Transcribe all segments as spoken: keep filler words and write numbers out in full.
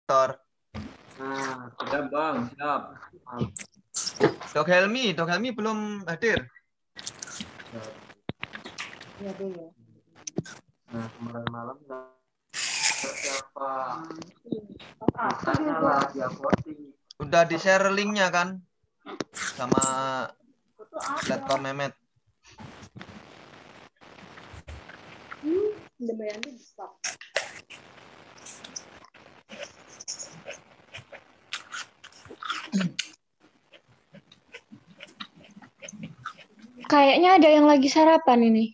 Tor. Nah, siap Bang, siap. Dok Helmi, Dok Helmi belum hadir. Iya dulu. Nah, kemarin malam siapa? Tanya lah, dia voting. Udah di-share linknya kan? Sama platform Mehmet. Hmm, lumayan bisa. Kayaknya ada yang lagi sarapan ini.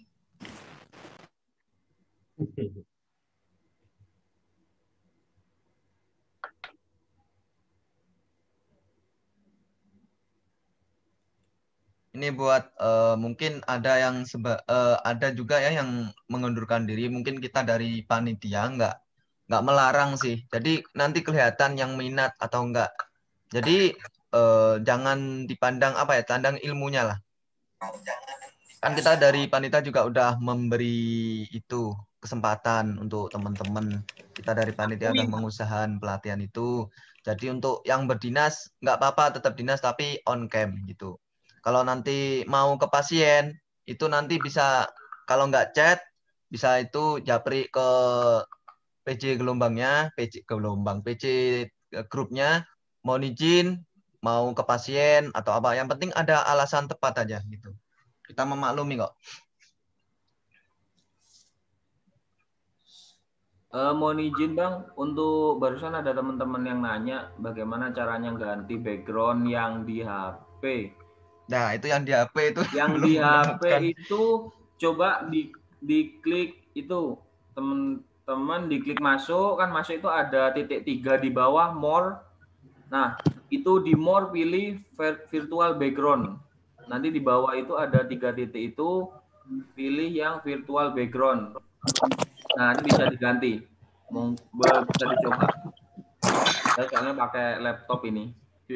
Ini buat uh, mungkin ada yang seba, uh, ada juga ya yang mengundurkan diri. Mungkin kita dari panitia nggak nggak melarang sih. Jadi nanti kelihatan yang minat atau enggak. Jadi uh, jangan dipandang apa ya, tandang ilmunya lah. Kan kita dari panitia juga udah memberi itu kesempatan untuk teman-teman. Kita dari panitia udah mengusahakan pelatihan itu. Jadi untuk yang berdinas nggak apa-apa tetap dinas tapi on cam gitu. Kalau nanti mau ke pasien itu nanti bisa kalau nggak chat bisa itu japri ke P C gelombangnya, P C gelombang, P C grupnya mau izin, mau ke pasien atau apa. Yang penting ada alasan tepat aja gitu. Kita memaklumi kok. Uh, mohon izin Bang, untuk barusan ada teman-teman yang nanya bagaimana caranya ganti background yang di H P. Nah, itu yang di H P itu. Yang di H P itu coba di diklik itu teman-teman diklik masuk kan masuk itu ada titik tiga di bawah more. Nah, itu di more pilih virtual background. Nanti di bawah itu ada tiga titik itu pilih yang virtual background. Nah, ini bisa diganti. Bisa dicoba. Saya soalnya pakai laptop ini.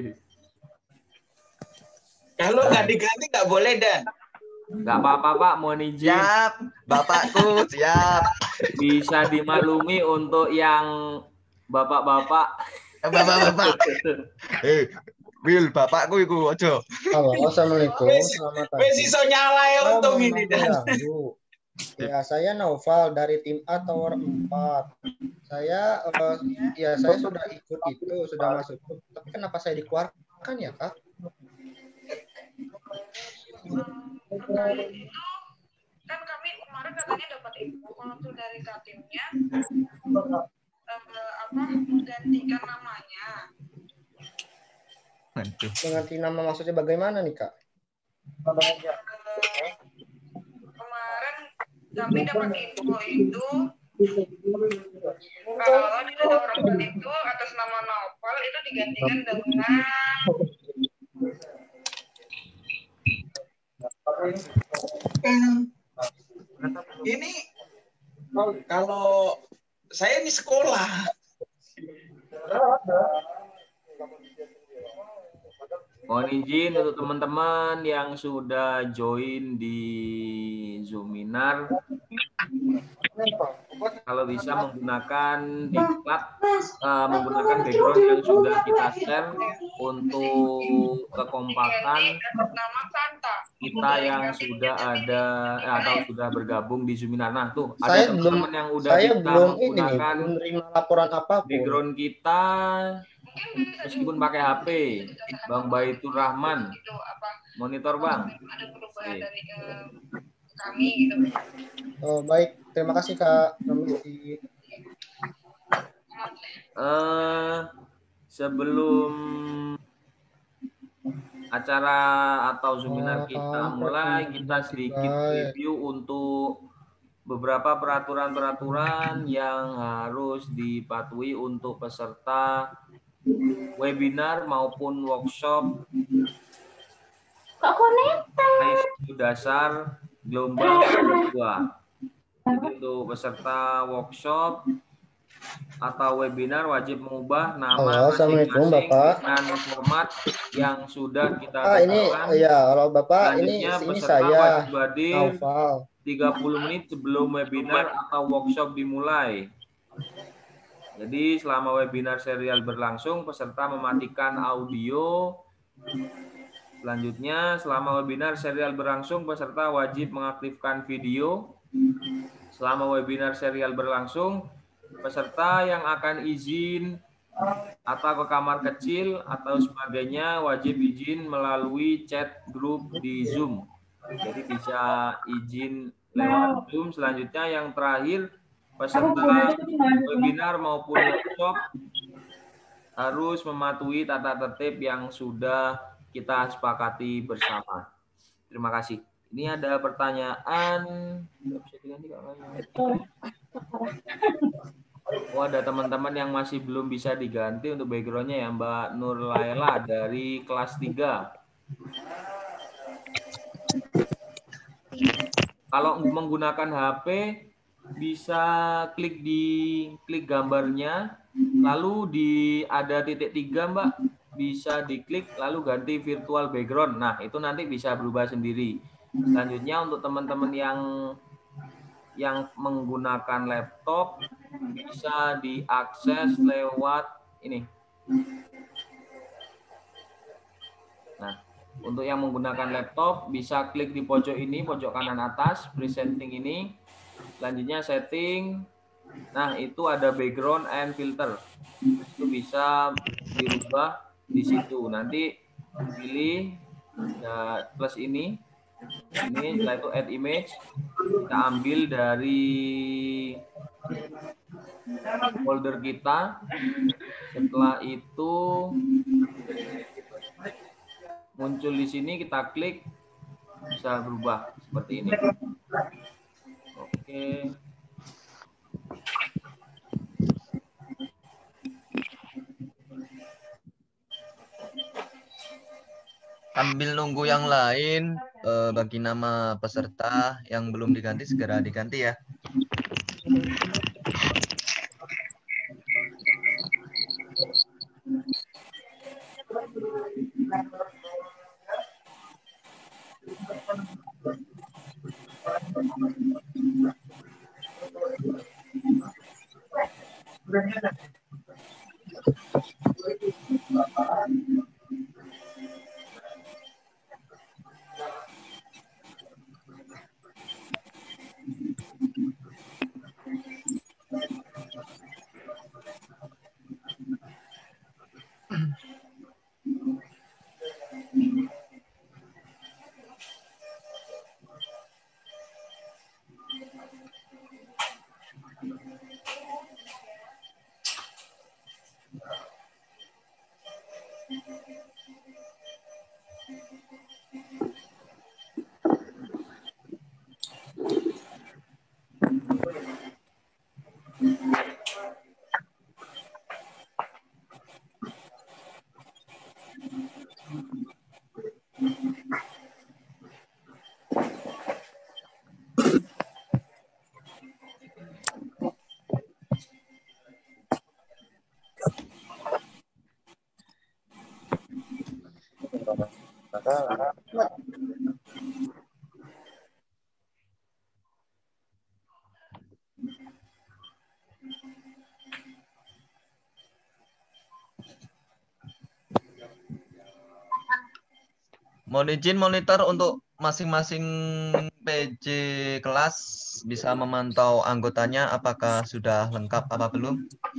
Kalau nggak diganti nggak boleh, Dan. Nggak apa-apa, Pak. Mohon izin. Siap, Bapakku, siap. Bisa dimaklumi untuk yang bapak-bapak. Bapak-bapak. Eh, Will, bapakku itu ojo. Halo, assalamualaikum. Selamat pagi. Wes iso nyala ya untung ini, Dan. Ya, saya Naufal dari tim A Tower empat. Saya uh, ya saya sudah ikut itu, sudah masuk. Tapi kenapa saya dikeluarkan ya, Kak? Terkait itu kan kami kemarin katanya dapat info waktu dari Katimnya eh, apa menggantikan namanya. Mengganti nama maksudnya bagaimana nih, Kak? Eh, kemarin kami dapat info itu kalau di Tower empat itu atas nama Naufal itu digantikan dengan Ini kalau saya ini sekolah. Mohon izin untuk teman-teman yang sudah join di Zoominar, kalau bisa menggunakan diklat, uh, menggunakan background yang sudah kita share untuk kekompakan kita yang sudah ada eh, atau sudah bergabung di Zoominar. Nah tuh ada teman-teman yang udah saya bisa belum menggunakan ini, belum laporan apapun. Background kita meskipun pakai H P. Bang Baitur Rahman, monitor Bang. Ada perubahan dari uh, kami gitu. Oh baik, terima kasih Kak. Permisi. Uh, sebelum acara atau Zoominar kita mulai, kita sedikit review untuk beberapa peraturan-peraturan yang harus dipatuhi untuk peserta webinar maupun workshop isu dasar gelombang kedua. Jadi untuk peserta workshop atau webinar wajib mengubah nama masing-masing dengan format yang sudah kita ah, ini ya kalau Bapak ini ini saya Naufal tiga puluh menit sebelum webinar atau workshop dimulai. Jadi selama webinar serial berlangsung, peserta mematikan audio. Selanjutnya, selama webinar serial berlangsung, peserta wajib mengaktifkan video. Selama webinar serial berlangsung, peserta yang akan izin atau ke kamar kecil atau sebagainya wajib izin melalui chat grup di Zoom. Jadi bisa izin lewat Zoom. Selanjutnya yang terakhir, peserta webinar maupun workshop harus mematuhi tata tertib yang sudah kita sepakati bersama. Terima kasih. Ini ada pertanyaan. Oh, ada teman-teman yang masih belum bisa diganti untuk backgroundnya ya, Mbak Nur Laila dari kelas tiga. Kalau menggunakan H P, bisa klik di klik gambarnya, lalu di ada titik tiga, Mbak, bisa diklik lalu ganti virtual background. Nah, itu nanti bisa berubah sendiri. Selanjutnya untuk teman-teman yang yang menggunakan laptop bisa diakses lewat ini. Nah, untuk yang menggunakan laptop bisa klik di pojok ini, pojok kanan atas, presenting ini. Selanjutnya setting. Nah, itu ada background and filter. Itu bisa dirubah di situ. Nanti pilih ya, plus ini. Ini setelah itu add image. Kita ambil dari folder kita. Setelah itu muncul di sini, kita klik, bisa berubah seperti ini. Oke. Sambil nunggu yang lain, eh, bagi nama peserta yang belum diganti segera diganti ya. Mohon izin monitor untuk masing-masing P J kelas bisa memantau anggotanya apakah sudah lengkap apa belum.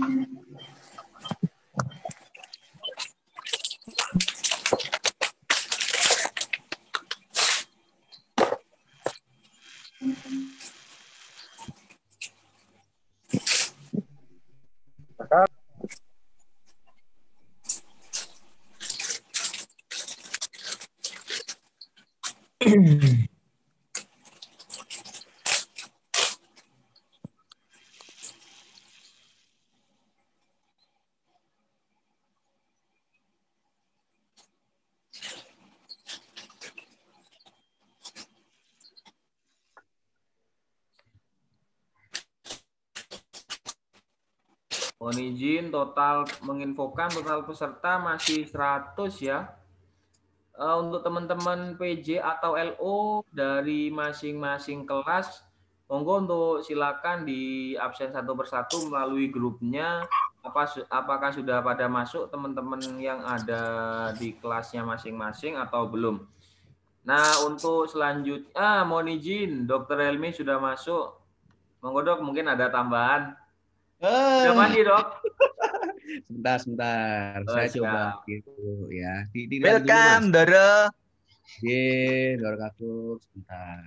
Mohon izin, total menginfokan total peserta masih seratus ya. Uh, untuk teman-teman P J atau L O dari masing-masing kelas, monggo untuk silakan di absen satu persatu melalui grupnya apa apakah sudah pada masuk teman-teman yang ada di kelasnya masing-masing atau belum? Nah, untuk selanjutnya, ah, mohon izin, Dokter Helmi sudah masuk. Monggo dok, mungkin ada tambahan. Sudah mandi dok? Sebentar, sebentar. Oh, Saya siap. coba gitu ya. Di, di Welcome, Dara. Ye, Dora Kakuk, sebentar.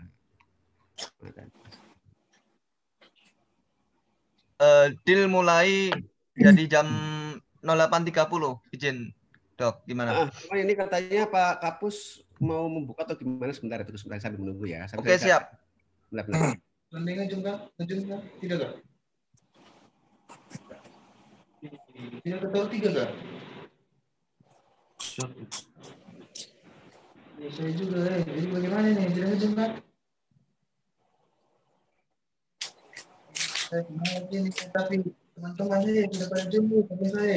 Uh, deal mulai jadi jam nol delapan tiga puluh. Izin, Dok. Gimana? Ah, ini katanya Pak Kapus mau membuka atau gimana? Sebentar, itu sebentar sambil menunggu ya. Sambil Oke, saya... siap. Benar-benar. Landingan juga, juga tidak kan? Tidak betul tiga kan? Ya, saya juga, eh. Jadi bagaimana nih? Tidak juga. Saya semangat ini, tapi teman-teman saya sudah pada jemput sama saya.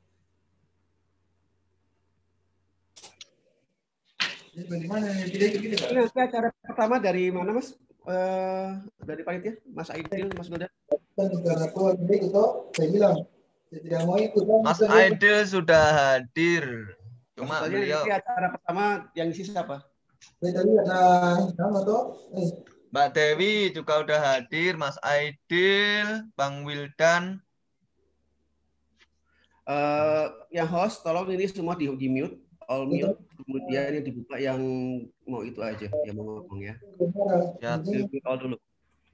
Jadi bagaimana nih? Tidak gitu kan? Ini acara pertama dari mana Mas? Uh, dari panitia, Mas Aidil, Mas Noda. Karena aku itu, saya bilang saya tidak mau ikut. Mas Aidil sudah hadir. Cuma Maksudnya beliau. Ini acara pertama yang isi siapa? Saya lihat nah, nama toh. Mbak Dewi juga udah hadir, Mas Aidil, Bang Wildan. Uh, yang host, tolong ini semua di, di mute, all mute. Kemudian yang dibuka yang mau itu aja, yang mau ngomong ya. Ya, di mute all dulu.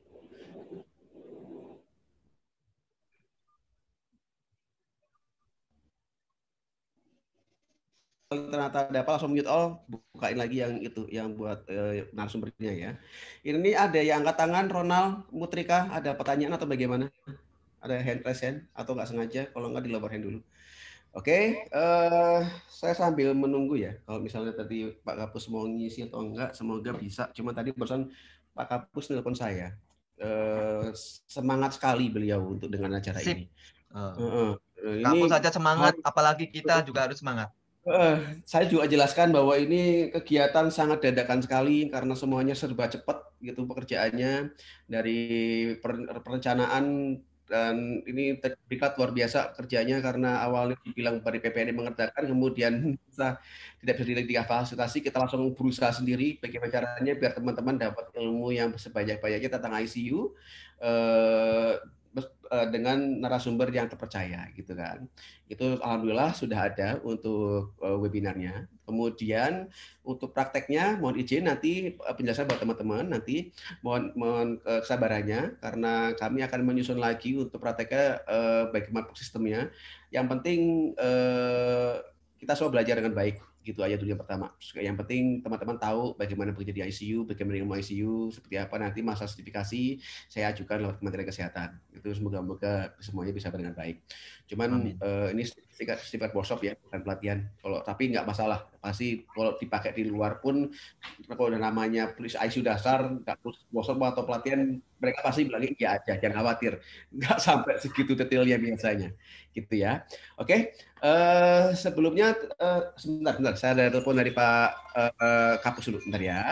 Ternyata ada apa langsung mute all, bukain lagi yang itu yang buat eh, narasumbernya ya. Ini ada yang angkat tangan, Ronald Mutrika, ada pertanyaan atau bagaimana? Ada hand raise hand atau nggak sengaja? Kalau nggak di lower hand dulu. Oke, okay, uh, saya sambil menunggu ya. Kalau misalnya tadi Pak Kapus mau ngisi atau enggak, semoga bisa. Cuma tadi barusan Pak Kapus nelpon saya. Uh, semangat sekali beliau untuk dengan acara Sip. ini. Uh. Uh, uh, Kapus ini saja semangat, apalagi kita juga harus semangat. Uh, saya juga jelaskan bahwa ini kegiatan sangat dadakan sekali karena semuanya serba cepat gitu pekerjaannya dari per, perencanaan. Dan ini terikat luar biasa kerjanya karena awalnya dibilang dari P P N mengerjakan, kemudian bisa tidak bisa difasilitasi, kita langsung berusaha sendiri bagaimana caranya biar teman-teman dapat ilmu yang sebanyak-banyaknya tentang I C U eh, dengan narasumber yang terpercaya gitu kan. Itu alhamdulillah sudah ada untuk uh, webinarnya. Kemudian untuk prakteknya mohon izin nanti penjelasan buat teman-teman, nanti mohon mohon uh, kesabarannya karena kami akan menyusun lagi untuk prakteknya uh, bagaimana sistemnya. Yang penting uh, kita semua belajar dengan baik. Gitu aja dulu yang pertama. Yang penting teman-teman tahu bagaimana bekerja di I C U, bagaimana ilmu I C U, seperti apa nanti masa sertifikasi saya ajukan lewat Kementerian Kesehatan. Itu semoga-moga semuanya bisa dengan baik. Cuman uh, ini sifat workshop ya, bukan pelatihan. Kalau tapi nggak masalah, pasti kalau dipakai di luar pun kalau udah namanya tulis I C U dasar, nggak terus workshop atau pelatihan, mereka pasti bilang iya aja, jangan khawatir, nggak sampai segitu detailnya biasanya, gitu ya. Oke, uh, sebelumnya uh, sebentar, sebentar, saya ada telepon dari Pak uh, uh, Kapus dulu, bentar ya.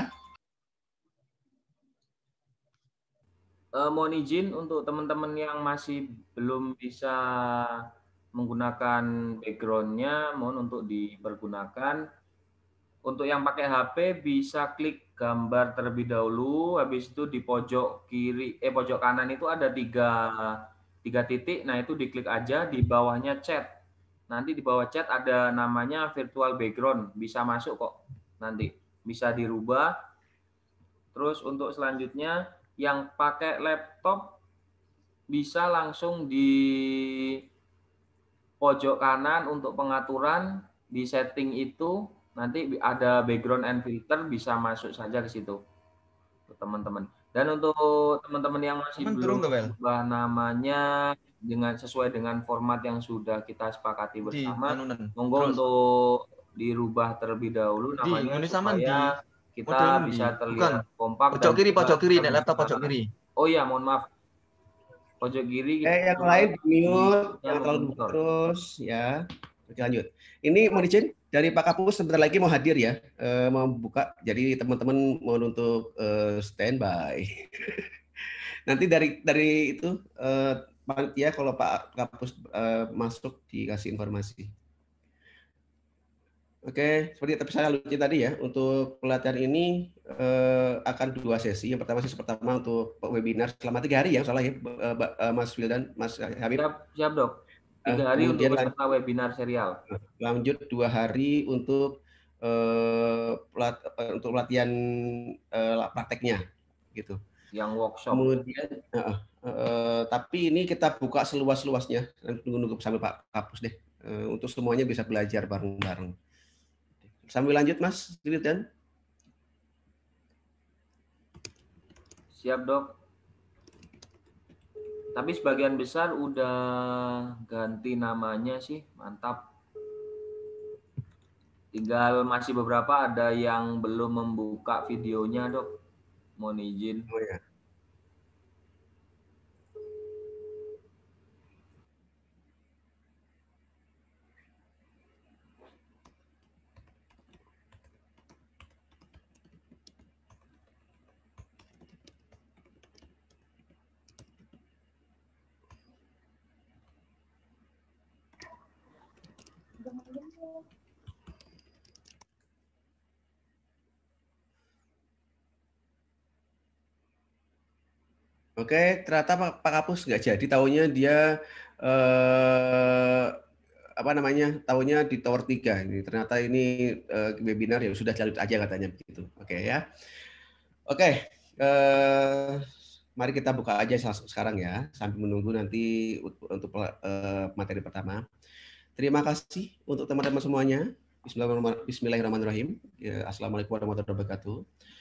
Uh, mohon izin untuk teman-teman yang masih belum bisa menggunakan background-nya, mohon untuk dipergunakan. Untuk yang pakai H P bisa klik gambar terlebih dahulu, habis itu di pojok kiri, eh pojok kanan itu ada tiga, tiga titik, nah itu diklik aja, di bawahnya chat. Nanti di bawah chat ada namanya virtual background, bisa masuk kok nanti, bisa dirubah. Terus untuk selanjutnya, yang pakai laptop bisa langsung di pojok kanan untuk pengaturan, di setting itu nanti ada background and filter, bisa masuk saja ke situ teman-teman. Dan untuk teman-teman yang masih Teman belum berubah namanya dengan sesuai dengan format yang sudah kita sepakati bersama, di, monggo untuk dirubah terlebih dahulu namanya di, supaya di, kita bisa terlihat bukan. kompak. Pojok kiri, pojok kiri, nih laptop pojok kiri. Oh iya, mohon maaf. Pojok kiri. Eh, yang lain di mute, jangan terlalu terus ya. Oke, lanjut. Ini mohon izin dari Pak Kapus sebentar lagi mau hadir ya, e, mau buka. Jadi teman-teman mohon untuk e, standby. Nanti dari dari itu e, panitia kalau Pak Kapus uh, masuk dikasih informasi. Oke, seperti tapi saya lucu tadi ya, untuk pelatihan ini uh, akan dua sesi. Yang pertama sesi pertama untuk webinar selama tiga hari ya, salah ya, uh, Mas Wildan, Mas Habib. Siap, siap dok. Tiga hari uh, untuk peserta webinar serial. Lanjut dua hari untuk uh, pelat, uh, untuk pelatihan uh, prakteknya, gitu. Yang workshop. Kemudian, uh, uh, tapi ini kita buka seluas-luasnya. Tunggu-tunggu sampai Pak Kapus deh, uh, untuk semuanya bisa belajar bareng-bareng. Sambil lanjut Mas Wildan. Siap dok. Tapi sebagian besar udah ganti namanya sih, mantap. Tinggal masih beberapa ada yang belum membuka videonya dok. Mohon izin. Oh ya. Oke, ternyata Pak, Pak Kapus nggak jadi, tahunya dia eh, apa namanya, tahunya di Tower tiga ini. Ternyata ini eh, webinar ya sudah lanjut aja katanya begitu. Oke ya. Oke, eh, mari kita buka aja sekarang ya, sambil menunggu nanti untuk eh, materi pertama. Terima kasih untuk teman-teman semuanya. Bismillahirrahmanirrahim. Ya, Assalamualaikum warahmatullahi wabarakatuh.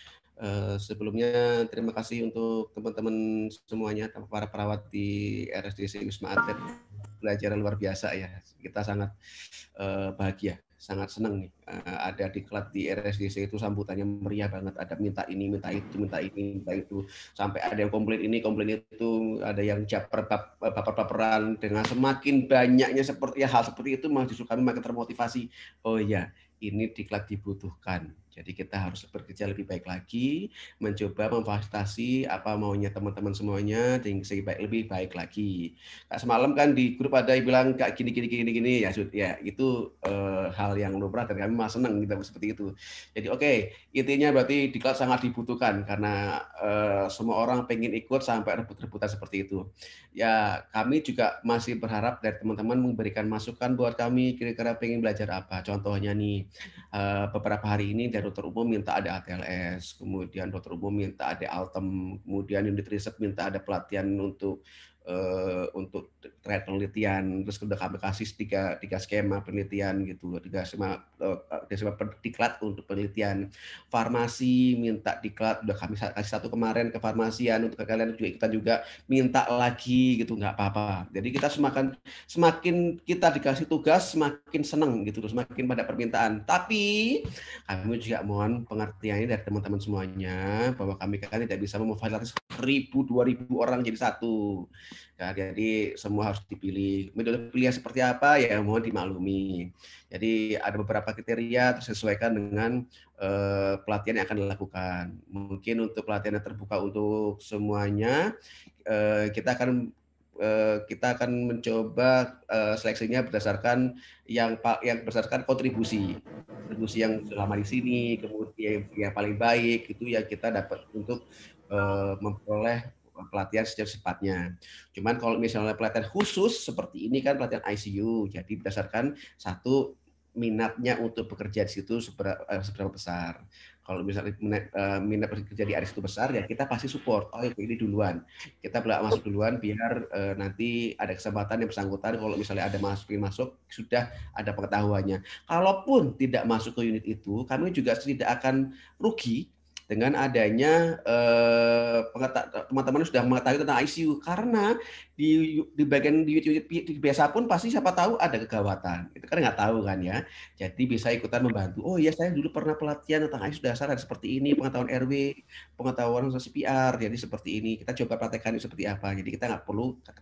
Uh, sebelumnya terima kasih untuk teman-teman semuanya, para perawat di R S D C Wisma Atlet. Pelajaran luar biasa ya. Kita sangat uh, bahagia, sangat senang nih. Uh, ada diklat di R S D C itu sambutannya meriah banget. Ada minta ini, minta itu, minta ini, minta itu. Sampai ada yang komplain ini, komplain itu. Ada yang caper, baper-baperan. Dengan semakin banyaknya seperti ya, hal seperti itu, malah justru kami makin termotivasi. Oh iya, ini diklat dibutuhkan. Jadi kita harus bekerja lebih baik lagi, mencoba memfasilitasi apa maunya teman-teman semuanya dengan baik lebih baik lagi. Kak, semalam kan di grup ada yang bilang Kak gini gini gini gini ya, ya itu uh, hal yang lumrah dan kami malah senang kita seperti itu. Jadi oke, okay, intinya berarti diklat sangat dibutuhkan karena uh, semua orang pengen ikut sampai rebut-rebutan seperti itu. Ya kami juga masih berharap dari teman-teman memberikan masukan buat kami kira-kira pengen belajar apa. Contohnya nih uh, beberapa hari ini dari dokter umum minta ada A T L S, kemudian dokter umum minta ada Altem, kemudian unit riset minta ada pelatihan untuk uh, untuk terkait penelitian, terus sudah kami kasih tiga, tiga skema penelitian gitu, tiga skema, uh, skema diklat untuk penelitian. Farmasi minta diklat, udah kami kasih satu kemarin ke farmasian, untuk kalian juga ikutan juga minta lagi gitu, nggak apa-apa. Jadi kita semakin semakin kita dikasih tugas semakin senang gitu, semakin pada permintaan. Tapi kami juga mohon pengertiannya dari teman-teman semuanya bahwa kami kan tidak bisa memfasilitasi ribu dua ribu orang jadi satu. Ya, jadi semua harus dipilih. Metode pilihan seperti apa ya mohon dimaklumi. Jadi ada beberapa kriteria tersesuaikan dengan uh, pelatihan yang akan dilakukan. Mungkin untuk pelatihan yang terbuka untuk semuanya, uh, kita akan uh, kita akan mencoba uh, seleksinya berdasarkan yang yang berdasarkan kontribusi. Kontribusi yang selama di sini, kemudian yang paling baik itu yang kita dapat untuk uh, memperoleh pelatihan secepatnya. Cuman kalau misalnya pelatihan khusus seperti ini kan pelatihan I C U, jadi berdasarkan satu minatnya untuk bekerja di situ seberapa, seberapa besar. Kalau misalnya minat, minat bekerja di area itu besar, ya kita pasti support. Oh ini duluan, kita masuk duluan biar uh, nanti ada kesempatan yang bersangkutan. Kalau misalnya ada masuk masuk sudah ada pengetahuannya. Kalaupun tidak masuk ke unit itu, kami juga tidak akan rugi dengan adanya eh, teman-teman sudah mengetahui tentang I C U, karena di di bagian di unit biasa pun pasti siapa tahu ada kegawatan, itu kan nggak tahu kan ya. Jadi bisa ikutan membantu. Oh iya saya dulu pernah pelatihan tentang I C U dasar dan seperti ini, pengetahuan R W, pengetahuan C P R, jadi seperti ini kita coba praktekkan seperti apa. Jadi kita nggak perlu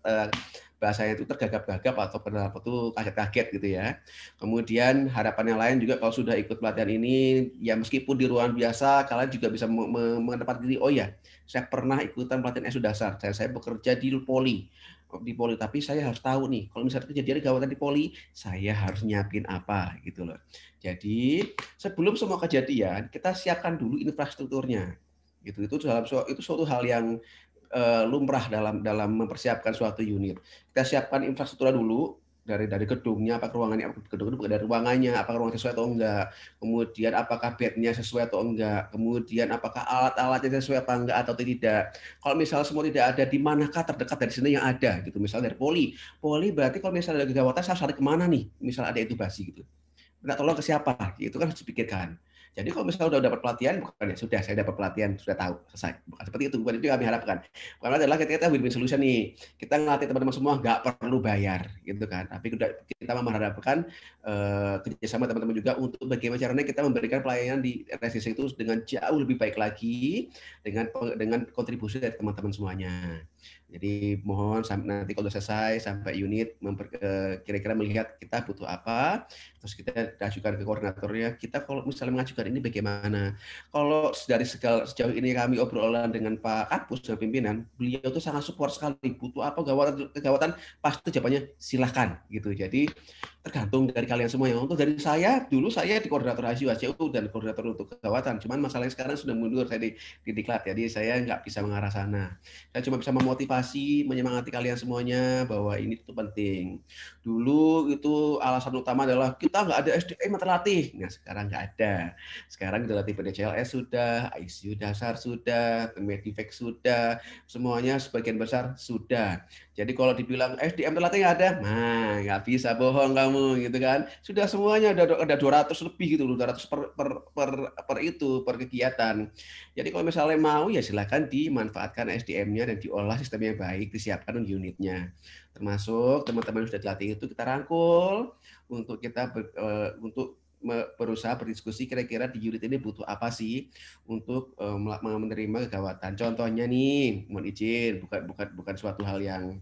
uh, bahasanya itu tergagap-gagap atau apa tuh kaget-kaget gitu ya. Kemudian harapan yang lain juga kalau sudah ikut pelatihan ini, ya meskipun di ruangan biasa, kalian juga bisa menempatkan diri, oh ya, saya pernah ikutan pelatihan S U dasar, saya, saya bekerja di Poli, di Poli, tapi saya harus tahu nih, kalau misalnya kejadian gawatan di Poli, saya harus nyiapin apa gitu loh. Jadi sebelum semua kejadian, kita siapkan dulu infrastrukturnya. Gitu, itu dalam itu suatu hal yang Uh, lumrah dalam dalam mempersiapkan suatu unit. Kita siapkan infrastruktur dulu dari dari gedungnya, apa ruangannya, apa gedung dari ruangannya, apa ruangan sesuai atau enggak. Kemudian apakah bednya sesuai atau enggak. Kemudian apakah alat-alatnya sesuai apa enggak atau tidak. Kalau misalnya semua tidak ada, di manakah terdekat dari sini yang ada gitu. Misalnya dari Poli. Poli berarti kalau misalnya ada gawatan saya harus lari kemana nih? Misalnya ada intubasi gitu. Minta tolong ke siapa? Itu kan harus dipikirkan. Jadi kalau misalnya udah dapat pelatihan, bukan ya sudah saya dapat pelatihan, sudah tahu, selesai. Bukan seperti itu, bukan itu yang kami harapkan. Bukan adalah kita, kita win-win solution nih. Kita ngelatih teman-teman semua nggak perlu bayar, gitu kan. Tapi kita mengharapkan uh, kerjasama teman-teman juga untuk bagaimana caranya kita memberikan pelayanan di R S C C itu dengan jauh lebih baik lagi dengan dengan kontribusi dari teman-teman semuanya. Jadi mohon nanti kalau selesai sampai unit memper, kira-kira melihat kita butuh apa, terus kita ajukan ke koordinatornya. Kita kalau misalnya mengajukan ini bagaimana? Kalau dari segala, sejauh ini kami obrolan dengan Pak Kapus dan pimpinan, beliau itu sangat support sekali. Butuh apa gawatan kegawatan pasti jawabannya silahkan gitu. Jadi tergantung dari kalian semua. Yang untuk dari saya dulu saya di koordinator H C U dan koordinator untuk kegawatan. Cuman masalahnya sekarang sudah mundur saya di, di diklat. Jadi saya nggak bisa mengarah sana. Saya cuma bisa memotivasi, menyemangati kalian semuanya bahwa ini itu penting. Dulu itu alasan utama adalah kita nggak ada S D M terlatih. Nah sekarang nggak ada. Sekarang kita latih P D C L S sudah, I C U dasar sudah, Medivec sudah, semuanya sebagian besar sudah. Jadi kalau dibilang S D M terlatih nggak ada, nah nggak bisa bohong kamu gitu kan. Sudah semuanya ada ada dua ratus lebih gitu, dua ratus per, per, per, per itu per kegiatan. Jadi kalau misalnya mau ya silakan dimanfaatkan S D M-nya dan diolah sistemnya baik, disiapkan unitnya. Termasuk teman-teman yang sudah dilatih itu kita rangkul untuk kita ber, uh, untuk berusaha berdiskusi kira-kira di unit ini butuh apa sih untuk uh, menerima kegawatan. Contohnya nih, mohon izin, bukan bukan bukan suatu hal yang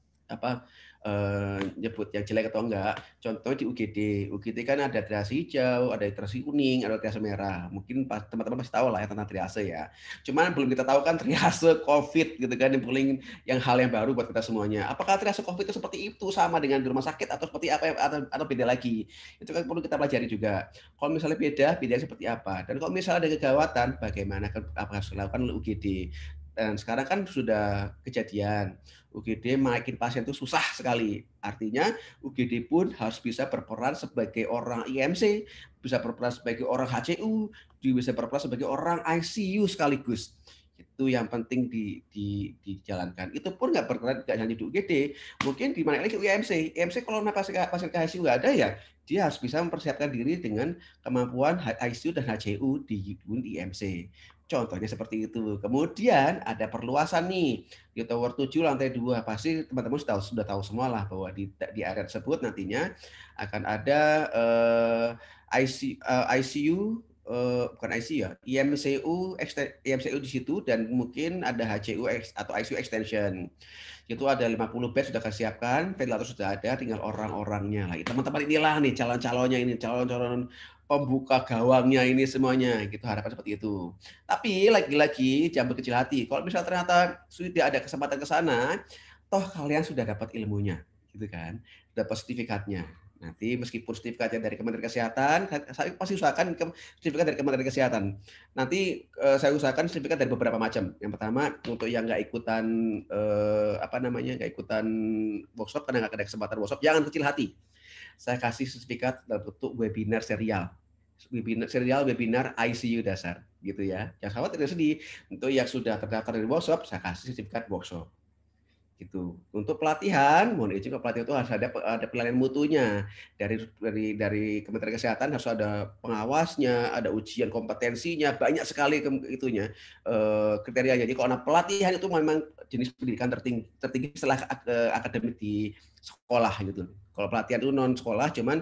apa uh, nyebut yang jelek atau enggak. Contohnya di U G D, U G D kan ada triase hijau, ada triase kuning, ada triase merah. Mungkin teman-teman pasti tahu lah ya tentang triase ya. Cuman belum kita tahu kan triase COVID gitu kan, yang paling yang hal yang baru buat kita semuanya. Apakah triase COVID itu seperti itu sama dengan di rumah sakit atau seperti apa atau, atau beda lagi? Itu kan perlu kita pelajari juga. Kalau misalnya beda, beda seperti apa? Dan kalau misalnya ada kegawatan, bagaimana apa harus dilakukan oleh U G D? Dan sekarang kan sudah kejadian U G D naikin pasien itu susah sekali. Artinya U G D pun harus bisa berperan sebagai orang I M C, bisa berperan sebagai orang H C U, bisa berperan sebagai orang I C U sekaligus. Itu yang penting di, di, dijalankan. Itu pun nggak berperan nggak hanya di U G D, mungkin di mana lagi U I M C. I M C kalau pasien pasien ke I C U nggak ada ya, dia harus bisa mempersiapkan diri dengan kemampuan I C U dan H C U di I M C. Contohnya seperti itu. Kemudian ada perluasan nih di tower tujuh lantai dua. Pasti teman-teman sudah, sudah tahu semua lah bahwa di, di area tersebut nantinya akan ada uh, I C, uh, I C U, uh, bukan I C U ya, I M C U, I M C U di situ dan mungkin ada H C U atau I C U extension. Itu ada lima puluh bed sudah disiapkan, ventilator sudah ada, tinggal orang-orangnya lagi. Teman-teman inilah nih calon-calonnya ini, calon-calon pembuka gawangnya ini semuanya, gitu harapan seperti itu. Tapi lagi-lagi jangan berkecil hati. Kalau misalnya ternyata sudah ada kesempatan ke sana, toh kalian sudah dapat ilmunya, gitu kan, dapat sertifikatnya. Nanti meskipun sertifikatnya dari Kementerian Kesehatan, saya pasti usahakan sertifikat dari Kementerian Kesehatan. Nanti eh, saya usahakan sertifikat dari beberapa macam. Yang pertama untuk yang nggak ikutan eh, apa namanya nggak ikutan workshop karena nggak ada kesempatan workshop, jangan kecil hati. Saya kasih sertifikat dalam bentuk webinar serial, webinar serial webinar I C U dasar, gitu ya. Jangan khawatir tidak sedih. Untuk yang sudah terdaftar di workshop, saya kasih sertifikat workshop. Gitu. Untuk pelatihan, mohon izin, pelatihan itu harus ada ada penilaian mutunya dari dari dari Kementerian Kesehatan, harus ada pengawasnya, ada ujian kompetensinya, banyak sekali itunya eh, kriterianya. Jadi kalau pelatihan itu memang jenis pendidikan tertinggi, tertinggi setelah akademik di sekolah gitu. Kalau pelatihan itu non sekolah, cuman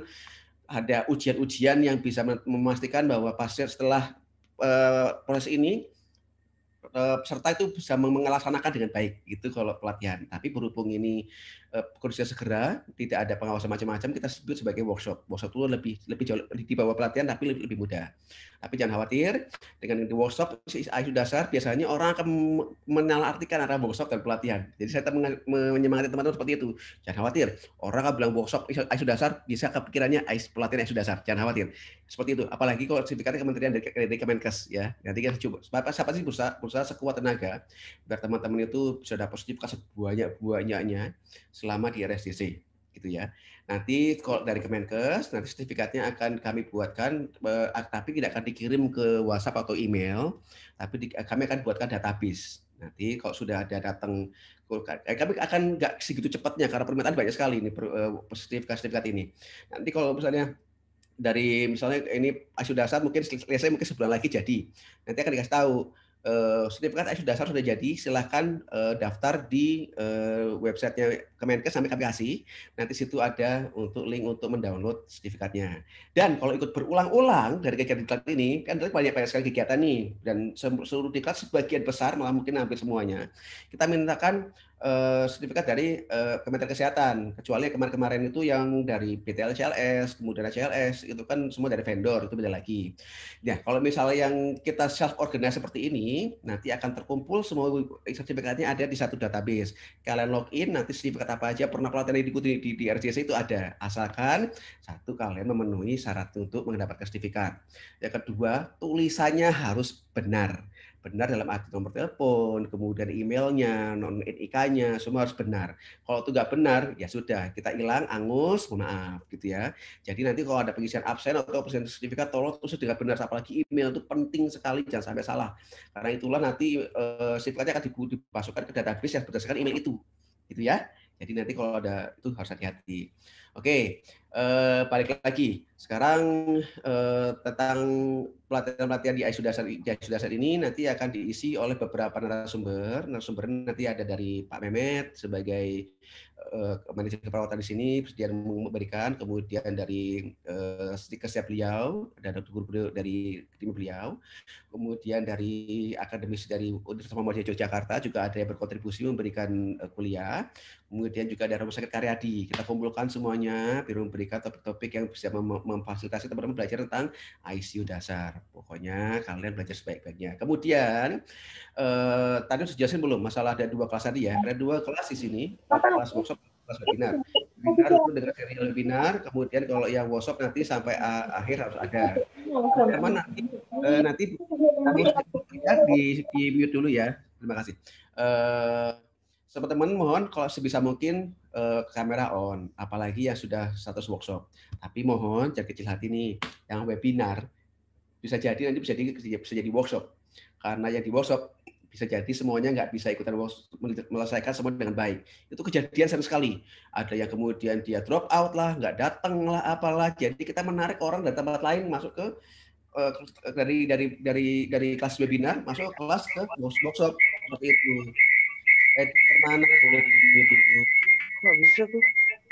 ada ujian-ujian yang bisa memastikan bahwa pasien setelah uh, proses ini peserta itu bisa melaksanakan dengan baik gitu kalau pelatihan. Tapi berhubung ini kondisinya segera, tidak ada pengawasan macam-macam, kita sebut sebagai workshop. Workshop itu lebih lebih jauh di bawah pelatihan tapi lebih, lebih mudah. Tapi jangan khawatir, dengan di workshop I S U dasar biasanya orang akan menalahartikan antara workshop dan pelatihan. Jadi saya menyemangati teman-teman seperti itu. Jangan khawatir, orang akan bilang workshop I S U dasar bisa kepikirannya pelatihan I S U dasar. Jangan khawatir. Seperti itu. Apalagi kalau sertifikatnya kementerian dari, dari Kemenkes ya. Nanti kita coba. Siapa, siapa sih berusaha, berusaha sekuat tenaga biar teman-teman itu bisa dapat sertifikat sebanyak-banyaknya selama di R S D C gitu ya. Nanti kalau dari Kemenkes nanti sertifikatnya akan kami buatkan eh, tapi tidak akan dikirim ke WhatsApp atau email, tapi di, kami akan buatkan database. Nanti kalau sudah ada datang eh, kami akan nggak segitu cepatnya karena permintaan banyak sekali ini sertifikat-sertifikat ini. Nanti kalau misalnya dari misalnya ini I S U dasar mungkin selesai mungkin sebulan lagi jadi. Nanti akan dikasih tahu Uh, sertifikat I S U dasar sudah jadi, silahkan uh, daftar di uh, websitenya Kemenkes sampai kami kasih. Nanti situ ada untuk link untuk mendownload sertifikatnya. Dan kalau ikut berulang-ulang dari kegiatan diklat ini, kan banyak banyak sekali kegiatan nih, dan seluruh diklat sebagian besar, malah mungkin hampir semuanya, kita mintakan uh, sertifikat dari uh, Kementerian Kesehatan. Kecuali kemarin-kemarin itu yang dari P T L C L S, kemudian C L S, itu kan semua dari vendor, itu beda lagi. Nah, kalau misalnya yang kita self-organize seperti ini, nanti akan terkumpul semua sertifikatnya ada di satu database. Kalian login, nanti sertifikat apa aja pernah pelatihan yang diikuti di, di R S D C itu ada. Asalkan satu, kalian memenuhi syarat untuk mendapatkan sertifikat. Yang kedua, tulisannya harus benar. Benar dalam arti nomor telepon, kemudian emailnya, non N I K-nya, semua harus benar. Kalau itu nggak benar, ya sudah, kita hilang, angus, mohon maaf, gitu ya. Jadi nanti kalau ada pengisian absen atau pengisian sertifikat, tolong tulis dengan benar, apalagi email itu penting sekali, jangan sampai salah. Karena itulah nanti eh, sertifikatnya akan dimasukkan ke database yang berdasarkan email itu, gitu ya. Jadi nanti kalau ada itu harus hati-hati. Oke, eh, balik lagi. Sekarang eh, tentang pelatihan-pelatihan di I S U dasar, di I S U dasar ini nanti akan diisi oleh beberapa narasumber. Narasumber nanti ada dari Pak Mehmet sebagai uh, manajer keperawatan di sini, bersedia memberikan, kemudian dari uh, setiap beliau, ada guru dari tim beliau, kemudian dari akademisi dari Universitas Muhammadiyah Yogyakarta juga ada yang berkontribusi memberikan uh, kuliah, kemudian juga ada Rumah Sakit Karyadi. Kita kumpulkan semuanya, biar memberikan topik-topik yang bisa mem memfasilitasi teman-teman belajar tentang I S U dasar. Pokoknya kalian belajar sebaik-baiknya. Kemudian eh, tadi sudah jelasin belum masalah ada dua kelas tadi ya? Ada dua kelas di sini, kelas workshop, kelas webinar. Webinar itu dengan serial webinar, kemudian kalau yang workshop nanti sampai akhir harus ada. Teman nanti eh, nanti di, di mute dulu ya. Terima kasih. Eh, teman-teman mohon kalau sebisa mungkin eh, kamera on, apalagi yang sudah status workshop. Tapi mohon jangan kecil hati nih, yang webinar bisa jadi nanti bisa jadi bisa jadi workshop. Karena yang di workshop bisa jadi semuanya nggak bisa ikutan menyelesaikan semua dengan baik. Itu kejadian sering sekali. Ada yang kemudian dia drop out lah, nggak datang lah, apalah. Jadi kita menarik orang dari tempat lain masuk ke uh, dari dari dari dari kelas webinar masuk ke kelas ke workshop seperti itu. Eh, mana boleh di-mute dulu? Nggak bisa tuh.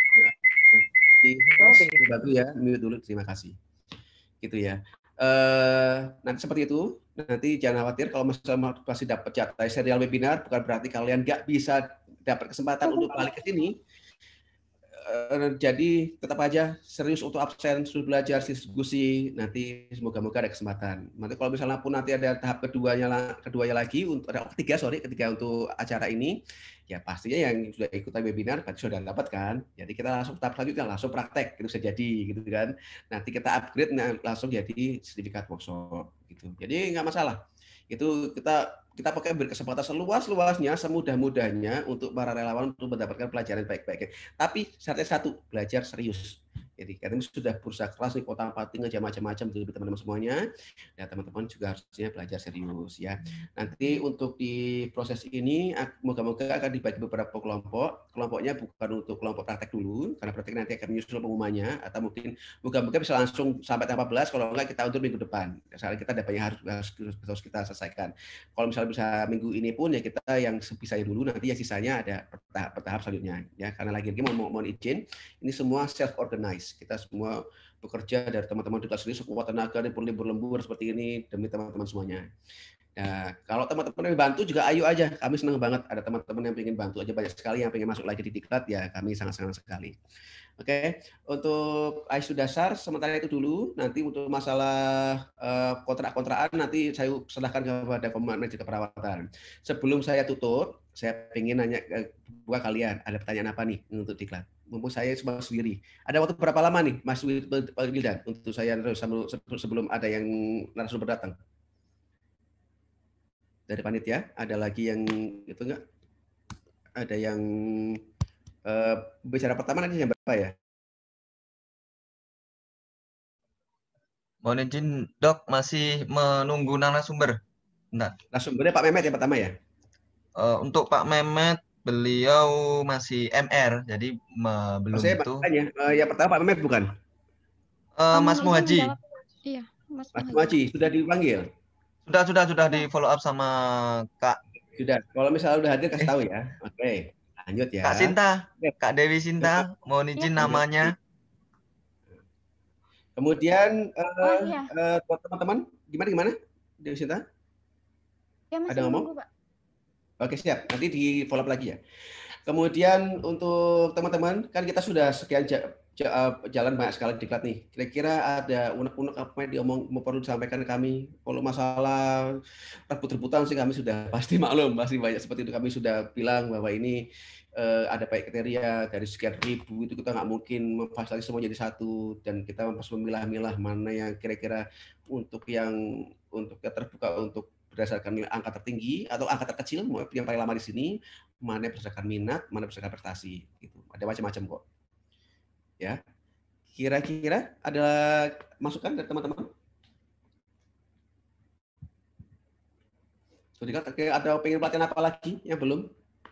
Nah, bantu ya, mute dulu. Terima kasih. Gitu ya. Uh, nanti seperti itu. Nanti jangan khawatir kalau misalnya masih dapat jatah serial webinar, bukan berarti kalian nggak bisa dapat kesempatan untuk balik ke sini. Uh, jadi tetap aja serius untuk absen, sudah belajar, diskusi. Nanti semoga-moga ada kesempatan. Nanti kalau misalnya pun nanti ada tahap keduanya, keduanya lagi untuk ada ketiga, sorry, ketiga untuk acara ini, ya pastinya yang sudah ikutan webinar berarti sudah dapat kan. Jadi kita langsung tahap selanjutnya langsung praktek, itu bisa jadi gitu kan. Nanti kita upgrade nah, langsung jadi sertifikat workshop gitu. Jadi nggak masalah. Itu kita kita pakai berkesempatan seluas-luasnya, semudah-mudahnya untuk para relawan untuk mendapatkan pelajaran baik-baiknya. Tapi syaratnya satu, belajar serius. Jadi kami sudah berusaha keras nih, kota pating aja macam-macam untuk teman-teman semuanya. Ya teman-teman juga harusnya belajar serius ya. Nanti untuk di proses ini, moga-moga akan dibagi beberapa kelompok. Kelompoknya bukan untuk kelompok praktek dulu, karena praktek nanti akan menyusul pengumumannya. Atau mungkin moga-moga bisa langsung sampai tanggal empat belas, kalau enggak kita undur minggu depan. Soalnya kita ada banyak harus, harus, harus kita selesaikan. Kalau misalnya bisa minggu ini pun ya kita yang sebisanya dulu, nanti yang sisanya ada bertahap, bertahap selanjutnya. Ya, karena lagi-lagi mau mohon izin, ini semua self-organize. Kita semua bekerja dari teman-teman di kelas ini sekuat tenaga dan berlembur-lembur seperti ini demi teman-teman semuanya. Nah, kalau teman-teman yang bantu juga ayo aja. Kami senang banget ada teman-teman yang ingin bantu aja, banyak sekali yang ingin masuk lagi di Diklat ya. Kami sangat-sangat sekali. Oke, untuk I S U dasar sementara itu dulu. Nanti untuk masalah uh, kontrak-kontrakan nanti saya serahkan kepada Manajer Keperawatan. Sebelum saya tutup, saya ingin nanya ke buat kalian, ada pertanyaan apa nih untuk Diklat? Mumpung saya cuma sendiri. Ada waktu berapa lama nih, Mas Wildan, untuk saya sebelum ada yang narasumber datang? Dari panitia, ada lagi yang itu enggak? Ada yang uh, bicara pertama nanti yang berapa ya? Mohon izin, Dok, masih menunggu narasumber. Bentar. Narasumbernya Pak Mehmet yang pertama ya? Uh, untuk Pak Mehmet, beliau masih M R, jadi uh, belum saya itu. Uh, yang pertama Pak Mehmet bukan? Uh, Mas Muhaji. Iya, Mas, Mas Muhaji sudah dipanggil? Sudah, sudah, sudah di follow up sama Kak. Sudah. Kalau misalnya udah hadir kasih tahu ya. Oke, okay. Lanjut ya. Kak Sinta, Kak Dewi Sinta, mohon izin ya, namanya. Kemudian uh, oh, iya. uh, teman-teman, gimana gimana? Dewi Sinta? Ya, masih ada ngomong? Pak. Oke, siap. Nanti di follow up lagi ya. Kemudian untuk teman-teman, kan kita sudah sekian jalan banyak sekali Diklat nih. Kira-kira ada unek-unek apa yang diomong mau perlu disampaikan ke kami? Kalau masalah rebut-rebutan sih kami sudah pasti maklum, pasti banyak seperti itu. Kami sudah bilang bahwa ini uh, ada baik kriteria dari sekian ribu, itu kita nggak mungkin memfasilitasi semua jadi satu, dan kita harus memilah-milah mana yang kira-kira untuk yang untuk yang terbuka untuk berdasarkan angka tertinggi atau angka terkecil yang paling lama di sini, mana berdasarkan minat, mana berdasarkan prestasi, gitu. Ada macam-macam kok. Ya, kira-kira ada masukan dari teman-teman? Sudah ada pengen pelatihan apa lagi yang belum?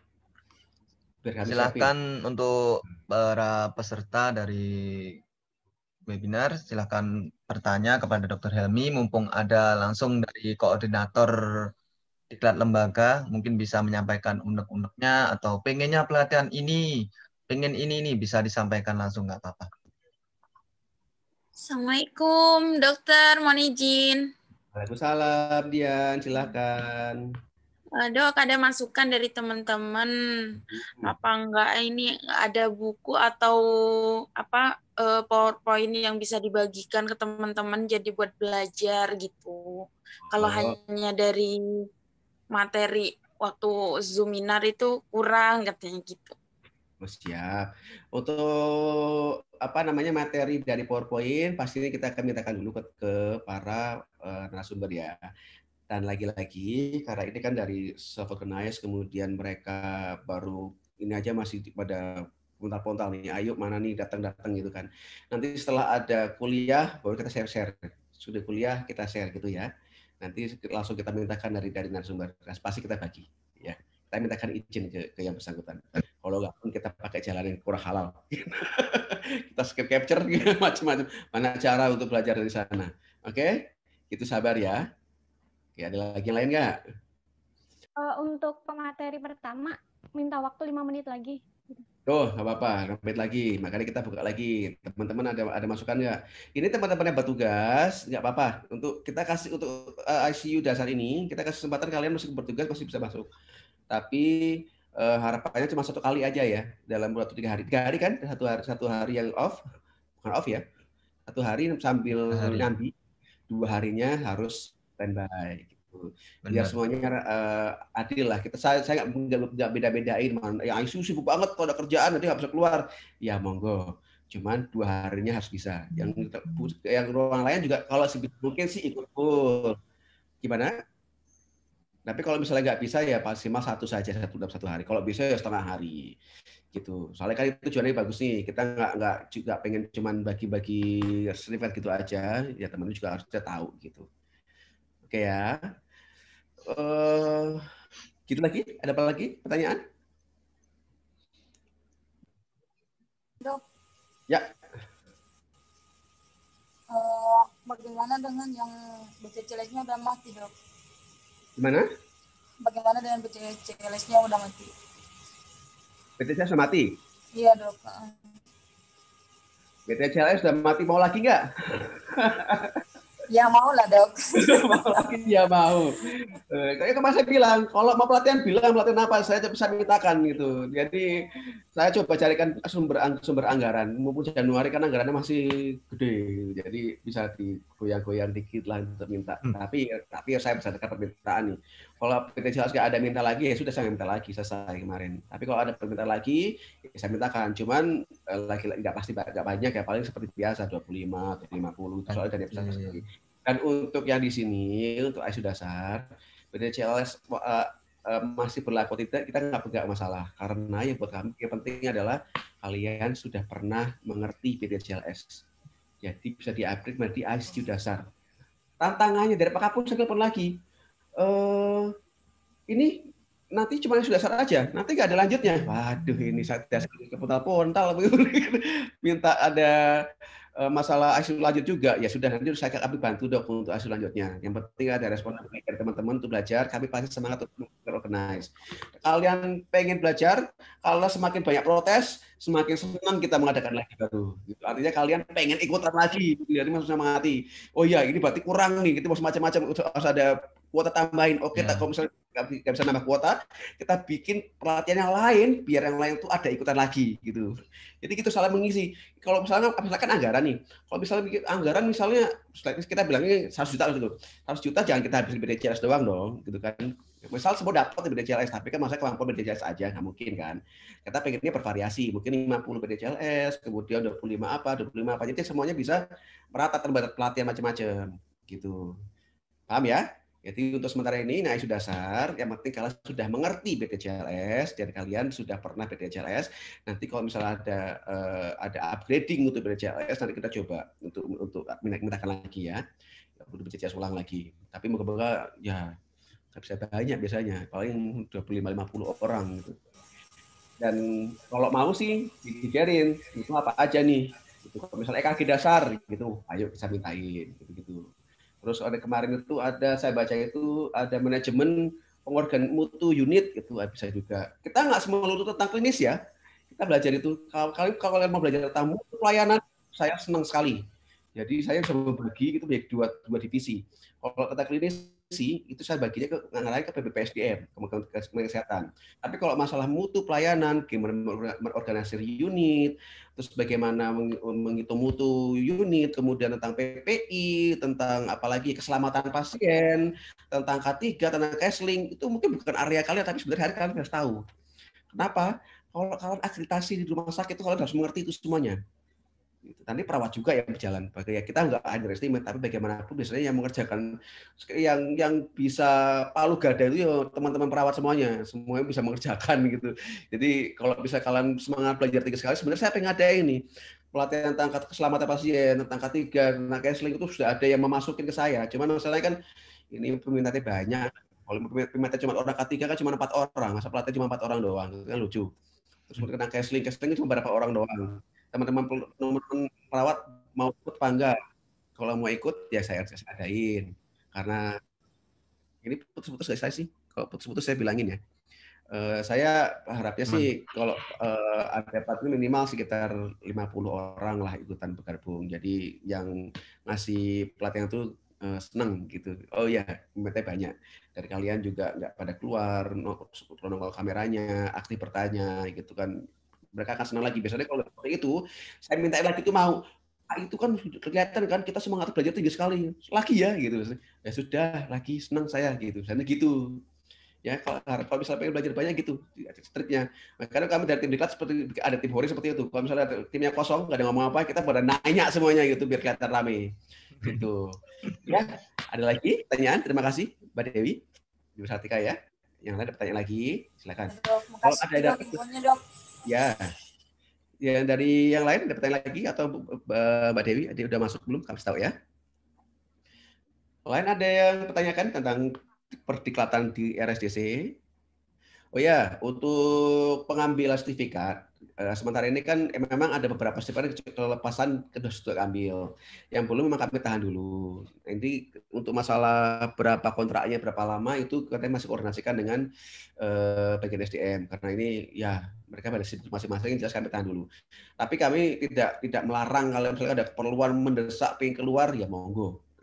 Silakan untuk para peserta dari webinar, silakan bertanya kepada Dokter Helmi, mumpung ada langsung dari koordinator Diklat lembaga, mungkin bisa menyampaikan unek-uneknya atau pengennya pelatihan ini, pengen ini nih, bisa disampaikan langsung, nggak apa-apa. Assalamualaikum, Dokter, mohon izin. Waalaikumsalam, Dian, silakan. Dok, ada masukan dari teman-teman, apa enggak ini ada buku atau apa PowerPoint yang bisa dibagikan ke teman-teman jadi buat belajar gitu. Kalau oh. hanya dari materi waktu Zoominar itu kurang katanya gitu. Oh, siap. Untuk apa namanya materi dari PowerPoint pastinya kita akan mintakan dulu ke, ke para uh, narasumber ya. Dan lagi-lagi karena ini kan dari self-organize, kemudian mereka baru ini aja masih pada pontal-pontal nih, ayo mana nih datang-datang gitu kan. Nanti setelah ada kuliah baru kita share-share. Sudah kuliah kita share gitu ya. Nanti langsung kita mintakan dari dari narasumber, pasti kita bagi ya. Kita mintakan izin ke, ke yang bersangkutan. Kalau nggak pun kita pakai jalan yang kurang halal. Kita skip capture macam-macam. Mana cara untuk belajar dari sana. Oke? Itu sabar ya. Oke, ada lagi yang lain nggak? Uh, untuk pemateri pertama, minta waktu lima menit lagi. Tuh, nggak apa-apa, lima menit lagi. Makanya kita buka lagi. Teman-teman ada ada masukan nggak? Ini teman-teman yang bertugas, nggak apa-apa. Untuk kita kasih untuk uh, I C U dasar ini, kita kasih kesempatan kalian masih bertugas masih bisa masuk. Tapi uh, harapannya cuma satu kali aja ya dalam waktu tiga hari. Tiga hari kan? Satu hari satu hari yang off, bukan off ya? Satu hari sambil hari. nyambi. Dua harinya harus standby gitu. Biar semuanya uh, adil lah. Kita saya saya nggak beda-bedain mana yang I C U sibuk banget kalau ada kerjaan nanti nggak bisa keluar. Ya monggo. Cuman dua harinya harus bisa. Yang yang ruang lain juga kalau mungkin sih ikut full. Gimana? Tapi kalau misalnya nggak bisa ya maksimal satu saja satu dalam satu hari. Kalau bisa ya setengah hari. Gitu. Soalnya kan itu tujuannya bagus nih. Kita nggak nggak juga pengen cuman bagi-bagi sertifikat gitu aja. Ya teman-teman juga harus tahu gitu. Oke ya, uh, gitu lagi. Ada apa lagi pertanyaan? Dok. Ya. Uh, bagaimana dengan yang B C C L S-nya udah mati, Dok? Gimana? Bagaimana dengan B C C L S-nya udah mati? B C C L S sudah mati? Iya, Dok. B C C L S sudah mati, mau lagi nggak? Ya mau lah dok. Mau lagi ya mau. Eh, kayak kemarin saya bilang, kalau mau pelatihan bilang pelatihan apa, saya bisa mintakan gitu. Jadi saya coba carikan sumber sumber anggaran. Mumpung Januari kan anggarannya masih gede, gitu. Jadi bisa digoyang-goyang dikit lah untuk minta. Hmm. Tapi tapi saya bisa tekan permintaan nih. Kalau P T C L S nggak ada minta lagi, ya sudah saya minta lagi selesai kemarin. Tapi kalau ada permintaan lagi, ya saya mintakan. Cuman lagi nggak pasti nggak banyak ya, paling seperti biasa dua puluh lima atau lima puluh. Soalnya dari besar sekali. Dan untuk yang di sini, untuk I S U dasar, P T C L S uh, uh, masih berlaku tidak, kita nggak nggak masalah. Karena yang buat kami yang penting adalah kalian sudah pernah mengerti P T C L S. Jadi bisa di-upgrade menjadi I S U dasar. Tantangannya dari Pak Kapus saya telepon lagi. Uh, ini nanti cuma I S U dasar aja, nanti nggak ada lanjutnya. Waduh, ini saya dasar kepontal-pontal. Minta ada masalah I S U lanjut juga, ya sudah nanti saya kami bantu dok untuk I S U lanjutnya. Yang penting ada respon dari teman-teman untuk belajar, kami pasti semangat untuk organize. Kalian pengen belajar, kalau semakin banyak protes, semakin senang kita mengadakan lagi baru. Gitu. Artinya kalian pengen ikutan lagi, jadi maksudnya mengati. Oh iya, ini berarti kurang nih, kita mau semacam-macam harus ada kuota tambahin. Oke, yeah. Kalau misalnya nggak bisa nambah kuota, kita bikin pelatihan yang lain biar yang lain itu ada ikutan lagi gitu. Jadi gitu salah mengisi. Kalau misalnya misalkan anggaran nih, kalau misalnya bikin anggaran misalnya kita bilangnya seratus juta gitu. seratus juta jangan kita habisin B D C L S doang dong, gitu kan. Misal semua dapat B D C L S, tapi kan masa kemampuan B D C L S aja nggak mungkin kan. Kita pengennya bervariasi, mungkin lima puluh B D C L S, kemudian dua puluh lima apa, dua puluh lima apa, jadi semuanya bisa merata terbatas pelatihan macam-macam gitu. Paham ya? Jadi untuk sementara ini, nah I S U dasar, yang penting kalian sudah mengerti B D C L S, dan kalian sudah pernah B D C L S. Nanti kalau misalnya ada uh, ada upgrading untuk B D C L S, nanti kita coba untuk untuk mintakan lagi ya, untuk B D C L S ulang lagi. Tapi moga-moga ya nggak bisa banyak biasanya, paling dua puluh lima sampai lima puluh orang gitu. Dan kalau mau sih dipikirin itu apa aja nih. Gitu. Kalau misalnya E K G dasar gitu, ayo bisa mintain gitu-gitu. Terus ada kemarin itu ada saya baca itu ada manajemen pengorgan mutu unit itu bisa juga. Kita nggak semua melulu tentang klinis ya. Kita belajar itu kalau kalian kalau kalian mau belajar tentang mutu pelayanan saya senang sekali. Jadi saya bisa berbagi itu menjadi dua dua divisi. Kalau kata klinis sih itu saya baginya ke ngarahin ke P B P S D M, Kementerian Kesehatan. Tapi kalau masalah mutu pelayanan, gimana mengorganisir unit, terus bagaimana menghitung mutu unit, kemudian tentang P P I, tentang apalagi keselamatan pasien, tentang K tiga, tentang counseling, itu mungkin bukan area kalian, tapi sebenarnya kalian harus tahu. Kenapa? Kalau kalian akreditasi di rumah sakit itu kalian harus mengerti itu semuanya. Nanti perawat juga yang berjalan. Ya kita nggak underestimate, tapi bagaimanapun biasanya yang mengerjakan, yang yang bisa palu gada itu ya teman-teman perawat semuanya, semuanya bisa mengerjakan gitu. Jadi kalau bisa kalian semangat belajar tinggi sekali, sebenarnya saya pengen ada ini pelatihan tentang keselamatan pasien, tentang K tiga, tentang counseling itu sudah ada yang memasukin ke saya. Cuman masalahnya kan ini peminatnya banyak. Kalau peminatnya cuma orang K tiga kan cuma empat orang, masa pelatihan cuma empat orang doang, itu kan lucu. Terus tentang counseling, counseling cuma berapa orang doang. Teman-teman teman-teman perawat mau ikut apa enggak? Kalau mau ikut ya saya harus adain. Karena ini putus-putus saya sih. Kalau putus-putus saya bilangin ya. Uh, saya harapnya sih kalau uh, ada pelatihan minimal sekitar lima puluh orang lah ikutan bergabung. Jadi yang ngasih pelatihan itu uh, senang gitu. Oh ya, peminatnya banyak. Dari kalian juga nggak pada keluar, nongol kameranya, aktif bertanya gitu kan. Mereka akan senang lagi. Biasanya kalau seperti itu, saya minta lagi itu mau. Ah, itu kan kelihatan kan kita semangat belajar tinggi sekali. Lagi ya gitu. Ya sudah, lagi senang saya gitu. Misalnya gitu. Ya kalau, kalau misalnya pengen belajar banyak gitu striknya. Karena kami dari tim diklat seperti ada tim hori seperti itu. Kalau misalnya timnya kosong, nggak ada ngomong apa, kita pada nanya semuanya gitu biar kelihatan rame. Gitu. Ya, ada lagi pertanyaan? Terima kasih, Mbak Dewi. Ibu Sartika ya. Yang lain ada pertanyaan lagi, silakan. Dok, makasih, kalau ada dok, infonya, dok. Ya, yang dari yang lain ada pertanyaan lagi atau Mbak Dewi, ada udah masuk belum? Kami tahu ya. Lain ada yang pertanyakan tentang perdiklatan di R S D C? Oh ya, untuk pengambilan sertifikat, eh, sementara ini kan eh, memang ada beberapa sertifikat kelepasan kedua sudah ambil. Yang belum memang kami tahan dulu. Nanti untuk masalah berapa kontraknya, berapa lama itu kita masih koordinasikan dengan eh, bagian S D M. Karena ini ya mereka pada sibuk masing-masing, jelas kami tahan dulu. Tapi kami tidak tidak melarang kalau misalnya ada keperluan mendesak pengen keluar, ya monggo.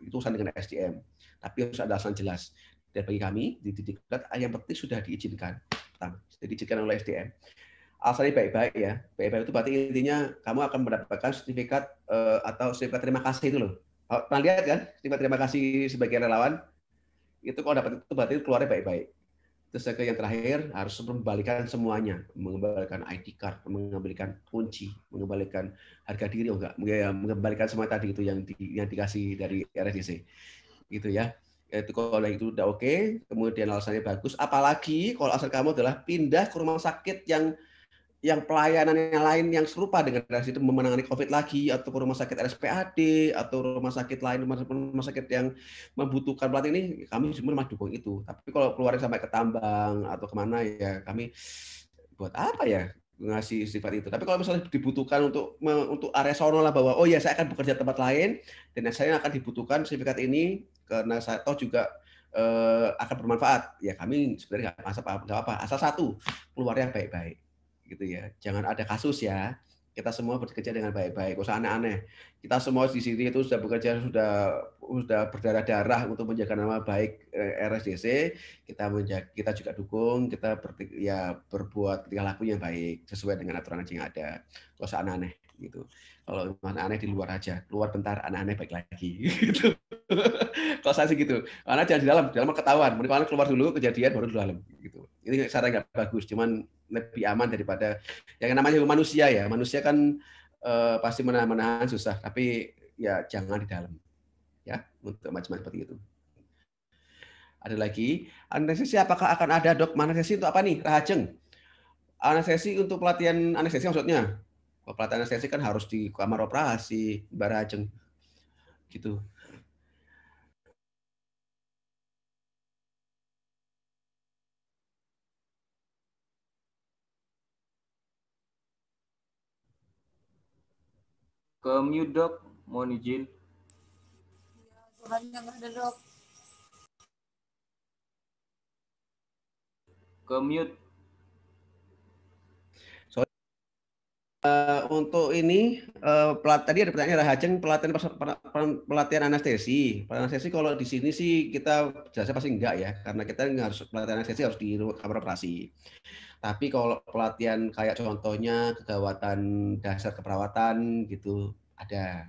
itu urusan dengan S D M. Tapi harus ada alasan jelas. Dan bagi kami di Diklat yang penting sudah diizinkan. Pertama, sudah diizinkan oleh S D M. Alasannya baik-baik ya. Baik-baik itu berarti intinya kamu akan mendapatkan sertifikat uh, atau sertifikat terima kasih itu loh. Pernah lihat kan sertifikat terima kasih sebagai relawan? Itu kalau dapat itu berarti keluarnya baik-baik. Terus yang terakhir harus mengembalikan semuanya, mengembalikan I D card, mengembalikan kunci, mengembalikan harga diri, oh enggak, mengembalikan semua tadi itu yang di, yang dikasih dari R S D C, gitu ya. Itu kalau itu udah oke, okay, kemudian alasannya bagus. Apalagi kalau asal kamu adalah pindah ke rumah sakit yang yang pelayanannya lain yang serupa dengan dari itu menangani COVID lagi, atau ke rumah sakit R S P A D, atau rumah sakit lain, rumah, rumah sakit yang membutuhkan pelatih ini, kami semua dukung itu. Tapi kalau keluarnya sampai ke Tambang atau kemana ya kami buat apa ya ngasih sifat itu. Tapi kalau misalnya dibutuhkan untuk untuk area sono lah bahwa oh ya saya akan bekerja tempat lain dan saya akan dibutuhkan sertifikat ini karena saya tahu juga eh, akan bermanfaat. Ya kami sebenarnya nggak masalah, nggak apa, asal satu keluarnya baik-baik. Gitu ya, jangan ada kasus ya. Kita semua bekerja dengan baik-baik, usah aneh-aneh. Kita semua di sini itu sudah bekerja, sudah sudah berdarah-darah untuk menjaga nama baik R S D C. Kita menjaga, kita juga dukung, kita ber, ya berbuat tingkah laku yang baik sesuai dengan aturan yang ada. Kalau usah aneh-aneh gitu. Kalau aneh di luar aja, keluar bentar aneh-aneh baik lagi. Gitu. Kalau saya sih gitu. Karena jangan di dalam, di dalam ketahuan. Mending keluar dulu kejadian baru di dalam. Gitu. Ini cara nggak bagus, cuman lebih aman daripada yang namanya manusia ya. Manusia kan eh, pasti menahan-menahan susah, tapi ya jangan di dalam. Ya, untuk macam-macam seperti itu. Ada lagi, anestesi apakah akan ada dok? Anestesi untuk apa nih? Rahajeng. Anestesi untuk pelatihan anestesi maksudnya. Kalau pelatihan anestesi kan harus di kamar operasi, Barajeng. Gitu. Ke mute dok, mohon izin. Suaranya nggak ada dok. Ke mute. Sorry. Uh, untuk ini uh, pelat, tadi ada pertanyaan Rahajeng pelatihan pelatihan anestesi. Pelatihan anestesi kalau di sini sih kita jelasnya pasti enggak ya, karena kita harus pelatihan anestesi harus di kamar operasi. Tapi kalau pelatihan kayak contohnya kegawatan dasar keperawatan gitu ada.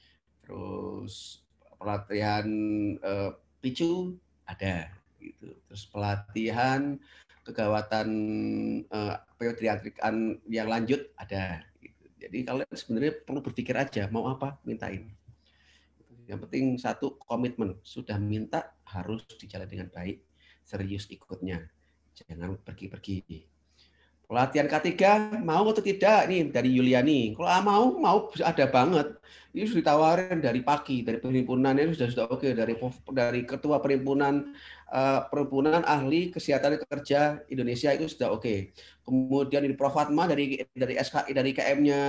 Terus pelatihan uh, picu ada gitu. Terus pelatihan kegawatan uh, pediatrikan yang lanjut ada. Gitu. Jadi kalian sebenarnya perlu berpikir aja mau apa mintain. Yang penting satu komitmen, sudah minta harus dijalani dengan baik, serius ikutnya, jangan pergi-pergi. Pelatihan K tiga mau atau tidak nih dari Yuliani. Kalau mau mau ada banget. Ini sudah ditawarin dari pagi dari perhimpunan ini sudah sudah oke dari dari ketua perhimpunan uh, perhimpunan ahli kesehatan kerja Indonesia itu sudah oke. Kemudian di Prof Fatma dari dari S K I dari K M-nya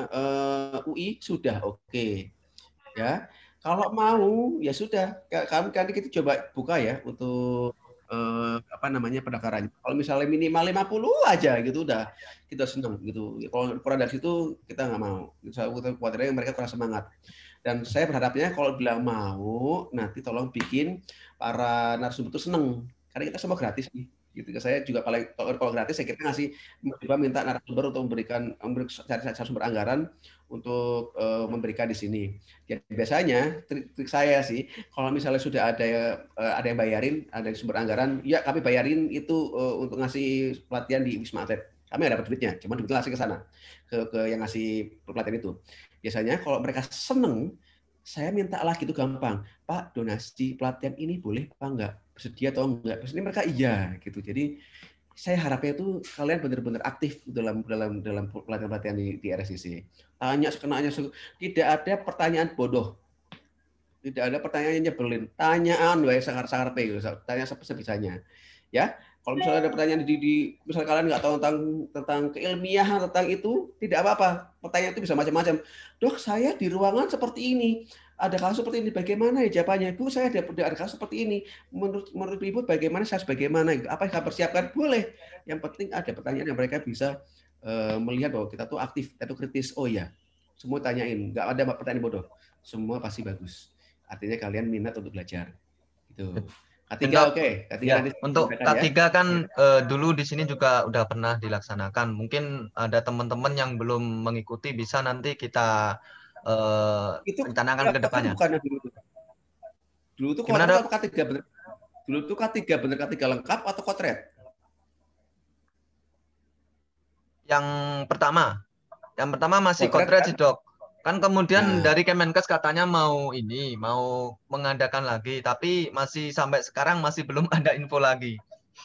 uh, U I sudah oke. Ya. Kalau mau ya sudah. Kami kan kita coba buka ya untuk Eh, apa namanya pendaftarannya. Kalau misalnya minimal lima puluh aja gitu udah kita senang gitu. Kalau kurang dari situ kita nggak mau. Kita khawatirnya mereka kurang semangat. Dan saya berharapnya kalau bilang mau nanti tolong bikin para narasumber itu seneng karena kita semua gratis nih. Gitu. Saya juga kalau kalau gratis saya kita ngasih coba minta narasumber untuk memberikan cari sumber anggaran untuk uh, memberikan di sini. Jadi biasanya trik, trik saya sih kalau misalnya sudah ada uh, ada yang bayarin, ada yang sumber anggaran, ya kami bayarin itu uh, untuk ngasih pelatihan di Wisma Atlet. Kami nggak dapat duitnya, cuma duitnya ngasih ke sana ke, ke yang ngasih pelatihan itu. Biasanya kalau mereka seneng, saya minta lagi itu gampang. Pak, donasi pelatihan ini boleh apa enggak? Bersedia atau enggak? Biasanya mereka iya gitu. Jadi saya harapnya itu kalian benar-benar aktif dalam dalam dalam pelatihan-pelatihan di, di R S D C. Tanya sekenanya, tidak ada pertanyaan bodoh. Tidak ada pertanyaan yang nyebelin. Tanyaan wae sangar-sangar gitu. Tanya sebisanya. Ya. Kalau misalnya ada pertanyaan di, di misalnya kalian nggak tahu tentang tentang keilmiahan tentang itu, tidak apa-apa. Pertanyaan itu bisa macam-macam. Dok, saya di ruangan seperti ini. Ada kasus seperti ini, bagaimana ya jawabannya? Bu, saya ada, ada kasus seperti ini. Menurut menurut Ibu bagaimana, saya bagaimana? Apa yang saya persiapkan? Boleh. Yang penting ada pertanyaan yang mereka bisa uh, melihat bahwa kita tuh aktif, kita tuh kritis. Oh ya, semua tanyain. Nggak ada pertanyaan bodoh. Semua pasti bagus. artinya kalian minat untuk belajar. Gitu. K tiga oke, okay. K tiga ya, nanti untuk K tiga ya. Kan uh, dulu di sini juga udah pernah dilaksanakan. Mungkin ada teman-teman yang belum mengikuti, bisa nanti kita uh, itu rencanakan ke depannya. Bukan dulu itu. Dulu itu Gimana, K tiga bener. Dulu itu K tiga bener K tiga lengkap atau kotret? Yang pertama. Yang pertama masih kotret, kotret sih, Dok. Kan kemudian nah. dari Kemenkes katanya mau ini, mau mengadakan lagi, tapi masih sampai sekarang masih belum ada info lagi.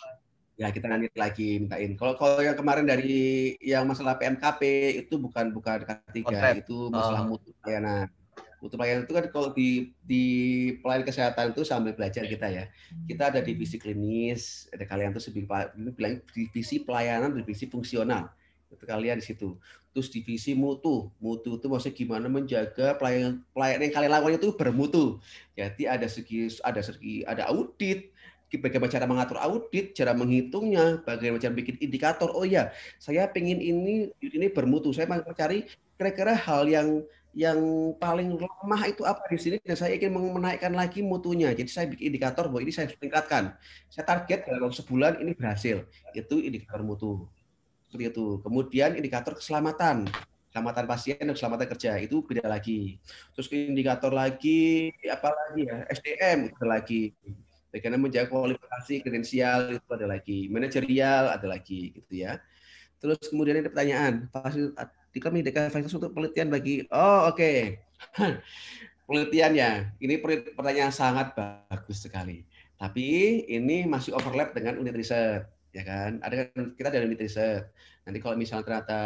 Ya kita nanti lagi mintain. Kalau kalau yang kemarin dari yang masalah P M K P itu bukan bukan K tiga, Kotret. Itu masalah oh. mutu pelayanan. Mutu pelayanan itu kan kalau di di pelayanan kesehatan itu sambil belajar kita ya. Kita ada divisi klinis, ada kalian tuh bilang divisi pelayanan, divisi fungsional. Itu kalian di situ. Terus divisi mutu, mutu itu maksudnya gimana menjaga pelayanan pelayanan yang kalian lakukan itu bermutu. Jadi ada segi ada segi ada audit, bagaimana cara mengatur audit, cara menghitungnya, bagaimana cara bikin indikator. Oh ya, saya pengen ini ini bermutu. Saya mau cari kira-kira hal yang yang paling lemah itu apa di sini dan saya ingin menaikkan lagi mutunya. Jadi saya bikin indikator bahwa ini saya tingkatkan. Saya target dalam sebulan ini berhasil. Itu indikator mutu. Seperti itu. Kemudian indikator keselamatan, keselamatan pasien dan keselamatan kerja itu beda lagi. Terus indikator lagi apa lagi ya? S D M itu lagi. Bagaimana menjaga kualifikasi kredensial itu ada lagi. Manajerial ada lagi gitu ya. Terus kemudian ada pertanyaan, di kami dekat fasilitas untuk penelitian bagi oh oke. Okay. Penelitiannya. Ini pertanyaan sangat bagus sekali. Tapi ini masih overlap dengan unit riset. Ya kan, ada kita dari unit riset. Nanti kalau misalnya ternyata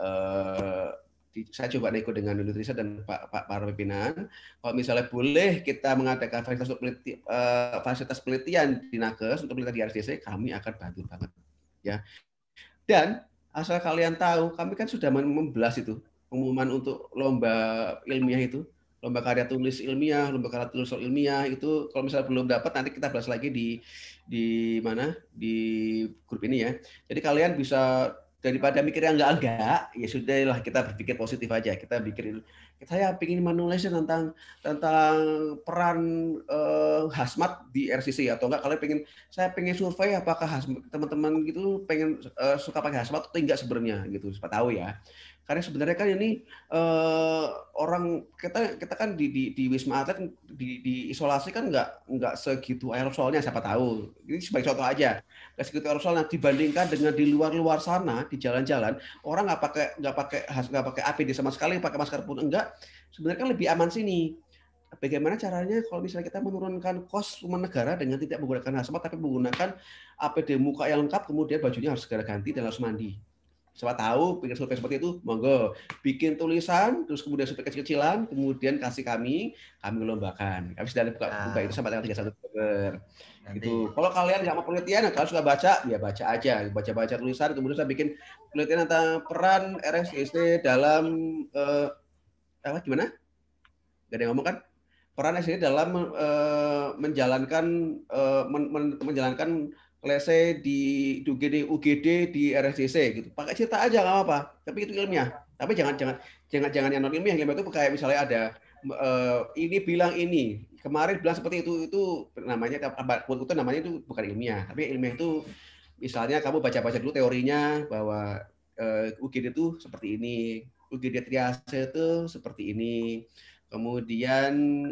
uh, di, saya coba nego dengan unit riset dan Pak, Pak para pimpinan, kalau misalnya boleh kita mengadakan fasilitas penelitian, uh, fasilitas penelitian di Nakes untuk penelitian di R S D C, kami akan bantu banget. Ya. Dan asal kalian tahu, kami kan sudah membelas itu pengumuman untuk lomba ilmiah itu. Lomba karya tulis ilmiah, lomba karya tulis ilmiah itu kalau misalnya belum dapat nanti kita bahas lagi di di mana di grup ini ya. Jadi kalian bisa daripada mikirnya enggak-enggak, ya sudahlah kita berpikir positif aja. Kita bikin saya ingin menulis tentang tentang peran uh, hazmat di R S D C atau enggak kalian pengen saya pengen survei apakah teman-teman gitu pengen uh, suka pakai hazmat atau enggak sebenarnya gitu. Siapa tahu ya. Karena sebenarnya kan ini uh, orang kita kita kan di di, di Wisma Atlet di, di isolasi kan nggak nggak segitu aerosolnya siapa tahu. Ini sebagai contoh aja nggak segitu aerosolnya dibandingkan dengan di luar-luar sana di jalan-jalan orang nggak pakai nggak pakai nggak pakai A P D sama sekali pakai masker pun enggak. Sebenarnya kan lebih aman sini. Bagaimana caranya kalau misalnya kita menurunkan kos rumah negara dengan tidak menggunakan hazmat tapi menggunakan A P D muka yang lengkap kemudian bajunya harus segera ganti dan harus mandi. Siapa tahu bikin survei seperti itu, monggo bikin tulisan, terus kemudian survei kecil-kecilan, kemudian kasih kami, kami lombakan. Kami sudah buka, nah. buka itu sampai tanggal tiga puluh satu Oktober. Gitu. Kalau kalian nggak mau penelitian, kalian suka baca, ya baca aja, baca-baca tulisan, kemudian saya bikin penelitian tentang peran R S D C dalam eh, apa gimana? Gak ada yang ngomong kan? Peran R S D C dalam eh, menjalankan eh, men, men, menjalankan lesai di U G D U G D di R S D C gitu. Pakai cerita aja nggak apa-apa, tapi itu ilmiah. Tapi jangan jangan jangan jangan yang non ilmiah. Ilmiah itu kayak misalnya ada uh, ini bilang ini, kemarin bilang seperti itu itu namanya itu namanya itu bukan ilmiah. Tapi ilmiah itu misalnya kamu baca-baca dulu teorinya bahwa uh, U G D itu seperti ini, U G D triase itu seperti ini. Kemudian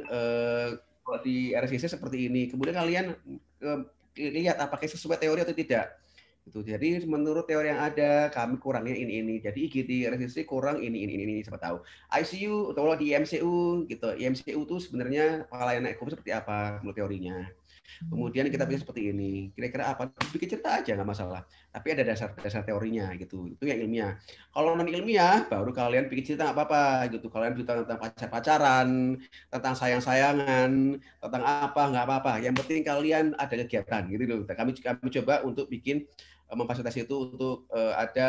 uh, di R S D C seperti ini. Kemudian kalian uh, lihat apakah sesuai teori atau tidak. Itu. Jadi menurut teori yang ada kami kurangnya ini ini. Jadi I G D R S D C kurang ini ini ini siapa tahu. I C U atau di I M C U gitu. I M C U itu sebenarnya pelayanan ekonomi seperti apa menurut teorinya. Kemudian kita bisa seperti ini. Kira-kira apa? Bikin cerita aja nggak masalah. Tapi ada dasar-dasar teorinya gitu. Itu yang ilmiah. Kalau non ilmiah baru kalian bikin cerita nggak apa-apa gitu. Kalian cerita tentang pacar-pacaran, tentang sayang-sayangan, tentang apa nggak apa-apa. Yang penting kalian ada kegiatan gitu loh. Kami kami coba untuk bikin uh, memfasilitasi itu untuk uh, ada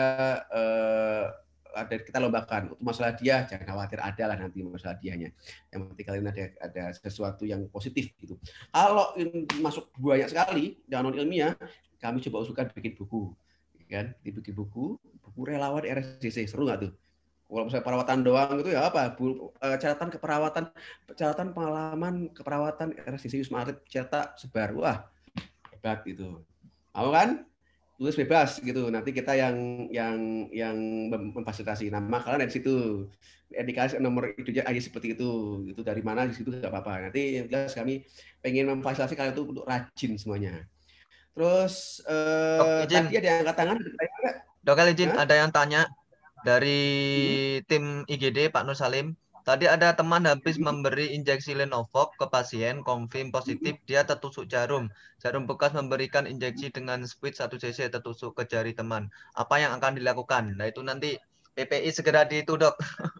uh, ada kita lombakan untuk masalah dia, jangan khawatir, ada lah nanti masalah dianya. Yang penting kalian ada ada sesuatu yang positif gitu. Kalau masuk banyak sekali yang non ilmiah, kami coba usulkan bikin buku, kan? Dibikin buku, buku relawan R S D C, seru nggak tuh? Kalau misalnya perawatan doang itu ya apa? Bu, uh, catatan keperawatan, catatan pengalaman keperawatan R S D C Wisma Atlet cetak sebar. Wah, hebat gitu. Mau kan? Tulis bebas gitu. Nanti kita yang yang yang memfasilitasi. Nama kalian dari situ. Dikasih nomor itu aja seperti itu. Itu dari mana di situ nggak apa-apa. Nanti jelas kami pengen memfasilitasi kalian itu untuk rajin semuanya. Terus uh, tadi ada yang angkat tangan. Dok izin, ada yang tanya. Dari tim I G D Pak Nur Salim, tadi ada teman habis memberi injeksi Lenovok ke pasien, confirm positif, dia tertusuk jarum. Jarum bekas memberikan injeksi dengan speed satu cc tertusuk ke jari teman. Apa yang akan dilakukan? Nah itu nanti P P I segera di itu dok.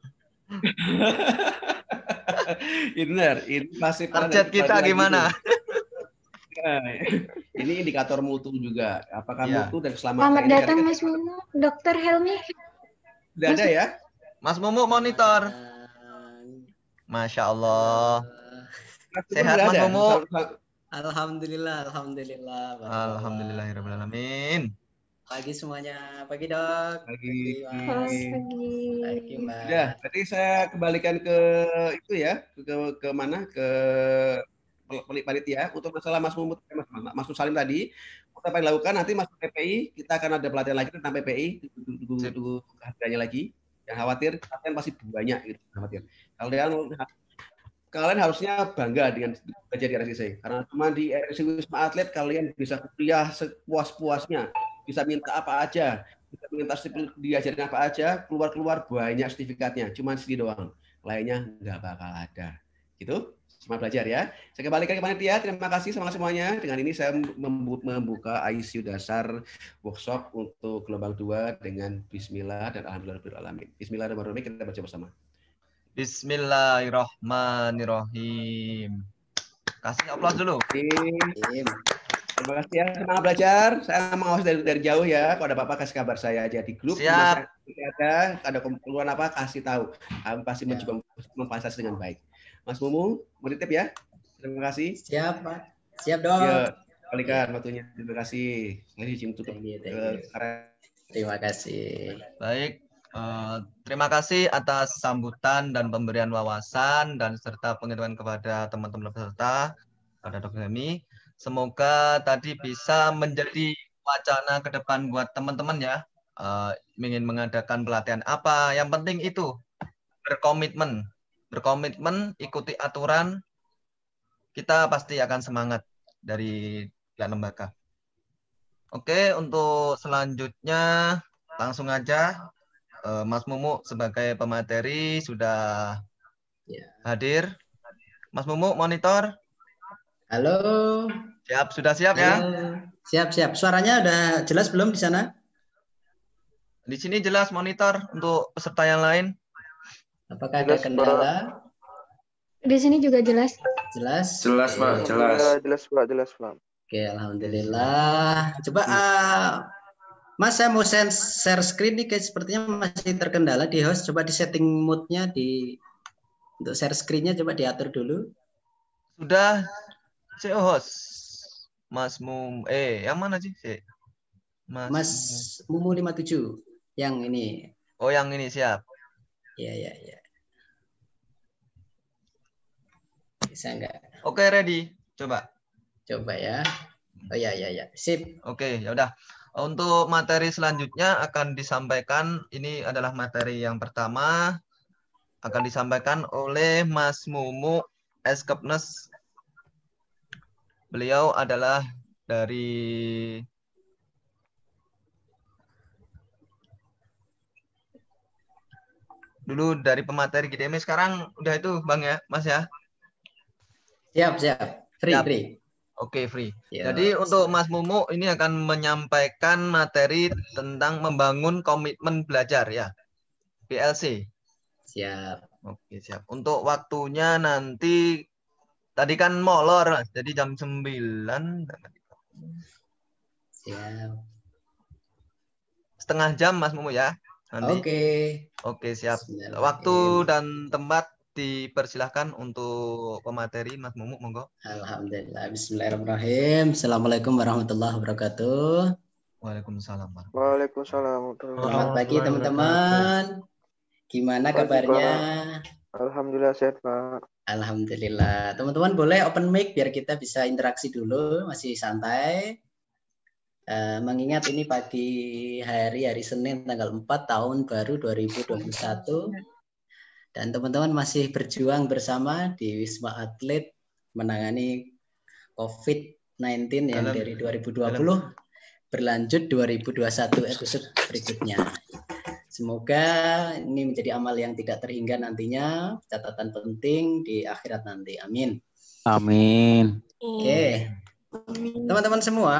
Benar, ini pasti target kita gimana? Ini indikator mutu juga. Apakah ya. mutu dan keselamatan? Selamat datang Mas Mumu, Dokter Helmi. Sudah ada ya? Mas Mumu monitor. Masya Allah. Sehat Mas Mumu? Alhamdulillah, alhamdulillah. Alhamdulillahirrahmanirrahim. Pagi semuanya, pagi dok. Pagi. Pagi. Pagi Mbak. Ya, tadi saya kembalikan ke itu ya, ke ke mana? Ke panitia untuk masalah Mas Mumu, Mas, Mas Salim tadi. Kita akan lakukan nanti masuk P P I, kita akan ada pelatihan lagi tentang P P I, tunggu harganya lagi. Yang khawatir, kalian pasti banyak gitu khawatir. Kalian kalian harusnya bangga dengan kerja di R S D C karena cuma di R S D C Wisma Atlet kalian bisa kuliah sepuas-puasnya, bisa minta apa aja, bisa minta diajarin apa aja, keluar-keluar banyak sertifikatnya, cuma sedih doang, lainnya nggak bakal ada. Gitu. Semangat belajar ya. Saya kembalikan ke panitia. Terima kasih semangat semuanya. Dengan ini saya membuka I C U dasar workshop untuk gelombang dua dengan Bismillah dan Alhamdulillahirrahmanirrahim. Bismillahirrahmanirrahim. Kita baca bersama. Bismillahirrahmanirrahim. Kasih aplaus dulu. Terima kasih ya. Semangat belajar. Saya mau dari, dari jauh ya. Kalau ada apa-apa kasih kabar saya aja di grup. Siap. Ada ada keperluan apa kasih tahu. Kami pasti mencoba memfasilitasi dengan baik. Mas Mumu, mau titip ya? Terima kasih. Siap, Pak. Siap, Dok. Ya, kembalikan waktunya. Terima kasih. Ini izin tutup. Terima kasih. Baik, uh, terima kasih atas sambutan dan pemberian wawasan dan serta pengetahuan kepada teman-teman peserta, pada Dokter Helmi. Semoga tadi bisa menjadi wacana ke depan buat teman-teman ya. Uh, ingin mengadakan pelatihan apa, yang penting itu berkomitmen. Berkomitmen, ikuti aturan, kita pasti akan semangat dari pihak lembaga. Oke, untuk selanjutnya langsung aja Mas Mumu sebagai pemateri sudah ya. Hadir. Mas Mumu monitor. Halo. Siap, sudah siap Halo. Ya? Siap, siap. Suaranya udah jelas belum di sana? Di sini jelas monitor untuk peserta yang lain. Apakah ada kendala? Di sini juga jelas. Jelas. Jelas, Pak. Jelas. Jelas, Pak. Jelas, Pak. Oke, alhamdulillah. Coba, uh, Mas, saya mau share screen nih, guys. Sepertinya masih terkendala di host. Coba di setting mood-nya di untuk share screen-nya coba diatur dulu. Sudah, C O host. Mas Mum, eh, yang mana sih? Mas, Mas Mumu lima puluh tujuh. Yang ini. Oh, yang ini siap. Iya, iya, iya. Bisa enggak? Oke, ready. Coba. Coba ya. Oh ya, ya, ya. Sip. Oke, ya udah. Untuk materi selanjutnya akan disampaikan, ini adalah materi yang pertama, akan disampaikan oleh Mas Mumu Eskepnes. Beliau adalah dari dulu dari pemateri G D M, sekarang udah itu Bang ya, Mas ya? Siap, siap. Free, siap. Free. Oke, free. Ya, jadi untuk Mas Mumu ini akan menyampaikan materi tentang membangun komitmen belajar ya. B L C. Siap. Oke, siap. Untuk waktunya nanti tadi kan molor, jadi jam sembilan. Siap. Setengah jam Mas Mumu ya. Nanti. Oke. Oke, siap. Waktu dan tempat dipersilahkan untuk pemateri Mas Mumu, monggo. Alhamdulillah. Bismillahirrahmanirrahim. Assalamualaikum warahmatullahi wabarakatuh. Waalaikumsalam. Waalaikumsalam. Selamat pagi teman-teman. Gimana Pak, kabarnya? Alhamdulillah sehat, Pak. Alhamdulillah. Teman-teman boleh open mic biar kita bisa interaksi dulu, masih santai. Uh, mengingat ini pagi hari hari Senin tanggal empat tahun baru dua ribu dua puluh satu dan teman-teman masih berjuang bersama di Wisma Atlet menangani COVID sembilan belas yang dari dua ribu dua puluh berlanjut dua ribu dua puluh satu episode berikutnya. Semoga ini menjadi amal yang tidak terhingga nantinya, catatan penting di akhirat nanti. Amin. Amin. Oke. Teman-teman semua,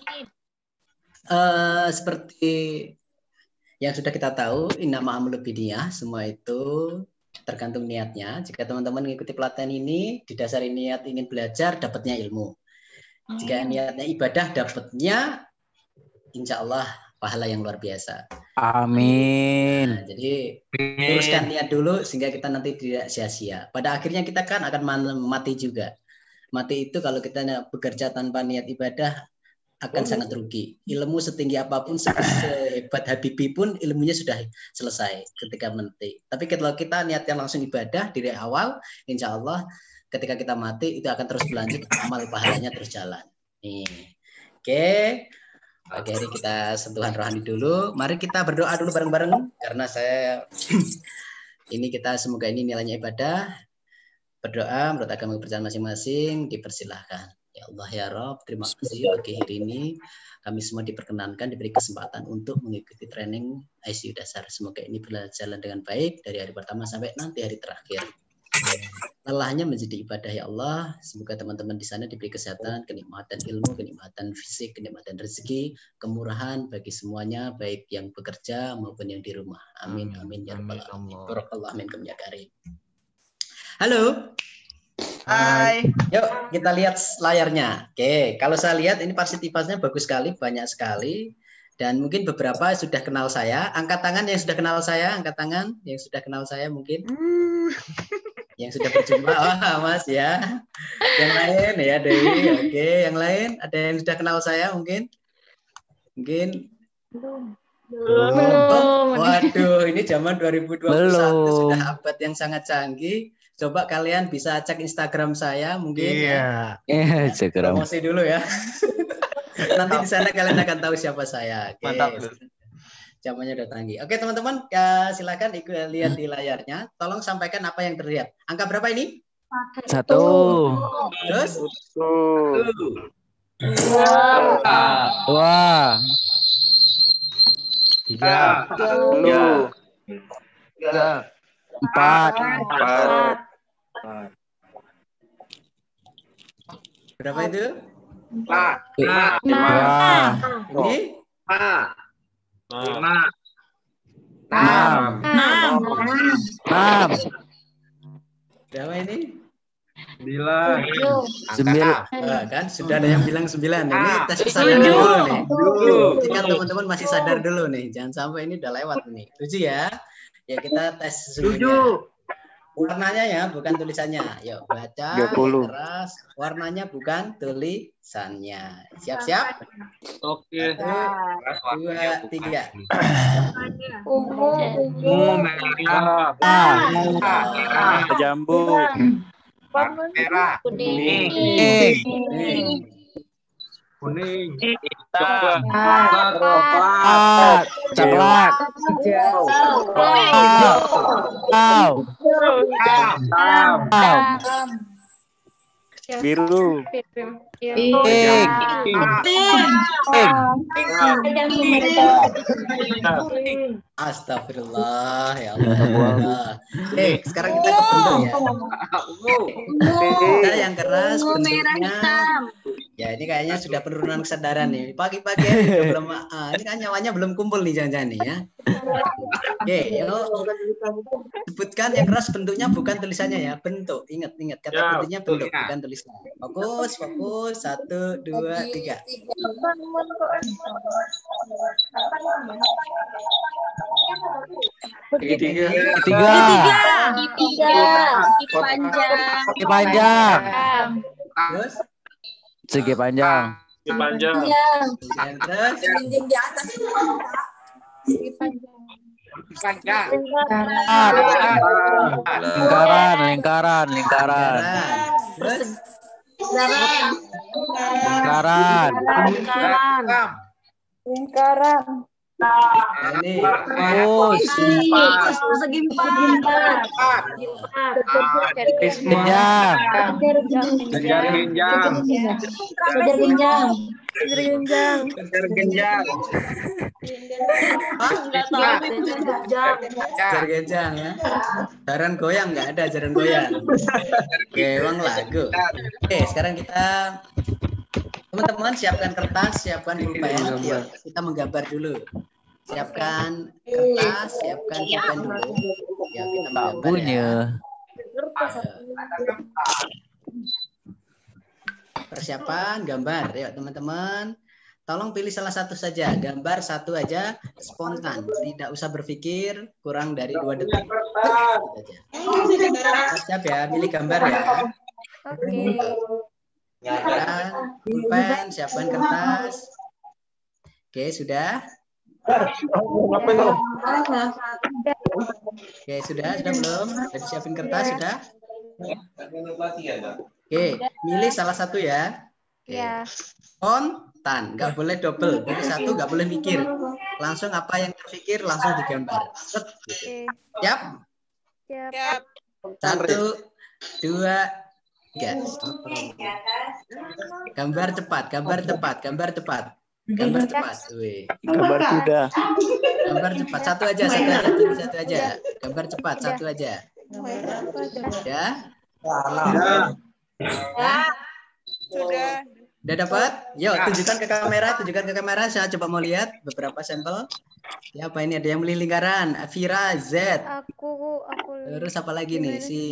Uh, seperti yang sudah kita tahu, innama amru binniyah, semua itu tergantung niatnya. Jika teman-teman mengikuti pelatihan ini, didasari niat ingin belajar, dapatnya ilmu. Jika niatnya ibadah, dapatnya insya Allah pahala yang luar biasa. Amin. Nah, jadi luruskan niat dulu sehingga kita nanti tidak sia-sia. Pada akhirnya kita kan akan mati juga. Mati itu kalau kita bekerja tanpa niat ibadah, akan sangat rugi. Ilmu setinggi apapun, sehebat Habibie pun ilmunya sudah selesai ketika mati. Tapi kalau kita niatnya langsung ibadah dari awal, insya Allah ketika kita mati itu akan terus berlanjut, amal pahalanya terus jalan. Nih, oke. Oke, ini kita sentuhan rohani dulu. Mari kita berdoa dulu bareng-bareng karena saya ini kita semoga ini nilainya ibadah. Berdoa menurut agama kepercayaan masing-masing, dipersilahkan. Ya Allah ya Rob, terima kasih pagi hari ini kami semua diperkenankan, diberi kesempatan untuk mengikuti training I C U dasar. Semoga ini berjalan dengan baik dari hari pertama sampai nanti hari terakhir. Lelahnya menjadi ibadah ya Allah. Semoga teman-teman di sana diberi kesehatan, kenikmatan ilmu, kenikmatan fisik, kenikmatan rezeki, kemurahan bagi semuanya, baik yang bekerja maupun yang di rumah. Amin amin ya rabbal alamin. Barakallahu minkum ya karim. Halo. Hai. Yuk kita lihat layarnya. Oke, kalau saya lihat ini partisipasinya bagus sekali, banyak sekali. Dan mungkin beberapa sudah kenal saya. Angkat tangan yang sudah kenal saya, angkat tangan yang sudah kenal saya mungkin. Yang sudah berjumpa, oh Mas ya. Yang lain ya Dewi, oke. Yang lain ada yang sudah kenal saya mungkin? Mungkin belum. Belum. Waduh, ini zaman dua ribu dua puluh satu belum. Sudah abad yang sangat canggih. Coba kalian bisa cek Instagram saya mungkin. Iya. Ya. Instagram. Promosi dulu ya. Nanti di sana kalian akan tahu siapa saya. Oke. Mantap. Zamannya udah canggih. Oke teman-teman, ya, silakan ikut lihat di layarnya. Tolong sampaikan apa yang terlihat. Angka berapa ini? Satu. Terus? Satu. Dua. Dua. Tiga. Tiga. Tiga. Empat. Empat. Berapa itu? Empat. Lima. Ini? Empat. Lima. Enam. Enam. Berapa ini? Sembilan. Sembilan. Nah, kan sudah ada yang bilang sembilan. Ini tes kesadaran dulu nih. Jika teman-teman masih sadar dulu nih, jangan sampai ini udah lewat nih. Tujuh ya. Ya kita tes sesungguhnya. Warnanya ya, bukan tulisannya. Yuk baca keras. Warnanya bukan tulisannya. Siap-siap? Oke. Satu, dua, tiga. Ungu. Ungu, merah, jambu, Merah. Kuning. kuning, Coklat. coklat, coklat, Hijau. biru, Astagfirullah ya Allah. Oke, sekarang kita ke bentuk ya. Kita yang keras bentuknya. Ya ini kayaknya sudah penurunan kesadaran nih. Pagi-pagi ini belum. Ah, ini kan nyawanya belum kumpul nih jangan-jangan nih ya. Oke, yuk sebutkan yang keras bentuknya bukan tulisannya ya. Bentuk. Ingat, ingat kata Ya, bentuknya bentuk bukan tulisan. Fokus, fokus. Satu, dua, tiga. Ketiga. Tiga. Segi panjang. Segi panjang. Terus Segi panjang. Segi panjang. yang terus Dinding di atas. Lingkaran, lingkaran, lingkaran. Terus Lingkaran. Lingkaran. Lingkaran. ini Terus. Persegi empat. Genjang. Kejar genjang. Kejar genjang. Kejar genjang. Kejar genjang. Enggak tahu kejar genjang. Jar genjang ya. Jaran goyang nggak ada jaran goyang. Oke, uang lagu. Oke, sekarang kita teman-teman siapkan kertas, siapkan pulpen. Yuk, kita menggambar dulu. Siapkan kertas, siapkan pulpen dulu. Ya, kita menggambar ya. Persiapan gambar, yuk teman-teman. Tolong pilih salah satu saja, gambar satu aja, spontan, tidak usah berpikir kurang dari dua detik. Siap ya, pilih gambar ya. Oke. Siapkan pulpen, siapkan kertas. Oke, sudah. Oke, sudah, sudah belum? Sudah disiapin kertas, sudah? Oke, milih salah satu ya. Ya. Spontan, nggak boleh double. Pilih satu, nggak boleh mikir. Langsung apa yang terpikir, langsung digambar. Oke. Siap? Siap. Satu, dua, tiga. Gambar cepat, gambar cepat, gambar cepat. Gambar cepat. Wih. Gambar kuda. Gambar cepat. Satu aja, satu aja, pilih satu aja. Gambar cepat, satu aja. Ya? Ya. Sudah. Udah dapat? Yuk, tunjukkan ke kamera, tunjukkan ke kamera. Saya coba mau lihat beberapa sampel. Ya, apa ini? Ada yang beli lingkaran. Vira Z. Aku, aku. Terus apa lagi nih? Si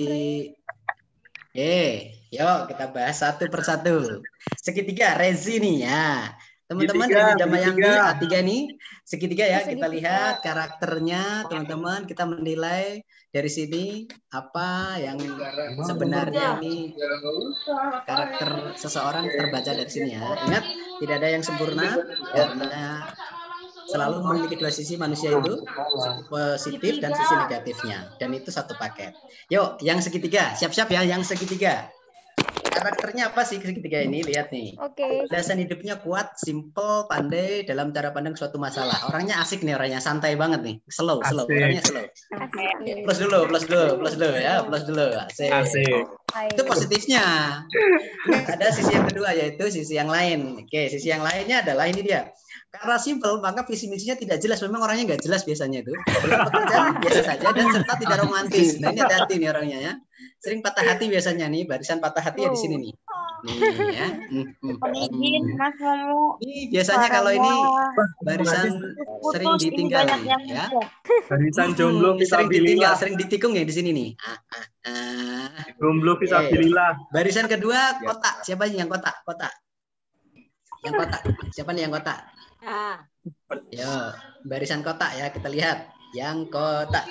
Eh, yuk kita bahas satu persatu. Segitiga Rezi nih ya. Teman-teman Rezi Damayanti A tiga nih, segitiga ya. Kita lihat karakternya, teman-teman. Kita menilai dari sini apa yang sebenarnya ini karakter seseorang terbaca dari sini ya. Ingat, tidak ada yang sempurna karena selalu memiliki dua sisi manusia itu, sisi positif dan sisi negatifnya, dan itu satu paket. Yuk, yang segitiga, siap-siap ya, yang segitiga. Karakternya apa sih segitiga ini? Lihat nih. Oke. Dasar hidupnya kuat, simple, pandai dalam cara pandang suatu masalah. Orangnya asik nih, orangnya santai banget nih, slow, slow, orangnya slow. Plus dulu, plus dulu, plus dulu ya, plus dulu. Asik. Asik. Itu positifnya. Ada sisi yang kedua yaitu sisi yang lain. Oke, sisi yang lainnya adalah ini dia. Karena simple, maka visi misinya tidak jelas. Memang orangnya nggak jelas biasanya itu. Dalam pekerjaan biasa saja dan serta tidak romantis. Nah ini hati-hati nih orangnya ya. Sering patah hati biasanya nih. Barisan patah hati ya di sini nih. Nih ya. Izin, Mas Momo. Ini biasanya kalau ini barisan sering ditinggal nih, ya. Barisan jomblo sering ditinggal, fisabilillah. sering ditikung ya di sini nih. Ah, ah, ah. Jomblo fisabilillah. Barisan kedua kotak. Siapa yang kotak? Kotak. Yang kotak. Siapa nih yang kotak? Ah. Yo, barisan kotak ya, kita lihat. Yang kotak.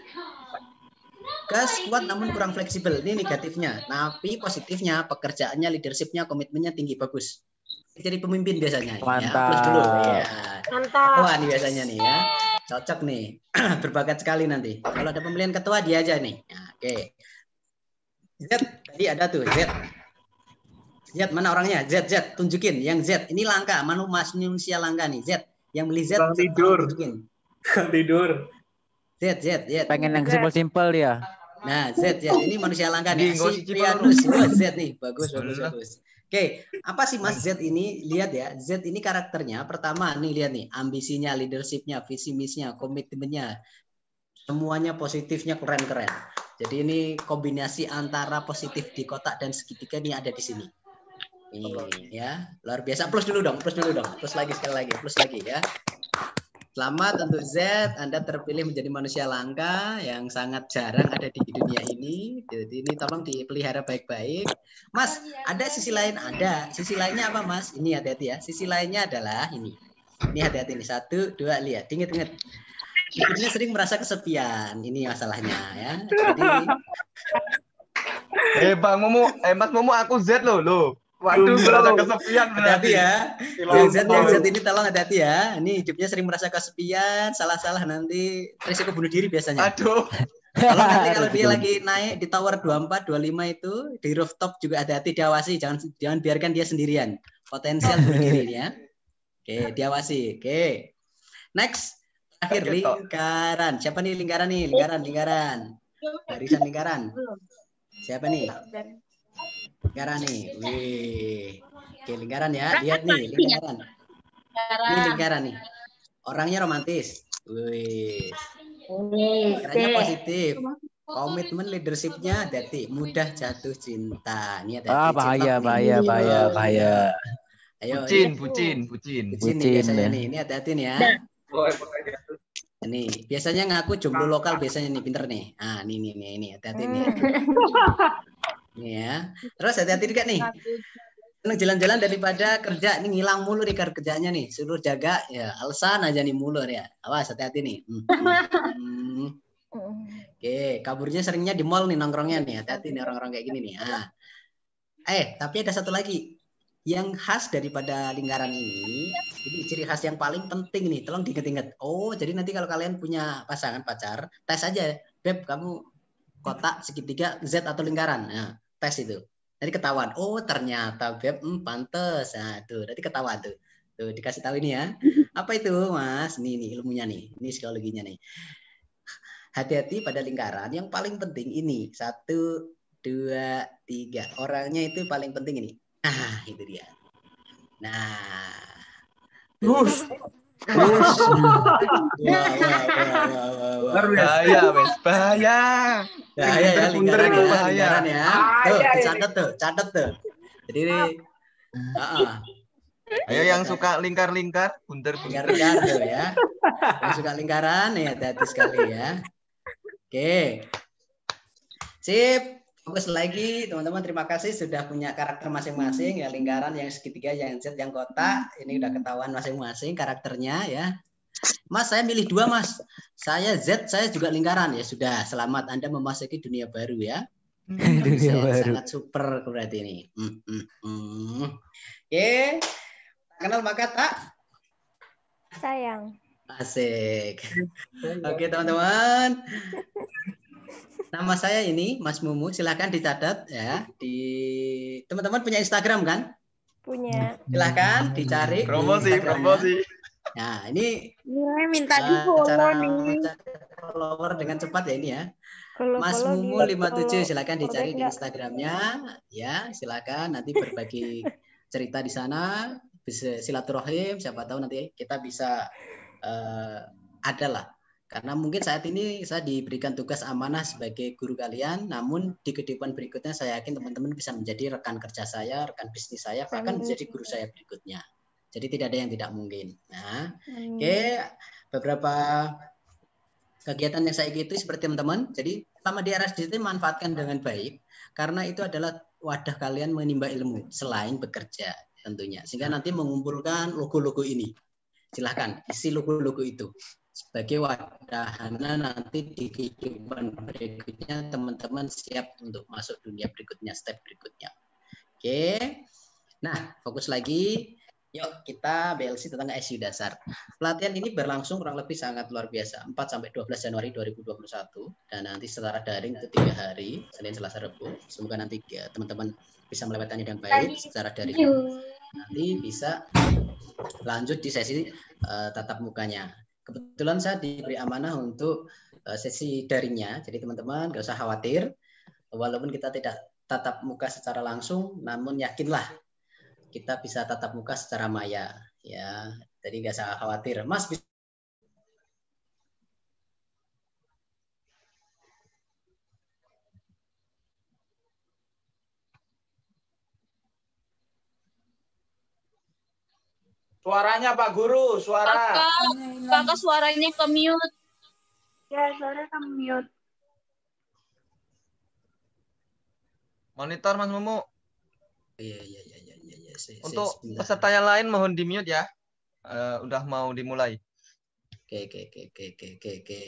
Gas kuat namun kurang fleksibel. Ini negatifnya. Tapi positifnya, pekerjaannya, leadershipnya, komitmennya tinggi, bagus. Jadi pemimpin biasanya. Mantap. Ya, plus dulu. Ya. Mantap. Ketua nih biasanya nih ya. Cocok nih. Berbakat sekali nanti. Kalau ada pemilihan ketua dia aja nih. Ya, oke. Z, tadi ada tuh Z. Z mana orangnya? Z, Z, tunjukin yang Z. Ini langka, manu manusia langka nih, Z. Yang beli Z, Bang tidur. Tunjukin. Tidur. Z, Z, Z. Pengen yang simpel-simpel dia. Nah, Z, Z. Ini manusia langka nih. Nggak usah Siprianus. Oh, Z nih. Bagus, bagus, bagus. Oke, apa sih Mas Z ini? Lihat ya, Z ini karakternya. Pertama nih, lihat nih. Ambisinya, leadershipnya, visi misinya, komitmennya. Semuanya positifnya keren-keren. Jadi ini kombinasi antara positif di kotak dan segitiga ini ada di sini. Ini ya, luar biasa. Plus dulu dong, plus dulu dong. Plus lagi sekali lagi, plus lagi ya. Selamat untuk Z, Anda terpilih menjadi manusia langka yang sangat jarang ada di dunia ini. Jadi ini tolong dipelihara baik-baik. Mas, ada sisi lain? Ada. Sisi lainnya apa Mas? Ini hati-hati ya. Sisi lainnya adalah ini. Ini hati-hati nih. Satu, dua, lihat. Ingat-ingat. Hidupnya sering merasa kesepian. Ini masalahnya ya. Jadi Eh Bang Momo, eh Mas Momo aku Z loh, loh. Waduh, merasa kesepian Hati-hati berarti. ya. Yang Z, yang Z ini tolong hati-hati ya. Ini hidupnya sering merasa kesepian, salah-salah nanti risiko bunuh diri biasanya. Aduh. Kalau nanti kalau dia lagi naik di tower dua puluh empat, dua puluh lima itu di rooftop juga hati-hati, diawasi, jangan jangan biarkan dia sendirian. Potensial bunuh diri ini ya. Oke, diawasi. Oke. Next. Terakhir lingkaran. Siapa nih lingkaran nih? Lingkaran, lingkaran. Barisan lingkaran. Siapa nih? Lingkaran nih. Wih. Oke, lingkaran ya. Lihat nih, lingkaran. Ini lingkaran nih. Orangnya romantis. Wih. Caranya positif. Komitmen leadership-nya hati-hati. Mudah jatuh cinta. Ini hati-hati. Ah, bahaya, bahaya, bahaya, bahaya. Ayo, bucin, ini. bucin, bucin. Bucin nih biasanya nih. Ini hati-hati nih ya. Ini biasanya ngaku jomblo lokal biasanya nih, pinter nih. Ah, nih nih nih ini hati-hati nih. Nih ya. Terus hati-hati juga nih. Seneng jalan-jalan daripada kerja ini ngilang mulu nih kerjanya nih. Suruh jaga ya, alasan aja nih mulu ya. Awas hati-hati nih. Hmm. Hmm. Oke, kaburnya seringnya di mall nih nongkrongnya nih. Hati-hati nih orang-orang kayak gini nih. Ah. Eh, tapi ada satu lagi. Yang khas daripada lingkaran ini, ini ciri khas yang paling penting nih, tolong diinget-inget. Oh, jadi nanti kalau kalian punya pasangan pacar, tes aja, Beb, kamu kotak, segitiga, Z atau lingkaran. Nah, tes itu. Nanti ketahuan. Oh, ternyata Beb, hmm, pantes. Nah, tuh, nanti ketahuan tuh. Tuh, dikasih tahu ini ya. Apa itu, Mas? Nih, nih ilmunya nih. Ini psikologinya nih. Hati-hati pada lingkaran. Yang paling penting ini. Satu, dua, tiga. Orangnya itu paling penting ini. Nah, itu dia. Nah. Us. Us. Wah, wah, wah, wah, wah. Bahaya, Wes. Bahaya. Bahaya ya, lingkaran ya, bahaya. lingkaran ya. Tuh, catat tuh, catat tuh. Jadi ini, uh-uh. Ayo yang suka lingkar-lingkar, bunter-bunter. Lingkar-lingkar tuh ya. Yang suka lingkaran ya, hati-hati sekali ya. Oke. Sip. Fokus lagi, teman-teman. Terima kasih sudah punya karakter masing-masing ya, lingkaran, yang segitiga, yang Z, yang kotak. Ini udah ketahuan masing-masing karakternya ya. Mas, saya milih dua, Mas. Saya Z, saya juga lingkaran ya. Sudah, selamat Anda memasuki dunia baru ya. Dunia baru. Sangat super berarti ini. Hmm, hmm, hmm. Oke. Kenal maka tak? Sayang. Asik. Oke, teman-teman. Nama saya ini Mas Mumu, silahkan dicatat ya. Di teman-teman punya Instagram kan? Punya. Silahkan dicari. Promosi, di promosi. Nah, ini Nilai minta di uh, cara follow nih. follower dengan cepat ya ini ya. Kalau Mas kalau Mumu di- lima puluh tujuh, kalau silahkan dicari di enggak. Instagramnya ya. Silakan nanti berbagi cerita di sana, bisa silaturahim. Siapa tahu nanti kita bisa uh, adalah. Karena mungkin saat ini saya diberikan tugas amanah sebagai guru kalian, namun di kehidupan berikutnya saya yakin teman-teman bisa menjadi rekan kerja saya, rekan bisnis saya, bahkan menjadi guru saya berikutnya. Jadi tidak ada yang tidak mungkin. Nah, oke, okay. Beberapa kegiatan yang saya ikuti seperti teman-teman. Jadi selama di R S D T manfaatkan dengan baik, karena itu adalah wadah kalian menimba ilmu selain bekerja tentunya. Sehingga nanti mengumpulkan logo-logo ini. Silahkan isi logo-logo itu sebagai wadahana nanti di kehidupan berikutnya teman-teman siap untuk masuk dunia berikutnya, step berikutnya. Oke. Nah, fokus lagi. Yuk kita B L C tentang S U dasar. Pelatihan ini berlangsung kurang lebih sangat luar biasa, empat sampai dua belas Januari dua ribu dua puluh satu, dan nanti secara daring itu tiga hari, Senin, Selasa, Rabu. Semoga nanti ya, teman-teman bisa melewatinya dengan baik secara daring. Nanti bisa lanjut di sesi uh, tatap mukanya. Kebetulan saya diberi amanah untuk uh, sesi daringnya, jadi teman-teman nggak usah khawatir. Walaupun kita tidak tatap muka secara langsung, namun yakinlah kita bisa tatap muka secara maya, ya. Jadi nggak usah khawatir, Mas. Suaranya Pak Guru, suara. Kakak, kakak suaranya ke mute. Ya, suaranya ke mute. Monitor Mas Mumu. Iya, iya, iya, iya, iya. iya. Saya, Untuk saya, peserta yang lain mohon di mute ya. Uh, udah mau dimulai. Oke, oke, oke, oke, oke, oke, oke.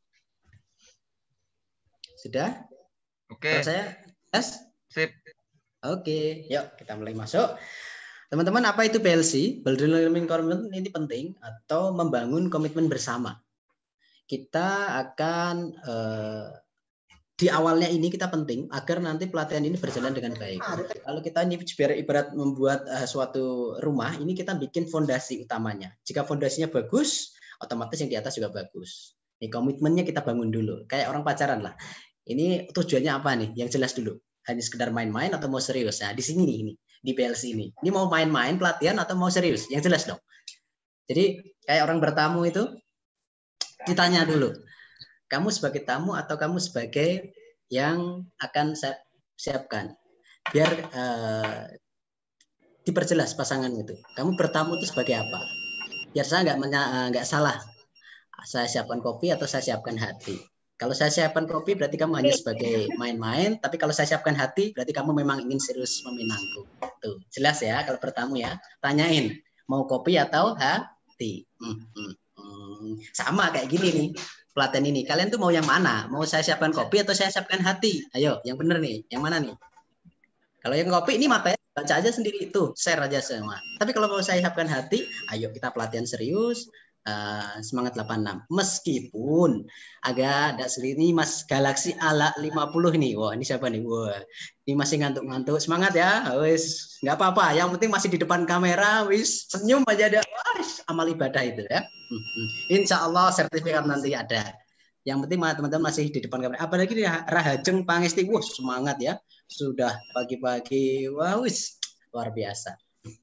Sudah? Oke. Saya tes. Sip. Oke, yuk kita mulai masuk. Teman-teman, apa itu B L C? Building Learning Commitment ini penting atau membangun komitmen bersama. Kita akan eh, di awalnya ini kita penting agar nanti pelatihan ini berjalan dengan baik. Kalau kita ini ibarat membuat uh, suatu rumah, ini kita bikin fondasi utamanya. Jika fondasinya bagus, otomatis yang di atas juga bagus. Ini komitmennya kita bangun dulu. Kayak orang pacaran lah. Ini tujuannya apa nih? Yang jelas dulu. Hanya sekedar main-main atau mau serius? Nah, di sini nih, ini di B L C ini. Ini mau main-main pelatihan atau mau serius? Yang jelas dong. Jadi kayak orang bertamu itu ditanya dulu. Kamu sebagai tamu atau kamu sebagai yang akan saya siapkan? Biar uh, diperjelas pasangan itu. Kamu bertamu itu sebagai apa? Biar saya nggak nggak salah. Saya siapkan kopi atau saya siapkan hati. Kalau saya siapkan kopi berarti kamu hanya sebagai main-main. Tapi kalau saya siapkan hati berarti kamu memang ingin serius meminangku. Tuh jelas ya kalau bertamu ya. Tanyain mau kopi atau hati. Hmm, hmm, hmm. Sama kayak gini nih. Pelatihan ini, kalian tuh mau yang mana? Mau saya siapkan kopi atau saya siapkan hati? Ayo, yang bener nih, yang mana nih? Kalau yang kopi ini matanya baca aja sendiri itu, share aja semua. Tapi kalau mau saya siapkan hati, ayo kita pelatihan serius, uh, semangat delapan enam. Meskipun agak ada selini Mas Galaxy ala lima puluh nih. Wah, ini siapa nih? Wah, ini masih ngantuk-ngantuk. Semangat ya, wis, nggak apa-apa. Yang penting masih di depan kamera, wis senyum aja ada. Wah, amal ibadah itu ya. Insya Allah sertifikat nanti ada. Yang penting teman-teman masih di depan kamera. Apalagi di Rahajeng Pangesti, wah semangat ya. Sudah pagi-pagi, wah wis luar biasa.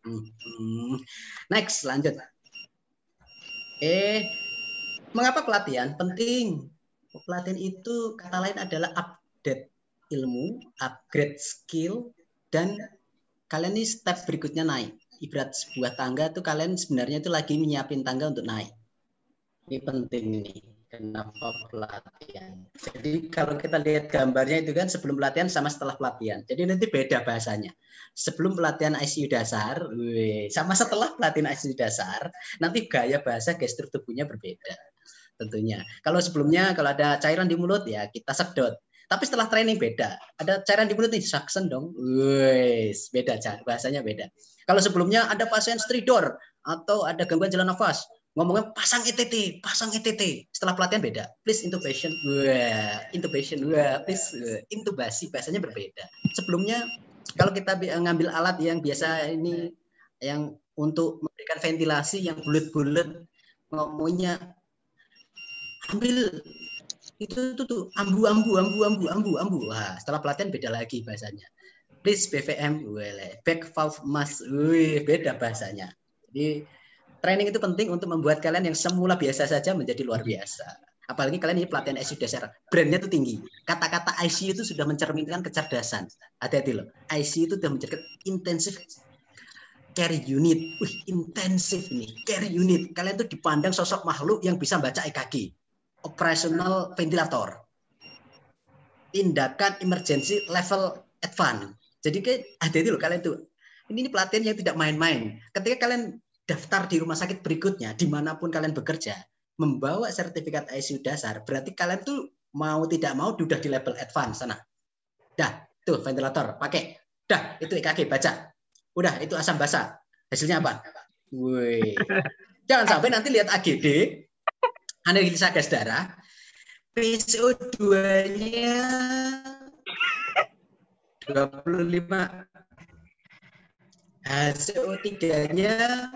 Next, lanjut. Eh, mengapa pelatihan penting? Pelatihan itu kata lain adalah update ilmu, upgrade skill, dan kalian ini step berikutnya naik. Ibarat sebuah tangga tuh kalian sebenarnya itu lagi menyiapin tangga untuk naik. Ini penting nih. Kenapa pelatihan? Jadi kalau kita lihat gambarnya itu kan sebelum pelatihan sama setelah pelatihan. Jadi nanti beda bahasanya. Sebelum pelatihan I C U dasar, wih, sama setelah pelatihan I C U dasar, nanti gaya bahasa gestur tubuhnya berbeda. Tentunya. Kalau sebelumnya kalau ada cairan di mulut ya kita sedot. Tapi setelah training beda. Ada cairan di mulut nih, suction dong. Wih, beda bahasanya beda. Kalau sebelumnya ada pasien stridor atau ada gangguan jalan nafas, ngomongnya pasang E T T, pasang E T T. Setelah pelatihan beda. Please intubation. Wah, intubation. Wah, please uh, intubasi bahasanya berbeda. Sebelumnya kalau kita ngambil alat yang biasa ini yang untuk memberikan ventilasi yang bulat-bulat, ngomongnya ambil itu tuh, tuh ambu ambu ambu ambu ambu ambu. Wah, setelah pelatihan beda lagi bahasanya. Please B V M, wele, back valve mas, wih, beda bahasanya. Jadi training itu penting untuk membuat kalian yang semula biasa saja menjadi luar biasa. Apalagi kalian ini pelatihan I C U dasar, brandnya itu tinggi. Kata-kata I C U itu sudah mencerminkan kecerdasan. Hati-hati loh, I C U itu sudah mencerminkan intensif care unit. Wih, intensif nih, care unit. Kalian tuh dipandang sosok makhluk yang bisa baca E K G. Operasional ventilator. Tindakan emergency level advance. Jadi kayak hati-hati loh kalian tuh. Ini, ini pelatihan yang tidak main-main. Ketika kalian daftar di rumah sakit berikutnya, dimanapun kalian bekerja, membawa sertifikat I C U dasar, berarti kalian tuh mau tidak mau udah di level advance sana. Dah, tuh ventilator, pakai. Dah, itu E K G, baca. Udah, itu asam basa. Hasilnya apa? Wih. Jangan sampai nanti lihat A G D, analisa gas darah, P C O dua-nya dua puluh lima, H C O tiga-nya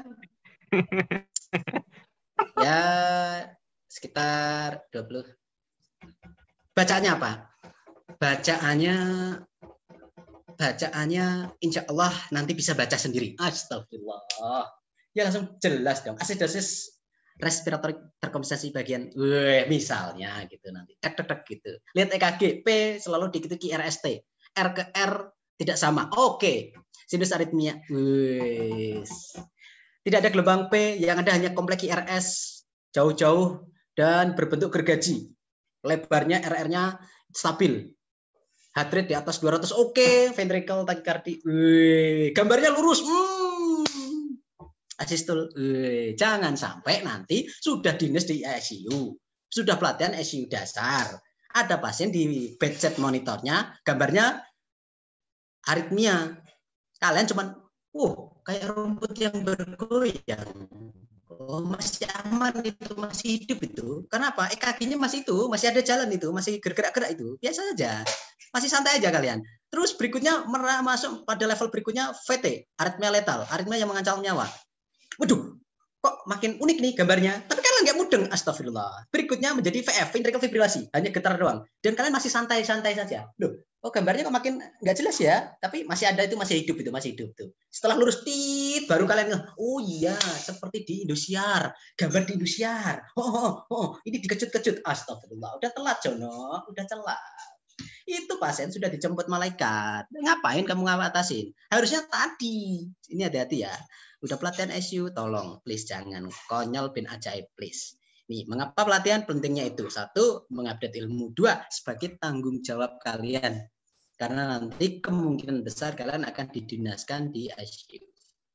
ya sekitar dua puluh. Bacaannya apa? Bacaannya bacaannya insya Allah nanti bisa baca sendiri. Astagfirullah. Ya langsung jelas dong. Asidosis respiratori terkompensasi bagian, weh, misalnya gitu nanti. Tek tek tek gitu. Lihat E K G, P selalu dikit-dikit R S T. R ke R tidak sama. Oke. Sinus aritmia. Wis. Tidak ada gelombang P, yang ada hanya kompleks I R S jauh-jauh dan berbentuk gergaji. Lebarnya R R-nya stabil. Heart rate di atas dua ratus. Oke, ventricle tachycardia. Wih, gambarnya lurus. Hmm. Asistul. Wih, jangan sampai nanti sudah dinas di I C U, sudah pelatihan I C U dasar. Ada pasien di bedside monitornya, gambarnya aritmia. Kalian cuman, oh kayak rumput yang bergoyang. Oh, masih aman itu, masih hidup itu. Kenapa? E K G-nya masih itu, masih ada jalan itu, masih bergerak-gerak itu. Biasa aja. Masih santai aja kalian. Terus berikutnya masuk pada level berikutnya V T, aritmia letal, aritmia yang mengancam nyawa. Waduh, kok makin unik nih gambarnya. Tapi kalian nggak mudeng, astagfirullah. Berikutnya menjadi V F, ventricle fibrilasi, hanya getar doang. Dan kalian masih santai-santai saja. Loh, oh gambarnya kok makin nggak jelas ya? Tapi masih ada itu, masih hidup itu, masih hidup tuh. Setelah lurus tit, baru kalian ngeh, oh iya, seperti di Indosiar, gambar di Indosiar. Oh, oh, oh, ini dikecut-kecut. Astagfirullah, udah telat Jono, udah telat. Itu pasien sudah dijemput malaikat. Ngapain kamu ngawatasin? Harusnya tadi. Ini hati-hati ya. Udah pelatihan I C U, tolong, please jangan konyol bin ajaib, please. Nih, mengapa pelatihan pentingnya itu? Satu, mengupdate ilmu. Dua, sebagai tanggung jawab kalian. Karena nanti kemungkinan besar kalian akan didinaskan di I C U.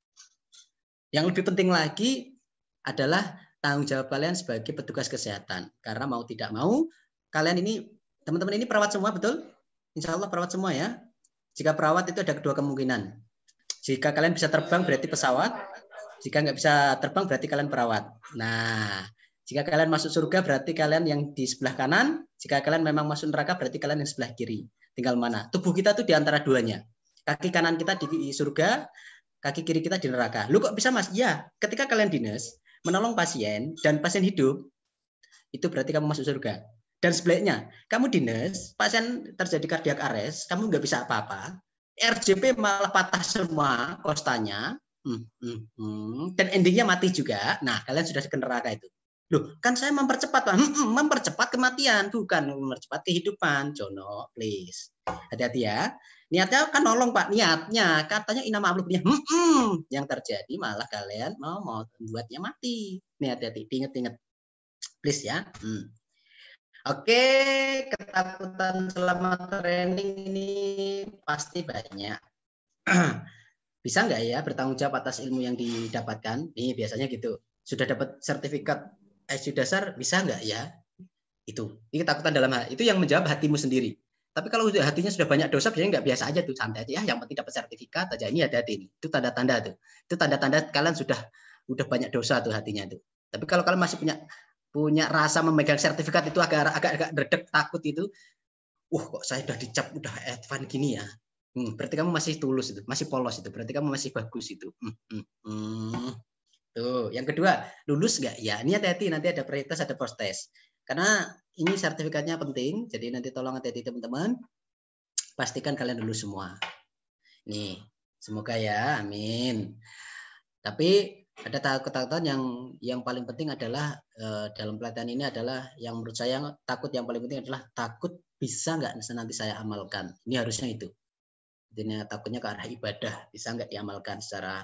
Yang lebih penting lagi adalah tanggung jawab kalian sebagai petugas kesehatan. Karena mau tidak mau, kalian ini, teman-teman ini perawat semua, betul? Insya Allah perawat semua ya. Jika perawat itu ada kedua kemungkinan. Jika kalian bisa terbang berarti pesawat. Jika nggak bisa terbang berarti kalian perawat. Nah, jika kalian masuk surga berarti kalian yang di sebelah kanan. Jika kalian memang masuk neraka berarti kalian yang sebelah kiri. Tinggal mana? Tubuh kita tuh di antara duanya. Kaki kanan kita di surga, kaki kiri kita di neraka. Lu kok bisa mas? Ya, ketika kalian dinas menolong pasien dan pasien hidup, itu berarti kamu masuk surga. Dan sebaliknya, kamu dinas, pasien terjadi cardiac arrest, kamu nggak bisa apa-apa. R J P malah patah semua kostanya, hmm, hmm, hmm. dan endingnya mati juga. Nah, kalian sudah ke neraka itu. Loh, kan saya mempercepat, Pak. Hmm, mempercepat kematian, bukan mempercepat kehidupan. Jono, please. Hati-hati ya. Niatnya kan nolong, Pak. Niatnya, katanya inama abluknya. Hmm, hmm. Yang terjadi malah kalian mau mau membuatnya mati. Nih, hati-hati. Ingat-ingat. Please ya. Hmm. Oke, ketakutan selama training ini pasti banyak. Bisa nggak ya bertanggung jawab atas ilmu yang didapatkan? Nih biasanya gitu. Sudah dapat sertifikat I C U dasar, bisa nggak ya? Itu. Ini ketakutan dalam hal. Itu yang menjawab hatimu sendiri. Tapi kalau hatinya sudah banyak dosa, biasanya nggak biasa aja tuh, santai aja. Ya, yang penting dapat sertifikat aja. Ini hati-hati ini. Itu tanda-tanda tuh. Itu tanda-tanda kalian sudah udah banyak dosa tuh hatinya tuh. Tapi kalau kalian masih punya punya rasa memegang sertifikat itu agak agak agak redek takut itu, wah kok saya udah dicap udah advance gini ya, hmm, berarti kamu masih tulus itu, masih polos itu, berarti kamu masih bagus itu. Hmm, hmm, hmm. Tuh, yang kedua lulus nggak ya? Ini hati-hati nanti ada pre-test ada post-test, karena ini sertifikatnya penting, jadi nanti tolong hati-hati teman-teman, pastikan kalian lulus semua. Nih, semoga ya, amin. Tapi ada ketakutan yang yang paling penting adalah eh, dalam pelatihan ini adalah yang menurut saya takut yang paling penting adalah takut bisa nggak nanti saya amalkan. Ini harusnya itu. Ini takutnya ke arah ibadah, bisa nggak diamalkan secara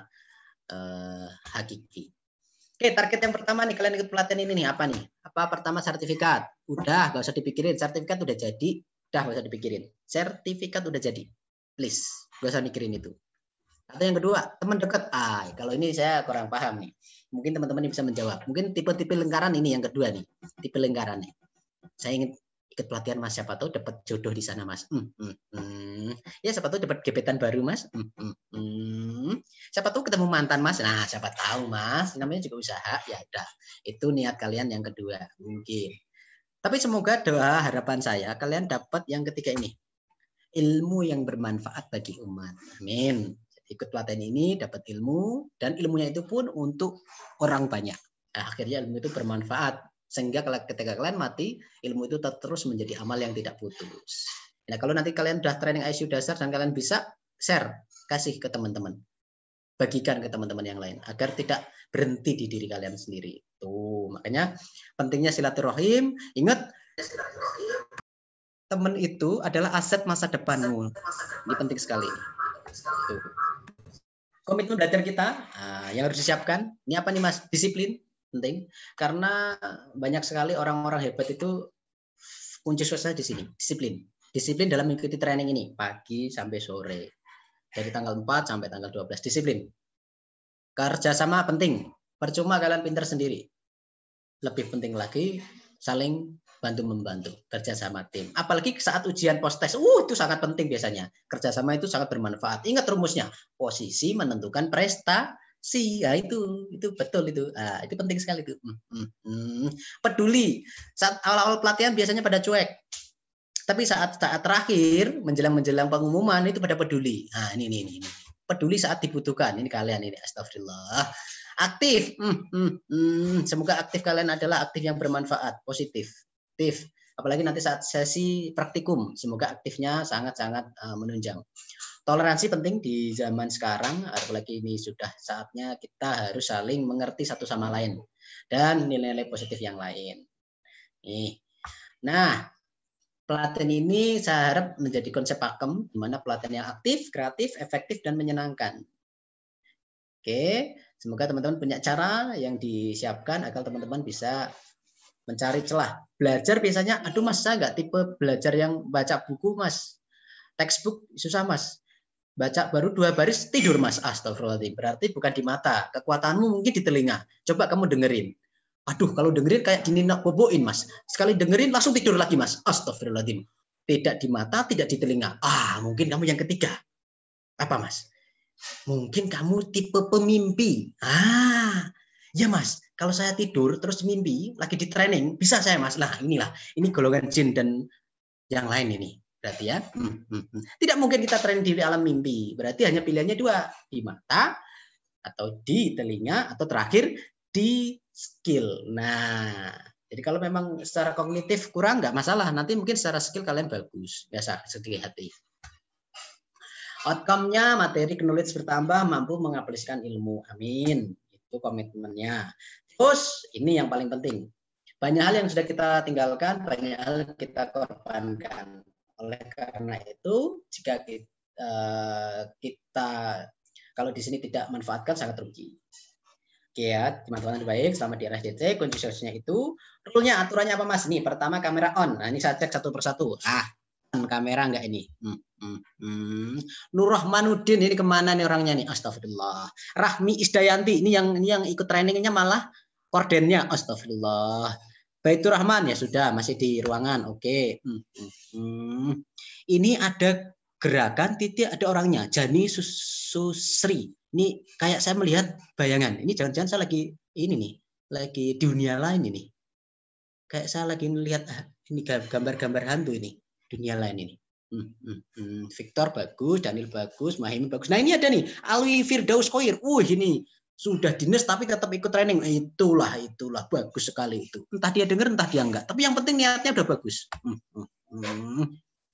eh, hakiki. Oke, target yang pertama nih kalian ikut pelatihan ini nih apa nih? Apa pertama sertifikat? Udah, nggak usah dipikirin. Sertifikat udah jadi, udah nggak usah dipikirin. Sertifikat udah jadi, please, nggak usah mikirin itu. Atau yang kedua, teman dekat. Ah, kalau ini saya kurang paham nih. Mungkin teman-teman bisa menjawab. Mungkin tipe-tipe lingkaran ini yang kedua nih. Tipe lingkaran nih. Saya ingin ikut pelatihan Mas, siapa tahu dapat jodoh di sana Mas. Hmm, hmm, hmm. Ya siapa tahu dapat gebetan baru Mas. Hmm, hmm, hmm. Siapa tahu ketemu mantan Mas. Nah, siapa tahu Mas. Namanya juga usaha. Ya udah. Itu niat kalian yang kedua. Mungkin. Tapi semoga doa harapan saya kalian dapat yang ketiga ini. Ilmu yang bermanfaat bagi umat. Amin. Ikut pelatihan ini dapat ilmu dan ilmunya itu pun untuk orang banyak. Nah, akhirnya ilmu itu bermanfaat sehingga ketika kalian mati ilmu itu terus menjadi amal yang tidak putus. Nah kalau nanti kalian sudah training I C U dasar dan kalian bisa share, kasih ke teman-teman, bagikan ke teman-teman yang lain agar tidak berhenti di diri kalian sendiri. Tuh makanya pentingnya silaturahim. Ingat teman itu adalah aset masa depanmu. Ini penting sekali. Tuh. Komitmen belajar kita nah, yang harus disiapkan ini apa nih Mas? Disiplin penting karena banyak sekali orang-orang hebat itu kunci suksesnya di sini, disiplin. Disiplin dalam mengikuti training ini pagi sampai sore dari tanggal empat sampai tanggal dua belas, disiplin. Kerjasama penting, percuma kalian pintar sendiri. Lebih penting lagi saling bantu-membantu, kerja sama tim. Apalagi saat ujian post-test, uh, itu sangat penting biasanya. Kerjasama itu sangat bermanfaat. Ingat rumusnya, posisi menentukan prestasi. Ya, itu itu betul itu. Nah, itu penting sekali itu. Hmm, hmm, hmm. Peduli. Saat awal-awal pelatihan biasanya pada cuek. Tapi saat saat terakhir menjelang-menjelang pengumuman itu pada peduli. Nah, ini ini ini. Peduli saat dibutuhkan. Ini kalian ini, astagfirullah. Aktif. Hmm, hmm, hmm. Semoga aktif kalian adalah aktif yang bermanfaat, positif. Aktif. Apalagi nanti saat sesi praktikum, semoga aktifnya sangat-sangat uh, menunjang. Toleransi penting di zaman sekarang, apalagi ini sudah saatnya kita harus saling mengerti satu sama lain dan nilai-nilai positif yang lain. Nih. Nah, pelatihan ini saya harap menjadi konsep pakem, di mana pelatihan yang aktif, kreatif, efektif, dan menyenangkan. Oke, semoga teman-teman punya cara yang disiapkan agar teman-teman bisa mencari celah. Belajar biasanya, aduh mas, saya nggak tipe belajar yang baca buku mas. Textbook susah mas. Baca baru dua baris tidur mas. Astagfirullahaladzim. Berarti bukan di mata. Kekuatanmu mungkin di telinga. Coba kamu dengerin. Aduh, kalau dengerin kayak gini nak boboin mas. Sekali dengerin langsung tidur lagi mas. Astagfirullahaladzim. Tidak di mata, tidak di telinga. Ah, mungkin kamu yang ketiga. Apa mas? Mungkin kamu tipe pemimpi. Ah, ya mas. Kalau saya tidur terus mimpi, lagi di training, bisa saya mas. Nah inilah, ini golongan jin dan yang lain ini. Berarti ya, hmm, hmm, hmm. tidak mungkin kita training di alam mimpi. Berarti hanya pilihannya dua, di mata atau di telinga atau terakhir di skill. Nah, jadi kalau memang secara kognitif kurang nggak masalah. Nanti mungkin secara skill kalian bagus, biasa sedikit hati. Outcome-nya materi knowledge bertambah, mampu mengaplikasikan ilmu. Amin. Itu komitmennya. Terus ini yang paling penting. Banyak hal yang sudah kita tinggalkan, banyak hal yang kita korbankan. Oleh karena itu, jika kita, kita kalau di sini tidak manfaatkan sangat rugi. Oke ya, teman-teman baik, selama di R S D C, kunci suksesnya itu, rule-nya, aturannya apa mas? Nih, pertama kamera on. Nah, ini saya cek satu persatu. Ah, kamera enggak ini? Hmm, hmm, hmm. Nur Rahmanuddin ini kemana nih orangnya nih? Astagfirullah. Rahmi Isdayanti ini yang ini yang ikut trainingnya malah kordennya. Astagfirullah. Baitur Rahman ya sudah masih di ruangan. Oke. Hmm, hmm, hmm. Ini ada gerakan titik ada orangnya. Jani Susri. Ini kayak saya melihat bayangan. Ini jangan-jangan saya lagi ini nih, lagi di dunia lain ini. Kayak saya lagi melihat ini gambar-gambar hantu ini. Dunia lain ini. Hmm, hmm, hmm. Victor bagus, Daniel bagus, Mahimi bagus. Nah ini ada nih, Alwi Firdaus Khoir. Uh ini sudah dinas tapi tetap ikut training. Itulah, itulah bagus sekali itu. Entah dia dengar, entah dia enggak. Tapi yang penting niatnya udah bagus. Hmm, hmm, hmm.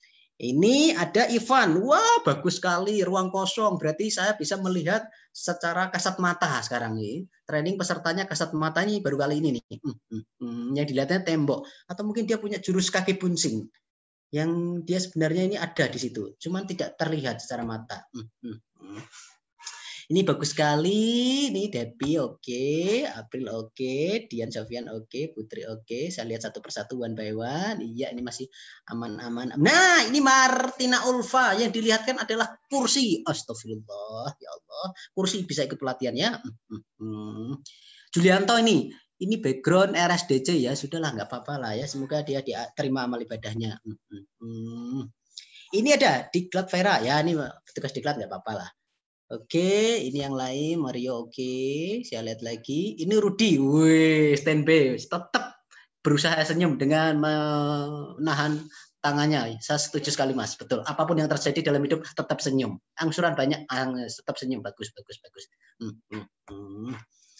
Ini ada Ivan. Wah bagus sekali, ruang kosong. Berarti saya bisa melihat secara kasat mata sekarang nih. Training pesertanya kasat mata ini baru kali ini nih. Hmm, hmm, hmm. Yang dilihatnya tembok. Atau mungkin dia punya jurus kaki punsing. Yang dia sebenarnya ini ada di situ, cuman tidak terlihat secara mata. Hmm, hmm, hmm. Ini bagus sekali, ini Debbie oke, okay. April oke, okay. Dian Sofian oke, okay. Putri oke. Okay. Saya lihat satu persatu one by one. Iya, ini masih aman-aman. Nah, ini Martina Ulfa yang dilihatkan adalah kursi. Astagfirullah, ya Allah. Kursi bisa ikut pelatihannya. Hmm, hmm, hmm. Julianto ini. Ini background R S D C ya, sudahlah nggak apa-apa lah ya. Semoga dia diterima amal ibadahnya. Hmm, hmm, hmm. Ini ada Diklat Vera ya, ini petugas Diklat nggak apa-apa lah. Oke, ini yang lain Mario oke. Saya lihat lagi. Ini Rudi, wih standby, tetap berusaha senyum dengan menahan tangannya. Saya setuju sekali mas, betul. Apapun yang terjadi dalam hidup tetap senyum. Angsuran banyak, tetap senyum, bagus, bagus, bagus. Hmm, hmm, hmm.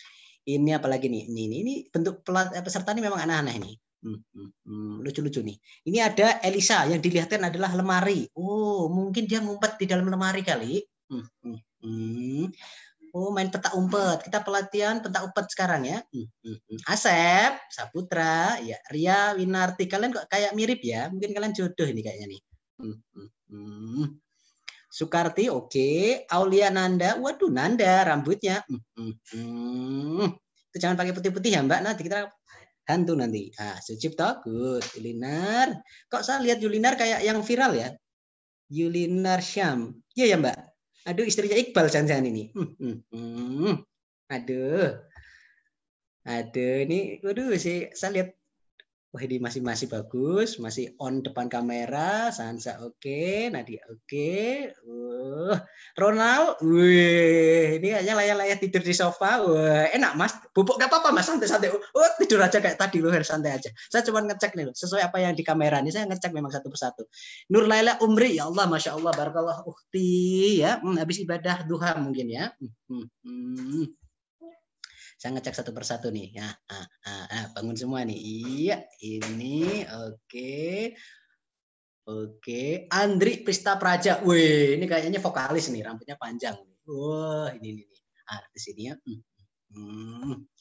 Ini apalagi nih? Ini, ini, ini bentuk peserta ini memang aneh-aneh nih. Hmm, hmm, hmm, lucu-lucu nih. Ini ada Elisa yang dilihatkan adalah lemari. Oh, mungkin dia ngumpet di dalam lemari kali. Hmm, hmm, hmm. Oh, main petak umpet. Kita pelatihan petak umpet sekarang ya. Hmm, hmm, hmm. Asep, Saputra, ya Ria, Winarti. Kalian kok kayak mirip ya? Mungkin kalian jodoh ini kayaknya nih. Hmm, hmm, hmm. Sukarti oke, okay. Aulia Nanda, waduh Nanda rambutnya, hmm, hmm, hmm. Itu jangan pakai putih-putih ya Mbak, nanti kita hantu nanti. Ah, Sucipto, good. Yulinar, kok saya lihat Yulinar kayak yang viral ya, Yulinar Syam, iya ya Mbak. Aduh istrinya Iqbal jangan-jangan ini. Hmm, hmm, hmm. Aduh, aduh ini, waduh sih saya lihat Wah ini masih masih bagus, masih on depan kamera, Sansa oke, okay. Nadia oke, okay. uh, Ronald, wih, ini kayaknya layak-layak tidur di sofa, wah enak mas, bubuk gak apa-apa mas, santai-santai, oh tidur aja kayak tadi loh, santai aja. Saya cuma ngecek nih loh, sesuai apa yang di kamera ini, saya ngecek memang satu persatu. Nur Laila Umri, ya Allah, masya Allah, barakallah ukhti, ya, hmm, habis ibadah duha mungkin ya. Hmm, hmm. Saya ngecek satu persatu nih ya, ah, ah, ah, bangun semua nih. Iya, ini oke, okay. oke. Okay. Andri Prista Praja, wih, ini kayaknya vokalis nih, rambutnya panjang. Wah, ini ini, artis ini ya. Hmm. Hmm. Oke,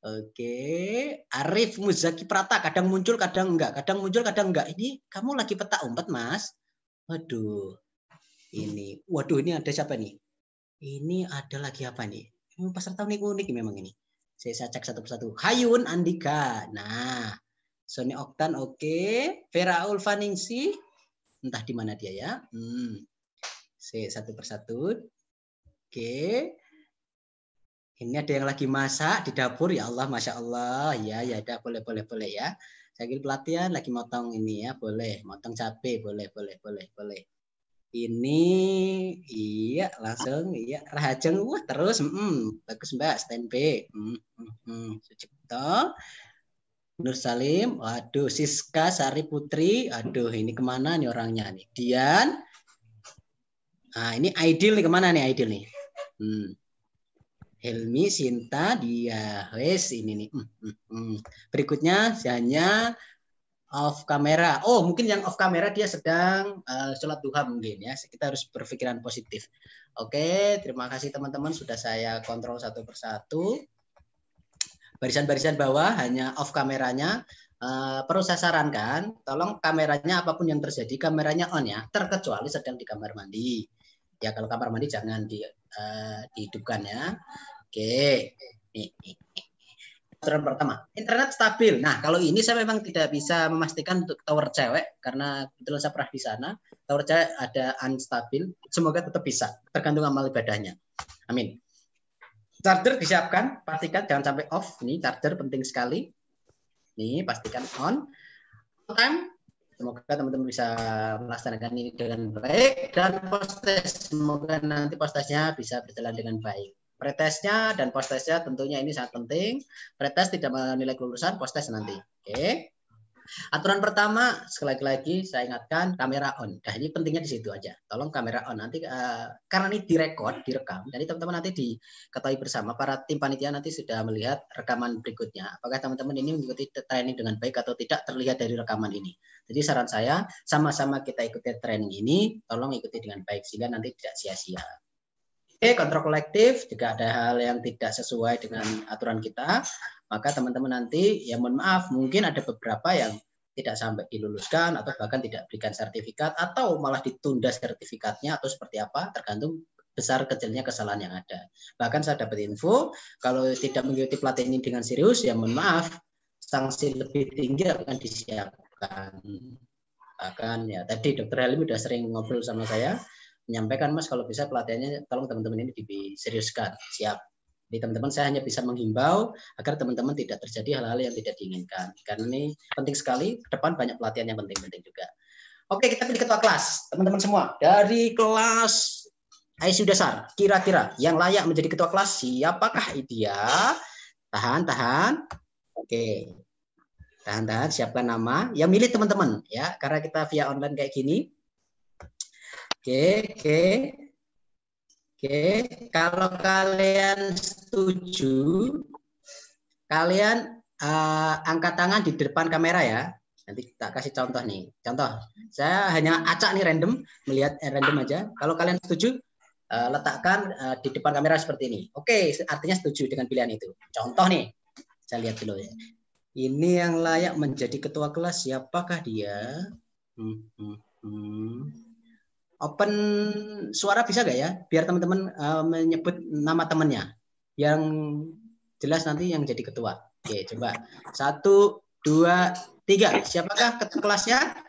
okay. Arif Muzaki Prata, kadang muncul, kadang enggak, kadang muncul, kadang enggak. Ini kamu lagi petak umpet, Mas? Waduh, ini, waduh, ini ada siapa nih? Ini ada lagi apa nih? Peserta unik-unik memang ini. Saya cek satu persatu. Hayun Andika. Nah, Sony Oktan oke. Okay. Vera Ulfaningsi. Entah di mana dia ya. Hmm. Saya satu persatu. Oke. Okay. Ini ada yang lagi masak di dapur. Ya Allah, Masya Allah. Ya, ya, dah boleh, boleh, boleh ya. Saya pelatihan lagi motong ini ya. Boleh. Motong cabai. Boleh, boleh, boleh, boleh. Ini iya langsung iya Rahajeng wah terus mm, bagus Mbak standby mm, mm, mm. Sucipto Nur Salim waduh Siska Sari Putri aduh ini kemana nih orangnya nih Dian nah ini Aidil nih kemana nih Aidil nih hmm. Helmi Sinta dia wes ini nih mm, mm, mm. Berikutnya hanya off kamera. Oh, mungkin yang off kamera dia sedang uh, sholat duha mungkin ya. Kita harus berpikiran positif. Oke, terima kasih teman-teman sudah saya kontrol satu persatu. Barisan-barisan bawah hanya off kameranya. Uh, perlu saya sarankan, tolong kameranya apapun yang terjadi, kameranya on ya, terkecuali sedang di kamar mandi. Ya kalau kamar mandi jangan di, uh, dihidupkan ya. Oke, nih, nih. Aturan pertama, internet stabil. Nah, kalau ini saya memang tidak bisa memastikan untuk tower cewek karena kebetulan saya pernah di sana. Tower cewek ada unstabil. Semoga tetap bisa, tergantung amal ibadahnya. Amin. Charger disiapkan, pastikan jangan sampai off. Ini charger penting sekali. Nih, pastikan on. Time. Semoga teman-teman bisa melaksanakan ini dengan baik dan postes. Semoga nanti postesnya bisa berjalan dengan baik. Pretesnya dan postesnya tentunya ini sangat penting. Pretes tidak menilai kelulusan, postes nanti. Oke. Aturan pertama sekali lagi saya ingatkan kamera on. Nah ini pentingnya di situ aja. Tolong kamera on nanti uh, karena ini direkod, direkam. Jadi teman-teman nanti diketahui bersama para tim panitia nanti sudah melihat rekaman berikutnya. Apakah teman-teman ini mengikuti training dengan baik atau tidak terlihat dari rekaman ini. Jadi saran saya sama-sama kita ikuti training ini, tolong ikuti dengan baik sehingga nanti tidak sia-sia. Oke, kontrol kolektif, jika ada hal yang tidak sesuai dengan aturan kita, maka teman-teman nanti, ya mohon maaf, mungkin ada beberapa yang tidak sampai diluluskan, atau bahkan tidak berikan sertifikat, atau malah ditunda sertifikatnya, atau seperti apa, tergantung besar kecilnya kesalahan yang ada. Bahkan saya dapat info, kalau tidak mengikuti pelatihan ini dengan serius, ya mohon maaf, sanksi lebih tinggi akan disiapkan. Bahkan ya tadi Dokter Halim sudah sering ngobrol sama saya, menyampaikan Mas kalau bisa pelatihannya tolong teman-teman ini diseriuskan. Siap. Jadi teman-teman saya hanya bisa menghimbau agar teman-teman tidak terjadi hal-hal yang tidak diinginkan. Karena ini penting sekali, ke depan banyak pelatihan yang penting-penting juga. Oke, kita pilih ketua kelas. Teman-teman semua, dari kelas I C U dasar, kira-kira yang layak menjadi ketua kelas siapakah dia? Tahan, tahan. Oke. Tahan-tahan, siapkan nama. Yang milih teman-teman ya, karena kita via online kayak gini. Oke, oke, oke. Kalau kalian setuju, kalian uh, angkat tangan di depan kamera ya. Nanti kita kasih contoh nih. Contoh, saya hanya acak nih random, melihat eh, random aja. Kalau kalian setuju, uh, letakkan uh, di depan kamera seperti ini. Oke, artinya setuju dengan pilihan itu. Contoh nih, saya lihat dulu ya. Ini yang layak menjadi ketua kelas, siapakah dia? Hmm, hmm, hmm. Open suara bisa nggak ya? Biar teman-teman uh, menyebut nama temannya. Yang jelas nanti yang jadi ketua. Oke, coba. Satu, dua, tiga. Siapakah ketua kelasnya?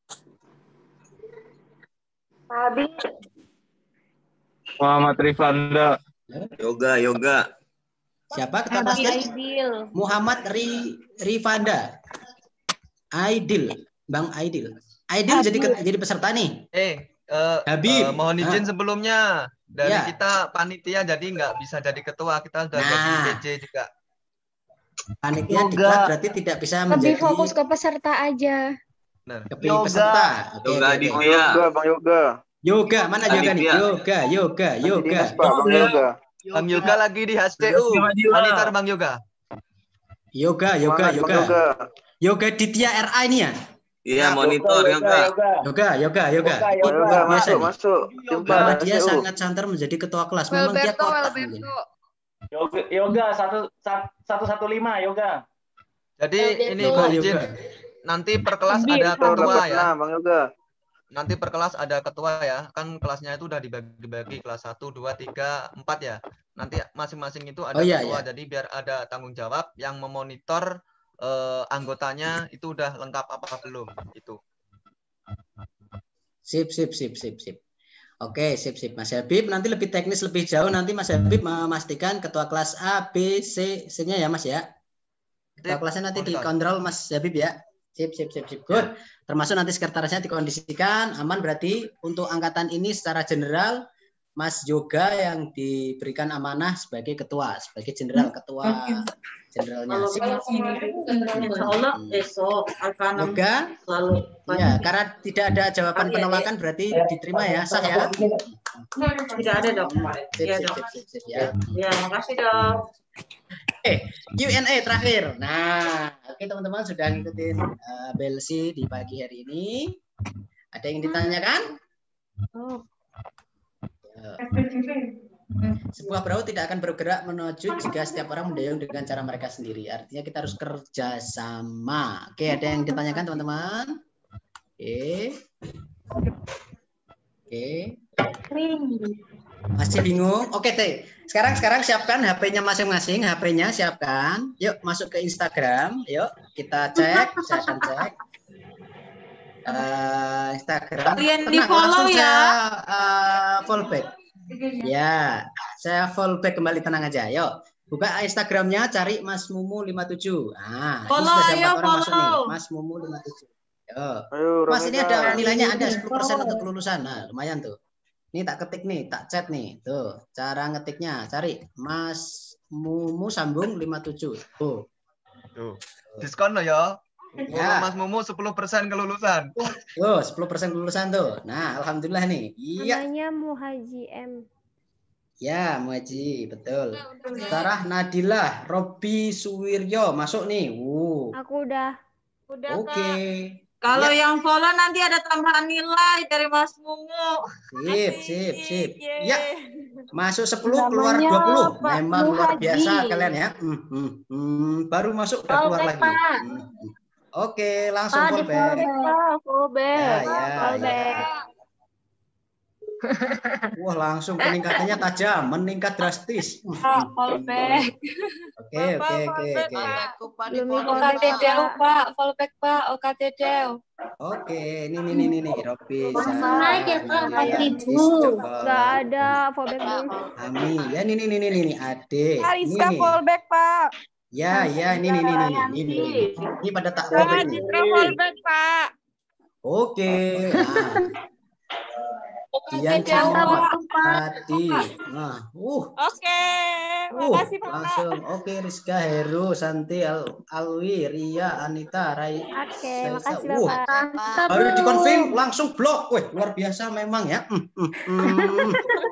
Abi. Muhammad Rifanda. Yoga, Yoga. Siapa ketua kelasnya? Muhammad Ri, Rifanda. Aidil, Bang Aidil. Aidil jadi jadi peserta nih. Eh, uh, Habib. Uh, mohon izin nah. sebelumnya dari Ya. kita panitia jadi nggak bisa jadi ketua, kita udah Nah. jadi P J juga. Panitia diklat berarti tidak bisa Lebih menjadi fokus ke peserta aja. Benar. kepilih peserta. Oke, Yoga oke, di oke. Yoga, Bang Yoga. Yoga, mana yoga nih? Aditya. Yoga, yoga, yoga. Bang Yoga. Bang Yoga lagi di H T U. Monitor Bang Yoga. Yoga, yoga, Semangat, Bang yoga. Yoga. Yoga Ditya R A ini ya? Iya, monitor Yoga. Yoga, yoga, yoga. Bang Ini Yoga luar biasa masuk, nih. masuk. Tim Bahwa empat dia H T U. sangat santer menjadi ketua kelas. Memang dia Welberto, kotak. Welberto. Yoga, yoga satu satu satu lima yoga. Jadi ini Yoga, mohon izin. yoga. Nanti per kelas Habib. ada ketua ya. Nah, Bang Yoga. Nanti per kelas ada ketua ya. Kan kelasnya itu udah dibagi-bagi kelas satu, dua, tiga, empat ya. Nanti masing-masing itu ada Oh, iya, ketua. iya. Jadi biar ada tanggung jawab yang memonitor eh, anggotanya itu udah lengkap apa belum itu. Sip, sip, sip, sip, sip. Oke, sip, sip. Mas Habib nanti lebih teknis lebih jauh. Nanti Mas Habib memastikan ketua kelas A, B, C, C-nya ya Mas ya. Ketua Sip, kelasnya nanti monitor. dikontrol Mas Habib ya. Sip, sip, sip, sip. Good. Termasuk nanti sekretarisnya dikondisikan aman berarti untuk angkatan ini secara general Mas Yoga yang diberikan amanah sebagai ketua, sebagai general ketua generalnya. Kalau Sip. insya Allah besok akan Yoga, selalu ya karena tidak ada jawaban penolakan berarti diterima ya, sah ya. tidak ada dok. Sip, Iya sip, dok. sip, sip, sip, ya. Ya makasih dok. Eh, Q and A terakhir. Nah, oke teman-teman sudah ngikutin uh, B L C di pagi hari ini. Ada yang ditanyakan? Oh. Ya. Sebuah perahu tidak akan bergerak menuju jika setiap orang mendayung dengan cara mereka sendiri. Artinya kita harus kerja sama. Oke, ada yang ditanyakan teman-teman? Oke. Oke. Masih bingung? Oke, Teh. Sekarang sekarang siapkan H P-nya masing-masing, H P-nya siapkan. Yuk masuk ke Instagram. Yuk kita cek, saya akan cek. Uh, Instagram. Kalian Tenang, di-follow langsung ya. Saya uh, follow back. Ya, saya follow back kembali, tenang aja. Yuk, buka Instagramnya, cari Mas Mumu lima tujuh. Nah, Follow, ini sudah ada ayo, empat orang masuk nih. follow. Mas Mumu lima tujuh. Yuk. Ayo, Mas, ini Rameka. ada nilainya ada sepuluh persen untuk kelulusan. Nah, lumayan tuh. Ini tak ketik nih, tak chat nih. Tuh, cara ngetiknya. Cari Mas Mumu sambung lima tujuh. Tuh. Tuh. Diskon loh ya. Ya. Mas Mumu sepuluh persen kelulusan. Tuh, sepuluh persen kelulusan tuh. Nah, alhamdulillah nih. Iya. Namanya Muhaji M. Ya, Muhaji, betul. Sarah Nadila, Robi Suwiryo masuk nih. Uh. Aku udah. Udah Oke. Kak. Kalau Ya. yang follow nanti ada tambahan nilai dari Mas Mumu. Sip, sip, sip. Yeay. Ya. Masuk sepuluh, keluar Namanya dua puluh. Pak Memang luar Muhaji. biasa kalian ya. Hmm, hmm, hmm. Baru masuk udah Follow keluar back, lagi. Pak. Hmm, hmm. Oke, langsung Pak, full di back. follow back, Pak. Follow Ya, back. ya, Follow ya. back. Wah, langsung peningkatannya tajam, meningkat drastis. Hmm, Pak, hmm. follow back. Oke, oke, oke, oke. Belum O follow K T back, D U, Pak. Pak. Follow back, Pak. O K T D U. Oke, ini nih nih nih nih Robi. Langsung aja, Pak. empat ribu. Nggak ada fallback dulu. Ami, ya ini nih nih nih nih Ade. Ini Ariska nih. fallback, Pak. Ya, ya ini nih nih nih nih ini nih. Ini pada tak Kak fallback nih. Citra fallback, Pak. Oke. Nah, O K T Dian D U, Muhammad Pak. Hadi. Nah, uh, Oke. uh, Makasih, Pak. langsung. Oke, Rizka, Heru, Santi, Al Alwi, Ria, Anita, Rai. Oke, Saisa. makasih Uh, Bapak. baru dikonfirm langsung blok. Wih, luar biasa memang ya. Hmm, hmm, hmm.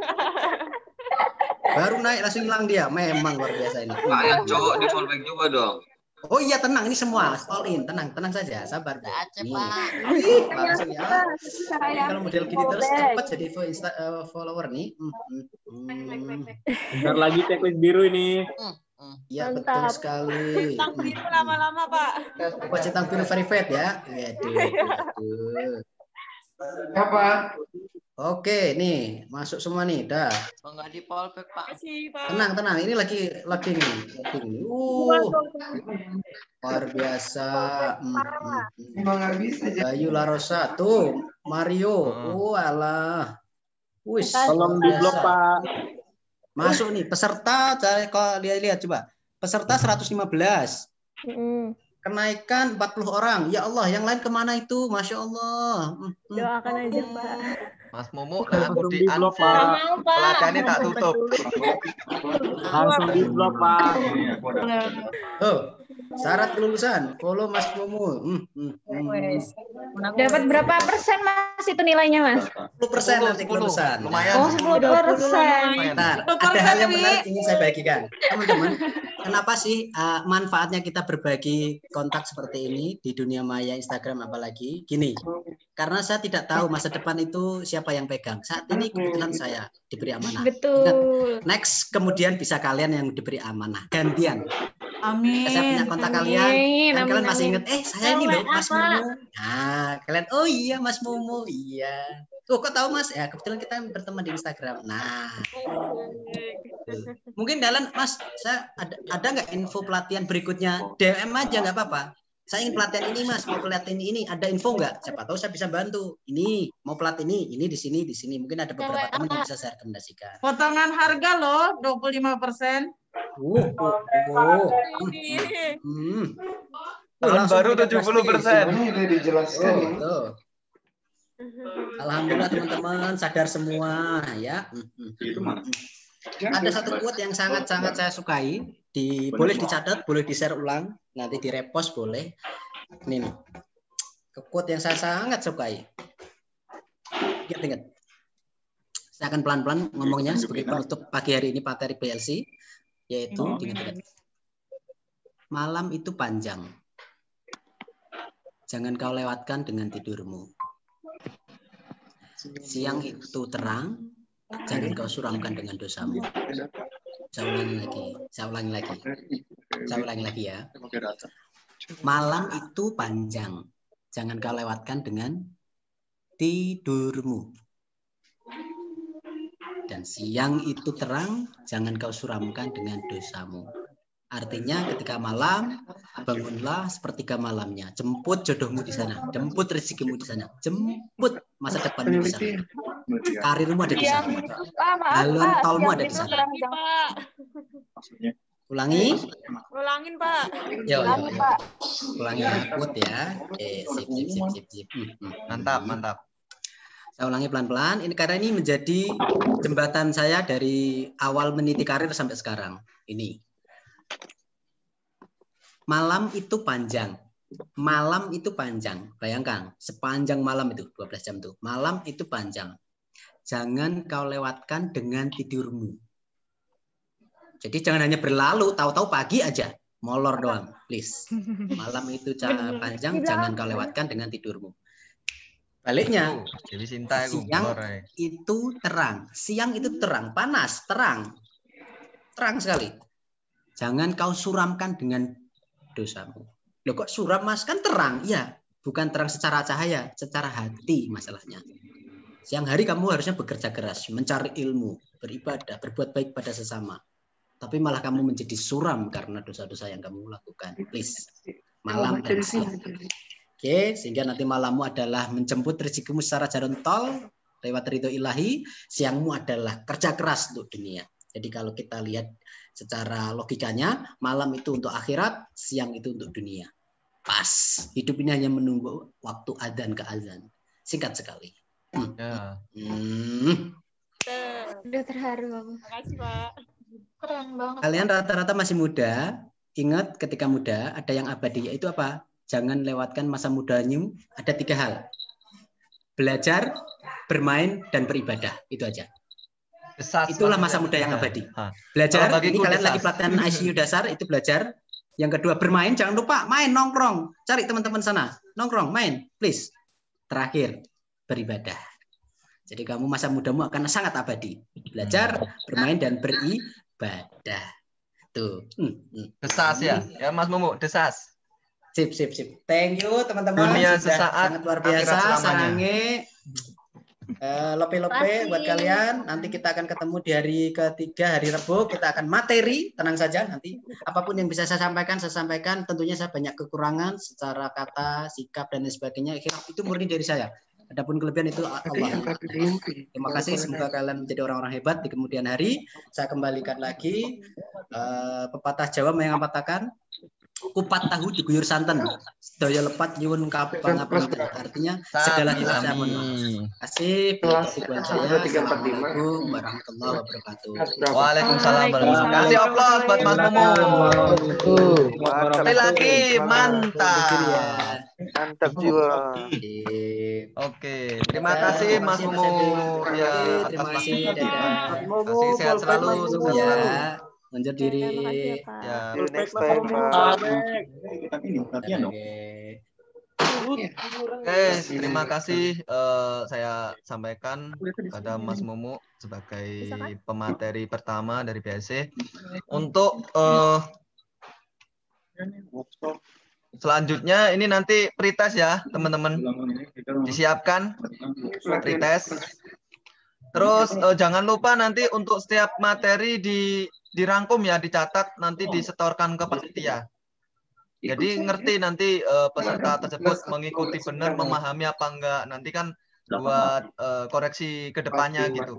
Baru naik langsung hilang dia. Memang luar biasa ini. Pak, yang cowok di fallback juga dong. Oh iya, tenang, ini semua all in, tenang, tenang saja, sabar. Nih. Ih, langsung ya. Ini kalau model gini terus cepat jadi fo- insta- uh, follower nih. Hmm, hmm, hmm. Bentar lagi checklist biru ini. Iya betul sekali. Tang biru lama-lama, Pak. Coba centang biru verified ya. Waduh, waduh. Apa? Oke, nih masuk semua nih, dah. Enggak di fallback, Pak. Makasih, Pak. Tenang, tenang. Ini lagi lagi nih, lagi nih. Uh, luar biasa. Hmm, hmm, hmm. Emang nggak bisa. Bayu Larosa, tuh Mario. Oh alah. Wis, Tolong luar di blok, biasa. Pak. Masuk nih peserta, cari kalau lihat-lihat coba. Peserta seratus lima belas. Mm. kenaikan empat puluh orang. Ya Allah, yang lain kemana itu? Masya Allah. Doakan aja, Pak. Mas Momo, nah aku di unfollow, pelajarannya tak tutup. Langsung di blok, Pak. Oh, syarat kelulusan, follow Mas Momo. Hmm, hmm, hmm. Dapat berapa persen Mas itu nilainya, Mas? sepuluh persen nanti kelulusan. Lumayan. Oh, sepuluh persen. Bentar, ada hal yang menarik ingin saya bagikan. Teman-teman, kenapa sih uh, manfaatnya kita berbagi kontak seperti ini di dunia maya Instagram apalagi? Gini, karena saya tidak tahu masa depan itu siapa yang pegang. Saat ini kebetulan saya diberi amanah. Betul. Nah, next kemudian bisa kalian yang diberi amanah. Gantian. Amin. Saya punya kontak Amin. kalian. Amin. Dan kalian masih ingat, eh saya ini loh Mas Apa? Momo. Nah, kalian, oh iya Mas Momo, iya. Oh, kok tahu Mas? Ya, kebetulan kita berteman di Instagram. Nah, mungkin kalian, Mas, saya ada ada nggak info pelatihan berikutnya? D M aja nggak apa-apa. Saya ingin pelatihan ini, Mas. Mau pelatihan ini, ada info nggak? Siapa tahu saya bisa bantu. Ini mau pelatihan ini, ini di sini, di sini. Mungkin ada beberapa teman yang bisa saya rekomendasikan. Potongan harga loh, dua puluh lima persen. Uh, uh, uh. Hmm. Tahun baru tujuh puluh persen. Ini dijelaskan. Oh, gitu. Alhamdulillah teman-teman sadar semua ya. Ada satu quote yang sangat-sangat saya sukai. Di, boleh dicatat, boleh di-share ulang, nanti di-repost boleh. Ini nih. Quote yang saya sangat sukai. Ingat-ingat. Saya akan pelan-pelan ngomongnya sebagai penutup pagi hari ini materi P L C, yaitu ingat-ingat. Malam itu panjang. Jangan kau lewatkan dengan tidurmu. Siang itu terang, jangan kau suramkan dengan dosamu. Saya ulangi lagi, saya ulangi lagi, saya ulangi lagi ya. Malam itu panjang, jangan kau lewatkan dengan tidurmu. Dan siang itu terang, jangan kau suramkan dengan dosamu. Artinya ketika malam, bangunlah sepertiga malamnya. Jemput jodohmu di sana. Jemput rezekimu di sana. Jemput masa depanmu di sana. Karirmu ada di sana. Balon tolmu ada di sana. Ulangi. Ulangin, Pak. Yo, yo, yo. Ulangi ya, quote ya. Oke, sip, sip, sip, sip, sip. Mantap, mantap. Saya ulangi pelan-pelan. Ini karena ini menjadi jembatan saya dari awal meniti karir sampai sekarang. Ini. Malam itu panjang. Malam itu panjang. Bayangkan, sepanjang malam itu, dua belas jam itu. Malam itu panjang. Jangan kau lewatkan dengan tidurmu. Jadi jangan hanya berlalu, tahu-tahu pagi aja. Molor doang, please. Malam itu panjang, jangan kau lewatkan dengan tidurmu. Baliknya, siang itu terang. Siang itu terang, panas, terang. Terang sekali. Jangan kau suramkan dengan dosamu. Loh kok suram Mas? Kan terang. Ya, bukan terang secara cahaya, secara hati masalahnya. Siang hari kamu harusnya bekerja keras, mencari ilmu, beribadah, berbuat baik pada sesama. Tapi malah kamu menjadi suram karena dosa-dosa yang kamu lakukan. Please, malam dan siang. Oke, sehingga nanti malammu adalah menjemput rezekimu secara jalan tol, lewat ridho ilahi, siangmu adalah kerja keras untuk dunia. Jadi kalau kita lihat secara logikanya, malam itu untuk akhirat, siang itu untuk dunia. Pas. Hidup ini hanya menunggu waktu adzan ke azan. Singkat sekali. Hmm. Ya. Hmm. Udah terharu aku. Makasih, Pak. Keren banget. Kalian rata-rata masih muda. Ingat ketika muda, ada yang abadi. Yaitu apa? Jangan lewatkan masa mudanya. Ada tiga hal. Belajar, bermain, dan beribadah. Itu aja. Desas, itulah masa muda yang abadi. Belajar, ini kalian desas. Lagi pelatihan I C U dasar, itu belajar. Yang kedua, bermain, jangan lupa main, nongkrong. Cari teman-teman sana, nongkrong, main, please. Terakhir, beribadah. Jadi kamu masa mudamu akan sangat abadi. Belajar, bermain, dan beribadah. Tuh. Desas ya, ya Mas Momo, desas. Sip, sip, sip. Thank you teman-teman. Dunia sudah sesaat, sangat luar biasa. Sange. Uh, lope-lope buat kalian. Nanti kita akan ketemu di hari ketiga, hari Rabu. Kita akan materi, tenang saja nanti. Apapun yang bisa saya sampaikan, saya sampaikan. Tentunya saya banyak kekurangan secara kata, sikap, dan lain sebagainya. Itu murni dari saya. Adapun kelebihan itu Allah. Terima kasih. Semoga kalian menjadi orang-orang hebat di kemudian hari. Saya kembalikan lagi uh, pepatah Jawa yang mengatakan kupat tahu diguyur santen. Sedaya lepat nyuwun kapangapunten. Artinya segala Sami, hilaf saya mohon maaf. Terima kasih. Bila taufiq wal hidayah. Assalamualaikum warahmatullahi wabarakatuh. Waalaikumsalam warahmatullahi wabarakatuh. Kasih aplaus buat Mas Momo. Sekali lagi mantap. Mantap jiwa. Oke, terima kasih Mas Momo ya atas waktunya. Kasih sehat selalu, sukses selalu. Undur diri. Ya. See you next time, Pak. Oke, terima kasih eh, saya sampaikan pada Mas Momo sebagai pemateri pertama dari B S C untuk eh, selanjutnya ini nanti pretest ya teman-teman, disiapkan pretest. Terus eh, jangan lupa nanti untuk setiap materi di dirangkum ya, dicatat, nanti disetorkan ke panitia. Jadi ngerti nanti uh, peserta tersebut mengikuti benar, memahami apa enggak. Nanti kan buat uh, koreksi ke depannya gitu.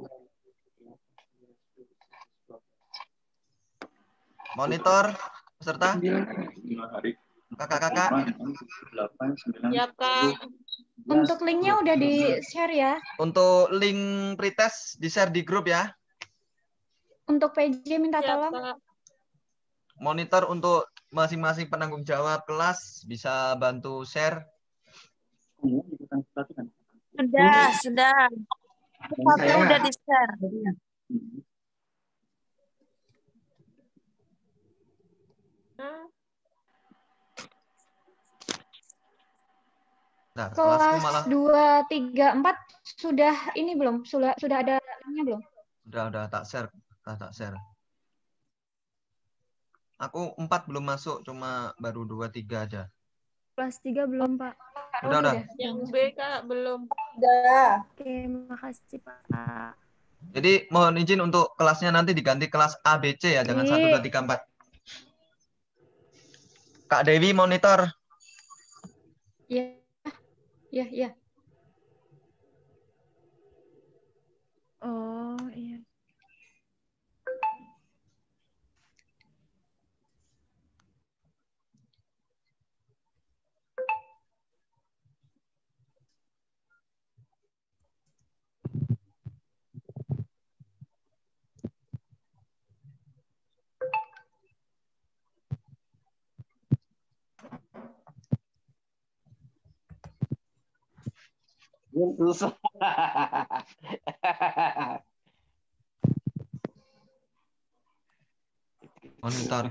Monitor peserta? Kakak-kakak? Ya, Kak. Untuk linknya udah di-share ya. Untuk link pretest di-share di grup ya. Untuk P J minta tolong. Monitor untuk masing-masing penanggung jawab kelas bisa bantu share. Sudah, sudah. Satu udah di-share. Nah, kelas malah... dua, tiga, empat sudah ini belum? Sudah sudah ada linknya belum? Udah, udah tak share, tak, tak share. Aku empat belum masuk, cuma baru dua tiga aja. Kelas tiga belum, Pak. Udah, udah. Yang B, Kak, belum. Udah. Oke, makasih, Pak. Jadi mohon izin untuk kelasnya nanti diganti kelas A B C ya, jangan satu dua tiga empat. Kak Dewi monitor. Iya. Iya, iya. Oh, iya. Susah. Monitor.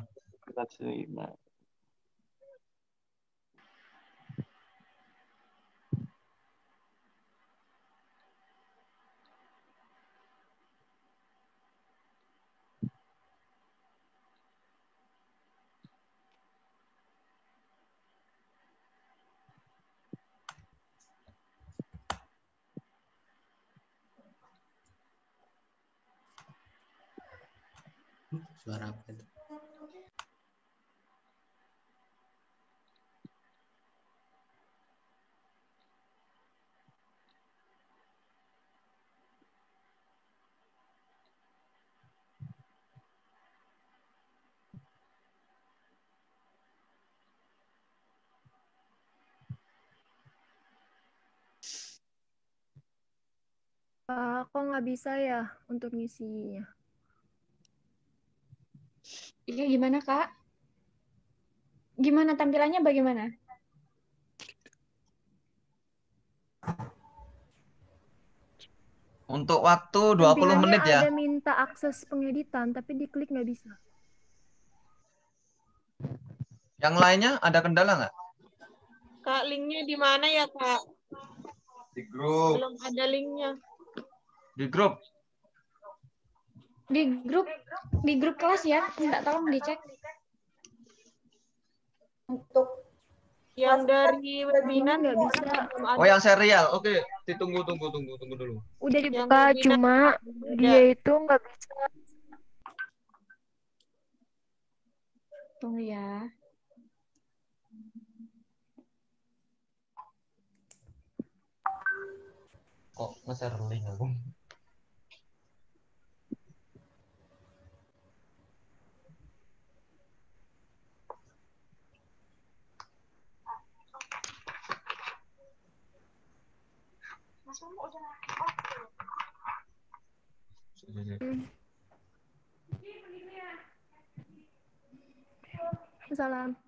Suara apa itu? Uh, kok nggak bisa ya untuk ngisinya? Iya, gimana, Kak? Gimana tampilannya bagaimana? Untuk waktu dua puluh menit ya. Ada minta akses pengeditan, tapi diklik nggak bisa. Yang lainnya ada kendala nggak? Kak, linknya di mana ya, Kak? Di grup. Belum ada linknya. Di grup. Di grup, di grup kelas ya. Minta tolong dicek. Untuk yang dari webinar nggak bisa. Oh, yang serial. Oke, ditunggu, tunggu, tunggu, tunggu dulu. Udah dibuka, cuma dia itu nggak bisa. Tunggu ya. Kok nge-share link aku? Salam.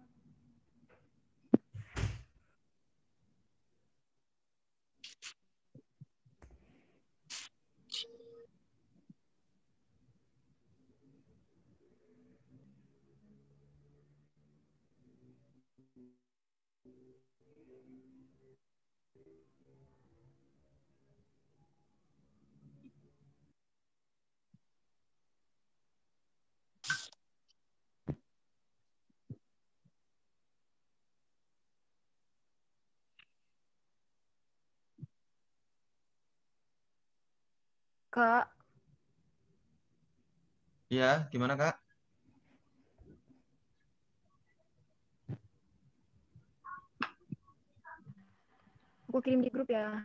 Kak, Ya, gimana Kak? aku kirim di grup ya.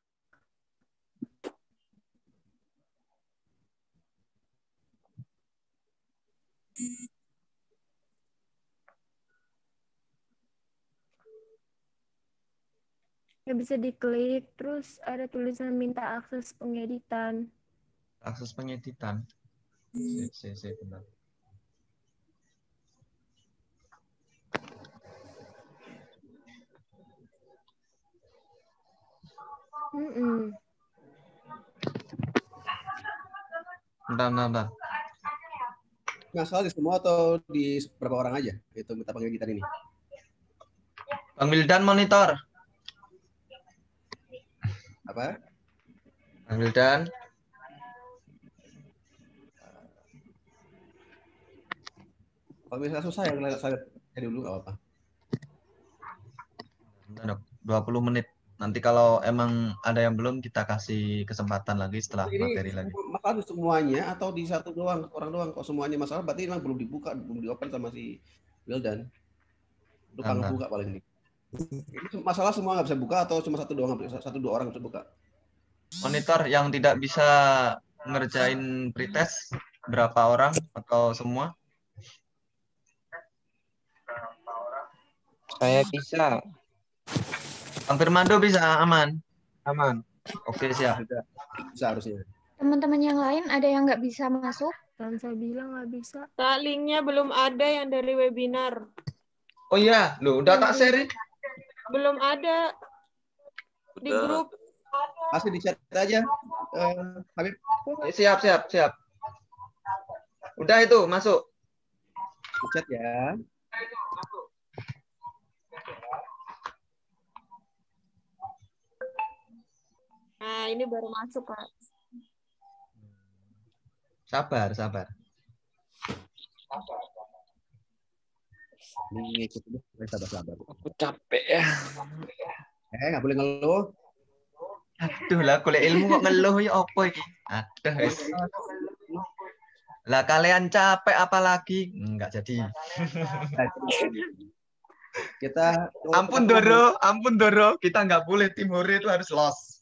Ya bisa diklik, terus ada tulisan minta akses pengeditan. Akses pengeditan. Si, si, si, benar. Mm-mm. Bentar, bentar, bentar. Masalah di semua atau di beberapa orang aja itu minta pengeditan ini? Bang Wildan monitor. Apa? Bang Wildan. Kalau misalnya susah ya saya cari dulu nggak apa-apa. Bentar, dua puluh menit. Nanti kalau emang ada yang belum kita kasih kesempatan lagi setelah Ini materi lagi. masalah di semuanya atau di satu doang orang doang? Kalau semuanya masalah berarti memang belum dibuka, belum diopen sama si Wildan. Lupa Bentar. ngebuka paling ini. Ini masalah semua nggak bisa buka atau cuma satu doang satu dua orang bisa buka? Monitor yang tidak bisa ngerjain pretest berapa orang atau semua? Saya bisa. Bang Firmando bisa aman? Aman. Oke, siap. Bisa harusnya. Teman-teman yang lain ada yang nggak bisa masuk? Dan saya bilang nggak bisa. Kak, linknya belum ada yang dari webinar. Oh iya, loh udah tak share. Belum ada di grup. Masih di chat aja, uh, Habib. Siap, siap, siap. Udah itu masuk. Di chat ya. Nah, ini baru masuk, Kak. Sabar, sabar. Ini ikut dulu, sabar-sabar. Aku capek ya. Eh, nggak boleh ngeluh. Aduh lah, kuliah ilmu kok ngeluh ya apa iki? Aduh, guys. Lah kalian capek apalagi? Enggak jadi. Kita ampun Doro, ampun Doro, kita nggak boleh tim hore itu harus loss.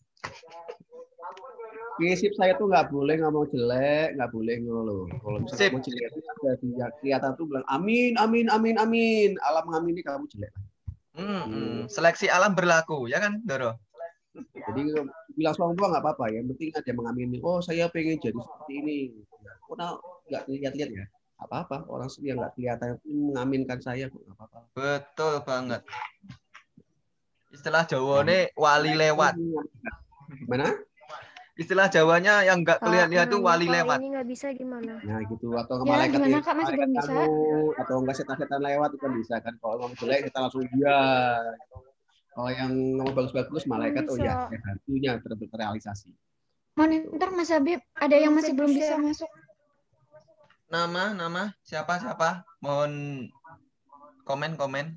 Prinsip saya tuh nggak boleh ngomong jelek, nggak boleh ngeluh. Kalau misalnya kamu jelek itu sudah kelihatan tuh bilang amin, amin, amin, amin. Alam mengamini kamu jelek. Hmm, hmm. Seleksi alam berlaku, ya kan Doro? Jadi bilang sombong tua nggak apa-apa, yang penting ada yang mengamini. Oh saya pengen jadi seperti ini. Karena nggak lihat-lihat ya. Apa-apa orang yang nggak kelihatan mengaminkan saya kok nggak apa-apa. Betul banget. Istilah Jawa ini wali lewat. Mana? Istilah Jawanya yang nggak kelihatan itu wali Kalau lewat. ini nggak bisa gimana? Nah gitu atau Ya, malaikat gimana, yang- Kak? Masih belum malaikat bisa? kamu, atau enggak setan-setan lewat itu kan bisa kan. Kalau ngomong jelek kita langsung iya. Kalau yang ngomong bagus-bagus malaikat oh ya Bisa. hantunya ter terrealisasi. Monitor Mas Habib, ada yang masih belum bisa masuk. Nama, nama, siapa, siapa? Mohon komen, komen.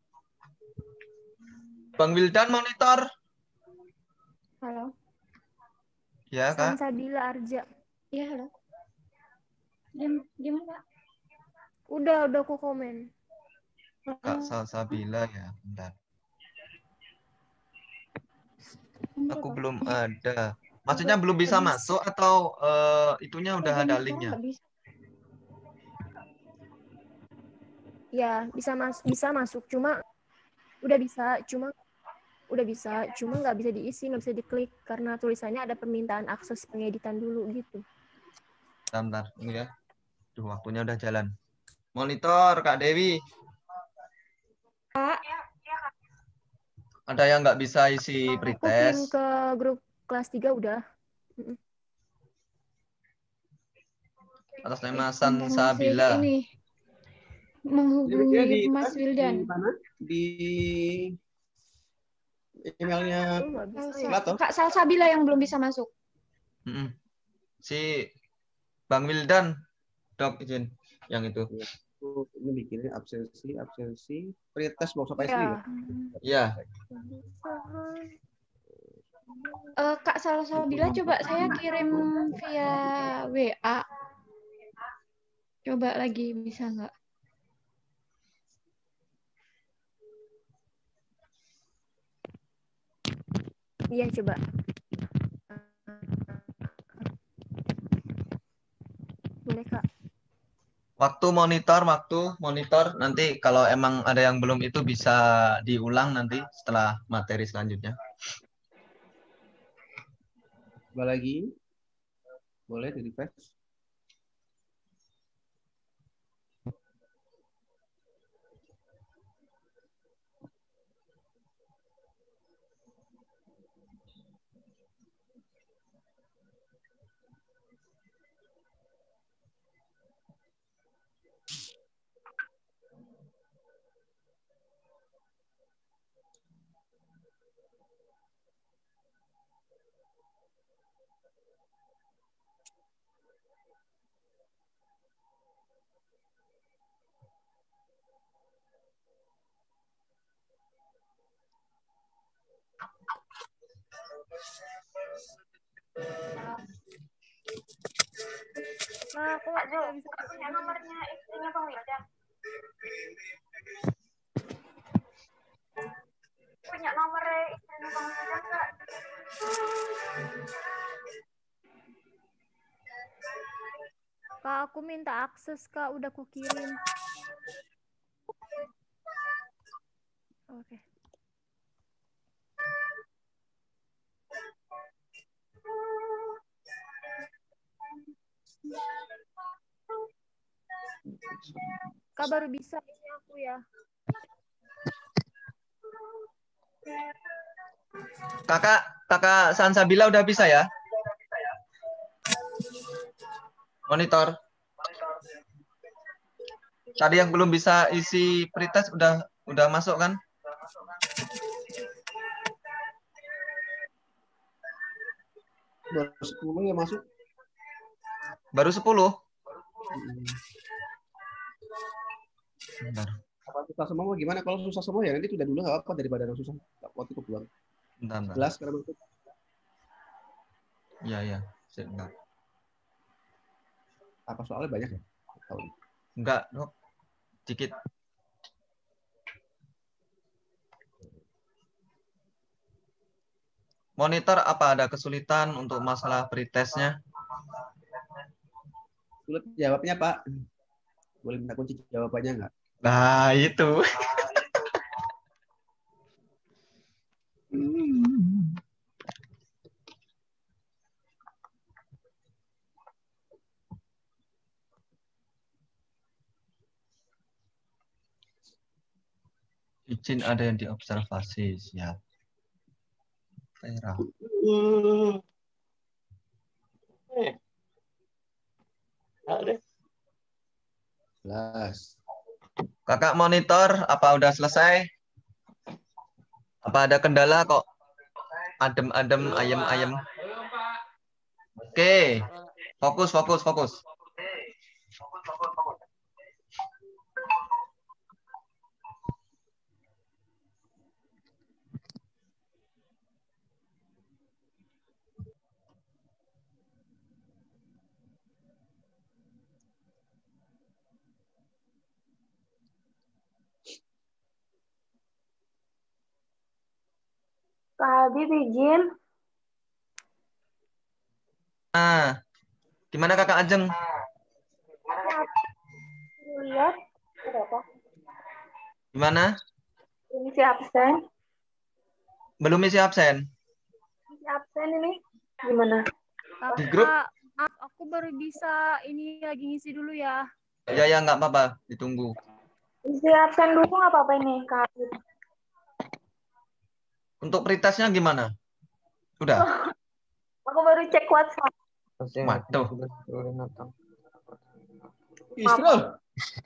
Bang Wildan monitor. Halo. Ya, Kak. Sansabila Arja. Iya, halo. Gimana, Pak? Udah, udah aku komen. Kak Salsabila ya, bentar. Aku belum ada. Maksudnya belum bisa masuk atau eh, itunya udah ada linknya? Ya, bisa mas bisa masuk, cuma udah bisa, cuma udah bisa, cuma nggak bisa diisi, nggak bisa diklik karena tulisannya ada permintaan akses pengeditan dulu gitu. Bentar, bentar. Ini ya. Duh, waktunya udah jalan. Monitor, Kak Dewi. Kak. Ada yang nggak bisa isi Aku kirim pretest? ke grup kelas tiga udah. Atas nama Informasi Sansabila. ini Jadi menghubungi di, Mas di Wildan. mana? Di emailnya Salsa- Kak Salsabila yang belum bisa masuk. Mm-mm. Si Bang Wildan, Dok, izin yang itu. Oh, ini bikinnya absensi, absensi, pretest mau sampai sini. Iya. Eh, Kak Salsabila coba saya kirim via W A. Coba lagi bisa nggak? Iya, coba. Boleh, Kak. Waktu monitor, waktu monitor. Nanti kalau emang ada yang belum itu bisa diulang nanti setelah materi selanjutnya. Coba lagi. Boleh di refresh. Nah, aku Kak Jo, nggak bisa. Kak punya nomornya istrinya Bang Wildan? Punya nomor istrinya Bang Wildan, Kak? Kak, aku minta akses, Kak. Udah aku kirim. Oke. Kak, baru bisa ini aku ya. Kakak, kakak Sansabila udah bisa ya? Monitor. Tadi yang belum bisa isi pretest udah udah masuk kan? Baru sepuluh ya masuk. Baru sepuluh? Bentar. Apa susah semua gimana? Kalau susah semua ya nanti sudah dulu nggak apa daripada yang susah. Waktu itu pulang. Bentar, bentar. Jelas karena masuk. Iya, iya. Bentar. Apa soalnya banyak ya? Tahu. Enggak, Dok. Dikit. Monitor apa ada kesulitan untuk masalah pretestnya? Sulit jawabnya, Pak. Boleh minta kunci jawabannya nggak? Nah, itu. Izin ada yang diobservasi, siap. Vera. Jelas. Kakak monitor, apa udah selesai? Apa ada kendala kok? Adem-adem, ayem-ayem. Oke, fokus, fokus, fokus. Kak Habib izin. Nah, gimana Kakak Ajeng? Lihat, ada apa? Gimana? Ini si absen. belum isi absen. Isi absen ini gimana? Di grup? Kakak, maaf, aku baru bisa ini lagi ngisi dulu ya. Ya ya nggak apa-apa, ditunggu. Isi absen dulu nggak apa-apa ini, Kak. Untuk pretestnya gimana? Udah? Aku baru cek WhatsApp. Waduh. Isrul.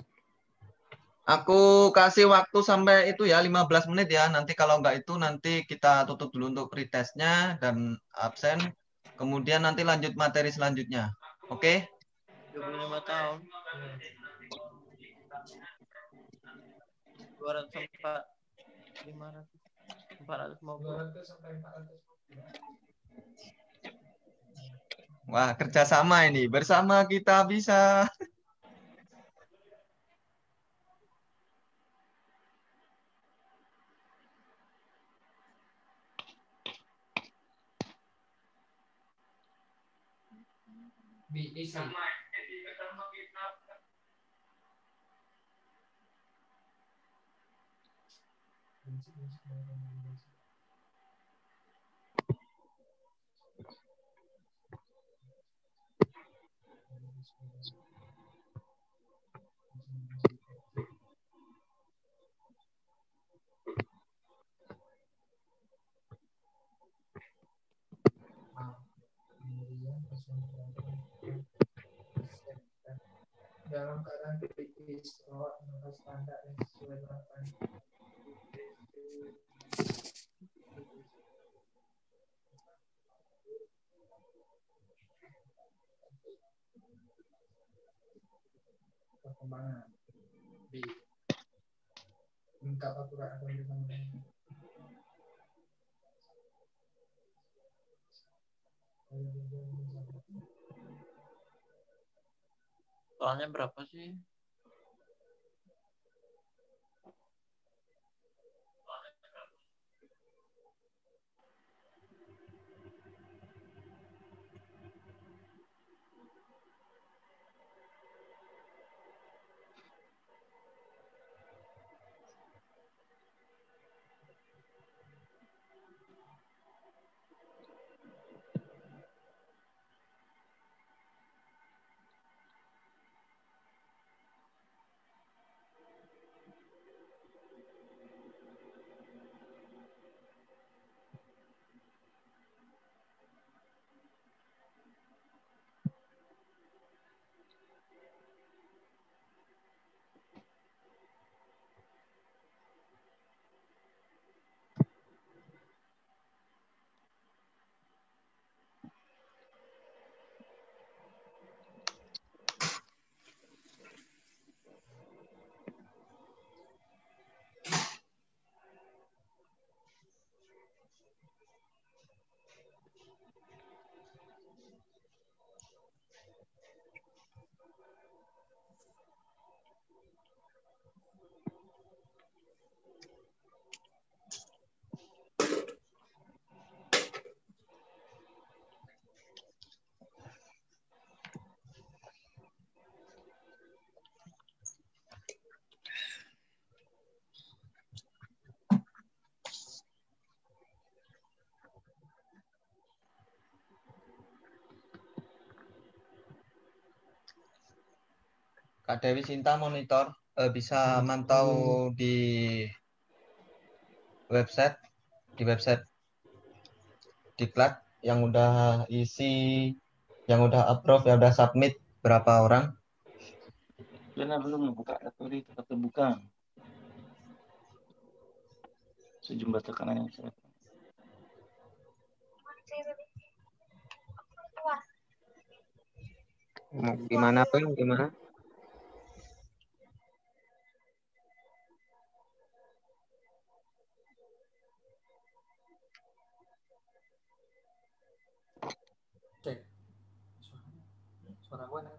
Aku kasih waktu sampai itu ya lima belas menit ya. Nanti kalau nggak itu nanti kita tutup dulu untuk pretestnya dan absen. Kemudian nanti lanjut materi selanjutnya. Oke? dua puluh lima tahun. dua ratus sampai lima ratus. empat ratus lima puluh. Wah, kerjasama ini. Bersama kita bisa. Bisa. Dalam keadaan kritis, kalau nafas standar yang sesuai dengan perkembangan di tingkat aturan atau di Soalnya berapa sih? Kak Dewi Sinta monitor eh, bisa mantau di website di website Diklat yang udah isi, yang udah approve, yang udah submit berapa orang? Benar belum buka kategori tetap terbuka. Sejumlah tekanan yang saya. Gimana Bang? Gimana? cek suara gue nih.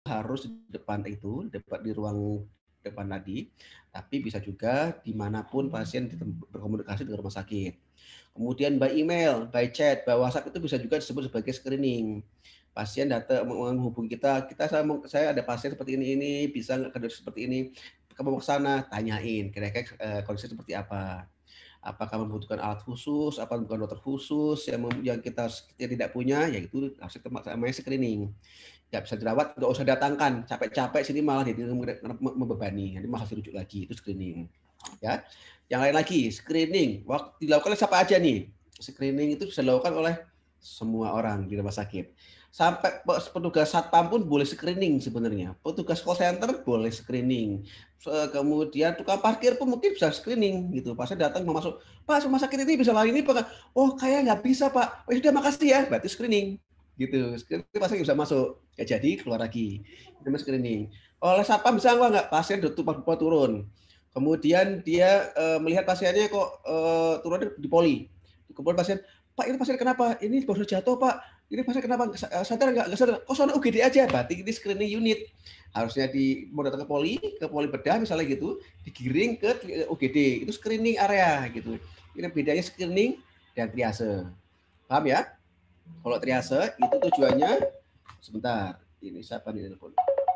harus di depan itu, depan di ruang depan tadi, tapi bisa juga dimanapun pasien berkomunikasi dengan rumah sakit. Kemudian by email, by chat, by WhatsApp itu bisa juga disebut sebagai screening. Pasien datang menghubungi kita, kita saya, saya ada pasien seperti ini ini bisa nggak kerja seperti ini, kamu ke sana, tanyain kira-kira uh, kondisi seperti apa. Apakah membutuhkan alat khusus, apa bukan dokter khusus yang yang kita, kita tidak punya, yaitu hasil namanya screening. Nggak bisa dirawat, nggak usah datangkan, capek-capek sini malah jadi membebani, nanti malah dirujuk lagi, itu screening. Ya, yang lain lagi screening, waktu dilakukan oleh siapa aja nih? Screening itu bisa dilakukan oleh semua orang di rumah sakit. Sampai petugas satpam pun boleh screening sebenarnya. Petugas call center boleh screening. Kemudian tukang parkir pun mungkin bisa screening gitu. Pasien datang mau masuk, Pak rumah sakit ini bisa lain ini Pak. Oh kayak nggak bisa Pak. Oh sudah makasih ya. Berarti screening gitu. Screening pasien bisa masuk. Ya jadi keluar lagi. Itu screening. Oleh satpam bisa nggak? Pasien tutup turun. Kemudian dia uh, melihat pasiennya kok uh, turun di poli. Kemudian pasien, Pak ini pasien kenapa? Ini baru jatuh Pak. Ini pasien kenapa sadar nggak? Nggak sadar. Kok soalnya U G D aja. Berarti ini screening unit. Harusnya di mau datang ke poli, ke poli bedah misalnya gitu, digiring ke U G D. Itu screening area gitu. Ini bedanya screening dan triase. Paham ya? Kalau triase itu tujuannya sebentar. Ini siapa nih telepon?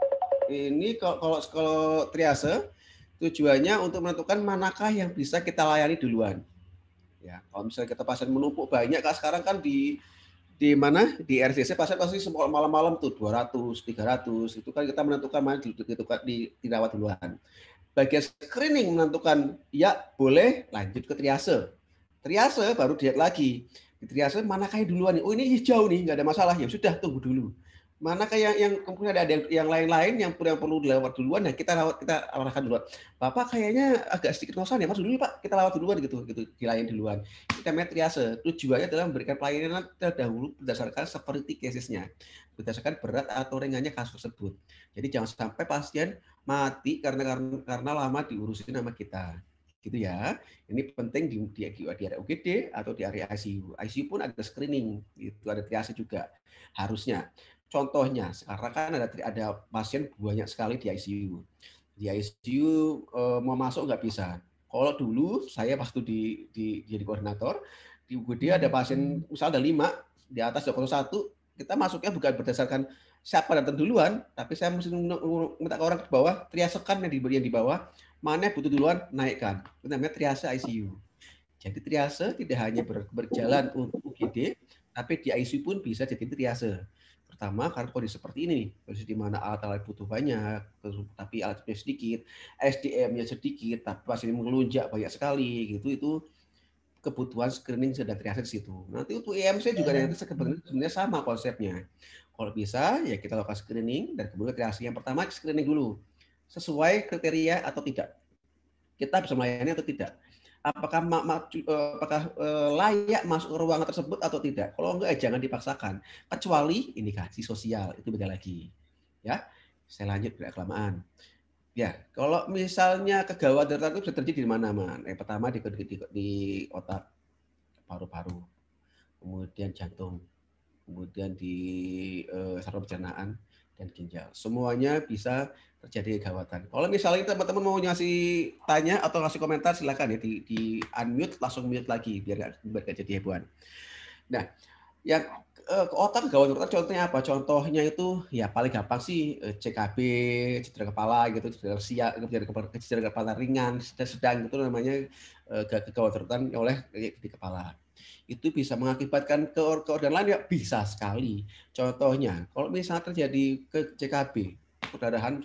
Ini kalau kalau kalau triase tujuannya untuk menentukan manakah yang bisa kita layani duluan. Ya, kalau misalnya kita pasien menumpuk banyak, kan sekarang kan di di mana di R C C pasien pasti semua malam-malam tuh dua ratus, tiga ratus itu kan kita menentukan mana di, di, di, dirawat duluan. Bagian screening menentukan ya boleh lanjut ke triase. Triase baru diet lagi. Di triase manakah yang duluan nih? Oh ini hijau nih, nggak ada masalah. Ya sudah tunggu dulu. Manakah yang yang kemudian ada yang lain-lain yang perlu yang perlu dilewat duluan, nah kita rawat kita arahkan duluan. Bapak kayaknya agak sedikit ngosan ya, Mas dulu Pak, kita rawat duluan gitu, gitu dilayani duluan. Kita namanya triase. Tujuannya adalah memberikan pelayanan terdahulu berdasarkan severity cases-nya, berdasarkan berat atau ringannya kasus tersebut. Jadi jangan sampai pasien mati karena karena, karena lama diurusin sama kita. Gitu ya. Ini penting di, di, di area U G D atau di area I C U. I C U pun ada screening, itu ada triase juga harusnya. Contohnya, sekarang kan ada ada pasien banyak sekali di I C U. Di I C U eh, mau masuk nggak bisa. Kalau dulu saya waktu di, di jadi koordinator di U G D ada pasien misalnya ada lima di atas dua puluh satu, kita masuknya bukan berdasarkan siapa datang duluan, tapi saya mesti minta ke orang ke bawah, triasekan yang di yang di bawah, mana yang butuh duluan naikkan. Itu namanya triase I C U. Jadi triase tidak hanya ber, berjalan untuk U G D, tapi di I C U pun bisa jadi triase. Pertama karena kondisi seperti ini, kondisi di mana alat-alat butuh banyak, tapi alatnya sedikit, S D M-nya sedikit, tapi pasien melunjak banyak sekali, gitu itu kebutuhan screening sedang triase di situ. Nanti untuk E M C juga nanti sebenarnya sama konsepnya. Kalau bisa ya kita lakukan screening dan kemudian triase. Yang pertama screening dulu, sesuai kriteria atau tidak. Kita bisa melayani atau tidak. Apakah apakah layak masuk ke ruangan tersebut atau tidak? Kalau enggak, jangan dipaksakan. Kecuali indikasi sosial, itu beda lagi. Ya, saya lanjut tidak kelamaan. Ya, kalau misalnya kegawat darurat itu bisa terjadi di mana-mana. Yang pertama di, di, di otak, paru-paru, kemudian jantung, kemudian di eh, saluran pencernaan dan ginjal. Semuanya bisa terjadi kegawatan. Kalau misalnya teman-teman mau ngasih tanya atau ngasih komentar, silakan ya di, di unmute langsung mute lagi biar nggak jadi hebohan. Nah, yang eh, ke otak gawat darurat contohnya apa? Contohnya itu ya paling gampang sih C K B, cedera kepala gitu, cedera siak, cedera kepala, cedera kepala ringan, sedang itu namanya eh, gawat daruratan oleh di kepala. Itu bisa mengakibatkan ke organ lain ya bisa sekali. Contohnya, kalau misalnya terjadi ke C K B, perdarahan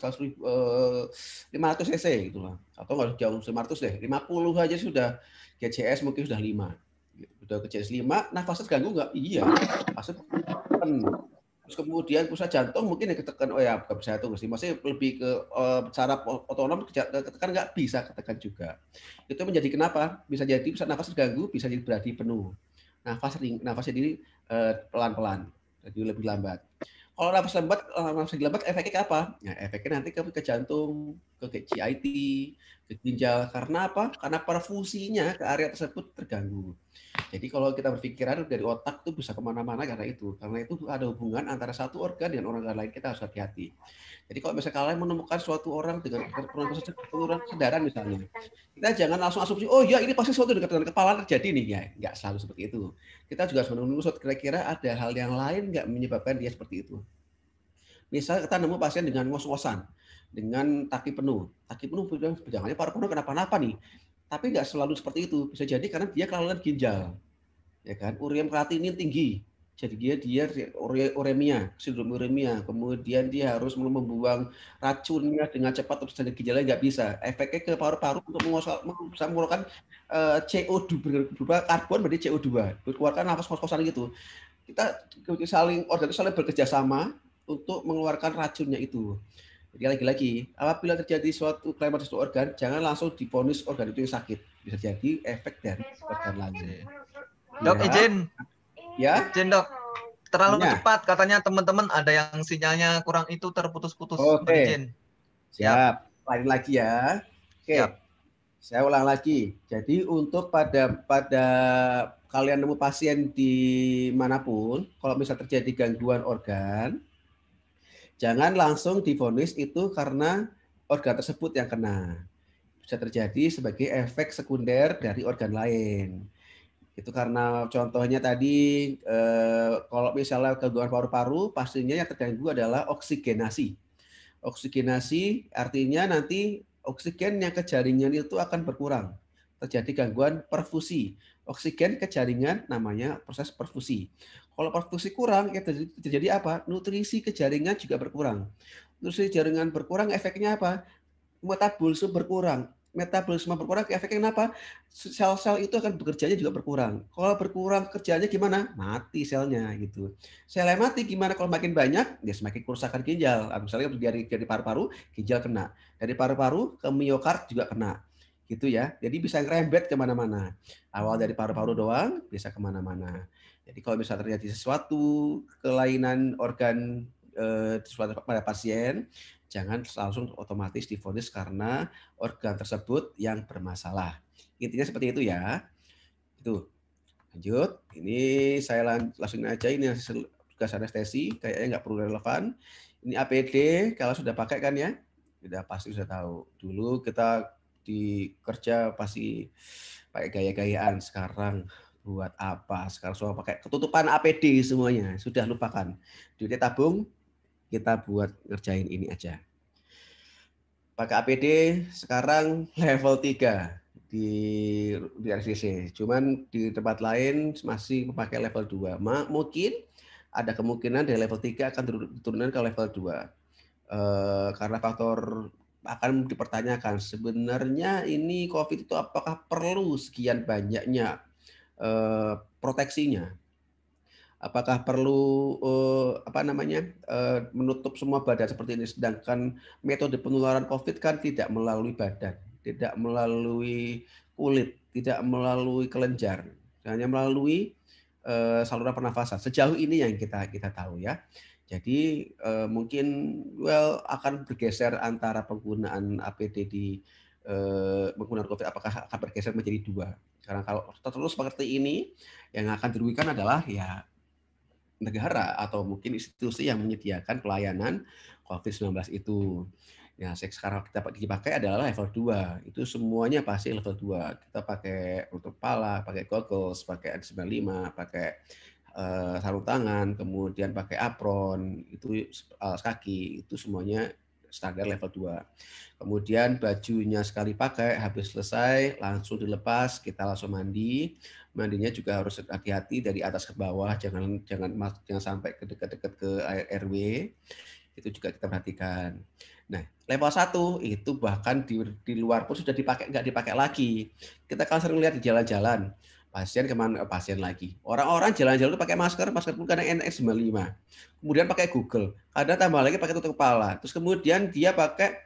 lima ratus cc gitu lah, atau nggak jauh lima ratus deh, lima puluh aja sudah, G C S mungkin sudah lima, udah ke G C S lima, nafasnya terganggu nggak? Iya, nafasnya penuh. Terus kemudian pusat jantung mungkin yang ketekan, oh ya bukan bisa itu sih, masih lebih ke uh, saraf otonom ketekan nggak bisa ketekan juga. Itu menjadi kenapa? Bisa jadi pusat nafas terganggu, bisa jadi berarti penuh. Nafas nafas jadi uh, pelan-pelan, jadi lebih lambat. Kalau nafas lambat, nafas lambat efeknya apa? Nah, efeknya nanti ke, ke jantung, ke G I T, ke ginjal. Karena apa? Karena perfusinya ke area tersebut terganggu. Jadi kalau kita berpikiran dari otak itu bisa kemana-mana karena itu. Karena itu ada hubungan antara satu organ dan organ lain, kita harus hati-hati. Jadi kalau misalnya kalian menemukan suatu orang dengan penurunan kesadaran misalnya, kita jangan langsung asumsi, oh ya ini pasti suatu dekat dengan kepala terjadi nih. Ya, nggak selalu seperti itu. Kita juga harus menunggu kira-kira ada hal yang lain nggak menyebabkan dia seperti itu. Misal kita nemu pasien dengan ngos-ngosan, dengan taki penuh. Taki penuh, jangan-jangan paru-paru kenapa-napa nih. Tapi nggak selalu seperti itu. Bisa jadi karena dia kelainan ginjal. Ya kan? Ureum kreatinin tinggi. Jadi dia dia uremia, sindrom uremia. Kemudian dia harus membuang racunnya dengan cepat terus jadi ginjalnya nggak bisa. Efeknya ke paru-paru untuk mengeluarkan uh, C O dua berupa karbon berarti C O dua. Keluarkan nafas kos-kosan gitu. Kita saling organ saling bekerja sama untuk mengeluarkan racunnya itu. Jadi lagi-lagi, apabila terjadi suatu kelainan suatu organ, jangan langsung divonis organ itu yang sakit. Bisa jadi efek dari organ lain. Dok, ya. izin. Ya. Izin, Dok. Terlalu ya. cepat. Katanya teman-teman ada yang sinyalnya kurang itu terputus-putus. Oke. Izin. Siap. Lain lagi ya. Oke. Siap. Saya ulang lagi. Jadi untuk pada pada kalian nemu pasien di manapun, kalau misal terjadi gangguan organ, jangan langsung divonis itu karena organ tersebut yang kena. Bisa terjadi sebagai efek sekunder dari organ lain. Itu karena contohnya tadi eh, kalau misalnya gangguan paru-paru, pastinya yang terganggu adalah oksigenasi. Oksigenasi artinya nanti oksigen yang ke jaringan itu akan berkurang. Terjadi gangguan perfusi. Oksigen ke jaringan namanya proses perfusi. Kalau perfusi kurang, ya terjadi, terjadi apa? Nutrisi ke jaringan juga berkurang. Nutrisi jaringan berkurang, efeknya apa? Metabolisme berkurang. Metabolisme berkurang, efeknya apa? Sel-sel itu akan bekerjanya juga berkurang. Kalau berkurang kerjanya gimana? Mati selnya gitu. Selnya mati gimana? Kalau makin banyak, dia semakin kerusakan ginjal. Misalnya dari dari paru-paru, ginjal kena. Dari paru-paru ke miokard juga kena. Gitu ya. Jadi bisa ngerembet kemana-mana. Awal dari paru-paru doang, bisa kemana-mana. Jadi kalau misalnya terjadi sesuatu kelainan organ eh, pada pasien, jangan langsung otomatis divonis karena organ tersebut yang bermasalah. Intinya seperti itu ya. Itu. Lanjut. Ini saya langsung aja ini hasil tugas anestesi, kayaknya nggak perlu relevan. Ini A P D, kalau sudah pakai kan ya? Sudah pasti sudah tahu. Dulu kita di kerja pasti pakai gaya-gayaan, sekarang buat apa? Sekarang semua pakai ketutupan A P D semuanya. Sudah lupakan. Duitnya tabung, kita buat ngerjain ini aja. Pakai A P D sekarang level tiga di, di R S D C. Cuman di tempat lain masih memakai level dua. Mungkin ada kemungkinan dari level tiga akan diturunkan ke level dua. Eh, karena faktor akan dipertanyakan sebenarnya ini COVID itu apakah perlu sekian banyaknya eh, proteksinya, apakah perlu eh, apa namanya eh, menutup semua badan seperti ini, sedangkan metode penularan COVID kan tidak melalui badan, tidak melalui kulit, tidak melalui kelenjar, hanya melalui eh, saluran pernafasan. Sejauh ini yang kita kita tahu ya. Jadi eh, mungkin well akan bergeser antara penggunaan A P D di eh, penggunaan COVID, apakah akan bergeser menjadi dua. Karena kalau terus seperti ini, yang akan dirugikan adalah ya negara atau mungkin institusi yang menyediakan pelayanan COVID sembilan belas itu. Ya, sekarang kita dipakai adalah level dua. Itu semuanya pasti level dua. Kita pakai tutup kepala, pakai goggles, pakai N sembilan puluh lima, pakai uh, sarung tangan, kemudian pakai apron, itu alas kaki, itu semuanya standar level dua. Kemudian bajunya sekali pakai, habis selesai langsung dilepas, kita langsung mandi. Mandinya juga harus hati-hati dari atas ke bawah, jangan jangan jangan sampai ke dekat-dekat ke air R W. Itu juga kita perhatikan. Nah, level satu itu bahkan di, di luar pun sudah dipakai, nggak dipakai lagi. Kita kan sering lihat di jalan-jalan, pasien kemana, pasien lagi. Orang-orang jalan-jalan itu pakai masker, masker pun kadang N sembilan puluh lima. Kemudian pakai Google, kadang tambah lagi pakai tutup kepala. Terus kemudian dia pakai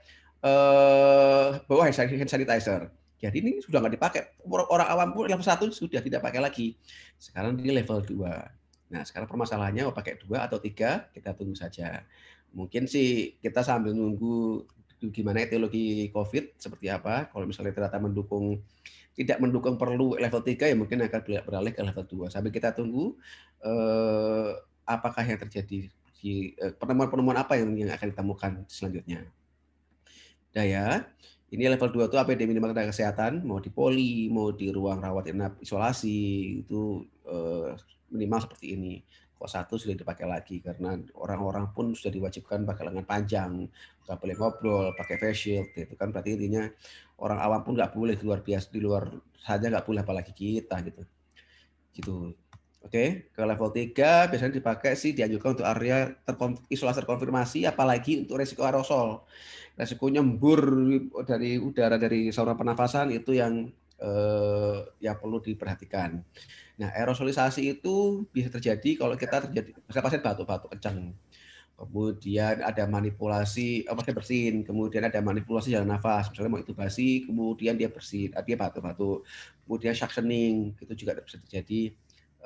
eh, bawa hand sanitizer. Jadi ini sudah nggak dipakai. Orang awam pun level satu sudah tidak pakai lagi. Sekarang di level dua. Nah, sekarang permasalahannya mau pakai dua atau tiga, kita tunggu saja. Mungkin sih kita sambil nunggu gimana etiologi COVID seperti apa. Kalau misalnya ternyata mendukung tidak mendukung perlu level tiga ya mungkin akan beralih ke level dua. Sambil kita tunggu eh, apakah yang terjadi di eh, penemuan-penemuan apa yang, yang akan ditemukan selanjutnya. Nah ya, ini level dua itu A P D minimal tenaga kesehatan, mau di poli, mau di ruang rawat inap isolasi itu eh, minimal seperti ini. Kok satu sudah dipakai lagi karena orang-orang pun sudah diwajibkan pakai lengan panjang, nggak boleh ngobrol, pakai face shield, itu kan berarti intinya orang awam pun nggak boleh di luar biasa, di luar saja nggak boleh apalagi kita gitu. Gitu. Oke, ke level tiga biasanya dipakai sih dianjurkan untuk area terkonf- isolasi terkonfirmasi, apalagi untuk resiko aerosol. Resiko nyembur dari udara dari saluran pernafasan itu yang eh, yang perlu diperhatikan. Nah, aerosolisasi itu bisa terjadi kalau kita terjadi misalnya pasien batuk-batuk kencang. Kemudian ada manipulasi apa dia bersin, kemudian ada manipulasi jalan nafas, misalnya mau intubasi, kemudian dia bersin, dia batuk-batuk, kemudian suctioning, itu juga bisa terjadi.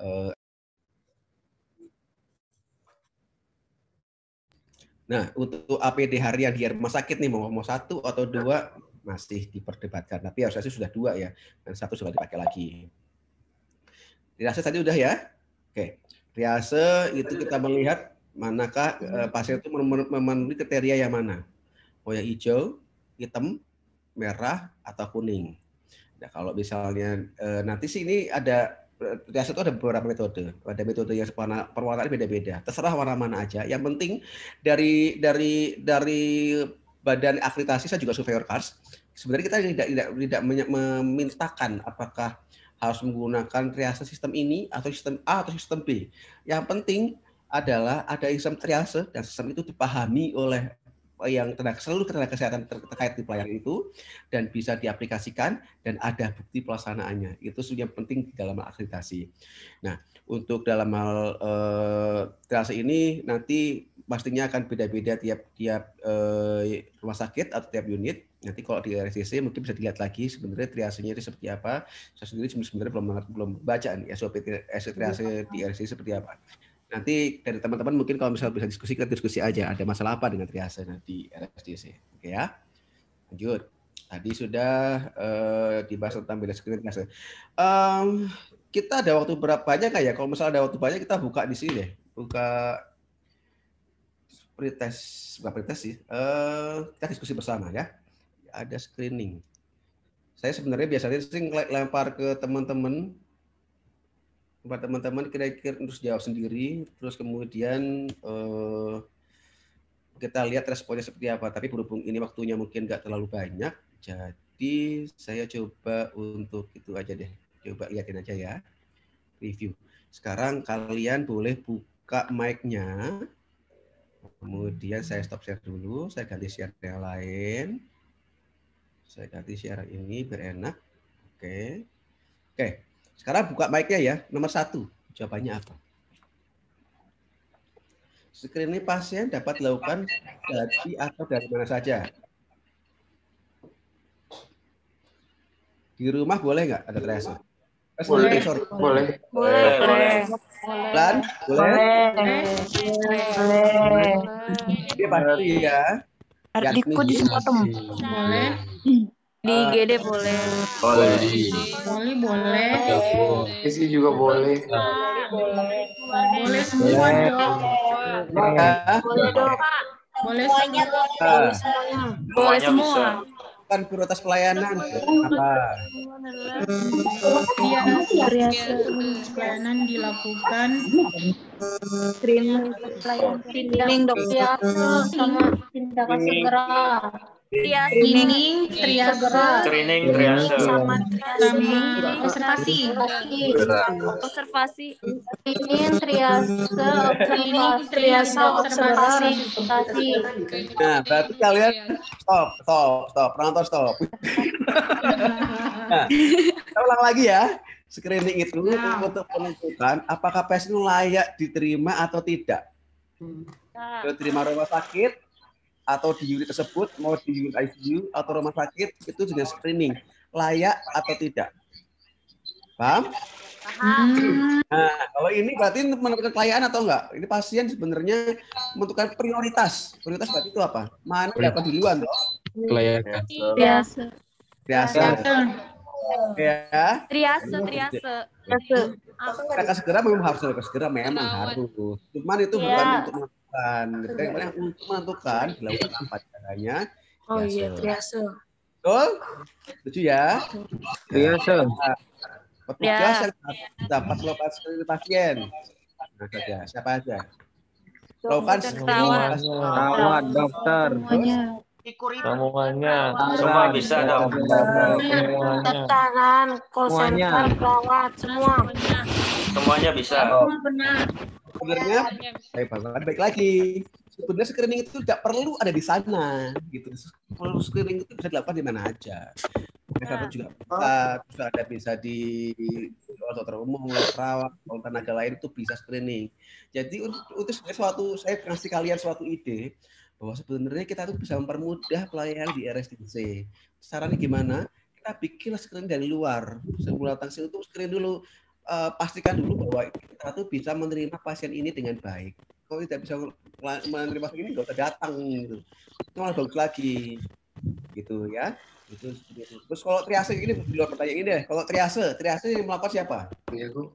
Nah, untuk A P D harian di rumah sakit nih mau mau satu atau dua masih diperdebatkan, tapi harusnya sudah dua ya, dan satu sudah dipakai lagi. Triase tadi udah ya, oke. Triase itu kita melihat manakah uh, pasien itu memenuhi kriteria yang mana, mau yang hijau, hitam, merah atau kuning. Nah, kalau misalnya uh, nanti sih ini ada triase itu ada beberapa metode, ada metode yang perwarnaan beda-beda. Terserah warna mana aja. Yang penting dari dari dari badan akreditasi saya juga surveyor cars. Sebenarnya kita tidak tidak tidak memintakan apakah harus menggunakan triase sistem ini atau sistem A atau sistem B. Yang penting adalah ada sistem triase dan sistem itu dipahami oleh yang tenaga seluruh tenaga kesehatan terkait di pelayanan itu dan bisa diaplikasikan dan ada bukti pelaksanaannya. Itu yang penting di dalam akreditasi. Nah, untuk dalam hal eh, triase ini nanti pastinya akan beda-beda tiap-tiap eh, rumah sakit atau tiap unit. Nanti kalau di R S D C mungkin bisa dilihat lagi sebenarnya triasenya itu seperti apa. Saya sendiri sebenarnya belum belum baca nih S O P triase di R S D C seperti apa. Nanti dari teman-teman mungkin kalau misalnya bisa diskusi, kita diskusi aja. Ada masalah apa dengan triase nanti R S D C. Oke ya. Lanjut. Tadi sudah uh, dibahas tentang beda screen triase. Um, kita ada waktu berapa banyak ya? Kalau misalnya ada waktu banyak kita buka di sini deh. Buka pretest, bukan pretest sih. Uh, kita diskusi bersama ya. Ada screening. Saya sebenarnya biasanya sering lempar ke teman-teman, buat teman-teman kira-kira terus jawab sendiri, terus kemudian eh, kita lihat responnya seperti apa. Tapi berhubung ini waktunya mungkin nggak terlalu banyak, jadi saya coba untuk itu aja deh. Coba lihatin aja ya, review. Sekarang kalian boleh buka mic-nya, kemudian saya stop share dulu, saya ganti share yang lain. Saya ganti share ini biar enak. Oke. Oke. Sekarang buka mic-nya ya. Nomor satu. Jawabannya apa? Screening pasien dapat dilakukan dari atau dari mana saja. Di rumah boleh nggak ada triase? Boleh. Sorry. Boleh. Boleh. Boleh. Lan, boleh? Boleh. Dia pasti ya. Ardiko di Sempatem. Boleh. Di I G D boleh. Boleh. Boleh, boleh. Isi juga boleh. Boleh. Boleh semua dong. Boleh dong. Boleh semuanya. Boleh semua. Kan prioritas pelayanan apa? Pelayanan dilakukan. Screening pelayanan screening dokter sama tindakan segera. Screening, triase, Screening, triase. sama sama observasi. Observasi. Screening, triase, triase, observasi. Nah, berarti kalian stop, stop, stop, penonton stop. Nah, kita ulang lagi ya. Screening itu untuk menentukan apakah pasien layak diterima atau tidak. Diterima rumah sakit atau di unit tersebut, mau di unit I C U atau rumah sakit, itu dengan screening layak atau tidak. Paham? Paham. Nah, kalau ini berarti menentukan kelayaan atau enggak? Ini pasien sebenarnya menentukan prioritas. Prioritas berarti itu apa? Mana dapat duluan, toh? Kelayakan. Triase. Triase. Ya. Triase, triase. Mereka segera memang harus mereka segera memang harus. Cuman itu bukan Iya. untuk menentukan. Yang yang untuk menentukan dilakukan apa caranya. Oh iya, Triase. triase. Betul? Setuju ya? Triase. Petugas Ya. yang dapat melakukan screening pasien. Nah, saja. Siapa aja? Lakukan Perawat. Perawat, dokter. Semuanya. Semuanya. Semua bisa dong. Semuanya. Tekanan, call Semuanya. center, perawat, semua. Semuanya bisa. Semua benar. Sebenarnya, baik, baik, baik lagi. Sebenarnya screening itu tidak perlu ada di sana, gitu. Perlu screening itu bisa dilakukan di mana aja. Misalnya juga bisa, bisa ada bisa di dokter umum, perawat, atau tenaga lain itu bisa screening. Jadi untuk itu suatu saya kasih kalian suatu ide bahwa sebenarnya kita tuh bisa mempermudah pelayanan di R S D C. Caranya gimana? Kita bikinlah screening dari luar. Sebelum datang sini itu screen dulu, uh, pastikan dulu bahwa kita tuh bisa menerima pasien ini dengan baik. Kalau tidak bisa menerima pasien ini, nggak usah datang gitu. Itu malah bagus lagi, gitu ya. Itu, itu. Terus kalau triase ini di luar pertanyaan ini deh. Kalau triase, triase yang melakukan siapa? Iya, Bu.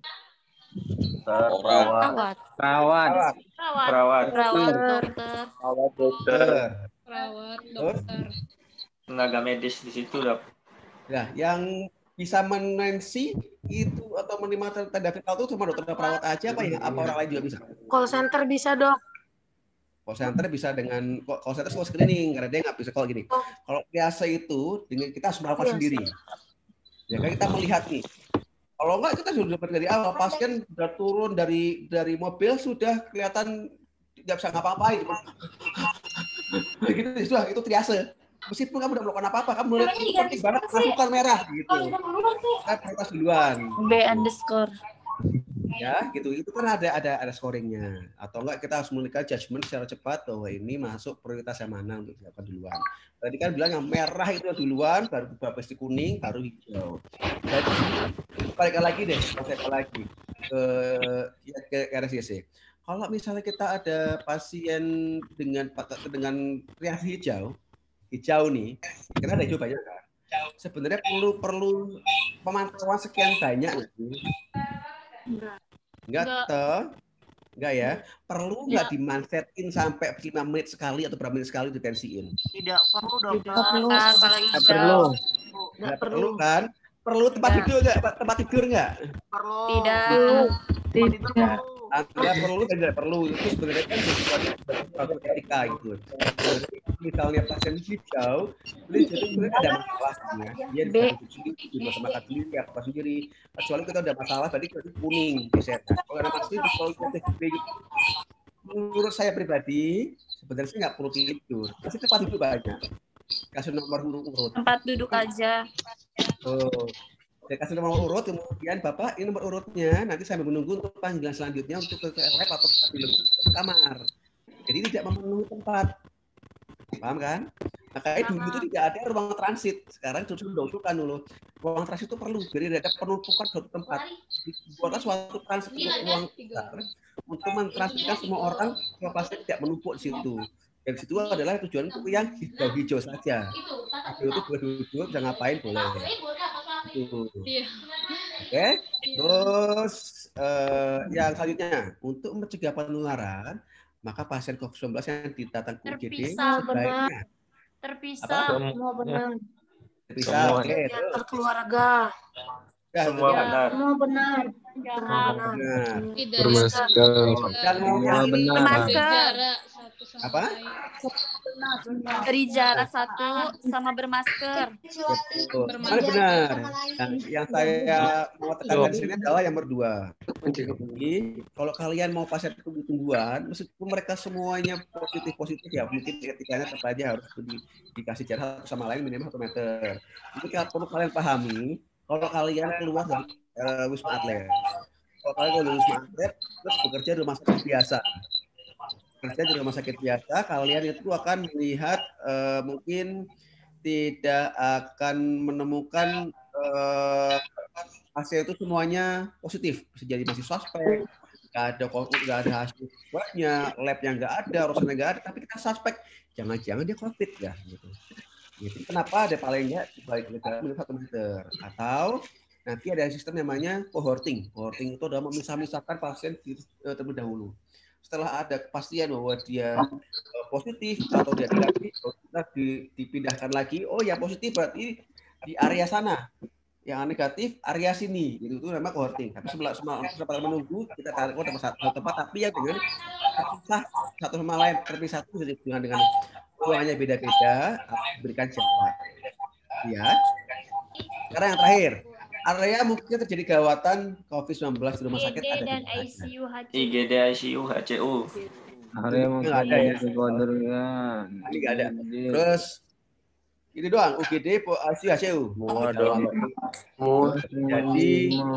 Perawat. Perawat. Perawat. Perawat, dokter. Perawat, dokter. Perawat, dokter. Tenaga medis di situ, Dok. Ya, yang bisa menensi itu atau menerima tanda vital itu cuma dokter dan perawat aja apa ya? Apa orang lain juga bisa? Call center bisa, Dok. Call center bisa dengan call center semua screening karena dia nggak bisa kalau gini. Kalau biasa itu dengan kita harus melakukan Biasa. sendiri. Ya kan kita melihat nih. Kalau enggak kita sudah dapat dari awal pasien sudah turun dari dari mobil sudah kelihatan tidak bisa ngapa-ngapain. Gitu sudah itu triase. Meskipun kamu udah melakukan apa-apa, kamu melihat penting banget masukkan merah gitu. Kan prioritas duluan. B underscore. Ya, gitu. Itu kan ada ada ada scoringnya. Atau enggak kita harus memberikan judgement secara cepat bahwa ini masuk prioritas yang mana untuk dilakukan duluan. Tadi kan bilang yang merah itu duluan, baru beberapa di kuning, baru hijau. Jadi balik lagi deh, konsep lagi ke ke R S D C. Kalau misalnya kita ada pasien dengan dengan reaksi hijau, hijau nih, kita ada hijau banyak kan. Sebenarnya perlu perlu pemantauan sekian banyak nggak sih? Enggak toh? Enggak ya? Perlu nggak dimansetin sampai lima menit sekali atau berapa menit sekali ditensiin? Tidak perlu, dokter. Tidak perlu. Kalau Nggak perlu. Nggak perlu kan? Perlu tempat tidur nggak? Tempat tidur nggak? Perlu. Tidak. Tidak. Antara perlu dan tidak perlu itu sebenarnya kan suatu etika gitu. Misalnya pasien hijau, jadi sebenarnya ada masalahnya. Dia bisa sendiri, bisa makan sendiri, apa sendiri. Kecuali kita ada masalah tadi kita kuning bisa. Kalau ada masalah itu kalau kita gitu. Menurut saya pribadi sebenarnya sih nggak perlu tidur. Pasti tempat tidur banyak. Kasih nomor urut. Tempat duduk aja. Oh. Saya kasih nomor urut, kemudian Bapak ini nomor urutnya, nanti saya menunggu untuk panggilan selanjutnya untuk ke lab atau ke kamar. Jadi tidak memenuhi tempat. Paham kan? Makanya dulu itu tidak ada ruang transit. Sekarang sudah usulkan dulu. Ruang transit itu perlu. Jadi ada penumpukan suatu tempat. Dibuatlah suatu transit untuk ruang besar untuk mentransitkan semua orang ke pasien tidak menumpuk di situ. Yang situ adalah tujuan untuk yang hijau-hijau saja. Hijau itu dua-dua bisa ngapain boleh. Itu. Oke. Okay. Terus uh, yang selanjutnya untuk mencegah penularan, maka pasien COVID sembilan belas yang didatang ke U G D sebaiknya terpisah, semua benar. Terpisah. Oke. Okay. Keluarga. Ya, semua benar. Semua benar. Jangan. Bermasker. Jangan benar. Bermasker. Apa? Beri jarak satu sama bermasker. Mana benar. Nah, yang saya mau tekankan di sini adalah yang berdua. Jadi, kalau kalian mau pasien tunggu-tungguan, meskipun mereka semuanya positif-positif ya, mungkin etikanya tetap aja harus di, dikasih jarak satu sama lain minimal satu meter. Jadi kalau perlu kalian pahami, kalau kalian keluar dari uh, Wisma Atlet, kalau kalian keluar dari Wisma Atlet, terus bekerja di rumah sakit biasa, bekerja di rumah sakit biasa, kalian itu akan melihat uh, mungkin tidak akan menemukan uh, hasil itu semuanya positif, bisa jadi masih suspek, nggak ada nggak ada hasil swabnya, labnya nggak ada, urusannya nggak ada, tapi kita suspek, jangan-jangan dia COVID ya, gitu. Gitu. Kenapa ada paling nggak balik gejala minus satu meter? Atau nanti ada sistem namanya cohorting. Cohorting itu adalah memisah-misahkan pasien terlebih dahulu. Setelah ada kepastian bahwa dia positif atau dia negatif, kita dipindahkan lagi. Oh, yang positif berarti di area sana. Yang negatif area sini. Gitu itu namanya cohorting. Tapi sebelah sebelah menunggu kita tarik ke tempat satu tempat, tapi yang dengan terpisah satu sama lain, terpisah satu dengan dengan ruangannya beda-beda, berikan jarak. Ya. Sekarang yang terakhir, area mungkin terjadi gawatan COVID sembilan belas di rumah sakit ada dan di I C U H C U. I G D, I C U, H C U. Area Ini nggak ada ya. Kodurkan. Ini nggak ada. Terus ini doang, U G D, I C U, H C U. Waduh. Jadi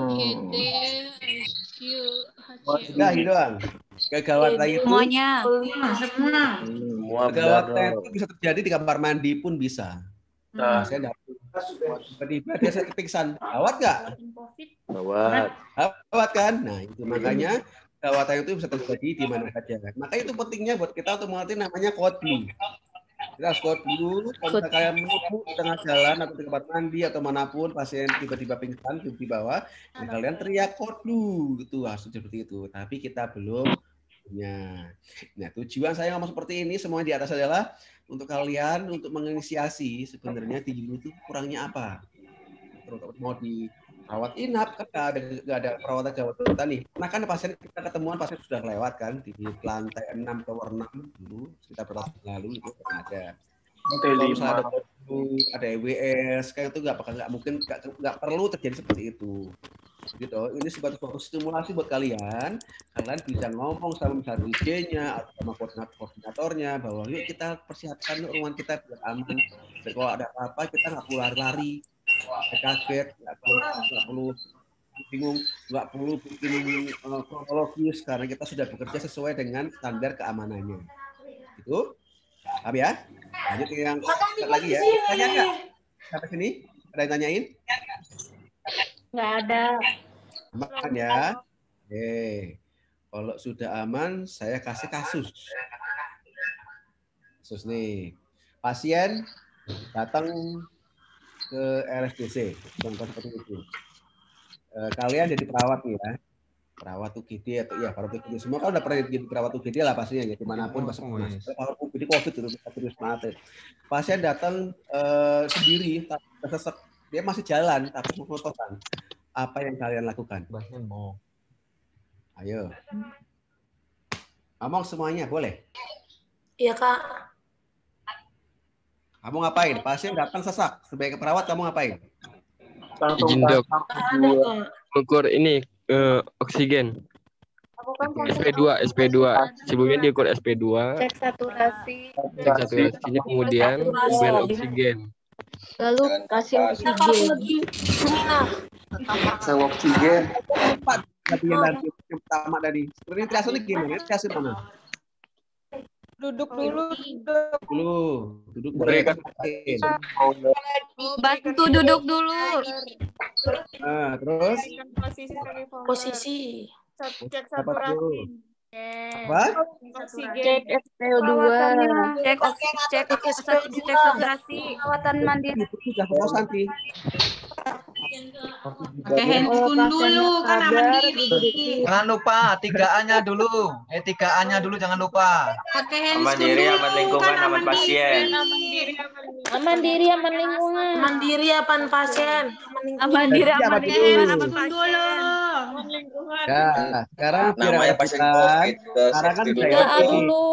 enggak ini doang. Gawat lagi itu. Semuanya. Semua Gawatnya itu bisa terjadi di kamar mandi pun bisa. Nah, saya dapat tiba-tiba dia saya pingsan. Gawat nggak? Gawat. Gawat kan? Nah, itu makanya gawatan itu bisa terjadi di mana saja. Makanya itu pentingnya buat kita untuk mengerti namanya code blue. Kita harus code blue. Kalau kalian menunggu di tengah jalan atau di tempat mandi atau manapun pasien tiba-tiba pingsan di bawah, nah kalian teriak code blue. Itu harus seperti itu. Tapi kita belum punya. Nah, tujuan saya ngomong seperti ini semua di atas adalah untuk kalian untuk menginisiasi sebenarnya di dulu itu kurangnya apa. Terus mau di rawat inap kan nggak ada nggak ada perawatan gawat nih. Nah kan pasien kita ketemuan pasien sudah lewat kan di lantai enam tower enam dulu sekitar beberapa tahun lalu itu pernah ada. Kalau misalnya ada ada E W S kayak itu nggak bakal nggak mungkin nggak nggak perlu terjadi seperti itu. Gitu. Ini sebagai suatu stimulasi buat kalian. Kalian bisa ngomong sama misalnya D J-nya atau sama koordinatornya bahwa yuk kita persiapkan ruangan kita biar aman. Dan kalau ada apa-apa kita nggak perlu lari-lari. Kaget, nggak perlu, nggak perlu bingung, nggak perlu bikin uh, kronologis karena kita sudah bekerja sesuai dengan standar keamanannya. Itu, paham ya? Lanjut ke yang lagi ya. Tanya nggak? Sampai sini? Ada yang tanyain? Nggak ada. Aman ya? Oke. Kalau sudah aman, saya kasih kasus. Kasus nih. Pasien datang ke R S D C, contoh seperti itu. E, kalian jadi perawat nih ya, perawat U G D atau iya perawat U G D semua kan udah pernah jadi perawat U G D lah pastinya ya dimanapun pas perawat U G D COVID itu virus mati. Pasien datang e, sendiri, sesek, dia masih jalan tapi motoran. Apa yang kalian lakukan? Ayo, ngomong semuanya boleh. Iya kak. Kamu ngapain? Pasien datang sesak. Sebagai perawat kamu ngapain? Izin dok. Ukur ini uh, oksigen. S P dua, S P dua. Sebelumnya dia ukur S P dua. Cek saturasi. Cek saturasinya kemudian kemudian oksigen. Lalu kasih oksigen. Saya oksigen. Empat. Tapi yang pertama dari sebenarnya triase ini gimana? Triase mana? Duduk dulu. Dulu, duduk berikan. Bantu duduk dulu. Nah, terus Posisi. Cek saturasi. Apa? Oksigen. Cek S P O dua. Cek oksigen, cek cek saturasi. Perawatan mandiri. Sudah mau Santi. Pakai handphone dulu kan aman diri. Jangan lupa tiga A-nya dulu. Eh tiga A-nya dulu jangan lupa. Pakai Aman handphone diri, dulu. aman lingkungan, aman pasien. Aman diri, aman lingkungan. Aman diri, aman pasien. Aman diri, aman lingkungan, aman Handphone dulu. Aman lingkungan. Ya, sekarang Namanya kira pasien kita COVID. sekarang kan Safety saya tiga A dulu.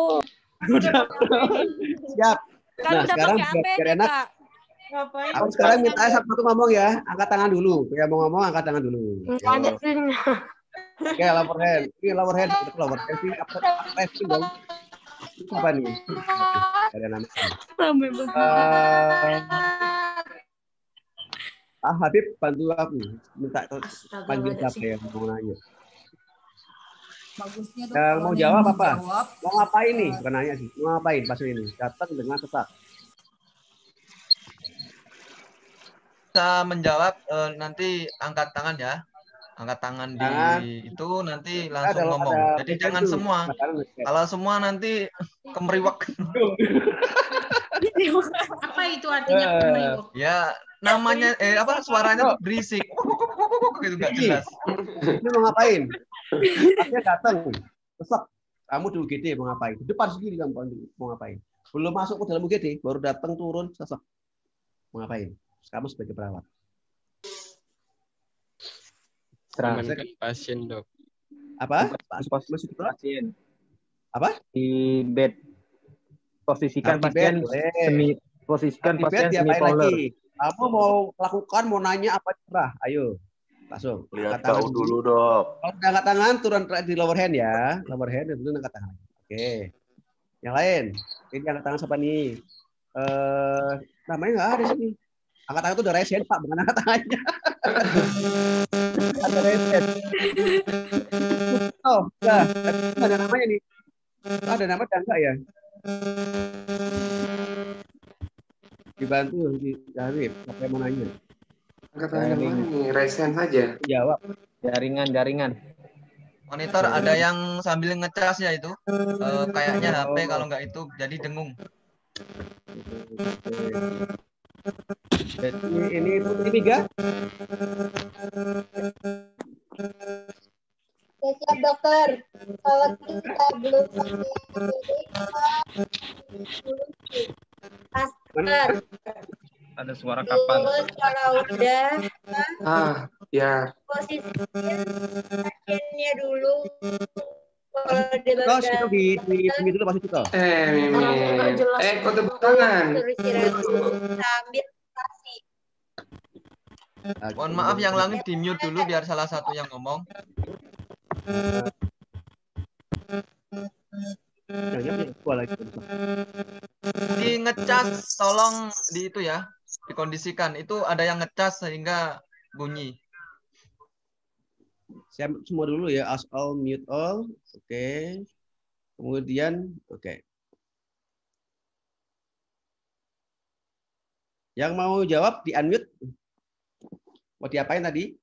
siap. Kan Nah, udah sekarang pakai A P biar D, enak. Kak. Ngapain? Aku sekarang minta satu-satu ngomong ya, angkat tangan dulu. Yang mau ngomong angkat tangan dulu. Yo. Oke, lower hand. Ini lower hand, itu lower hand sih. Apa apa itu dong? Itu apa nih? Ada nama. Ramai banget. Uh, ah, Habib bantu aku. Minta panggil siapa yang mau nanya. Bagusnya Yang mau jawab apa? Mau ngapain nih? Bukan nanya sih. Mau ngapain pas ini? Datang dengan sesak. Bisa menjawab eh, nanti angkat tangan ya. Angkat tangan di Tangan. itu nanti langsung Ada- ngomong. ada Jadi bagian jangan tuh. semua. Ada- Kalau semua nanti kemeriwak. Apa itu artinya pengliwak? Ya namanya eh apa suaranya tuh berisik. Gitu nggak jelas. Ini mau ngapain? Dia datang, besok kamu di U G D mau ngapain? Di depan sendiri kamu mau ngapain? Belum masuk ke dalam U G D, baru datang turun, sesek. Mau ngapain? Kamu sebagai perawat. Amankan pasien, Dok. Apa? Posisi pasien. Apa? Di bed. Posisikan Nah, di pasien bed, boleh. semi posisikan Di bed pasien semi diapain polar. lagi? Kamu mau lakukan, mau nanya apa cerah? Ayo, langsung. Lihat Angkat tangan tahu dulu, Dok. Kalau udah angkat tangan, turun di lower hand ya. Lower hand, dulu angkat tangan. Oke. Yang lain, ini angkat tangan siapa nih? Eh, namanya nggak ada sini. Angkat tangan itu udah resen, Pak, bukan angkat tangannya. Ada resen. Oh, udah. Ada namanya nih. Ada nama ada enggak ya? Dibantu di Arif, apa yang mau nanya? Angkat tangan yang mana nih? Resen saja. Jawab. Jaringan, jaringan. Monitor ada yang sambil ngecas ya itu. Eh, kayaknya H P kalau nggak itu jadi dengung. Jadi ini Putri Miga. Ya, siap dokter. Kalau kita belum masker. Ada suara kapan? Terus kalau udah Ah, ya. posisinya pasiennya dulu. Kalau dia baru Terus itu di di di dulu masih itu. Eh, Mimin. Eh, kok tepuk tangan? suruh istirahat dulu sambil kasih. Mohon maaf yang lain di mute dulu biar salah satu yang ngomong. Di ngecas tolong di itu ya, dikondisikan. Itu ada yang ngecas sehingga bunyi. Saya semua dulu ya, as all, mute all. Oke. Kemudian, oke. Yang mau jawab di unmute. Mau diapain tadi?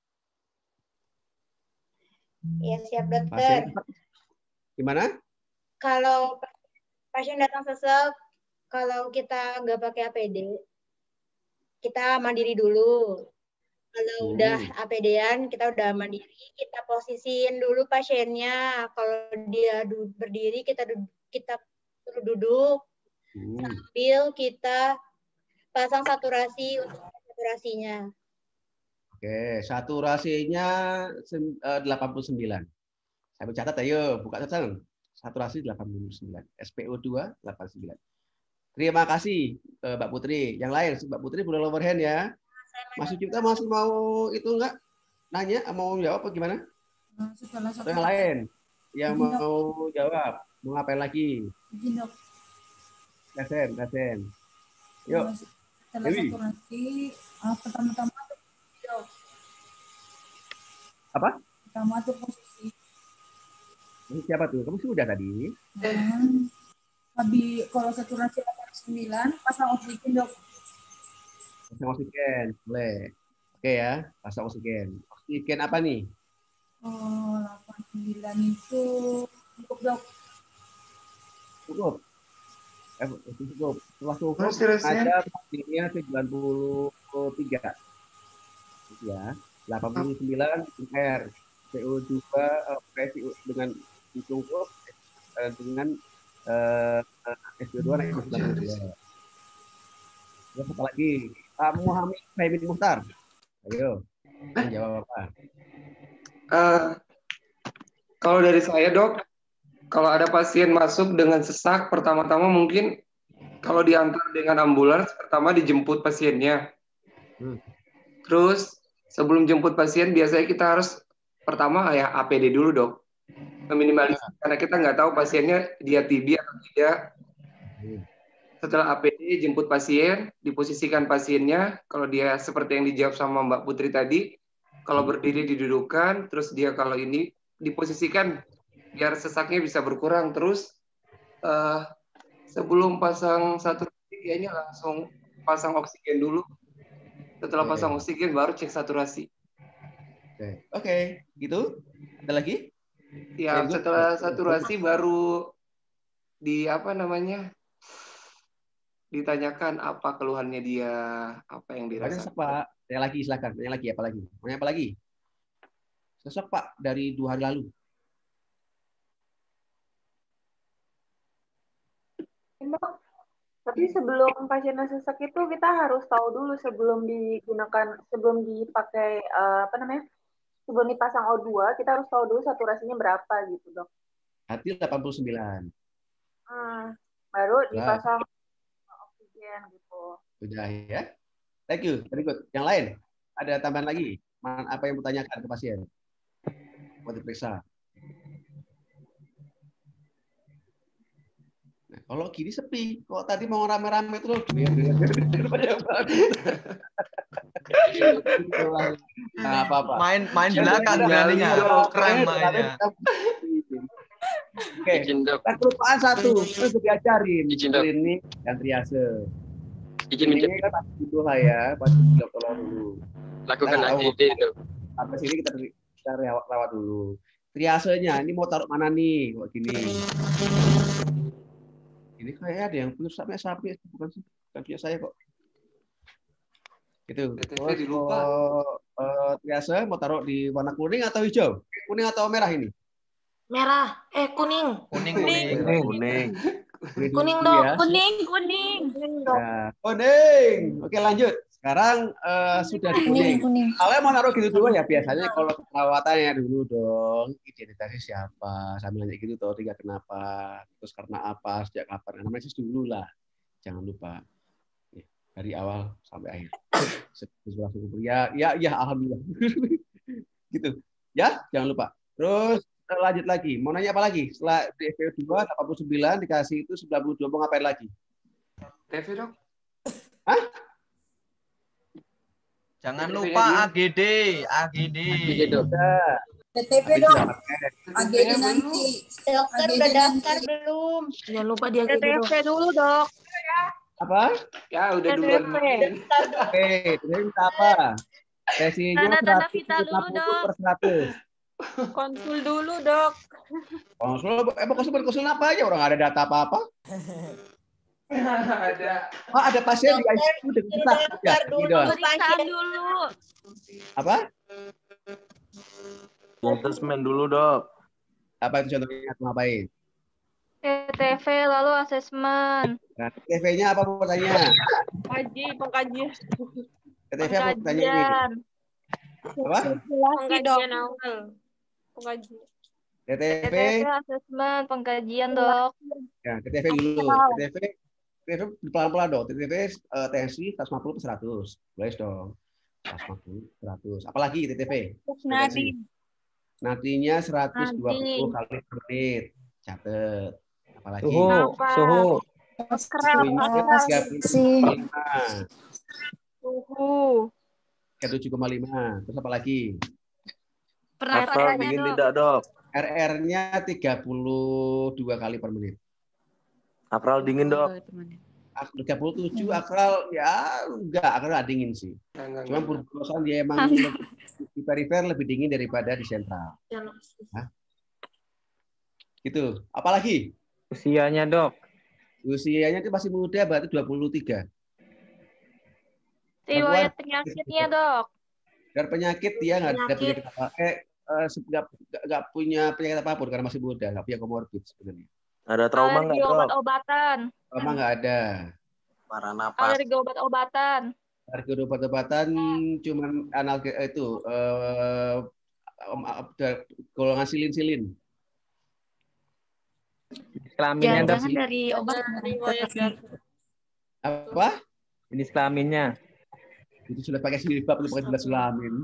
Ya, siap dokter. Pasien gimana? Kalau pasien datang sesek, kalau kita nggak pakai A P D, kita mandiri dulu. Kalau Hmm. udah A P D-an, kita udah mandiri, kita posisiin dulu pasiennya. Kalau dia du- berdiri, kita du- kita suruh duduk Hmm. sambil kita pasang saturasi untuk saturasinya. Oke, saturasinya sem- eh, delapan puluh sembilan. Saya mencatat, ayo buka catatan. Saturasi delapan puluh sembilan. S P O dua delapan puluh sembilan. Terima kasih eh, Mbak Putri. Yang lain, Mbak Putri boleh lower hand ya. Masih kita masih mau itu enggak? Nanya, mau jawab apa gimana? Setelah Atau yang lain yang mau jawab, mau ngapain lagi? Izin dok. Kasen, kasen. Yuk. Setelah Dewi. saturasi, uh, pertama-tama tuh posisi, dok. Apa? Pertama tuh posisi. Ini siapa tuh? Kamu sudah tadi? Hmm. Habis kalau saturasi delapan puluh sembilan, pasang oksigen dok. Pasang oksigen, boleh. Oke ya, pasang oksigen. Oksigen apa nih? Oh, delapan puluh sembilan itu cukup dok. Cukup. Eh, cukup. Setelah cukup, Terus, terus, ya. ada pastinya sembilan puluh tiga. Ya, delapan puluh sembilan R. C O dua eh, C O dengan cukup eh, dengan eh, S O dua naik ke sembilan puluh dua. Terus apa lagi? Pak Muhammad Fahmi Muhtar. Ayo, jawab apa? Eh, kalau dari saya dok, kalau ada pasien masuk dengan sesak, pertama-tama mungkin kalau diantar dengan ambulans, pertama dijemput pasiennya. Hmm. Terus sebelum jemput pasien, biasanya kita harus pertama ya A P D dulu dok, meminimalisir karena kita nggak tahu pasiennya dia T B atau tidak. Setelah A P D, jemput pasien, diposisikan pasiennya. Kalau dia seperti yang dijawab sama Mbak Putri tadi, kalau berdiri didudukkan, terus dia kalau ini diposisikan biar sesaknya bisa berkurang. Terus uh, sebelum pasang saturasi, kayaknya langsung pasang oksigen dulu. Setelah pasang oksigen, baru cek saturasi. Oke, oke, gitu. Ada lagi? Ya, Very good. setelah saturasi baru di apa namanya? ditanyakan apa keluhannya dia, apa yang Banyak dirasakan. Pak. Yang lagi silakan. Yang lagi apa lagi? Mau yang apa lagi? Sesek Pak dari dua hari lalu. Dok, tapi sebelum pasiennya sesek itu kita harus tahu dulu sebelum digunakan, sebelum dipakai uh, apa namanya, sebelum dipasang O dua, kita harus tahu dulu saturasinya berapa gitu dok. Hati delapan puluh sembilan. Hmm, baru dipasang oksigen gitu. Sudah ya. Thank you. Very good. Yang lain? Ada tambahan lagi? Apa yang mau tanyakan ke pasien? Mau diperiksa. Nah, kalau gini sepi. Kok tadi mau rame-rame terus? Nah, apa-apa. Main main belakang beraninya. Keren mainnya. Oke, kita kelupaan satu. Terus diajarin. Klinik dan triase. Izin ini kan pasti butuh lah ya. Pasti tolong dulu. Lakukan A G D itu. Sampai sini kita kita rawat dulu. Triasenya, ini mau taruh mana nih? Kayak gini. Ini kayak ada yang punya sampai sapi, bukan sih? Bukan punya saya kok. Gitu. Terus dilupa. Uh, triase mau taruh di warna kuning atau hijau? Kuning atau merah ini? Merah. Eh kuning. Kuning kuning. Kuning. Kuning. Kuning dong. Ya. Kuning kuning. Nah, kuning. Oke lanjut. Sekarang uh, sudah di kuning. Kalian mau naruh gitu dulu ya, biasanya kalau perawatannya dulu dong, identitasnya siapa, sambil nanya gitu tuh, tiga kenapa, terus karena apa, sejak kapan, anamnesis dulu lah, jangan lupa ya, dari awal sampai akhir. Ya, ya, ya, alhamdulillah. Gitu, ya, jangan lupa. Terus lanjut lagi, mau nanya apa lagi? Setelah D V dua delapan puluh sembilan dikasih itu sembilan puluh dua, mau ngapain lagi? T V dok? Hah? Jangan lupa A G D, A G D. T P dong. A G D nanti. Dokter udah daftar belum? Jangan lupa dia T P dulu dok. Apa? Ya udah duluan. Oke, terus minta apa? Sesinya Tanda-tanda vital dulu dok. Per seratus. Konsul dulu dok. Konsul, emang konsul konsul apa aja? Orang ada data apa-apa? Ada. Oh, ada pasien di I C U dengan kita. Ya, gitu. Pemeriksaan dulu. Apa? Assessment dulu, Dok. Apa itu contohnya? Ngapain? T T V lalu asesmen. Nah, T T V-nya apa pertanyaan? Kaji, pengkajian. T T V apa pertanyaan ini? Apa? Pengkajian awal. Pengkajian. T T V asesmen, pengkajian dok. Ya, T T V dulu. T T V T T V pelan-pelan dong. T T V uh, tensi seratus lima puluh per seratus. Boleh dong. seratus lima puluh per seratus. Apalagi T T V? Nadi. Nadinya seratus dua puluh kali per menit. Catet. Apalagi? Suhu. Suhu. Suhunya Suhu. tujuh koma lima. Terus apa lagi? Apel dingin tidak, Dok? R R-nya tiga puluh dua kali per menit. Akral dingin, Dok. tiga puluh tujuh akral ya enggak, akral enggak dingin sih. Cuma berperusahaan dia emang di perifer lebih dingin daripada di sentral. Hah? Gitu. Apalagi? Usianya, Dok. Usianya itu masih muda, berarti dua puluh tiga. Riwayat penyakitnya, Dok. Dan penyakit dia nggak ada penyakit apa, eh nggak nggak punya penyakit apapun karena masih muda, nggak punya komorbid sebenarnya. Ada trauma nggak, Dok? Obat-obatan. Trauma nggak ada. Parah napas. Alergi obat-obatan. Alergi obat-obatan cuman analge itu eh, golongan silin-silin. Kelaminnya, Dok. Jangan dari obat. Apa? Jenis kelaminnya. Itu sudah pakai silbab, itu pakai jelas kelamin.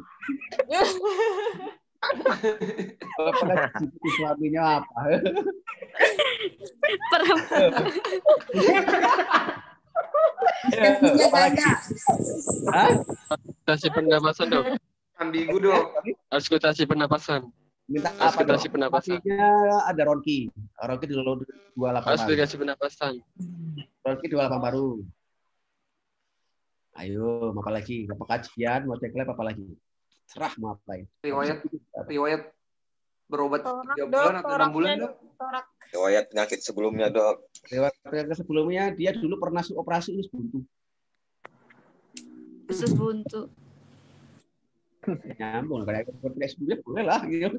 Kalau pakai jenis kelaminnya apa? Perempuan. Hah? Kasih pernapasan, Dok. Ambigu, Dok. Auskultasi pernapasan. Minta apa, Auskultasi Dok? pernapasan. Pastinya ada Ronki. Ronki di dua puluh delapan. Auskultasi pernapasan. Ronki dua puluh delapan baru. Ayo, mau apa lagi? Mau kajian, mau cek lab apa lagi? Serah mau apain. Riwayat riwayat berobat tiga bulan atau enam bulan, Dok? Torak. Riwayat penyakit sebelumnya, Dok. Riwayat penyakit sebelumnya dia dulu pernah operasi usus buntu. Usus buntu. Nyambung kayak seperti sebelumnya boleh lah gitu.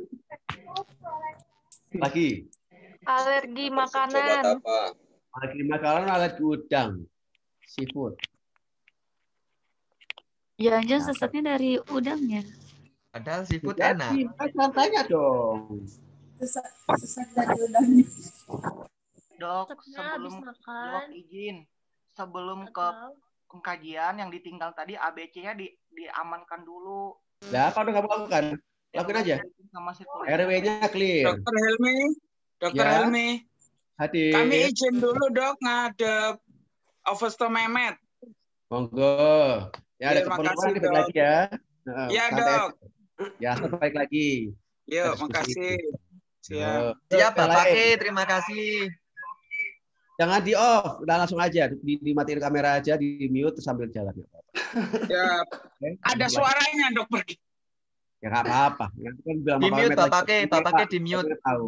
Lagi. Alergi makanan. Apa? Alergi makanan, alergi udang, seafood. Jangan-jangan sesetnya dari udangnya. Padahal seafood Jadi, enak. Jangan tanya dong. Sesat, sesat dari udangnya. Dok, Sebenarnya sebelum habis makan. Dok izin, sebelum ke pengkajian yang ditinggal tadi A B C-nya di, diamankan dulu. Lah, apa udah kamu lakukan? Lakuin aja. Sama sirkulasi. R W-nya clear. Dokter Helmi, Dokter Ya. Helmi, Hadir. kami izin dulu dok ngadep Oversto Mehmet. Monggo. Ya ada Terima keperluan kasih, dibalik Dok. lagi ya. Nah, Ya, santai Dok. aja. Ya, baik lagi. Yuk, Diskusi. makasih. Siap. Yo. Siap, Yang Bapak lain. Ki, terima kasih. Jangan di off, udah langsung aja. Di, dimatiin kamera aja, di mute sambil jalan. Ya, Oke? ada suaranya dok pergi. Ya nggak apa-apa. Nanti kan bilang Di sama mute, Ahmed Bapak lagi, Ki, Bapak Ki Pak, di mute. saya tahu.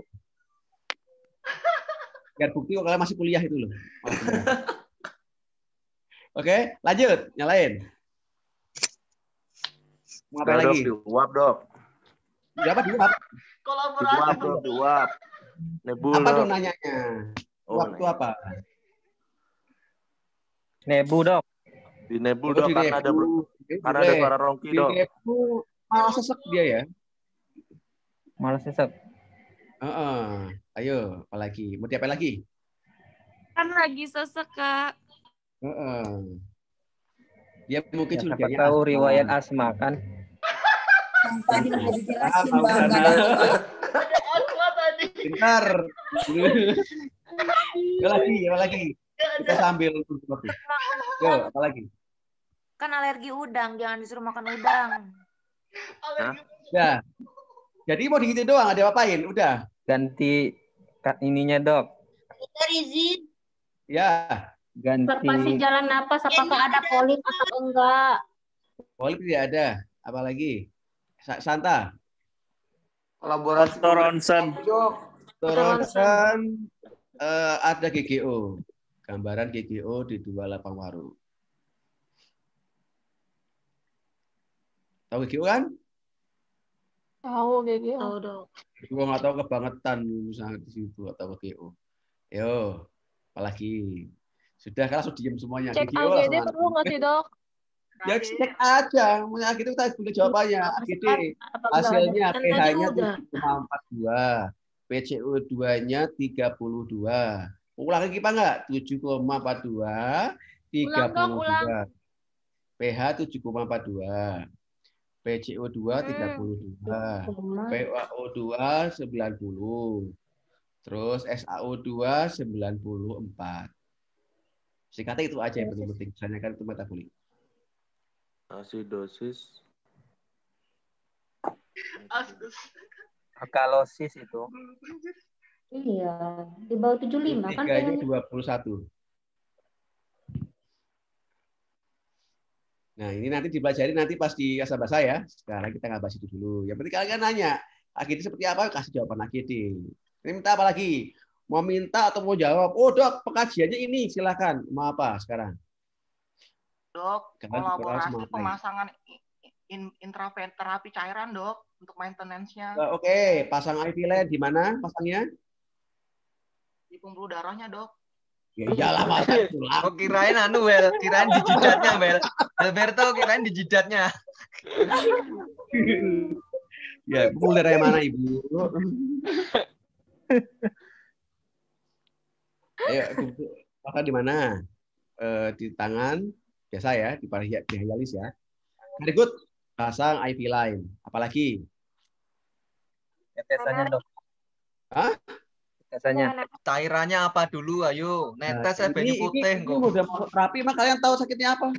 Biar bukti kok kalian masih kuliah itu loh. Oh, benar. Oke, lanjut. Nyalain. Mau apa Udah, lagi? Dok, diuap, Dok. Apa diuap? Diuap, Dok, diuap. Nebul, Apa Dok. dong nanyanya? Oh, Waktu apa? Nebu dok. Di nebul, Oh, Dok, di karena ada Nebu. karena ada Boleh. suara rongki, Di Dok. Nebu malah sesek dia ya. Malah sesek. Heeh. Ayo, apa lagi? Mau diapain lagi? Kan lagi sesek, Kak. Heeh. Dia mungkin Ya, sudah siapa tahu riwayat asma kan. Yang tadi udah dijelasin Ah, bang. tahu Bentar. Apa lagi? Apa lagi? Kita sambil waktu. Yo, apa lagi? Kan alergi udang, jangan disuruh makan udang. Ya. Jadi mau digitu doang, ada apain? Udah. Ganti kat ininya dok. Kita izin. Ya. Ganti. Observasi jalan napas apakah ada polip atau enggak? Polip tidak ada. Apa lagi? Sa- Santa. Kolaborasi. Ronsen. Toronsen eh, ada G G O. Gambaran G G O di dua lapang waru. Tahu G G O kan? Tahu gitu. Tahu dok. Gua nggak tahu kebangetan misalnya di situ atau G G O. Yo, apalagi sudah kan langsung diem semuanya. Cek G G O A G D langsung perlu nggak sih dok? ya cek aja. Punya gitu kita punya jawabannya. A G D hasilnya Kan pH-nya tadi udah. tujuh koma empat dua, P C O dua-nya tiga puluh dua. Ulang lagi Pak enggak? tujuh koma empat dua, tiga puluh dua. pH tujuh koma empat dua. P C O dua tiga puluh dua. P A O dua sembilan puluh. Terus S A O dua sembilan puluh empat. Singkatnya itu aja yang penting-penting. Misalnya kan itu metabolik. Asidosis. Alkalosis itu. Iya, di bawah tujuh puluh lima kan Tiganya pengen. dua puluh satu. Nah, ini nanti dipelajari nanti pas di asabasa ya. Sekarang kita nggak bahas itu dulu. Yang penting kalian nanya, A G D seperti apa? Kasih jawaban A G D. Ini minta apa lagi? Mau minta atau mau jawab? Oh, Dok, pengajiannya ini. Silakan. Mau apa sekarang? Dok, Kalian kolaborasi sekarang pemasangan in, intraventerapi cairan, Dok, untuk maintenance-nya. Nah, Oke, okay. Pasang I V line di mana pasangnya? Di pembuluh darahnya, Dok. Ya iyalah masa pulang. Oh, kirain anu, Wel. Kirain di jidatnya, Wel. Alberto kirain di jidatnya. Ya, pembuluh darah yang mana, Ibu? Ayo, pasang di mana? Eh, di tangan, biasa ya, di dialis ya. Berikut, pasang I V line. Apalagi? Tetesannya dok. Hah? Tetesannya. Cairannya apa dulu? Ayo, netes Nah, ya banyu ini, putih ini, kok. ini udah mau terapi, mah kalian tahu sakitnya apa?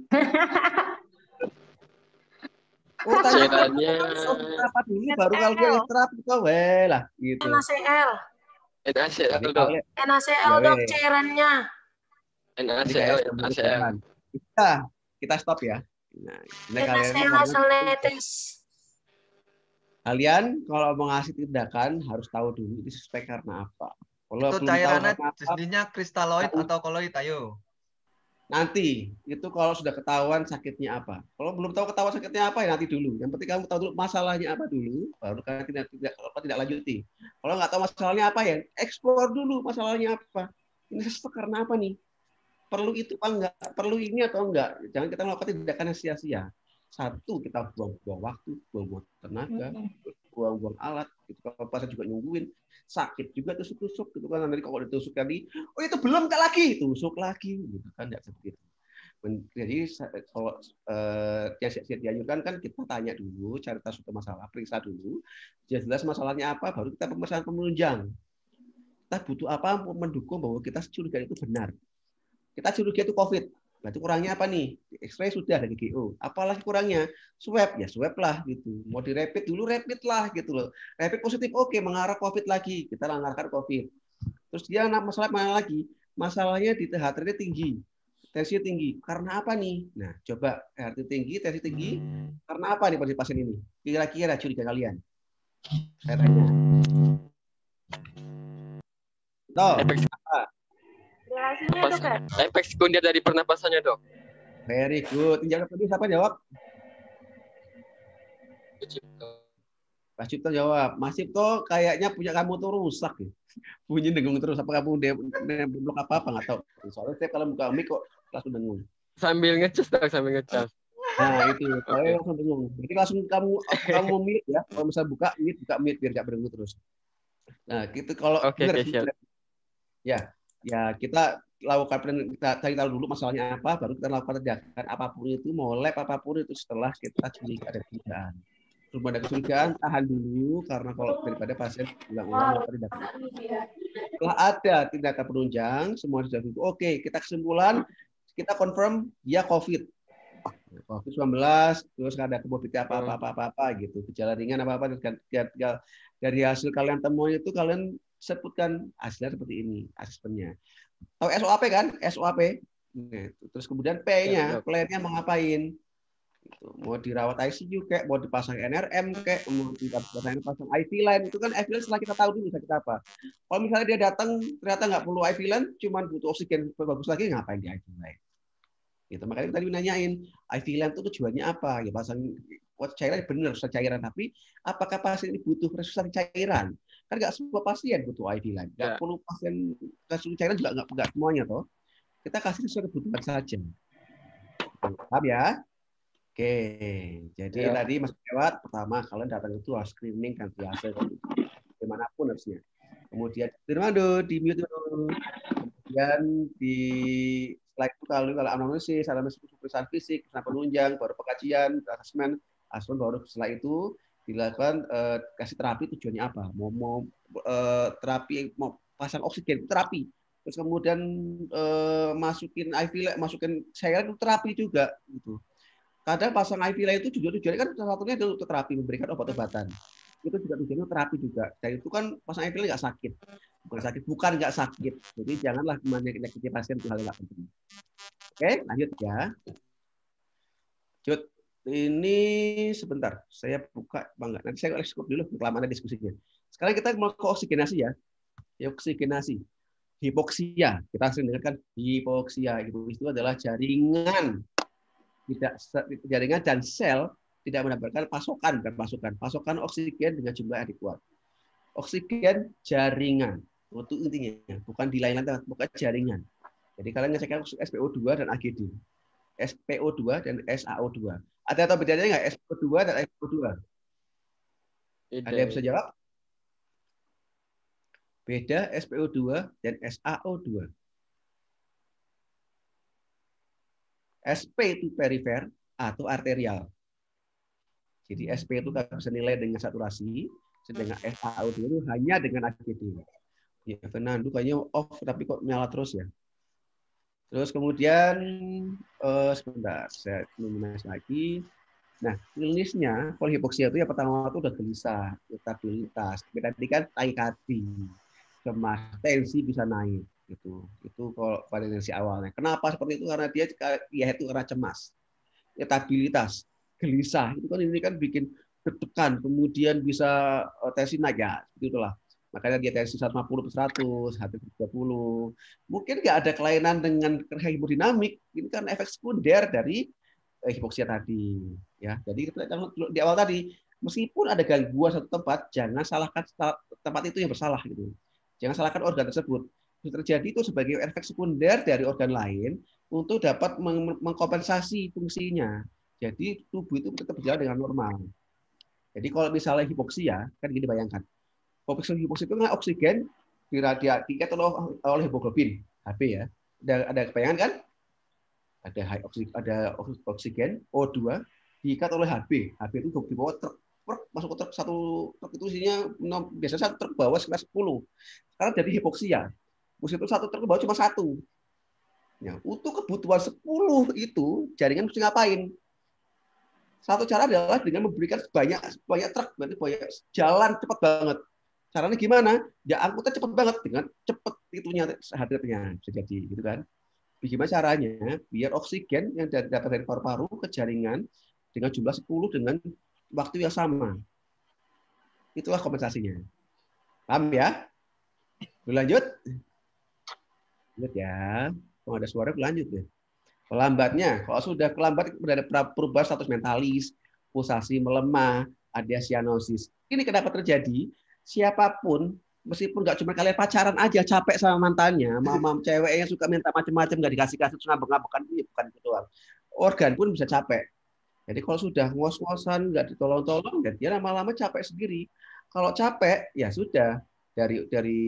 Urutannya Cairannya apa dulu, baru kalau dia terapi kok, weh lah, gitu. N A C L. N A C L dok. N A C L Ya, dok weh. cairannya. N A Ini C L, kayak N A C L. Kita, kita stop ya. Nah, ini N A C kalian, L asal netes. kalian kalau mau ngasih tindakan harus tahu dulu ini suspek karena apa. Kalau Itu belum tahu cairannya karena apa, jenisnya kristaloid atau koloid, ayo. nanti itu kalau sudah ketahuan sakitnya apa. Kalau belum tahu ketahuan sakitnya apa ya nanti dulu. Yang penting kamu tahu dulu masalahnya apa dulu, baru kan tidak tidak apa tidak lanjuti. Kalau nggak tahu masalahnya apa ya, explore dulu masalahnya apa. Ini sesek karena apa nih? Perlu itu apa enggak? Perlu ini atau enggak? Jangan kita melakukan tindakan yang sia-sia. Satu, kita buang-buang waktu, buang-buang tenaga, buang-buang alat. Gitu. Kalau pasien juga nungguin, sakit juga tusuk-tusuk gitu kan. Nanti kalau ditusuk tadi, oh itu belum tak lagi, tusuk lagi, gitu kan tidak seperti itu. Jadi kalau eh, yang dianjurkan kan kita tanya dulu, cari tahu suatu masalah, periksa dulu, jelas-jelas masalahnya apa, baru kita pemeriksaan penunjang. Kita butuh apa untuk mendukung bahwa kita curiga itu benar. Kita curiga itu COVID. Berarti kurangnya apa nih? X-ray sudah dari G O. Apalagi kurangnya? Swab ya swab lah gitu. Mau di rapid dulu rapid lah gitu loh. Rapid positif oke, mengarah COVID lagi. Kita mengarahkan COVID. Terus dia masalah mana lagi? Masalahnya di H T tinggi. Tensi tinggi. Karena apa nih? Nah, coba H T tinggi, tensi tinggi. Karena apa nih pada pasien ini? Kira-kira curiga kalian? Saya tanya. Toh, apa? Relasinya dok kan? Efek sekunder dari pernapasannya dok. Very good. Yang tadi siapa jawab? Pak Cipto jawab. Mas Cipto kayaknya punya kamu tuh rusak ya. Bunyi dengung terus. Apa kamu blok apa apa nggak tahu. Soalnya saya kalau buka mic kok langsung dengung. Sambil ngecas dok, sambil ngecas. Nah itu, saya langsung dengung. Jadi langsung kamu kamu mute ya. Kalau misalnya buka mute, buka mute biar nggak berdengung terus. Nah gitu kalau Oke, oke, siap. Ya. Ya kita lakukan kita cari tahu dulu masalahnya apa, baru kita lakukan tindakan apapun itu, mau lab apapun itu setelah kita curiga ada kecurigaan. Sebelum ada kecurigaan tahan dulu karena kalau daripada pasien ulang-ulang melakukan tindakan. Setelah ada tindakan penunjang, semua sudah dulu. Oke, kita kesimpulan, kita confirm dia COVID. COVID sembilan belas, terus ada komorbid apa apa apa apa apa gitu, gejala ringan apa apa dari hasil kalian temuan itu kalian sebutkan hasilnya seperti ini asesmennya. Tahu S O A P kan? S O A P. Nah, terus kemudian P-nya, plan-nya mau ngapain? Gitu. Mau dirawat I C U kayak, mau dipasang N R M kayak, mau dipasang pasang I V line itu kan I V line setelah kita tahu dulu sakit apa. Kalau misalnya dia datang ternyata nggak perlu I V line, cuman butuh oksigen bagus lagi, ngapain di I V line? Gitu. Makanya tadi nanyain I V line itu tujuannya apa? Ya pasang cairan benar susah cairan, tapi apakah pasien ini butuh resusitasi cairan? Kan nggak semua pasien butuh I V line. Nggak ya. Perlu pasien kasih cairan juga nggak nggak semuanya toh. Kita kasih sesuai kebutuhan saja. Paham ya? Oke, jadi ya. Tadi Mas Lewat pertama kalian datang itu harus screening kan biasa dimanapun harusnya. Kemudian Firmando di mute dulu. Kemudian di slide itu kalau kalau anamnesis, anamnesis pemeriksaan fisik, pemeriksaan penunjang, baru pengajian, asesmen, asesmen baru setelah itu dilakukan eh, kasih terapi tujuannya apa? Mau mau eh, terapi mau pasang oksigen terapi. Terus kemudian eh, masukin I V, masukin cairan itu terapi juga gitu. Kadang pasang I V itu juga tujuannya kan salah satunya itu untuk terapi, memberikan obat-obatan. Itu juga tujuannya terapi juga. Dan itu kan pasang I V nggak sakit. Bukan sakit, bukan nggak sakit. Jadi janganlah menyakiti pasien itu hal yang nggak penting. Oke, lanjut ya. Lanjut. Ini sebentar, saya buka bangga. Nanti saya skip dulu kelamaan diskusinya. Sekarang kita mau ke oksigenasi ya. Oksigenasi. Hipoksia. Kita sering dengar kan hipoksia. Itu adalah jaringan tidak jaringan dan sel tidak mendapatkan pasokan, bukan pasokan, pasokan oksigen dengan jumlah yang kuat. Oksigen jaringan. Itu intinya, bukan di lain-lain tempat, bukan jaringan. Jadi kalian ngecekkan S P O dua dan A G D. S P O dua dan S A O dua. Ada atau bedanya nggak S P O dua dan S A O dua? Ada yang bisa jawab? Beda S P O dua dan S A O dua. S P itu perifer atau arterial. Jadi S P itu kita bisa nilai dengan saturasi, sedangkan S A O dua itu hanya dengan A G D. Ya, Fernando kayaknya off tapi kok nyala terus ya. Terus kemudian eh, sebentar, saya minimize lagi. Nah, klinisnya polihipoksia itu ya pertama itu udah gelisah, irritabilitas. Tadi kan taikadi, cemas, tensi bisa naik. Itu itu kalau pada tendensi awalnya. Kenapa seperti itu? Karena dia ya itu karena cemas, irritabilitas, gelisah. Itu kan ini kan bikin deg-degan, kemudian bisa tensi naik ya, itulah. Makanya dia tensi seratus lima puluh per seratus, H T tiga puluh. Mungkin nggak ada kelainan dengan hemodinamik. Ini kan efek sekunder dari eh, hipoksia tadi. Ya, jadi kita di awal tadi, meskipun ada gangguan satu tempat, jangan salahkan tempat itu yang bersalah gitu. Jangan salahkan organ tersebut. Yang terjadi itu sebagai efek sekunder dari organ lain untuk dapat meng mengkompensasi fungsinya. Jadi tubuh itu tetap berjalan dengan normal. Jadi kalau misalnya hipoksia, kan gini bayangkan. Hipoksia hipoksia itu kan oksigen diikat oleh hemoglobin H B ya. Ada ada kebayangan kan? Ada high oksigen, ada oksigen O dua diikat oleh H B. H B itu dibawa truk, truk masuk ke truk satu truk itu isinya biasanya satu truk bawa sekitar sepuluh. Sekarang jadi hipoksia. Meskipun satu truk bawa cuma satu. Ya, untuk kebutuhan sepuluh itu jaringan mesti ngapain? Satu cara adalah dengan memberikan banyak banyak truk, berarti banyak jalan cepat banget. Caranya gimana? Ya angkutan cepat banget dengan cepat itunya hadirnya bisa jadi gitu kan. Bagaimana caranya? Biar oksigen yang dapat dari paru-paru ke jaringan dengan jumlah sepuluh dengan waktu yang sama. Itulah kompensasinya. Paham ya? Lanjut. Lanjut ya. Kalau ada suara lanjut ya. Pelambatnya, kalau sudah kelambat ada perubahan status mentalis, pulsasi melemah, ada cyanosis. Ini kenapa terjadi? Siapapun, meskipun nggak cuma kalian pacaran aja capek sama mantannya, mama cewek yang suka minta macam-macam nggak dikasih-kasih terus ngabek-ngabekan, ini bukan itu doang. Organ pun bisa capek. Jadi kalau sudah ngos-ngosan, nggak ditolong-tolong, ya dia lama-lama capek sendiri. Kalau capek, ya sudah. dari dari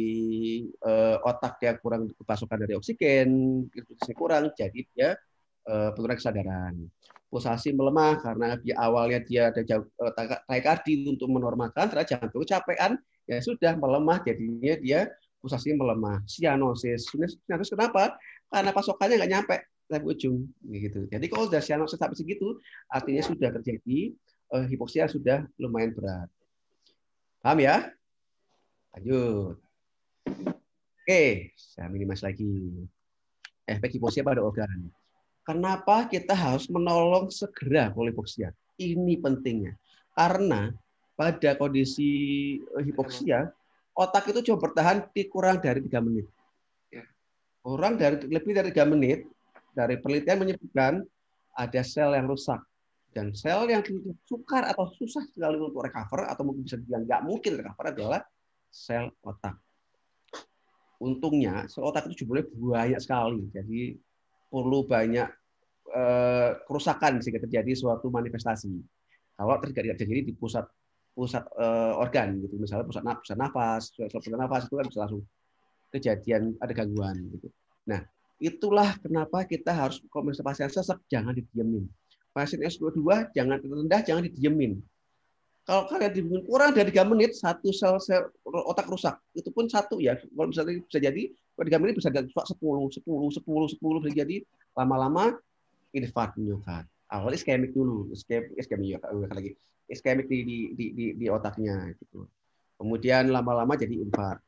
uh, otak yang kurang pasokan dari oksigen, irigasi kurang, jadi dia uh, penurunan kesadaran. Pulsasi melemah karena di awalnya dia ada jauh uh, takikardi untuk menormalkan, terus jantung kecapean, ya sudah melemah, jadinya dia pulsasi melemah. Cyanosis, cyanosis kenapa? Karena pasokannya nggak nyampe sampai ujung, gitu. Jadi kalau sudah cyanosis sampai segitu, artinya sudah terjadi uh, hipoksia sudah lumayan berat. Paham ya? Lanjut. Oke, saya minimas lagi. Efek hipoksia pada organ. Kenapa kita harus menolong segera hipoksia? Ini pentingnya. Karena pada kondisi hipoksia, otak itu cuma bertahan di kurang dari tiga menit. Kurang dari lebih dari tiga menit, dari penelitian menyebutkan ada sel yang rusak. Dan sel yang sukar atau susah sekali untuk recover, atau mungkin bisa dibilang nggak mungkin recover adalah sel otak. Untungnya sel otak itu jumlahnya banyak sekali, jadi perlu banyak eh, kerusakan sehingga terjadi suatu manifestasi. Kalau terjadi terjadi di pusat pusat eh, organ, gitu, misalnya pusat nafas, pusat nafas, pusat nafas itu kan bisa langsung kejadian ada gangguan. Gitu. Nah, itulah kenapa kita harus komunikasi pasien sesek, jangan didiemin. Pasien S dua puluh dua jangan rendah, jangan didiemin. Kalau kalian dibungkus kurang dari tiga menit, satu sel, sel otak rusak. Itu pun satu ya. Kalau misalnya bisa jadi, kalau tiga menit bisa jadi sepuluh, sepuluh, sepuluh, sepuluh. Bisa jadi lama-lama infark miokard. Awal iskemik dulu. Iskemik, iskemik lagi. Iskemik di, di, di, di, di otaknya. Gitu. Kemudian lama-lama jadi infark.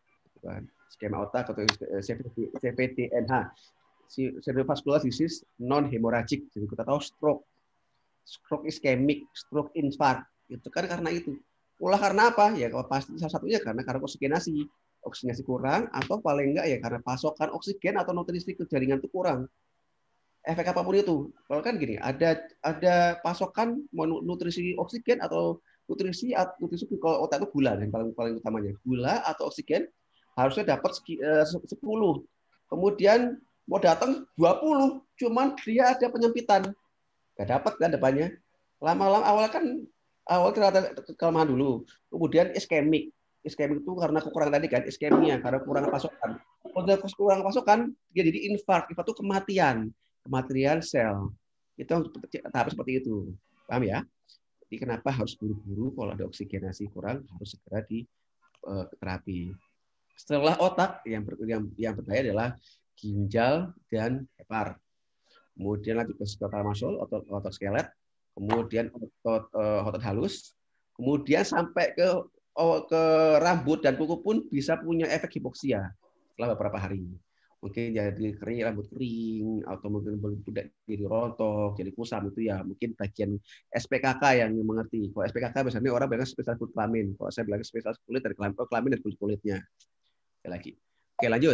Skema otak atau C V D N H. Cerebrovascular disease non-hemorrhagic. Jadi kita tahu stroke. Stroke iskemik, stroke infark. Itu kan karena itu. Ulah karena apa? Ya kalau pasti salah satunya karena karena oksigenasi. Oksigenasi kurang atau paling enggak ya karena pasokan oksigen atau nutrisi ke jaringan itu kurang. Efek apapun itu. Kalau kan gini, ada ada pasokan nutrisi oksigen atau nutrisi nutrisi kalau otak itu gula yang paling paling utamanya. Gula atau oksigen harusnya dapat sepuluh. Kemudian mau datang dua puluh, cuman dia ada penyempitan. Enggak dapat kan depannya. Lama-lama awal kan awal ternyata kelemahan dulu, kemudian iskemik. Iskemik itu karena kekurangan tadi kan, iskemia karena kurang pasokan. Kalau kurang pasokan, dia jadi infark. Infark itu kematian, kematian sel. Itu tahap seperti itu, paham ya? Jadi kenapa harus buru-buru kalau ada oksigenasi kurang harus segera di uh, terapi. Setelah otak yang ber, yang, yang berbahaya adalah ginjal dan hepar. Kemudian lanjut ke skeletal muscle, otot, otot skelet. Kemudian otot, uh, otot halus, kemudian sampai ke oh, ke rambut dan kuku pun bisa punya efek hipoksia setelah beberapa hari. mungkin jadi kering, rambut kering, atau mungkin budak jadi rontok, jadi kusam, itu ya mungkin bagian S P K K yang mengerti. Kalau S P K K biasanya orang bilang spesialis kulit kelamin. Kalau saya bilang spesialis kulit dari kelamin, kelamin dan kulit kulitnya. Sekali lagi. Oke, lanjut.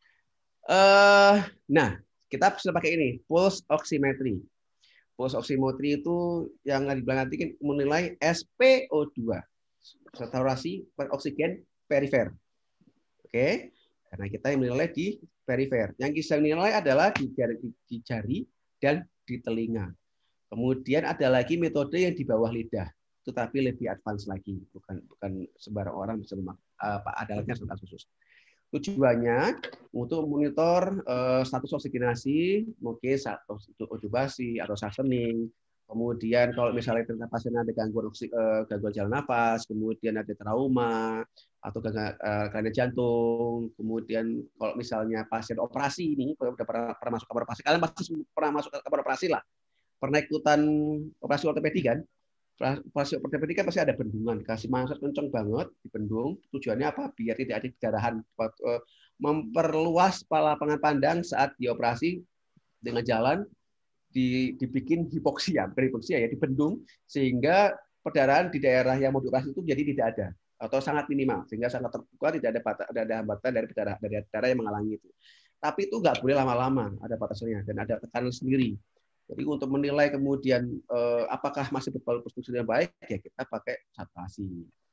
Uh, nah, kita bisa pakai ini, pulse oximetry. Pulse oximetry itu yang dibilang nanti kan menilai S P O dua, saturasi oksigen perifer. Oke, karena kita yang menilai di perifer. Yang kita nilai adalah di jari, di jari dan di telinga. Kemudian ada lagi metode yang di bawah lidah, tetapi lebih advance lagi, bukan bukan sembarang orang bisa memakai, uh, ada alatnya sangat khusus. Tujuannya untuk memonitor uh, status oksigenasi, mungkin status intubasi atau suctioning. Kemudian kalau misalnya pasien ada gangguan uh, gangguan jalan nafas, kemudian ada trauma atau gangguan uh, kelainan jantung, kemudian kalau misalnya pasien operasi ini sudah pernah, pernah masuk kamar operasi, kalian pasti pernah masuk kamar operasi lah, pernah ikutan operasi ortopedi kan? Operasi ortopedi kan pasti ada bendungan, kasih masuk kenceng banget di bendung. Tujuannya apa? Biar tidak ada kejarahan, memperluas lapangan pandang saat dioperasi dengan jalan dibikin hipoksia, bukan hipoksia ya, dibendung sehingga perdarahan di daerah yang mau dioperasi itu jadi tidak ada atau sangat minimal sehingga sangat terbuka, tidak ada batas, tidak ada hambatan dari darah dari darah yang menghalangi itu. Tapi itu nggak boleh lama-lama, ada batasnya dan ada tekanan sendiri. Jadi untuk menilai kemudian eh, apakah masih berfungsi dengan baik, ya kita pakai saturasi.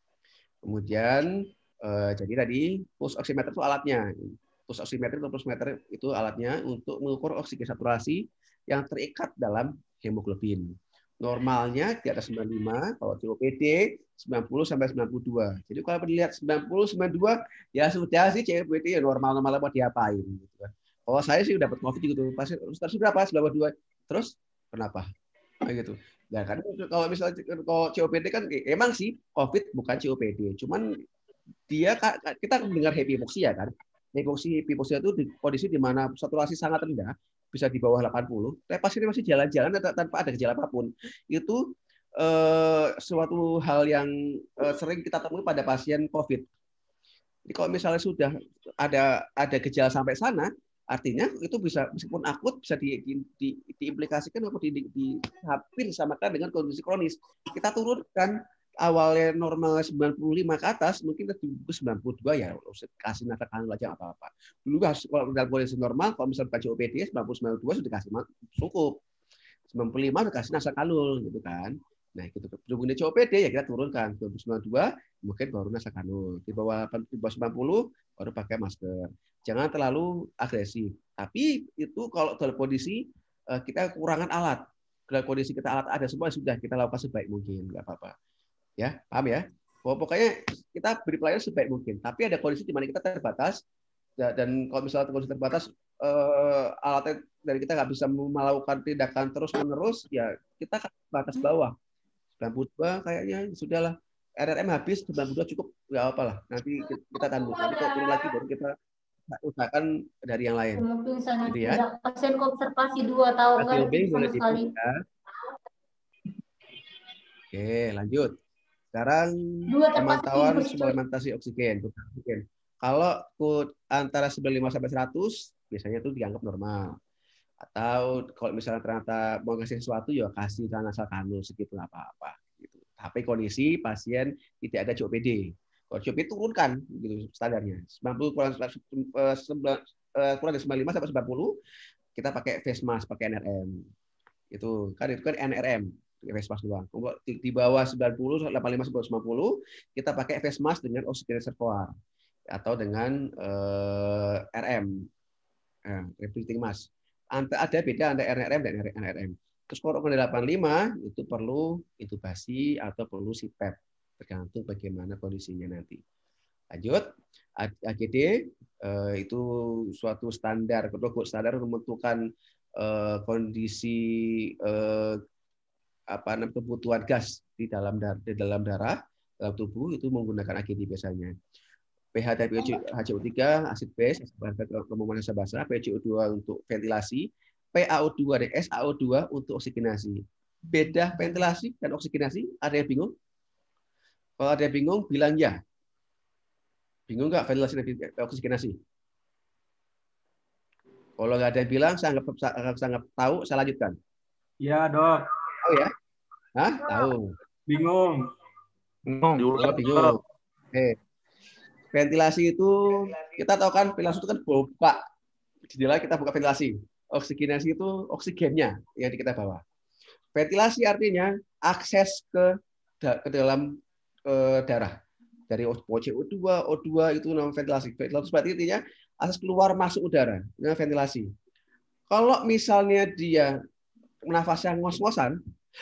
Kemudian eh, jadi tadi pulse oximeter itu alatnya. Pulse oximeter atau pulse meter itu alatnya untuk mengukur oksigen saturasi yang terikat dalam hemoglobin. Normalnya di atas sembilan puluh lima, kalau C O P D sembilan puluh sampai sembilan puluh dua. Jadi kalau dilihat sembilan puluh sembilan puluh dua ya sudah sih C O P D ya normal-normal mau diapain gitu kan. Kalau saya sih dapat COVID gitu, pasti status berapa? sembilan puluh dua. Terus kenapa? Kayak gitu. Nah, kan kalau misalnya kalau C O P D kan emang sih COVID bukan C O P D, cuman dia kita mendengar hypoksia kan. Hypoksia hypoksia itu di kondisi di mana saturasi sangat rendah, bisa di bawah delapan puluh, tapi pasiennya masih jalan-jalan tanpa ada gejala apapun. Itu eh, suatu hal yang eh, sering kita temui pada pasien COVID. Jadi kalau misalnya sudah ada ada gejala sampai sana, artinya itu bisa meskipun akut bisa di, di, di, diimplikasikan atau di, di, di hampir disamakan dengan kondisi kronis. Kita turunkan awalnya normal sembilan puluh lima ke atas, mungkin ke sembilan puluh dua ya, kasih nafas kanul aja apa-apa. Dulu kalau dalam kondisi normal, kalau misalnya bukan C O P D sembilan puluh sembilan puluh dua sudah kasih cukup. sembilan puluh lima sudah kasih nafas kanul gitu kan. Nah, gitu. Berhubung C O P D ya kita turunkan sembilan puluh dua mungkin baru nafas kanul. Di bawah di bawah sembilan puluh baru pakai masker. Jangan terlalu agresif. Tapi itu kalau dalam kondisi kita kekurangan alat, dalam kondisi kita alat ada semua sudah kita lakukan sebaik mungkin, nggak apa-apa. Ya, paham ya? Pokoknya kita beri pelayanan sebaik mungkin. Tapi ada kondisi di mana kita terbatas dan kalau misalnya kondisi terbatas eh, alatnya dari kita nggak bisa melakukan tindakan terus menerus, ya kita batas bawah. sembilan puluh dua kayaknya sudahlah. R R M habis sembilan puluh dua cukup, nggak apa-apa lah. Nanti kita tangguh. Nanti kalau turun lagi baru kita usahakan dari yang lain. Mungkin misalnya gitu ya. tidak pasien konservasi dua tahun nggak boleh sama sekali. dibuka. Oke, lanjut. Sekarang pemantauan suplementasi oksigen. oksigen. Kalau antara sembilan puluh lima sampai seratus, biasanya itu dianggap normal. Atau kalau misalnya ternyata mau ngasih sesuatu, ya kasih nasal kanul segitu apa-apa. Gitu. Tapi kondisi pasien tidak ada C O P D. Kalau C O P D turunkan gitu standarnya. sembilan puluh kurang kurang dari sembilan puluh lima sampai sembilan puluh, kita pakai face mask, pakai N R M. Itu kan itu kan N R M. Face mask doang. Di bawah sembilan puluh, delapan puluh lima sampai sembilan puluh, kita pakai face mask dengan oksigen reservoir atau dengan uh, R M, eh, rebreathing mask. Ada beda antara R R M dan N R M. Terus kalau delapan puluh lima itu perlu intubasi atau perlu C P A P, tergantung bagaimana kondisinya nanti. Lanjut, A G D uh, itu suatu standar, produk standar untuk menentukan uh, kondisi uh, apa namanya kebutuhan gas di dalam darah, di dalam darah dalam tubuh itu menggunakan A G D biasanya. pH dari H C O tiga asid base, keumuman basa, P C O dua untuk ventilasi, P A O dua dan S A O dua untuk oksigenasi. Beda ventilasi dan oksigenasi, ada yang bingung? Kalau ada yang bingung, bilang ya. Bingung nggak ventilasi dan oksigenasi? Kalau nggak ada yang bilang, saya anggap, saya anggap tahu, saya lanjutkan. Iya, Dok. Tahu ya? Hah? Tahu. Bingung. Bingung. Oh, bingung. Oke. Ventilasi itu, kita tahu kan, ventilasi itu kan buka. Jendela kita buka ventilasi. Oksigenasi itu oksigennya yang kita bawa. Ventilasi artinya akses ke, ke dalam ke darah. Dari C O dua, O dua itu namanya ventilasi. Ventilasi berarti intinya akses keluar masuk udara. Itu ventilasi. Kalau misalnya dia nafasnya ngos-ngosan,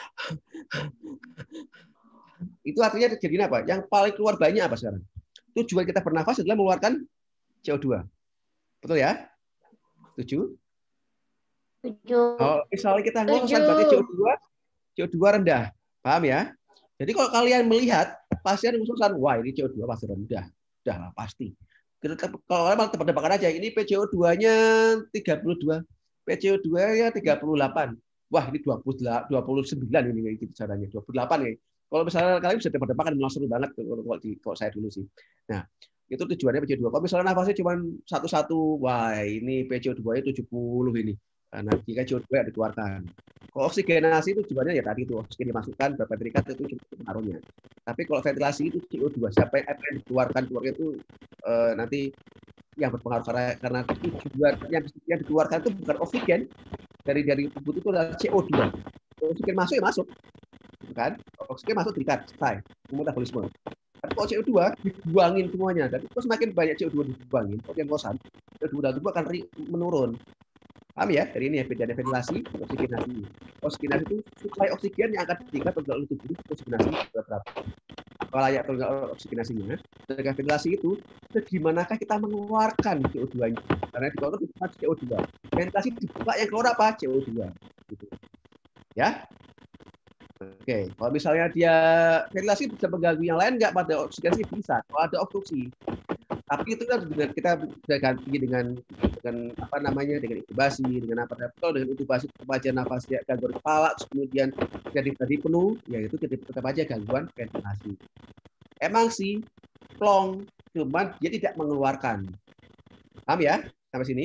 itu artinya terjadi apa? Yang paling keluar banyak apa sekarang? Tujuan kita bernafas adalah mengeluarkan C O dua. Betul ya? Setuju? Setuju. Kalau misalnya kita ngos-ngosan berarti C O dua, C O dua rendah. Paham ya? Jadi kalau kalian melihat pasien ngos-ngosan, wah ini C O dua pasti rendah. Udah lah, pasti. Kalau kalian tebak-tebakan aja, ini P C O dua-nya tiga puluh dua. P C O dua-nya tiga puluh delapan. Wah, ini dua puluh sembilan ini gitu caranya, dua puluh delapan ya. Kalau misalnya kalian bisa tebak-tebakan, memang seru banget kalau, kalau, kalau saya dulu sih. Nah, itu tujuannya P C O dua. Kalau misalnya nafasnya cuma satu satu, wah ini P C O dua-nya tujuh puluh ini. Karena jika C O dua yang dikeluarkan. Kalau oksigenasi itu tujuannya ya tadi itu oksigen dimasukkan, berapa terikat itu cuma pengaruhnya. Tapi kalau ventilasi itu C O dua, siapa yang dikeluarkan keluar itu eh, nanti yang berpengaruh karena karena tujuan yang, yang dikeluarkan itu bukan oksigen dari dari tubuh itu adalah C O dua. Oksigen masuk ya masuk, kan? Oksigen masuk terikat, selesai, metabolisme. Tapi kalau C O dua dibuangin semuanya, dan itu semakin banyak C O dua dibuangin, kalau yang kosan, C O dua dalam tubuh akan menurun. Paham ya? Dari ini ya bedanya ventilasi dan oksigenasi. Oksigenasi itu suplai oksigen yang akan ditingkat oleh tubuh. Oksigenasi berapa? Kalau layak atau oksigenasinya. Sedangkan ventilasi itu bagaimanakah kita mengeluarkan C O dua-nya? Karena di keluar itu C O dua. Ventilasi dibuka yang keluar apa? C O dua. Gitu. Ya? Oke. Kalau misalnya dia ventilasi bisa mengganggu yang lain nggak pada oksigenasi bisa. Kalau ada obstruksi. Tapi itu kan kita bisa ganti dengan dengan apa namanya dengan intubasi dengan apa kalau dengan intubasi tetap aja nafasnya gangguan kepala kemudian jadi tadi penuh ya itu tetap aja gangguan ventilasi. Emang sih plong cuman dia tidak mengeluarkan. Paham ya sampai sini?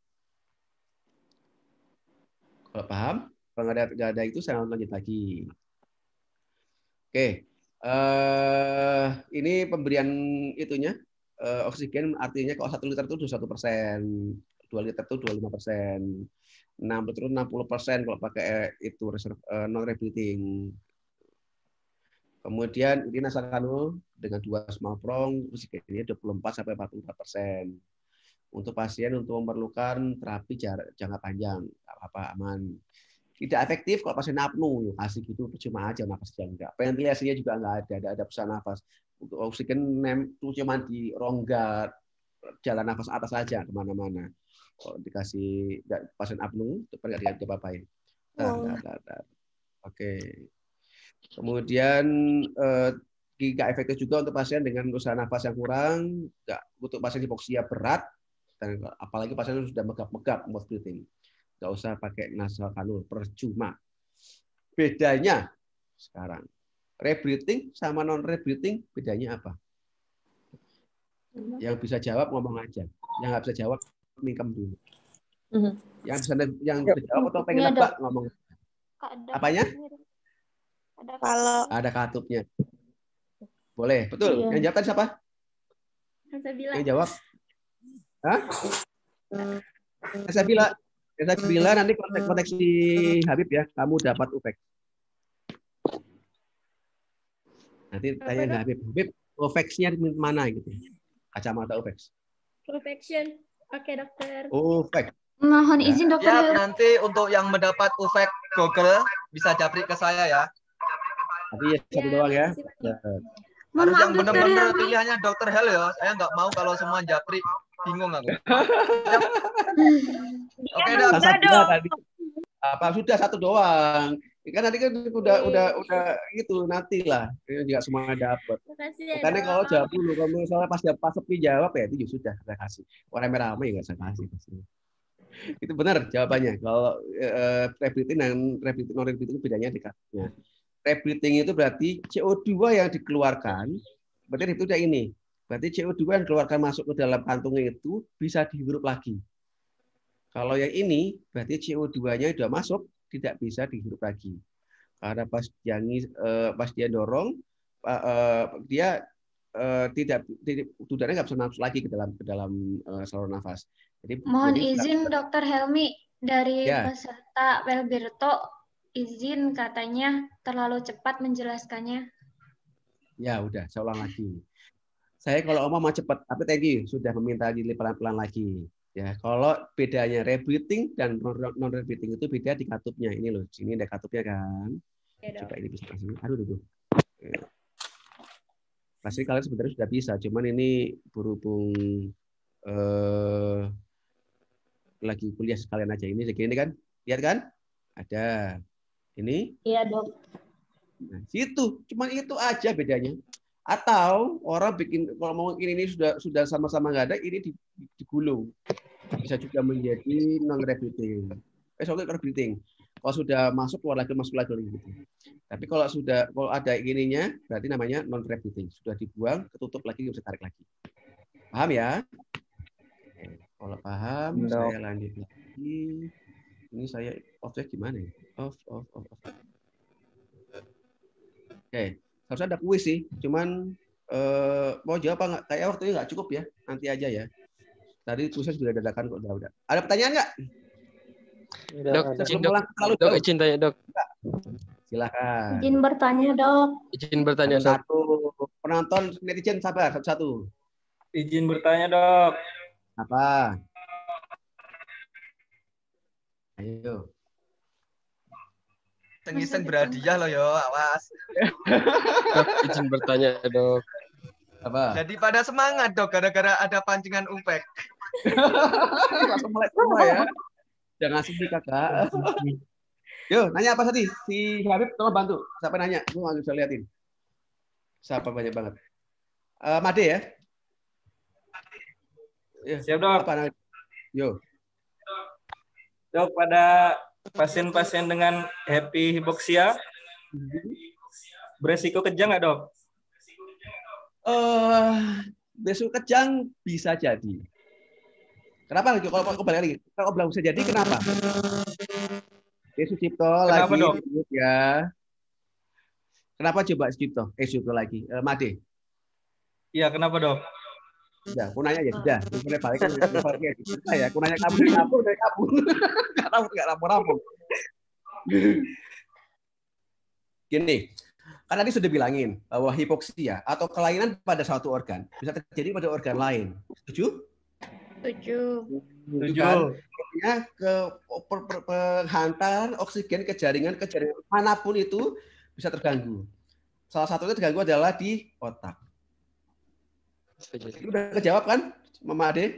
Kalau paham kalau nggak ada, nggak ada itu saya lanjut lagi. Oke uh, ini pemberian itunya. Uh, oksigen artinya kalau satu liter itu satu persen, dua liter itu dua puluh lima persen, enam liter itu enam puluh persen kalau pakai itu reserve, uh, non rebreathing. Kemudian ini nasal kanul dengan dua small prong oksigennya dua puluh empat sampai empat puluh empat persen. Untuk pasien untuk memerlukan terapi jarak jangka panjang, apa aman. Tidak efektif kalau pasien apnu, kasih gitu cuma aja nafas enggak. Ventilasinya juga enggak ada, ada ada pesan nafas. Untuk oksigen nem itu cuma di rongga jalan nafas atas saja kemana-mana. Kalau dikasih pasien apnu, tidak apa-apain. Nah, nah, nah, nah. Oke. Kemudian eh, nggak efektif juga untuk pasien dengan usaha nafas yang kurang, nggak untuk pasien hipoksia berat, dan apalagi pasien sudah megap-megap mouth breathing. Nggak usah pakai nasal kanul, percuma. Bedanya sekarang, rebreathing sama non rebreathing bedanya apa? Yang bisa jawab ngomong aja, yang nggak bisa jawab mingkem dulu. Mm-hmm. Yang bisa yang bisa jawab atau pengen nebak ngomong. Apanya? Ada kalau ada katupnya. Boleh, betul. Iya. Yang jawab tadi siapa? Yang jawab? Hah? Saya bilang, saya bilang nanti konteks si Habib ya, kamu dapat U P E X. Nanti tanya ke Habib, Habib, U P E X-nya mana gitu? Kacamata U P E X. Perfection. Oke, dokter. U P E X. Mohon izin dokter. Ya, nanti untuk yang mendapat U P E X Google bisa japri ke saya ya. Tapi ya, satu doang ya. ya. Harus yang benar-benar pilihannya dokter Hel ya. Saya nggak mau kalau semua japri, bingung aku. Oke, dah. Tadi. Apa sudah satu doang? Kan nanti kan udah udah udah gitu nanti lah. Ini juga semua dapat. Makanya kalau jawab dulu, kalau misalnya pas pas sepi jawab ya itu sudah saya kasih. Orang rame-rame nggak saya kasih pasti. Itu benar jawabannya. Kalau uh, rebreathing dan rebreathing non rebreathing bedanya dekatnya. Rebreathing itu berarti C O dua yang dikeluarkan, berarti itu udah ini. Berarti C O dua yang dikeluarkan masuk ke dalam kantungnya itu bisa dihirup lagi. Kalau yang ini berarti C O dua-nya sudah masuk, tidak bisa dihirup lagi. Karena pas dia pas dia dorong, dia tidak, tidak udaranya nggak bisa masuk lagi ke dalam ke dalam saluran nafas. Jadi, mohon jadi izin Dokter Helmi dari ya. peserta Welberto, izin katanya terlalu cepat menjelaskannya. Ya udah, saya ulang lagi. Saya kalau ngomong mau cepat, tapi thank you sudah meminta jadi pelan-pelan lagi. Ya, kalau bedanya rebreathing dan non rebreathing itu beda di katupnya. Ini loh, sini ada katupnya kan. Ya, coba ini bisa sini. Aduh, aduh. Pasti kalian sebenarnya sudah bisa, cuman ini berhubung eh, lagi kuliah sekalian aja. Ini segini kan, lihat kan? Ada. Ini? Iya dok. Nah, situ, cuman itu aja bedanya. Atau orang bikin kalau mau bikin ini sudah sudah sama-sama nggak ada, ini digulung. Bisa juga menjadi non rebreathing. Eh sorry, rebreathing. Kalau sudah masuk keluar lagi masuk lagi gitu. Tapi kalau sudah kalau ada ininya berarti namanya non rebreathing. Sudah dibuang, ketutup lagi, nggak bisa tarik lagi. Paham ya? Oke. Kalau paham, no. Saya lanjut lagi. Ini saya off-nya gimana ya? Off, off, off, off. Oke. Harusnya ada kuis sih, cuman eh, mau jawab apa nggak? Kayak waktunya nggak cukup ya, nanti aja ya. Tadi kuisnya sudah dadakan kok, udah udah. Ada pertanyaan nggak? Dok, izin dok, Lalu, dok, izin tanya dok. Silakan. Izin bertanya dok. Izin bertanya dok. Satu penonton netizen sabar satu-satu. Izin bertanya dok. Apa? Ayo. Iseng-iseng berhadiah loh yo, awas. Dok, izin bertanya dok. Apa? Jadi pada semangat dok, gara-gara ada pancingan upek. Langsung mulai semua ya. Jangan sedih kakak. Yo, nanya apa tadi? Si Habib tolong bantu. Siapa nanya? Gue nggak bisa liatin. Siapa banyak banget. Uh, Made ya? Siap dok. Apa? Yo. Dok, pada pasien-pasien dengan happy hipoksia beresiko kejang nggak dok? Uh, beresiko kejang bisa jadi. Kenapa? Kalau aku balik lagi, kalau bilang bisa jadi kenapa? Yesus Cipto lagi dok? Ya. Kenapa coba Cipto? Eh Cipto lagi. Uh, Made. Iya, kenapa dok? Sudah, aku nanya ya sudah. Mulai balik kan ya. Aku nanya kamu kamu dari kamu. Enggak tahu enggak rampung-rampung. Gini, kan tadi sudah bilangin bahwa hipoksia atau kelainan pada suatu organ bisa terjadi pada organ lain. Setuju? Setuju. Setuju. Ya, ke penghantaran oksigen ke jaringan ke jaringan manapun itu bisa terganggu. Salah satunya terganggu adalah di otak. Itu udah kejawab kan, Mama Ade?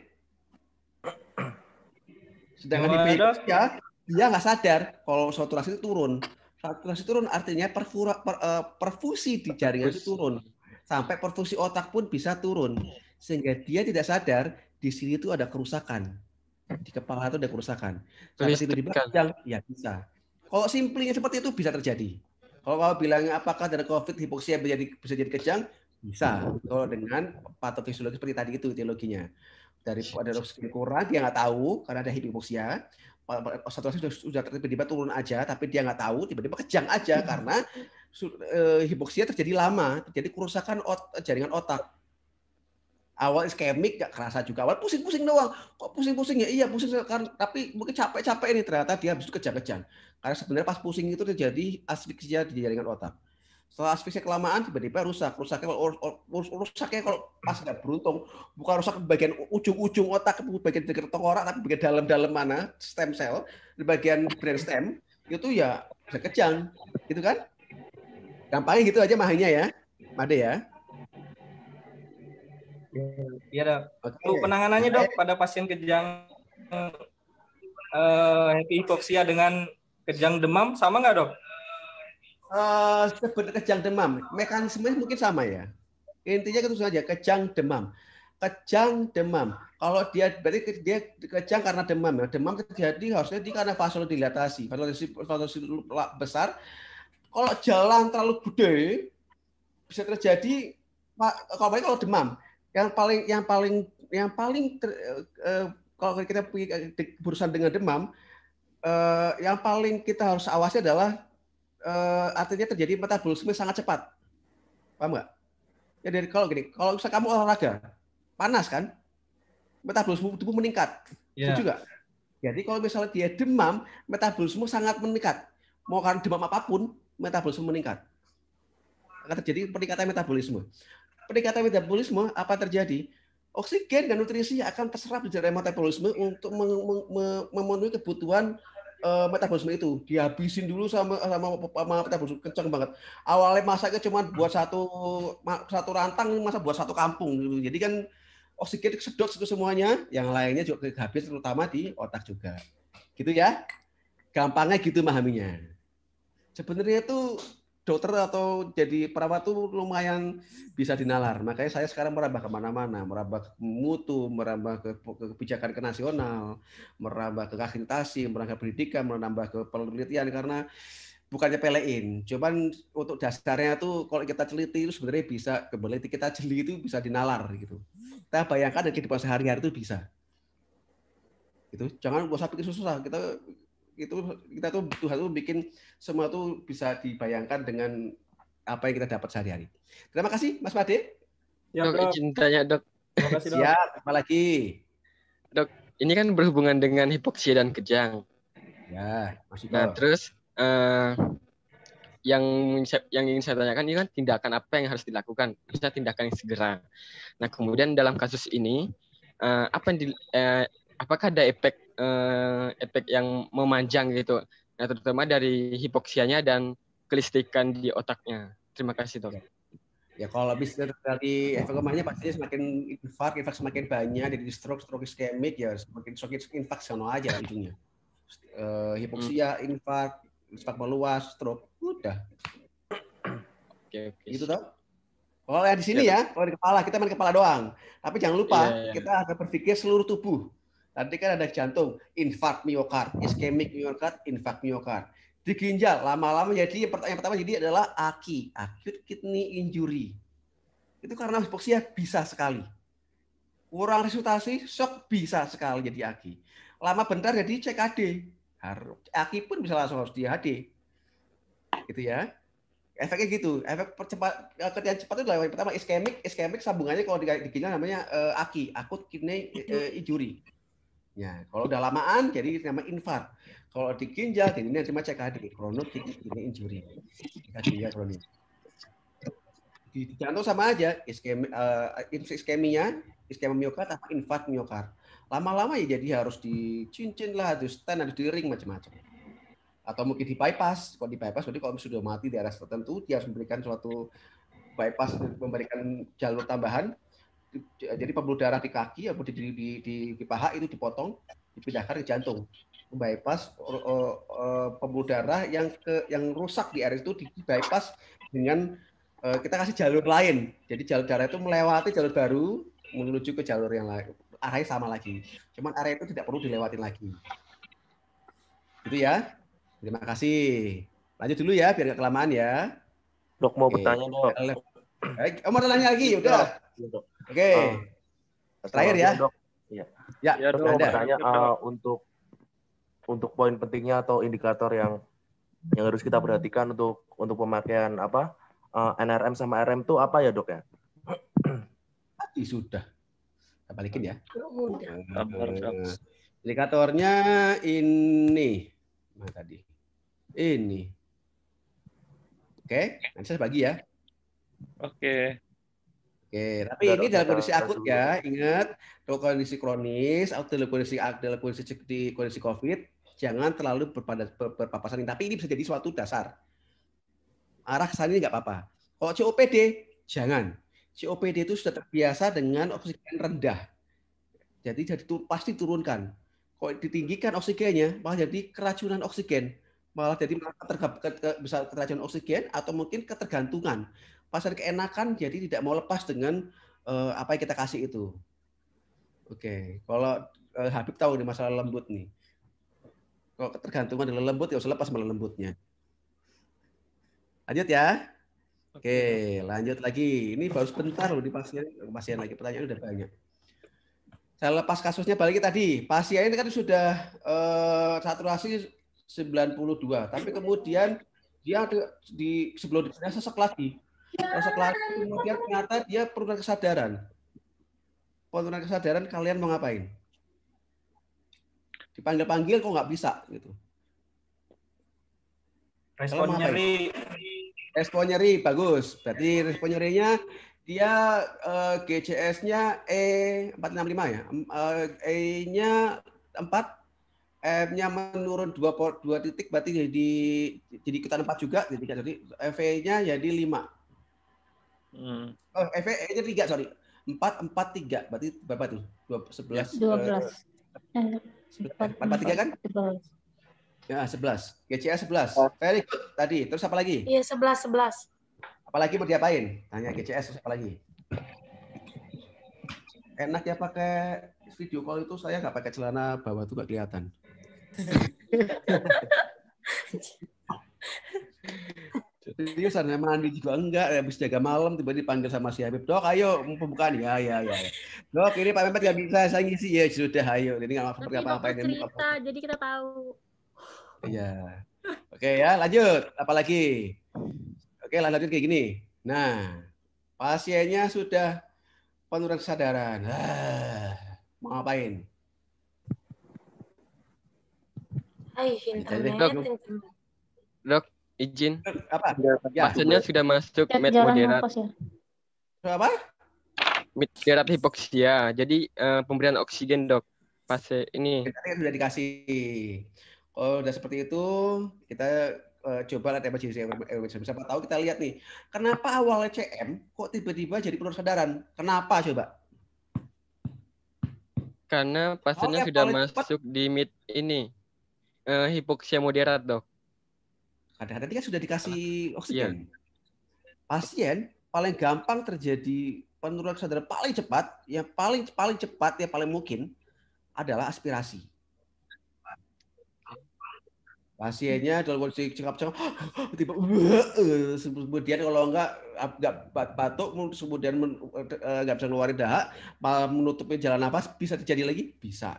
Sedangkan di hipoksia dia nggak sadar kalau saturasi itu turun. Saturasi turun artinya perfura, per, uh, perfusi di jaringan itu turun. Sampai perfusi otak pun bisa turun. Sehingga dia tidak sadar di sini itu ada kerusakan. Di kepala itu ada kerusakan. Sampai tiba-tiba kejang, ya bisa. Kalau simplinya seperti itu bisa terjadi. Kalau kamu bilangnya apakah dari COVID hipoksia bisa jadi, bisa jadi kejang? Bisa. Kalau dengan patofisiologi seperti tadi itu teologinya. Dari ada oksigen kurang, dia nggak tahu karena ada hipoksia. Saturasi sudah, sudah tiba-tiba turun aja, tapi dia nggak tahu, tiba-tiba kejang aja karena uh, hipoksia terjadi lama, terjadi kerusakan ot, jaringan otak. Awal iskemik nggak kerasa juga, awal pusing-pusing doang. Kok pusing-pusing ya? Iya pusing kan, tapi mungkin capek-capek ini ternyata dia habis itu kejang-kejang. Karena sebenarnya pas pusing itu terjadi asfiksia di jaringan otak. Setelah asfiksia kelamaan tiba-tiba rusak. Rusaknya kalau rusaknya kalau pas nggak beruntung bukan rusak bagian ujung-ujung otak, bagian dekat tengkorak, tapi bagian dalam-dalam mana stem cell di bagian brainstem itu ya bisa kejang, gitu kan? Gampangnya gitu aja mahanya ya, Made ya. Iya dok. Okay. Penanganannya dok pada pasien kejang uh, hipoksia dengan kejang demam sama nggak dok? Uh, sebenarnya kejang demam, mekanismenya mungkin sama ya. Intinya itu saja kejang demam. Kejang demam. Kalau dia berarti dia kejang karena demam ya. Demam terjadi harusnya di karena vasodilatasi. Vasodilatasi besar. Kalau jalan terlalu gede bisa terjadi kalau kalau demam. Yang paling yang paling yang paling ter, uh, kalau kita berurusan dengan demam, eh, yang paling kita harus awasi adalah eh, artinya terjadi metabolisme sangat cepat. Paham nggak? Ya dari kalau gini, kalau misalnya kamu olahraga, panas kan, metabolisme tubuh meningkat. Ya. Setuju nggak? Jadi kalau misalnya dia demam, metabolisme sangat meningkat. Mau karena demam apapun, metabolisme meningkat. Akan terjadi peningkatan metabolisme. Peningkatan metabolisme apa terjadi? Oksigen dan nutrisi akan terserap di dalam metabolisme untuk memenuhi kebutuhan uh, metabolisme itu. Dihabisin dulu sama sama, sama metabolisme kencang banget. Awalnya masaknya cuma buat satu satu rantang, masa buat satu kampung. Jadi kan oksigen sedot itu semuanya, yang lainnya juga habis, terutama di otak juga. Gitu ya. Gampangnya gitu memahaminya. Sebenarnya itu dokter atau jadi perawat tuh lumayan bisa dinalar. Makanya saya sekarang merambah kemana-mana, merambah ke mutu, merambah ke, ke kebijakan ke nasional, merambah ke akreditasi, merambah ke pendidikan, merambah ke penelitian, karena bukannya pelein. Cuman untuk dasarnya tuh kalau kita teliti itu sebenarnya bisa, kembali kita jeli itu bisa dinalar gitu. Kita bayangkan dari kehidupan sehari-hari itu bisa. Gitu. Jangan usah pikir susah. Kita itu kita tuh Tuhan tuh bikin semua tuh bisa dibayangkan dengan apa yang kita dapat sehari-hari. Terima kasih Mas Made. Ya, dok, izin tanya dok. Terima kasih, dok. Siap, apa lagi? Dok, ini kan berhubungan dengan hipoksia dan kejang. Ya, masih. Nah, terus uh, yang yang ingin saya tanyakan ini kan tindakan apa yang harus dilakukan? Misalnya tindakan yang segera. Nah, kemudian dalam kasus ini uh, apa yang di, uh, apakah ada efek uh, efek yang memanjang gitu? Nah, terutama dari hipoksianya dan kelistrikan di otaknya. Terima kasih, dok. Ya, kalau habis dari efek lemahnya pastinya semakin infak, infak semakin banyak, jadi stroke, stroke iskemik ya semakin semakin infak sono aja ujungnya. Uh, hipoksia, hmm. infak, infak meluas, stroke, udah. Oke, oke. Gitu toh. Kalau yang di sini ya, ya kalau di kepala kita main kepala doang. Tapi jangan lupa ya, ya. kita harus berpikir seluruh tubuh. Tadi kan ada jantung, infak miokard, iskemik miokard, infak miokard. Di ginjal, lama-lama jadi yang pertama, yang pertama jadi adalah A K I, acute kidney injury. Itu karena hipoksia bisa sekali. Kurang resultasi, shock bisa sekali jadi A K I. Lama bentar jadi C K D. A K I pun bisa langsung harus di H D. Gitu ya. Efeknya gitu. Efek percepat, kerjaan cepat itu adalah yang pertama iskemik. Iskemik sambungannya kalau di, di ginjal namanya uh, A K I, acute kidney uh, injury. Ya, kalau udah lamaan jadi nama infark. Kalau di ginjal jadi ini nama C K D, chronic kidney injury. C K D ya kronis. Di, di jantung sama aja, iskemi, uh, iskemia, iskemia miokard atau infark miokard. Lama-lama ya jadi harus dicincin lah, harus stand, harus di ring macam-macam. Atau mungkin di bypass. Kalau di bypass berarti kalau sudah mati di area tertentu dia harus memberikan suatu bypass, memberikan jalur tambahan. Jadi pembuluh darah di kaki atau di, di, di, di, di paha itu dipotong, dipindahkan ke jantung. Bypass uh, uh, pembuluh darah yang ke yang rusak di area itu di bypass dengan uh, kita kasih jalur lain. Jadi jalur darah itu melewati jalur baru menuju ke jalur yang lain. Arahnya sama lagi. Cuman area itu tidak perlu dilewatin lagi. Gitu ya. Terima kasih. Lanjut dulu ya biar gak kelamaan ya. Dok mau Oke. bertanya dok. Eh, oh, mau tanya lagi, udah. Oke. Okay. Uh, Terakhir ya. Dok. Ya. Ya, ya dok. Mau bertanya uh, untuk untuk poin pentingnya atau indikator yang yang harus kita perhatikan untuk untuk pemakaian apa uh, N R M sama R M itu apa ya dok ya? Tadi sudah. Kita balikin ya. Udah. Uh, indikatornya ini. Mana tadi? Ini. Oke, nanti saya bagi ya. Oke. Oke, tapi ini dalam kondisi akut ya. Ingat, kalau kondisi kronis atau dalam kondisi dalam kondisi di kondisi COVID, jangan terlalu berpada, ber, berpapasan. Tapi ini bisa jadi suatu dasar. Arah ke sana ini nggak apa-apa. Kalau C O P D, jangan. C O P D itu sudah terbiasa dengan oksigen rendah. Jadi jadi pasti turunkan. Kalau ditinggikan oksigennya, malah jadi keracunan oksigen. Malah jadi bisa keracunan oksigen atau mungkin ketergantungan. Pasien keenakan jadi tidak mau lepas dengan uh, apa yang kita kasih itu. Oke, kalau uh, Habib tahu nih masalah lembut nih. Kalau ketergantungan dengan lembut ya usah lepas malah lembutnya. Lanjut ya. Oke, lanjut lagi. Ini baru sebentar loh di pasien pasien lagi pertanyaan udah banyak. Saya lepas kasusnya balik tadi. Pasien ini kan sudah eh, saturasi sembilan puluh dua, tapi kemudian dia di sebelum dia sesek lagi. Sesek lagi kemudian ternyata dia penurunan kesadaran. Penurunan kesadaran, kalian mau ngapain? Dipanggil-panggil kok nggak bisa gitu. Respon nyeri. Respon nyeri bagus. Berarti respon nyerinya dia uh, G C S-nya E empat enam lima ya. Uh, E-nya empat, M-nya menurun dua dua titik berarti jadi jadi ikutan empat juga jadi jadi F E-nya jadi lima. Hmm. Oh, F E-nya tiga sorry. empat empat tiga berarti berapa tuh? sebelas dua belas. Uh, empat empat tiga kan? sebelas. Ya, sebelas. G C S sebelas. Very good tadi. Terus apa lagi? Iya, sebelas sebelas. Apalagi mau diapain? Tanya G C S terus apa lagi? Enak ya pakai video call itu, saya nggak pakai celana bawah tuh nggak kelihatan. Jadi sana mandi juga enggak, habis jaga malam tiba-tiba dipanggil sama si Habib, dok ayo pembukaan ya ya ya. Dok ini Pak Mehmet nggak bisa saya ngisi ya sudah ayo. Jadi nggak apa apa ini cerita, jadi kita tahu. Iya. Oke ya lanjut. Apalagi? Oke lanjut kayak gini. Nah pasiennya sudah penurunan kesadaran. Ah, mau ngapain? Hai internet. Dok, dok izin. Apa? Ya. Pasiennya sudah masuk med moderat. Ya. Apa? Moderat hipoksia. Jadi uh, pemberian oksigen dok. Pasien ini. Kita sudah dikasih. Kalau udah seperti itu, kita uh, coba lihat emergency emergency. Siapa tahu kita lihat nih, kenapa awalnya C M kok tiba-tiba jadi penurunan kesadaran? Kenapa coba? Karena pasiennya oh, sudah masuk cepat. Di mid ini uh, hipoksia moderat dok. Kadang-kadang kan sudah dikasih oksigen. Ya. Pasien paling gampang terjadi penurunan kesadaran paling cepat, yang paling paling cepat yang paling mungkin adalah aspirasi. Pasiennya dalam kondisi cengkap-cengkap, tiba kemudian kalau enggak enggak batuk, kemudian enggak bisa ngeluarin dahak, malah menutupi jalan nafas, bisa terjadi lagi? Bisa.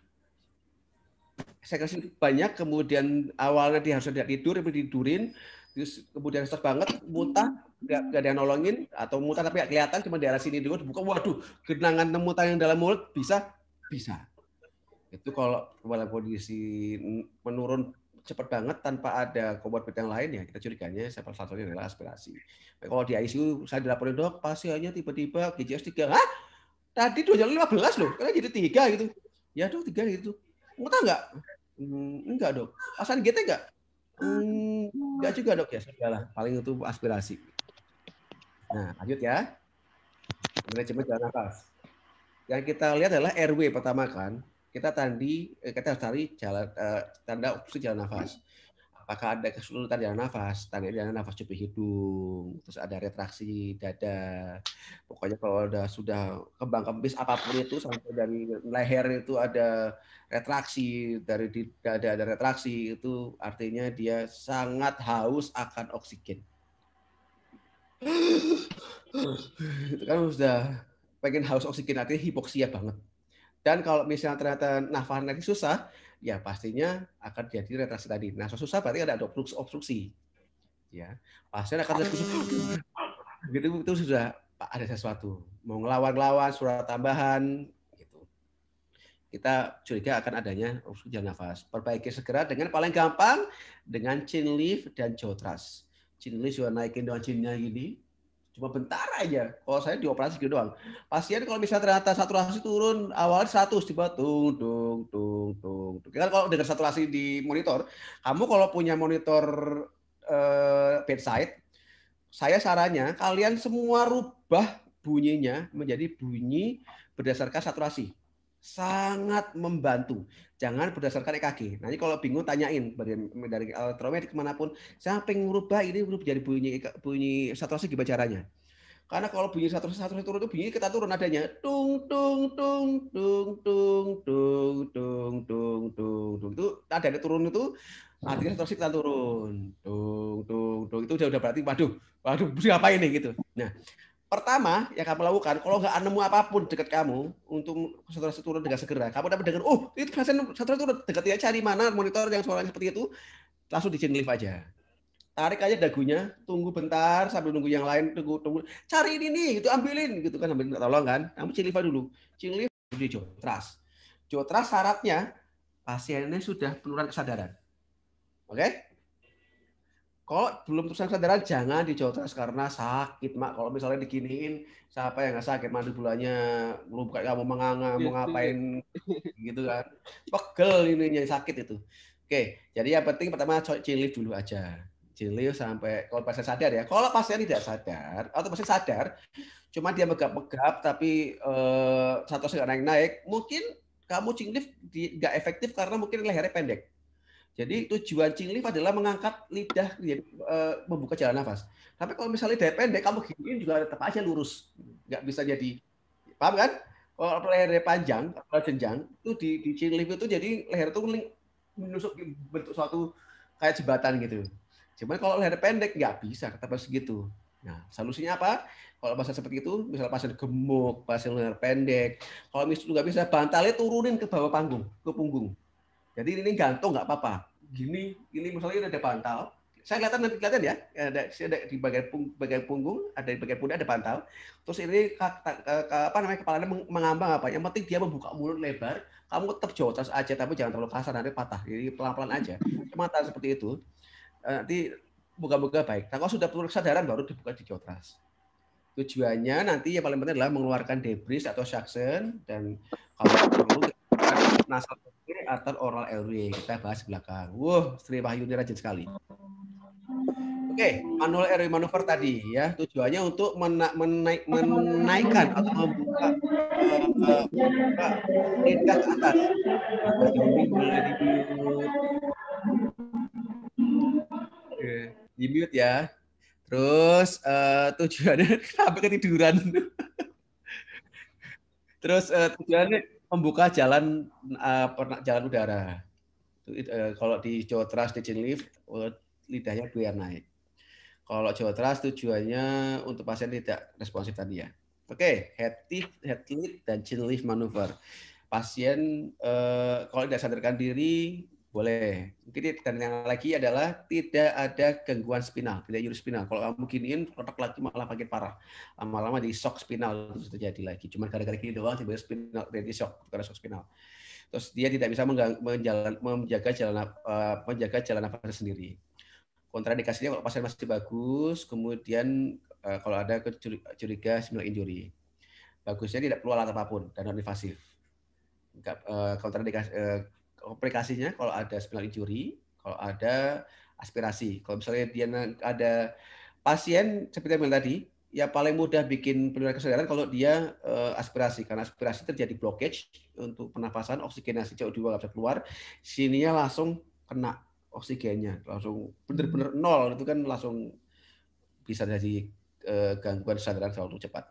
Saya kasih banyak, kemudian awalnya dia harus tidak tidur, tapi tidurin, terus kemudian stres banget, muntah, enggak, enggak ada yang nolongin, atau muntah tapi enggak kelihatan, cuma daerah sini dulu, buka, waduh, genangan muntah yang dalam mulut, bisa? Bisa. Itu kalau dalam kondisi menurun cepat banget tanpa ada komorbid yang lain ya kita curiganya salah satunya adalah aspirasi. Nah, kalau di I C U saya dilaporin dok pasiennya tiba-tiba G C S tiga, hah? Tadi dua jam lima belas loh, karena jadi tiga gitu. Ya dok tiga gitu. Muntah nggak? Hmm, enggak dok. Pasang G T nggak? Hmm, enggak juga dok ya sudah lah. Paling itu aspirasi. Nah lanjut ya. Manajemen jalan nafas. Yang kita lihat adalah R W pertama kan. Kita tadi kita harus cari jalan uh, tanda obstruksi jalan nafas. Apakah ada kesulitan jalan nafas? Tanda jalan nafas coba hidung, terus ada retraksi dada. Pokoknya kalau udah sudah kembang kempis apapun itu sampai dari leher itu ada retraksi, dari di dada ada retraksi, itu artinya dia sangat haus akan oksigen. Itu kan sudah pengen haus oksigen, artinya hipoksia banget. Dan kalau misalnya ternyata nafas lagi susah, ya pastinya akan jadi retraksi tadi. Nah, susah berarti ada obstruksi. Ya, pasien akan terus gitu itu sudah ada sesuatu. Mau ngelawan-ngelawan surat tambahan gitu. Kita curiga akan adanya obstruksi jalan nafas. Perbaiki segera dengan paling gampang dengan chin lift dan jaw thrust. Chin lift sudah naikin dengan chinnya gini. Cuma bentar aja. Kalau saya dioperasi gitu doang. Pasien kalau misalnya ternyata saturasi turun awalnya seratus tiba tung tung tung tung. Kan kalau dengar saturasi di monitor, kamu kalau punya monitor eh, bedside, saya sarannya kalian semua rubah bunyinya menjadi bunyi berdasarkan saturasi. Sangat membantu. Jangan berdasarkan E K G. Nanti kalau bingung tanyain dari elektromedik kemanapun. Saya pengen merubah ini jadi bunyi bunyi saturasi gimana caranya? Karena kalau bunyi saturasi saturasi turun itu bunyi kita turun adanya tung tung tung tung tung tung tung tung tung tung itu adanya turun itu artinya saturasi kita turun tung tung tung itu udah udah berarti waduh waduh mesti apa ini gitu. Nah pertama yang kamu lakukan, kalau nggak nemu apapun dekat kamu untuk saturasi turun dengan segera, kamu dapat dengan, oh itu pasien saturasi turun, dekatnya cari mana monitor yang suaranya seperti itu, langsung di chain lift aja. Tarik aja dagunya, tunggu bentar sambil nunggu yang lain, tunggu tunggu, cari ini nih, itu ambilin gitu kan, ambil tolong kan, kamu chain lift dulu, chain lift di jotras. Jotras syaratnya pasiennya sudah penurunan kesadaran, oke? Okay? Kalau belum terusan kesadaran jangan dicotras karena sakit, Mak. Kalau misalnya diginiin, siapa yang nggak sakit mandibulanya, belum kayak kamu menganga, mau ngapain gitu kan. Pegel ininya sakit itu. Oke, jadi yang penting pertama chain lift dulu aja. Chain lift sampai kalau pasien sadar ya. Kalau pasien tidak sadar atau pasien sadar, cuma dia megap-megap tapi eh, satu nggak naik-naik, mungkin kamu chain lift nggak efektif karena mungkin lehernya pendek. Jadi tujuan chain lift adalah mengangkat lidah, ya, uh, membuka jalan nafas. Tapi kalau misalnya lidah pendek, kamu giniin juga tetap aja lurus, nggak bisa jadi, paham kan? Kalau lehernya panjang, kalau jenjang, itu di, di chain lift itu jadi leher itu menusuk bentuk suatu kayak jembatan gitu. Cuman kalau leher pendek nggak bisa, tetap harus segitu. Nah, solusinya apa? Kalau pasien seperti itu, misalnya pasien gemuk, pasien leher pendek, kalau misalnya nggak bisa, bantalnya turunin ke bawah panggung, ke punggung. Jadi ini gantung nggak apa-apa. Gini, ini misalnya ada bantal. Saya kelihatan nanti kelihatan ya. Ada, ada di bagian, pung, bagian punggung, ada di bagian pundak ada bantal. Terus ini apa namanya kepalanya mengambang apa? Yang penting dia membuka mulut lebar. Kamu tetap jotras aja, tapi jangan terlalu kasar nanti patah. Jadi pelan-pelan aja. Cuma seperti itu. Nanti moga-moga baik. Nah, kalau sudah perlu kesadaran baru dibuka di jotras. Tujuannya nanti yang paling penting adalah mengeluarkan debris atau suction dan kalau perlu nasal atau oral airway. Kita bahas di belakang. Wuh, Sri Wahyuni rajin sekali. Oke, manual airway maneuver tadi ya. Tujuannya untuk mena menaik menaikkan atau membuka uh, uh, lidah ke atas. Di mute ya. Terus uh, tujuannya sampai ketiduran. Terus uh, tujuannya membuka jalan uh, jalan udara. Uh, kalau di jotras di chain lift, uh, lidahnya biar naik. Kalau jotras tujuannya untuk pasien tidak responsif tadi ya. Oke, head lift, head lift dan chain lift maneuver. Pasien uh, kalau tidak sadarkan diri boleh. Mungkin dan yang lagi adalah tidak ada gangguan spinal, tidak nyeri spinal. Kalau kamu giniin, otak lagi malah makin parah. Lama-lama di shock spinal itu terjadi lagi. Cuma gara-gara gini doang tiba-tiba spinal jadi shock karena shock spinal. Terus dia tidak bisa menjalan, menjaga jalan uh, menjaga jalan nafas sendiri. Kontraindikasinya kalau pasien masih bagus, kemudian uh, kalau ada curiga spinal injury. Bagusnya tidak perlu alat apapun dan non invasif. Uh, kontraindikasi uh, komplikasinya kalau ada spinal injury, kalau ada aspirasi. Kalau misalnya dia ada pasien seperti yang tadi, ya paling mudah bikin penurunan kesadaran kalau dia uh, aspirasi. Karena aspirasi terjadi blockage untuk pernafasan, oksigenasi C O dua nggak bisa keluar, sininya langsung kena oksigennya, langsung benar-benar nol, itu kan langsung bisa jadi uh, gangguan kesadaran terlalu cepat.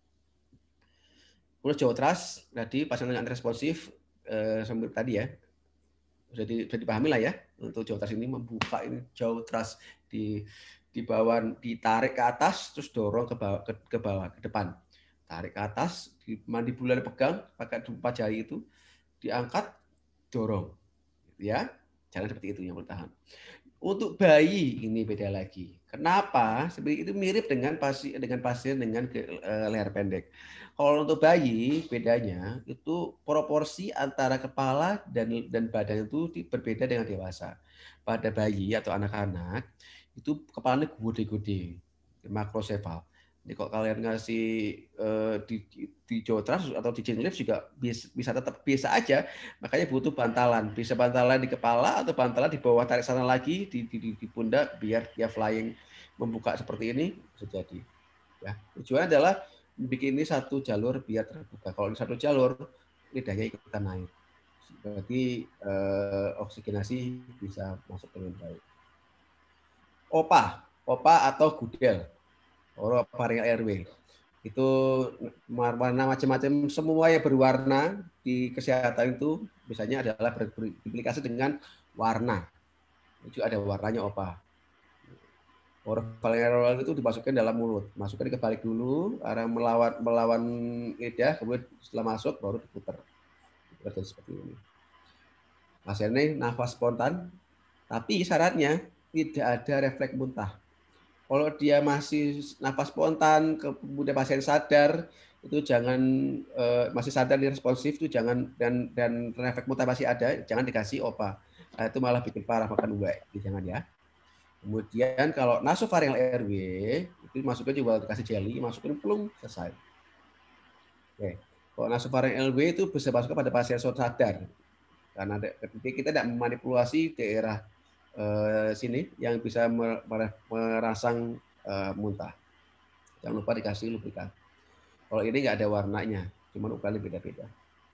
Terus jotras, tadi pasien yang responsif, uh, sambil tadi ya, sudah dipahami lah ya, untuk jotras ini membuka ini jotras di di bawah, ditarik ke atas terus dorong ke bawah, ke, ke bawah ke depan, tarik ke atas, di mandibula pegang pakai empat jari itu, diangkat dorong ya, jangan seperti itu yang bertahan. Untuk bayi ini beda lagi. Kenapa? Seperti itu mirip dengan pasien dengan pasien dengan uh, leher pendek. Kalau untuk bayi bedanya itu proporsi antara kepala dan dan badan itu berbeda dengan dewasa. Pada bayi atau anak-anak itu kepalanya gede-gede, makrosefal. Jadi kalau kalian ngasih uh, di, di, di jotras atau di chain lift juga bisa, bisa tetap biasa aja, makanya butuh bantalan. Bisa bantalan di kepala atau bantalan di bawah, tarik sana lagi di, di, di pundak biar dia flying membuka seperti ini bisa jadi. Ya, tujuannya adalah bikin ini satu jalur biar terbuka. Kalau di satu jalur lidahnya ikutan naik, berarti eh, oksigenasi bisa masuk dengan baik. O P A, O P A atau gudel, oropharyngeal airway, itu warna macam-macam, semua yang berwarna di kesehatan itu biasanya adalah berimplikasi dengan warna. Itu ada warnanya O P A. Orofaringeal itu dimasukkan dalam mulut, masukkan dikebalik dulu, arah melawan melawan lidah, kemudian setelah masuk baru diputar. Diputar seperti ini. Hasilnya ini nafas spontan, tapi syaratnya tidak ada refleks muntah. Kalau dia masih nafas spontan, kemudian pasien sadar, itu jangan eh, masih sadar dan responsif itu jangan dan dan refleks muntah masih ada, jangan dikasih O P A. Nah, itu malah bikin parah makan uang, jangan ya. Kemudian kalau nasofaringeal airway itu masuknya juga dikasih jelly, masukin plung selesai. Oke. Kalau nasofaringeal airway itu bisa masuk pada pasien sadar. Karena ketika kita tidak memanipulasi daerah eh, sini yang bisa merangsang eh, muntah. Jangan lupa dikasih lubrikan. Kalau ini nggak ada warnanya, cuma ukurannya beda-beda.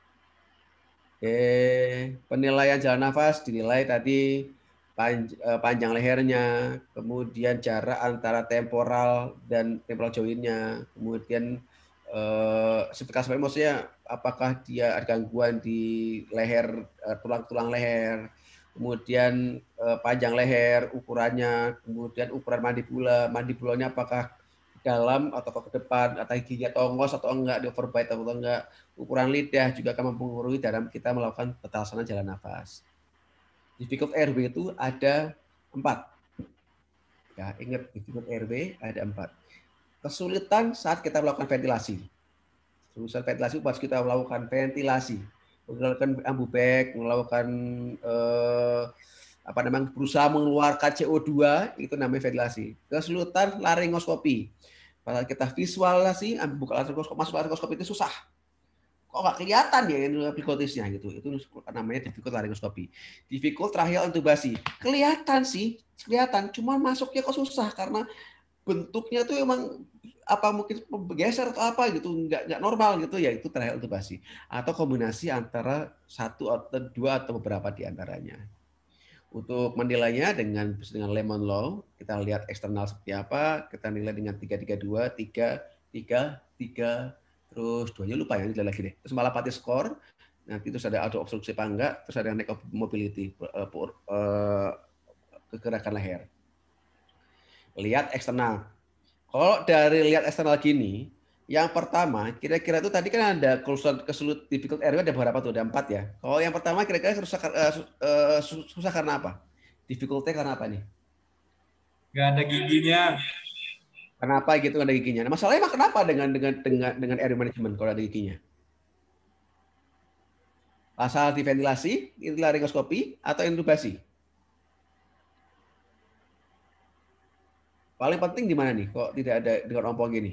Oke, penilaian jalan nafas dinilai tadi panjang lehernya, kemudian jarak antara temporal dan temporal joinnya, kemudian eh, sepikal maksudnya apakah dia ada gangguan di leher, tulang-tulang leher, kemudian eh, panjang leher ukurannya, kemudian ukuran mandibula, mandibulanya apakah dalam atau ke depan, atau giginya tongos atau enggak, di overbite atau enggak, ukuran lidah juga akan mempengaruhi dalam kita melakukan pelaksanaan jalan nafas. Difficult airway itu ada empat. Ya, ingat difficult airway ada empat. Kesulitan saat kita melakukan ventilasi. Kesulitan ventilasi pas kita melakukan ventilasi, melakukan ambubek, melakukan eh, apa namanya berusaha mengeluarkan C O dua itu namanya ventilasi. Kesulitan laryngoskopi. Pada kita visualisasi, buka laryngoskopi, masuk laryngoskopi itu susah. Kok nggak kelihatan ya epiglottisnya gitu. Itu namanya difficult laryngoskopi. Difficult tracheal intubasi. Kelihatan sih, kelihatan. Cuma masuknya kok susah karena bentuknya tuh emang apa mungkin bergeser atau apa gitu, nggak nggak normal gitu ya, itu tracheal intubasi. Atau kombinasi antara satu atau dua atau beberapa di antaranya. Untuk menilainya dengan dengan Lemon Law, kita lihat eksternal seperti apa, kita nilai dengan tiga tiga dua, tiga tiga tiga terus duanya lupa ya, ini lagi deh. Terus malah pati skor, nanti terus ada auto obstruksi apa enggak, terus ada neck of mobility, uh, uh, kegerakan leher. Lihat eksternal. Kalau dari lihat eksternal gini, yang pertama kira-kira itu tadi kan ada kesulitan difficult airway ada berapa tuh? Ada empat ya. Kalau yang pertama kira-kira susah, uh, uh, susah karena apa? Difficulty karena apa nih? Gak ada giginya. Kenapa gitu nggak ada giginya? Nah, masalahnya emang kenapa dengan dengan dengan dengan airway management kalau ada giginya? Asal diventilasi, laryngoskopi atau intubasi? Paling penting di mana nih? Kok tidak ada dengan ompong gini?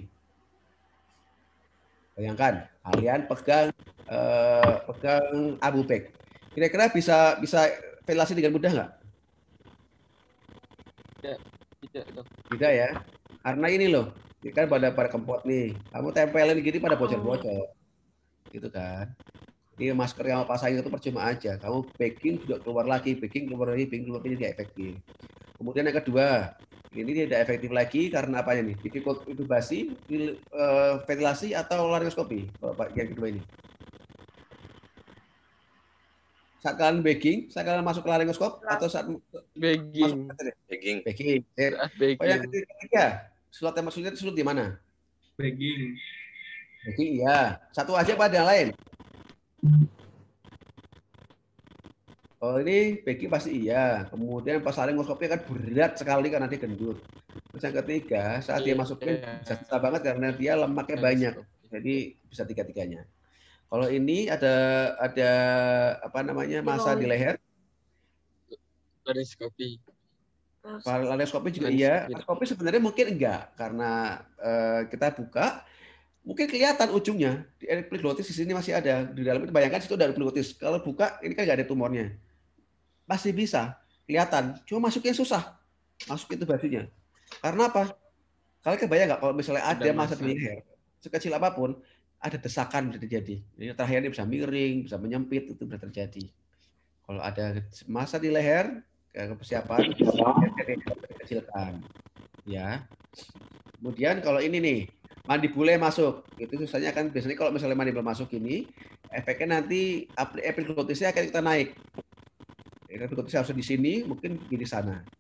Bayangkan, kalian pegang eh, pegang ambubek. Kira-kira bisa bisa ventilasi dengan mudah nggak? Tidak, tidak dok. Tidak ya. Karena ini loh, ini kan pada pada kempot nih. Kamu tempelin gini pada bocor-bocor. Gitu kan. Ini masker yang pasangin itu percuma aja. Kamu packing juga keluar lagi, packing keluar lagi, packing keluar lagi, tidak efektif. Kemudian yang kedua, ini tidak efektif lagi karena apanya nih? Difficult intubasi, ventilasi atau laryngoskopi? Yang kedua ini. Saat kalian bagging, saat kalian masuk ke laryngoskop atau saat bagging, bagging, bagging. Oh, yang ketiga, slot yang maksudnya slot di mana? Bagging. Bagging, iya. Satu aja pada yang lain. Oh ini bagging pasti iya. Kemudian pas laryngoskopi kan berat sekali karena dia gendut. Terus yang ketiga, saat dia masukin bisa susah banget karena dia lemaknya banyak. Jadi bisa tiga-tiganya. Kalau ini ada ada apa namanya massa di leher. Laryngoskopi. Laryngoskopi juga iya. Laryngoskopi sebenarnya mungkin enggak karena uh, kita buka mungkin kelihatan ujungnya di epiglottis di sini masih ada di dalam itu, bayangkan situ ada epiglottis. Kalau buka ini kan nggak ada tumornya, masih bisa kelihatan. Cuma masuknya susah, masuk itu batunya. Karena apa? Kalian kebayang nggak kalau misalnya ada massa di leher sekecil apapun, ada desakan bisa terjadi. Ini terakhirnya bisa miring, bisa menyempit, itu bisa terjadi. Kalau ada massa di leher, persiapan kecilkan, ya. Kemudian kalau ini nih. Mandibule masuk, itu susahnya kan biasanya kalau misalnya mandibule masuk ini, efeknya nanti epiglottisnya akan kita naik. Epiglottisnya harus di sini, mungkin di sana.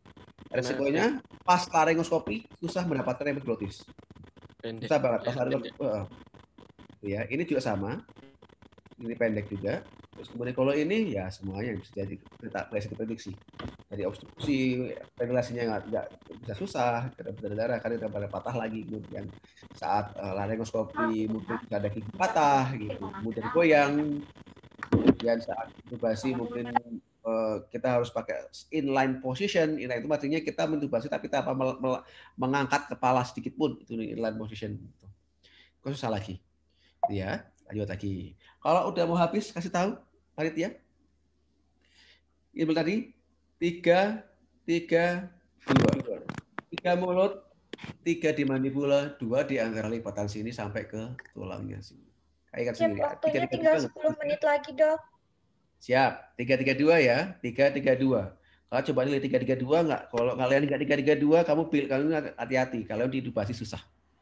Resikonya pas laryngoscopy susah mendapatkan epiglotis. Pendek. Susah banget pas Ya, laryngoscopy. Uh, ya, ini juga sama. Ini pendek juga. Terus kemudian kalau ini ya semuanya bisa jadi kita bisa diprediksi. Dari obstruksi ventilasinya nggak nggak bisa susah, berdarah kan udah pada patah lagi, kemudian saat uh, laryngoscopy mungkin bisa ada gigi patah gitu, kemudian goyang, kemudian saat intubasi mungkin uh, kita harus pakai inline position. Inline itu artinya kita mentubasi tapi tanpa mengangkat kepala sedikit pun, itu inline position. Itu susah lagi, ya. Lanjut lagi. Kalau udah mau habis kasih tahu panitia. Ini tadi tiga, tiga, dua. Tiga mulut, tiga di mandibula, dua di antara lipatan sini sampai ke tulangnya sini. Kayak sendiri. Waktunya tinggal sepuluh menit lagi, Dok. Siap. tiga tiga dua ya. tiga tiga dua. Kalau coba nilai tiga tiga dua enggak? Kalau kalian enggak tiga tiga dua, kamu pilih, kamu hati-hati. Kalau diintubasi susah.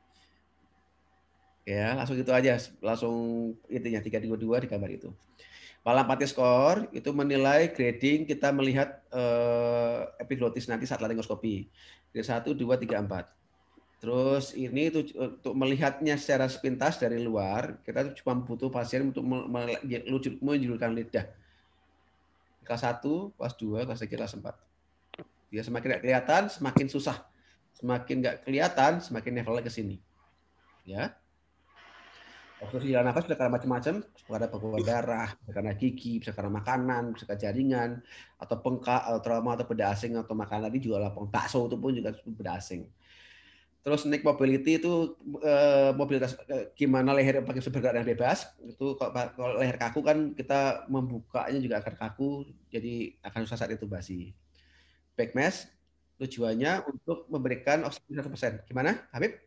Ya, langsung itu aja. Langsung intinya tiga tiga dua di gambar itu. Malampati score itu menilai grading, kita melihat uh, epiglotis nanti saat laryngoscopy. Grade satu, dua, tiga, empat. Terus ini itu untuk melihatnya secara sepintas dari luar, kita cuma butuh pasien untuk menjulurkan lidah. Kelas satu, kelas dua, kelas tiga, kelas empat. Dia semakin nggak kelihatan, semakin susah. Semakin nggak kelihatan, semakin levelnya ke sini. Ya. Obstruksi jalan nafas bisa karena macam-macam, bisa karena pembuluh darah, bisa karena gigi, bisa karena makanan, bisa karena jaringan, atau bengkak, atau trauma, atau benda asing, atau makanan tadi juga lapang bakso itu pun juga benda asing. Terus neck mobility itu eh, mobilitas eh, gimana leher pakai bergerak dengan bebas. Itu kalau leher kaku kan kita membukanya juga akan kaku, jadi akan susah saat intubasi. Back mesh tujuannya untuk memberikan oksigen seratus persen. Gimana, Habib?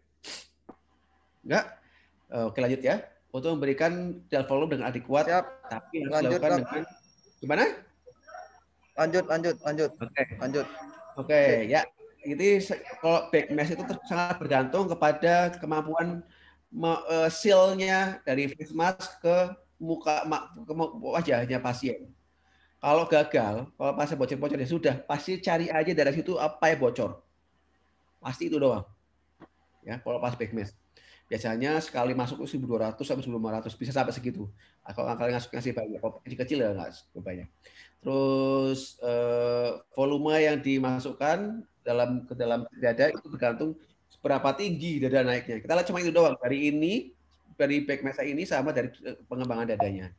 Enggak? Oke, lanjut ya. Untuk memberikan dial volume dengan adekuat, tapi harus Lanjut, dilakukan Dok. dengan gimana? Lanjut, lanjut, lanjut. Oke. Lanjut. Oke, ya. Ini kalau back mesh itu sangat bergantung kepada kemampuan uh, seal-nya dari face mask ke muka ke wajahnya pasien. Kalau gagal, kalau pasien bocor-bocor ya sudah, pasti cari aja dari situ apa yang bocor. Pasti itu doang. Ya, kalau pas back mesh. Biasanya sekali masuk itu seribu dua ratus sampai seribu lima ratus, bisa sampai segitu. Kalau kalian ngasih banyak, kalau kecil-kecil ya nggak banyak. Terus eh, volume yang dimasukkan dalam ke dalam dada itu tergantung seberapa tinggi dada naiknya. Kita lihat cuma itu doang. Dari ini, dari back mesh ini sama dari pengembangan dadanya.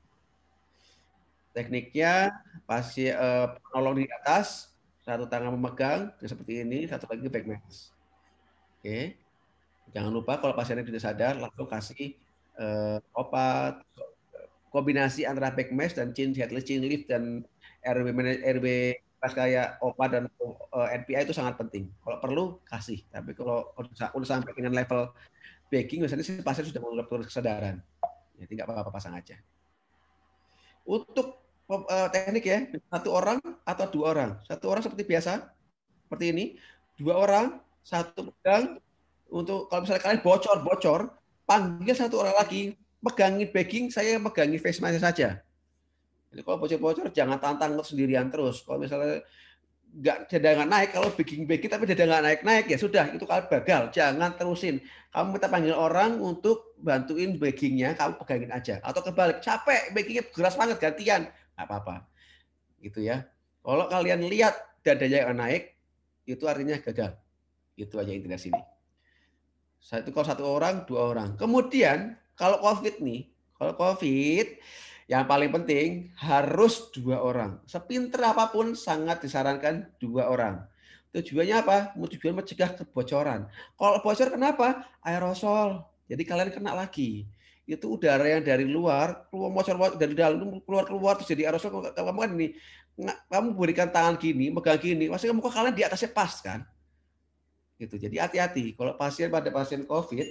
Tekniknya pasti eh, penolong di atas, satu tangan memegang seperti ini, satu lagi back mesh. Oke. Jangan lupa kalau pasiennya tidak sadar, langsung kasih uh, obat, kombinasi antara back mesh dan chin headless, chin lift dan R W R W pas kayak obat dan uh, N P I itu sangat penting. Kalau perlu kasih, tapi kalau udah, udah sampai dengan level bagging, biasanya si pasien sudah mengalami kesadaran. Jadi nggak apa-apa, pasang aja. Untuk uh, teknik ya, satu orang atau dua orang. Satu orang seperti biasa, seperti ini. Dua orang, satu pegang. Untuk kalau misalnya kalian bocor-bocor, panggil satu orang lagi, pegangin bagging, saya pegangin face mask saja. Jadi kalau bocor-bocor jangan tantang sendirian terus. Kalau misalnya nggak dada nggak naik, kalau bagging bagging tapi dada nggak naik-naik ya sudah, itu kalian gagal. Jangan terusin. Kamu minta panggil orang untuk bantuin baggingnya, kamu pegangin aja. Atau kebalik, capek baggingnya keras banget gantian, nggak apa-apa. Gitu ya. Kalau kalian lihat dadanya nggak naik, itu artinya gagal. Itu aja inti dari sini. Satu kalau satu orang, dua orang. Kemudian kalau COVID nih, kalau COVID yang paling penting harus dua orang. Sepinter apapun sangat disarankan dua orang. Tujuannya apa? Tujuan mencegah kebocoran. Kalau bocor kenapa? Aerosol. Jadi kalian kena lagi. Itu udara yang dari luar keluar bocor dari dalam keluar keluar terus jadi aerosol. Kamu kan ini, kamu berikan tangan gini, megang gini, maksudnya muka kalian di atasnya pas kan? Gitu. Jadi hati-hati kalau pasien pada pasien COVID,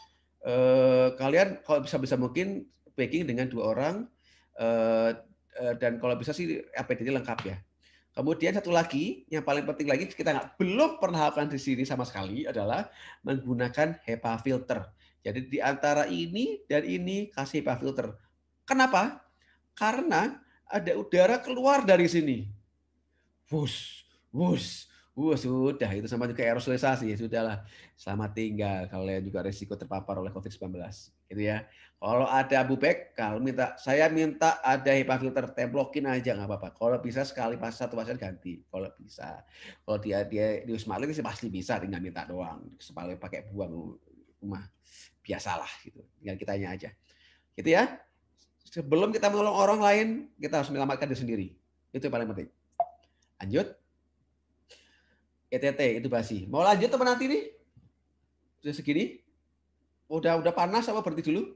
eh, kalian kalau bisa-bisa mungkin bagging dengan dua orang eh, eh, dan kalau bisa sih A P D-nya lengkap ya. Kemudian satu lagi yang paling penting lagi kita nggak belum pernah lakukan di sini sama sekali adalah menggunakan HEPA filter. Jadi di antara ini dan ini kasih HEPA filter. Kenapa? Karena ada udara keluar dari sini. Wus, wus. Uh, sudah, itu sama juga aerosolisasi, ya sudahlah. Selamat tinggal kalian juga risiko terpapar oleh covid sembilan belas. Gitu ya. Kalau ada Abu Bek, kalau minta, saya minta ada HEPA filter, templokin aja nggak apa-apa. Kalau bisa sekali pas satu pasien ganti, kalau bisa. Kalau dia dia di Wisma Atlet sih pasti bisa, tinggal minta doang. Sekali pakai buang rumah, biasalah gitu. Tinggal kitanya aja. Gitu ya. Sebelum kita menolong orang lain, kita harus menyelamatkan diri sendiri. Itu yang paling penting. Lanjut. E T T itu basi. Mau lanjut teman nanti nih? Sudah segini? Udah udah panas apa berhenti dulu?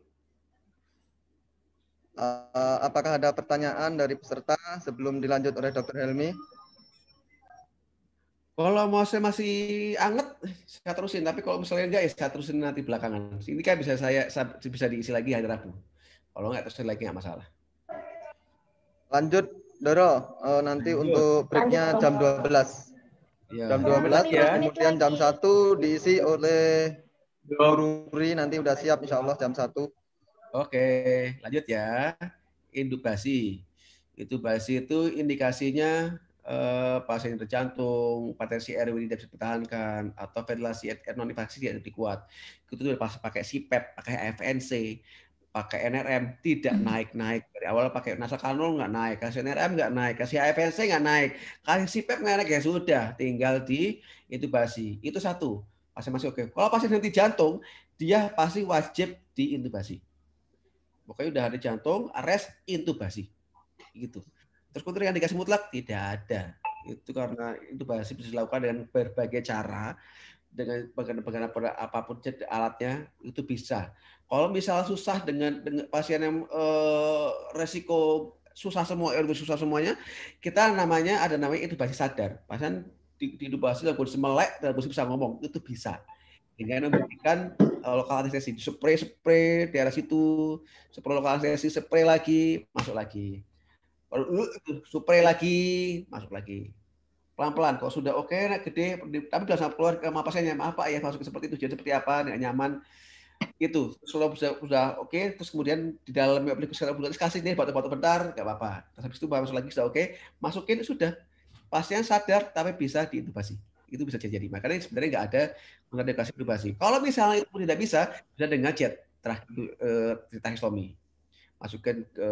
Uh, apakah ada pertanyaan dari peserta sebelum dilanjut oleh Dokter Helmi? Kalau mau saya masih anget, saya terusin. Tapi kalau misalnya enggak, ya saya terusin nanti belakangan. Ini kan bisa saya bisa diisi lagi hari Rabu. Kalau enggak terusin lagi nggak masalah. Lanjut, Doro. Uh, nanti lanjut. Untuk breaknya jam dua belas. Ya. Jam dua belas, ya. Kemudian jam satu diisi oleh Guru Ri, nanti udah siap insya Allah jam satu. Oke, lanjut ya. Intubasi. Intubasi itu indikasinya eh, pasien terjantung, potensi airway tidak bisa dipertahankan, atau ventilasi air non-invasif tidak lebih kuat. Itu tuh pas pakai C P A P, pakai A F N C, pakai N R M, tidak naik-naik. Dari awal pakai nasal kanul nggak naik, kasih N R M nggak naik, kasih A F N C nggak naik, kasih C P A P nggak naik, ya sudah, tinggal di intubasi. Itu satu. Pasien masih oke. Kalau pasien henti jantung, dia pasti wajib diintubasi. Pokoknya udah ada jantung, arrest, intubasi. Gitu. Terus kontraindikasi mutlak tidak ada. Itu karena intubasi bisa dilakukan dengan berbagai cara, dengan bagaimana apapun alatnya itu bisa. Kalau misalnya susah dengan, dengan pasien yang eh, resiko susah semua, airway susah semuanya, kita namanya ada namanya intubasi sadar. Pasien di, di intubasi dalam kondisi melek, dalam kondisi bisa ngomong, itu bisa. Dengan memberikan uh, lokal anestesi, spray spray di daerah situ, spray lokal anestesi, spray lagi, masuk lagi. Lalu spray lagi, masuk lagi. Pelan-pelan. Kalau sudah oke, okay, gede, tapi jangan sampai keluar ke sama pasiennya. Maaf Pak ya, masuk seperti itu. Jadi seperti apa, nggak nyaman. Itu sudah sudah, sudah oke, okay, terus kemudian di dalam aplikasi ambulans kasih nih batu-batu bentar, nggak apa-apa. Terus habis itu masuk lagi sudah oke, okay, masukin sudah. Pasien sadar tapi bisa diintubasi. Itu bisa terjadi. Makanya sebenarnya nggak ada kontraindikasi intubasi. Kalau misalnya itu tidak bisa, bisa dengan jet tracheostomi. Masukkan ke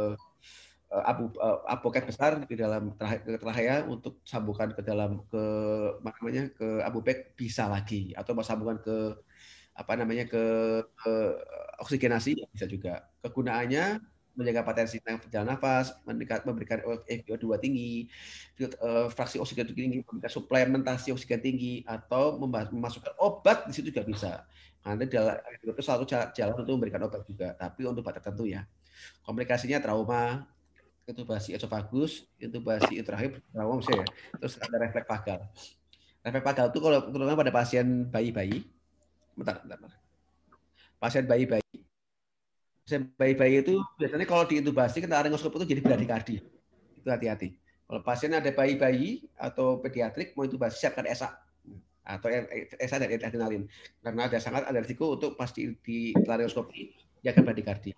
abu apoket besar di dalam trachea untuk sambungkan ke dalam ke namanya ke abubek bisa lagi, atau mau sambungkan ke apa namanya ke, ke oksigenasi bisa juga. Kegunaannya menjaga potensi perjalanan nafas, memberikan F i O dua tinggi, fraksi oksigen tinggi, memberikan suplementasi oksigen tinggi, atau memasukkan obat di situ juga bisa. Karena itu selalu jalan untuk memberikan obat juga, tapi untuk obat tertentu ya. Komplikasinya trauma, intubasi esofagus, intubasi intrahip, trauma misalnya. Terus ada refleks vagal. Refleks vagal itu kalau terutama pada pasien bayi-bayi, bentar, bentar, bentar. Pasien bayi-bayi. Pasien bayi-bayi itu biasanya kalau diintubasi kena laringoskop itu jadi bradikardi. Itu hati-hati. Kalau pasien ada bayi-bayi atau pediatrik mau intubasi siapkan S A atau S A dan adrenalin karena ada sangat ada risiko untuk pasti di laringoskopi jaga bradikardi.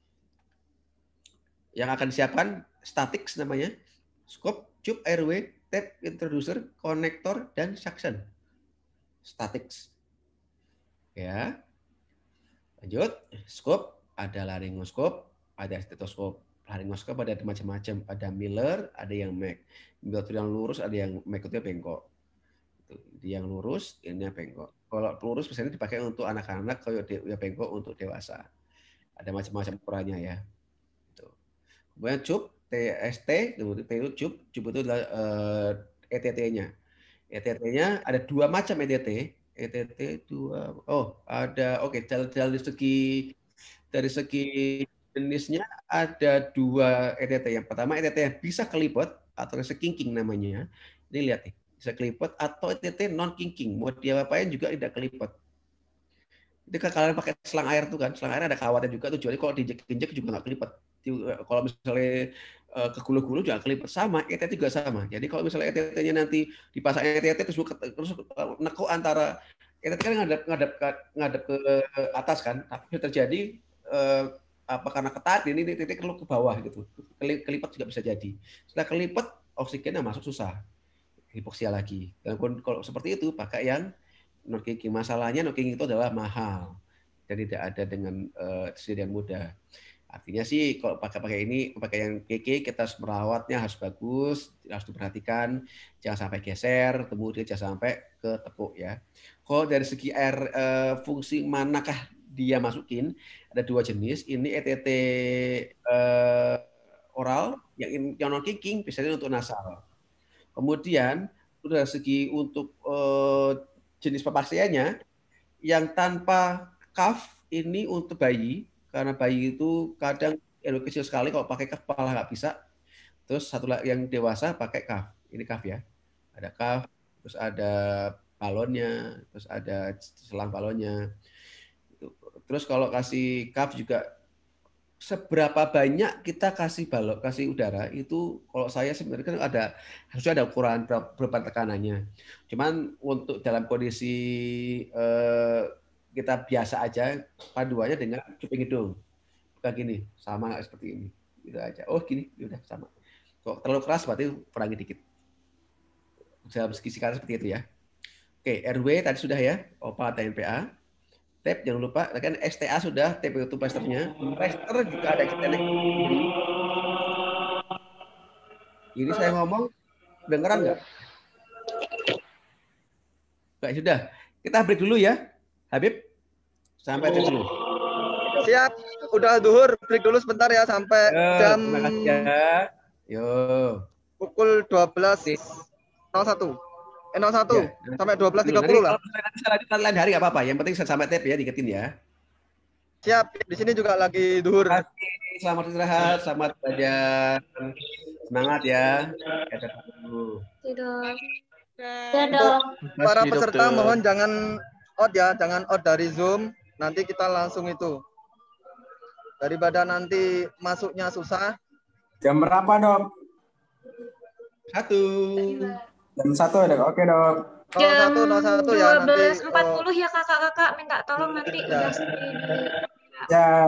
Yang akan disiapkan statik namanya, scope, tube airway, tape introducer, konektor dan suction. Statics. Ya. Lanjut, scope ada laringoskop, ada stetoskop. Laringoskop ada macam-macam, ada Miller, ada yang Mac. Miller itu yang lurus, ada yang Mac itu yang bengkok. Itu yang lurus, ini yang bengkok. Kalau lurus biasanya dipakai untuk anak-anak, kalau yang bengkok untuk dewasa. Ada macam-macam ukurannya ya. Kemudian tube, T S T, kemudian T itu tube, tube itu adalah uh, E T T-nya. E T T-nya ada dua macam E T T. E T T dua, oh ada, oke, okay, dari segi dari segi jenisnya ada dua E T T. Yang pertama E T T yang bisa kelipet atau sekingking namanya. Ini lihat nih, bisa kelipet atau E T T non kinking. Mau dia apain juga tidak kelipet. Itu kan kalian pakai selang air tuh kan, selang air ada kawatnya juga tujuannya kalau diinjek-injek juga nggak kelipet. Kalau misalnya uh, ke gulu-gulu juga kelipet sama, E T T juga sama. Jadi kalau misalnya E T T-nya nanti dipasang E T T terus terus nekuk antara E T T kan ngadap ngadap ngadap ke atas kan, tapi terjadi uh, apa karena ketat ini titik ke bawah gitu. Kelipet juga bisa jadi. Setelah kelipet oksigennya masuk susah. hipoksia lagi. Dan kalau seperti itu pakai yang non King. Masalahnya non King itu adalah mahal dan tidak ada dengan uh, dengan mudah. Artinya sih kalau pakai-pakai ini, pakai yang K K, kita harus merawatnya harus bagus, harus diperhatikan, jangan sampai geser, kemudian jangan sampai ke tepuk ya. Kalau dari segi air uh, fungsi manakah dia masukin, ada dua jenis. Ini E T T uh, oral, yang yang non King biasanya untuk nasal. Kemudian dari segi untuk uh, jenis pemakaiannya, yang tanpa cuff ini untuk bayi. Karena bayi itu kadang kecil sekali kalau pakai cuff malah nggak bisa. Terus satu lagi yang dewasa pakai cuff. Ini cuff ya. Ada cuff, terus ada balonnya, terus ada selang balonnya. Terus kalau kasih cuff juga seberapa banyak kita kasih balon, kasih udara itu kalau saya sebenarnya kan ada harusnya ada ukuran berapa tekanannya. Cuman untuk dalam kondisi eh, kita biasa aja paduannya dengan cuping hidung. Bukan gini, sama seperti ini. Gitu aja. Oh, gini, udah sama. Kalau terlalu keras berarti kurangi dikit. Dalam segi sekarang seperti itu ya. Oke, R W tadi sudah ya, O P A atau N P A. Tape jangan lupa, kan S T A sudah, tape itu plasternya. Plaster juga ada extended. Ini saya ngomong, dengeran nggak? Baik, sudah. Kita break dulu ya. Habib, sampai dulu. Siap, udah duhur, break dulu sebentar ya sampai Yo, jam ya. Yo. Pukul dua belas nol satu. Eh nol satu ya, sampai dua belas tiga puluh lah. Nanti kalau lain hari nggak apa-apa, yang penting sampai tape ya, diingetin ya. Siap, di sini juga lagi duhur. Selamat istirahat, selamat belajar. Semangat ya. Tidur. Untuk para peserta mohon jangan out ya, jangan out dari Zoom. Nanti kita langsung itu. Daripada nanti masuknya susah. Jam berapa, Dok? Satu. Jam satu ya, Dok. Oke, Dok. nol satu nol satu ya nanti. dua belas empat puluh ya kakak-kakak, minta tolong nanti udah Ya.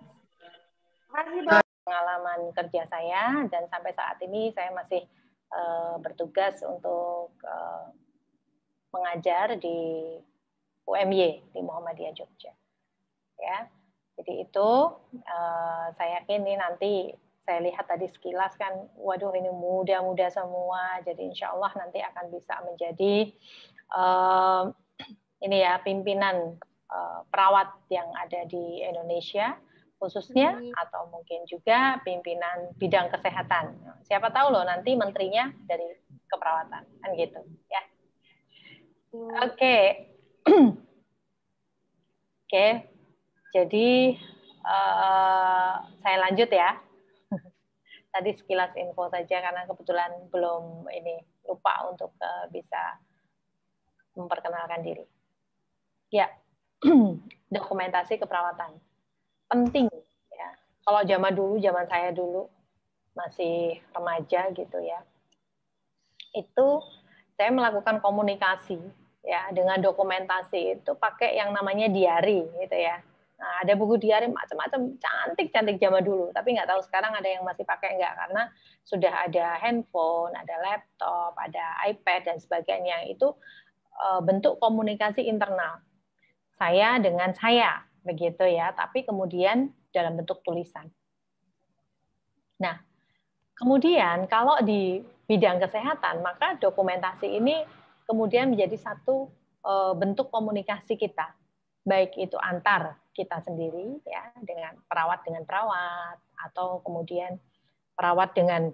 Pengalaman kerja saya dan sampai saat ini saya masih uh, bertugas untuk uh, mengajar di U M Y di Muhammadiyah Jogja. Ya, jadi itu uh, saya yakin ini nanti saya lihat tadi sekilas kan, waduh ini muda-muda semua. Jadi insya Allah nanti akan bisa menjadi uh, ini ya pimpinan uh, perawat yang ada di Indonesia khususnya, hmm. atau mungkin juga pimpinan bidang kesehatan. Siapa tahu loh nanti menterinya dari keperawatan kan gitu ya. Hmm. Oke. Okay. Oke, okay. Jadi uh, saya lanjut ya. Tadi sekilas info saja karena kebetulan belum ini lupa untuk uh, bisa memperkenalkan diri. Ya, dokumentasi keperawatan penting ya. Kalau zaman dulu, zaman saya dulu masih remaja gitu ya, itu saya melakukan komunikasi ya dengan dokumentasi itu pakai yang namanya diary gitu ya. Nah, ada buku diary macam-macam cantik-cantik zaman dulu, tapi nggak tahu sekarang ada yang masih pakai nggak, karena sudah ada handphone, ada laptop, ada iPad dan sebagainya. Itu uh, bentuk komunikasi internal saya dengan saya begitu ya, tapi kemudian dalam bentuk tulisan. Nah, kemudian kalau di bidang kesehatan, maka dokumentasi ini kemudian menjadi satu uh, bentuk komunikasi kita, baik itu antar kita sendiri ya dengan perawat dengan perawat, atau kemudian perawat dengan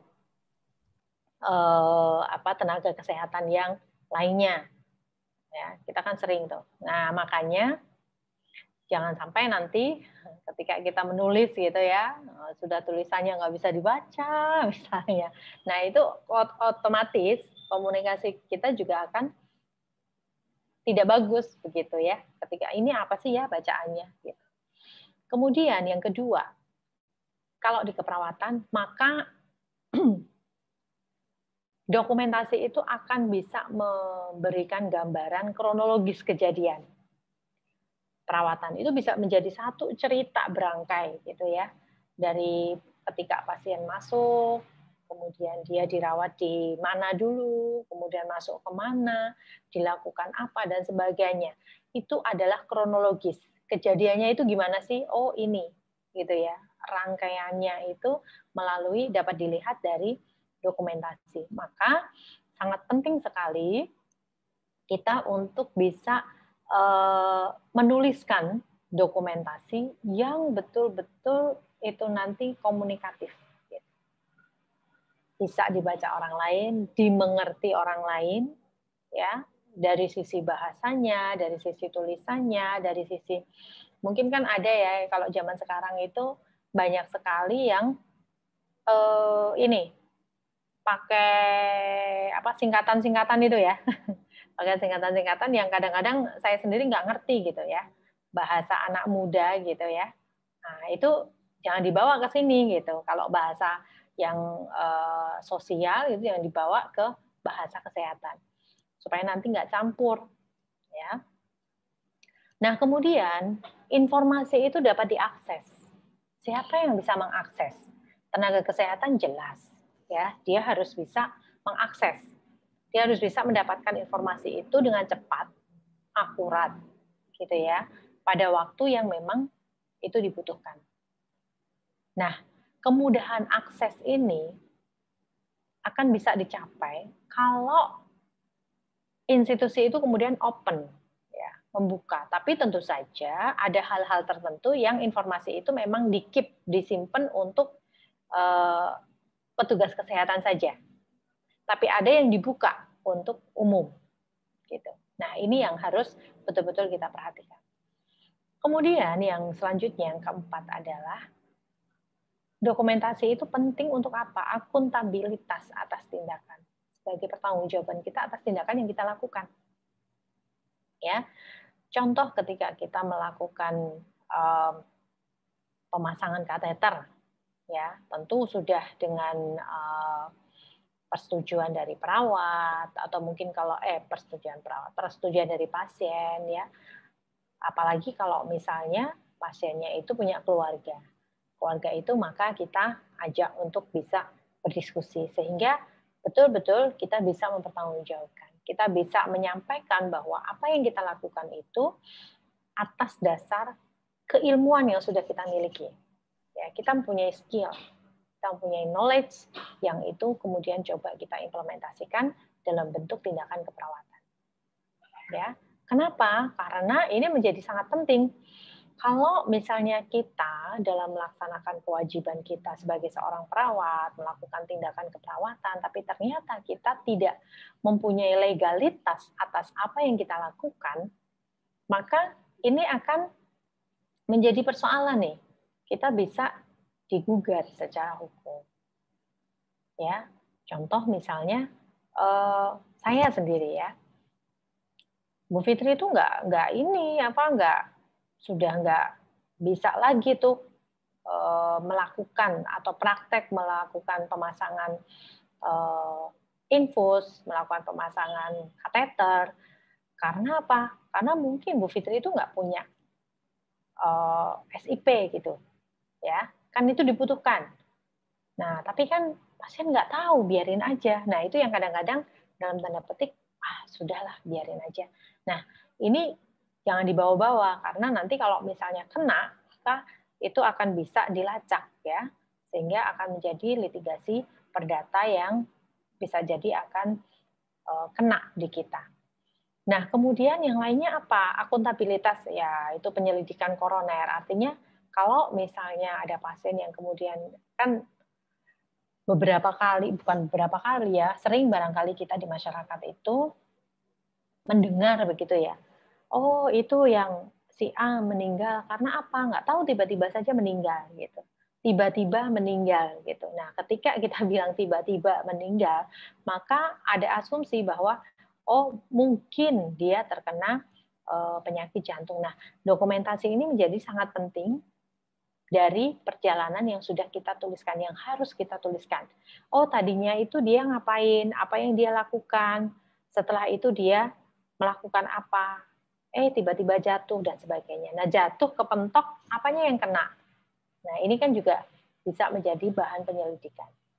eh, apa tenaga kesehatan yang lainnya ya, kita kan sering tuh. Nah makanya jangan sampai nanti ketika kita menulis gitu ya, sudah tulisannya nggak bisa dibaca misalnya, nah itu otomatis komunikasi kita juga akan tidak bagus begitu ya. Ketika ini apa sih ya bacaannya? Gitu. Kemudian yang kedua, kalau di keperawatan maka dokumentasi itu akan bisa memberikan gambaran kronologis kejadian. Perawatan itu bisa menjadi satu cerita berangkai gitu ya. Dari ketika pasien masuk, kemudian dia dirawat di mana dulu, kemudian masuk ke mana, dilakukan apa, dan sebagainya. Itu adalah kronologis. Kejadiannya itu gimana sih? Oh ini, gitu ya. Rangkaiannya itu melalui dapat dilihat dari dokumentasi. Maka sangat penting sekali kita untuk bisa uh, menuliskan dokumentasi yang betul-betul itu nanti komunikatif. Bisa dibaca orang lain, dimengerti orang lain, ya, dari sisi bahasanya, dari sisi tulisannya, dari sisi mungkin kan ada ya kalau zaman sekarang itu banyak sekali yang eh, ini pakai apa singkatan-singkatan itu ya, pakai singkatan-singkatan yang kadang-kadang saya sendiri nggak ngerti gitu ya, bahasa anak muda gitu ya. Nah itu jangan dibawa ke sini gitu. Kalau bahasa yang uh, sosial itu yang dibawa ke bahasa kesehatan supaya nanti nggak campur ya. Nah kemudian informasi itu dapat diakses. Siapa yang bisa mengakses? Tenaga kesehatan jelas ya, dia harus bisa mengakses. Dia harus bisa mendapatkan informasi itu dengan cepat, akurat gitu ya, pada waktu yang memang itu dibutuhkan. Nah, kemudahan akses ini akan bisa dicapai kalau institusi itu kemudian open, ya, membuka. Tapi tentu saja ada hal-hal tertentu yang informasi itu memang di-keep, disimpan untuk uh, petugas kesehatan saja. Tapi ada yang dibuka untuk umum, gitu. Nah, ini yang harus betul-betul kita perhatikan. Kemudian yang selanjutnya yang keempat adalah dokumentasi itu penting untuk apa? Akuntabilitas atas tindakan. Sebagai pertanggungjawaban kita atas tindakan yang kita lakukan. Ya, contoh ketika kita melakukan um, pemasangan kateter, ya tentu sudah dengan uh, persetujuan dari perawat atau mungkin kalau eh persetujuan perawat, persetujuan dari pasien ya. Apalagi kalau misalnya pasiennya itu punya keluarga. Keluarga itu maka kita ajak untuk bisa berdiskusi sehingga betul-betul kita bisa mempertanggungjawabkan. Kita bisa menyampaikan bahwa apa yang kita lakukan itu atas dasar keilmuan yang sudah kita miliki. Ya, kita mempunyai skill, kita mempunyai knowledge yang itu kemudian coba kita implementasikan dalam bentuk tindakan keperawatan. Ya, kenapa? Karena ini menjadi sangat penting. Kalau misalnya kita dalam melaksanakan kewajiban kita sebagai seorang perawat, melakukan tindakan keperawatan, tapi ternyata kita tidak mempunyai legalitas atas apa yang kita lakukan, maka ini akan menjadi persoalan nih. Kita bisa digugat secara hukum. Ya, contoh misalnya eh, saya sendiri ya, Bu Fitri itu nggak nggak ini apa nggak sudah nggak bisa lagi tuh e, melakukan atau praktek melakukan pemasangan e, infus, melakukan pemasangan kateter. Karena apa? Karena mungkin Bu Fitri itu nggak punya e, S I P gitu, ya kan itu dibutuhkan. Nah tapi kan pasien nggak tahu, biarin aja. Nah itu yang kadang-kadang dalam tanda petik, ah sudahlah biarin aja. Nah ini jangan dibawa-bawa karena nanti kalau misalnya kena, maka itu akan bisa dilacak ya, sehingga akan menjadi litigasi perdata yang bisa jadi akan uh, kena di kita. Nah, kemudian yang lainnya apa? Akuntabilitas ya, itu penyelidikan koroner. Artinya kalau misalnya ada pasien yang kemudian kan beberapa kali, bukan beberapa kali ya, sering barangkali kita di masyarakat itu mendengar begitu ya. Oh itu yang si A meninggal karena apa? Nggak tahu tiba-tiba saja meninggal gitu. Tiba-tiba meninggal gitu. Nah ketika kita bilang tiba-tiba meninggal, maka ada asumsi bahwa oh mungkin dia terkena uh, penyakit jantung. Nah dokumentasi ini menjadi sangat penting dari perjalanan yang sudah kita tuliskan, yang harus kita tuliskan. Oh tadinya itu dia ngapain? Apa yang dia lakukan? Setelah itu dia melakukan apa? Eh tiba-tiba jatuh dan sebagainya. Nah jatuh kepentok, apanya yang kena? Nah ini kan juga bisa menjadi bahan penyelidikan.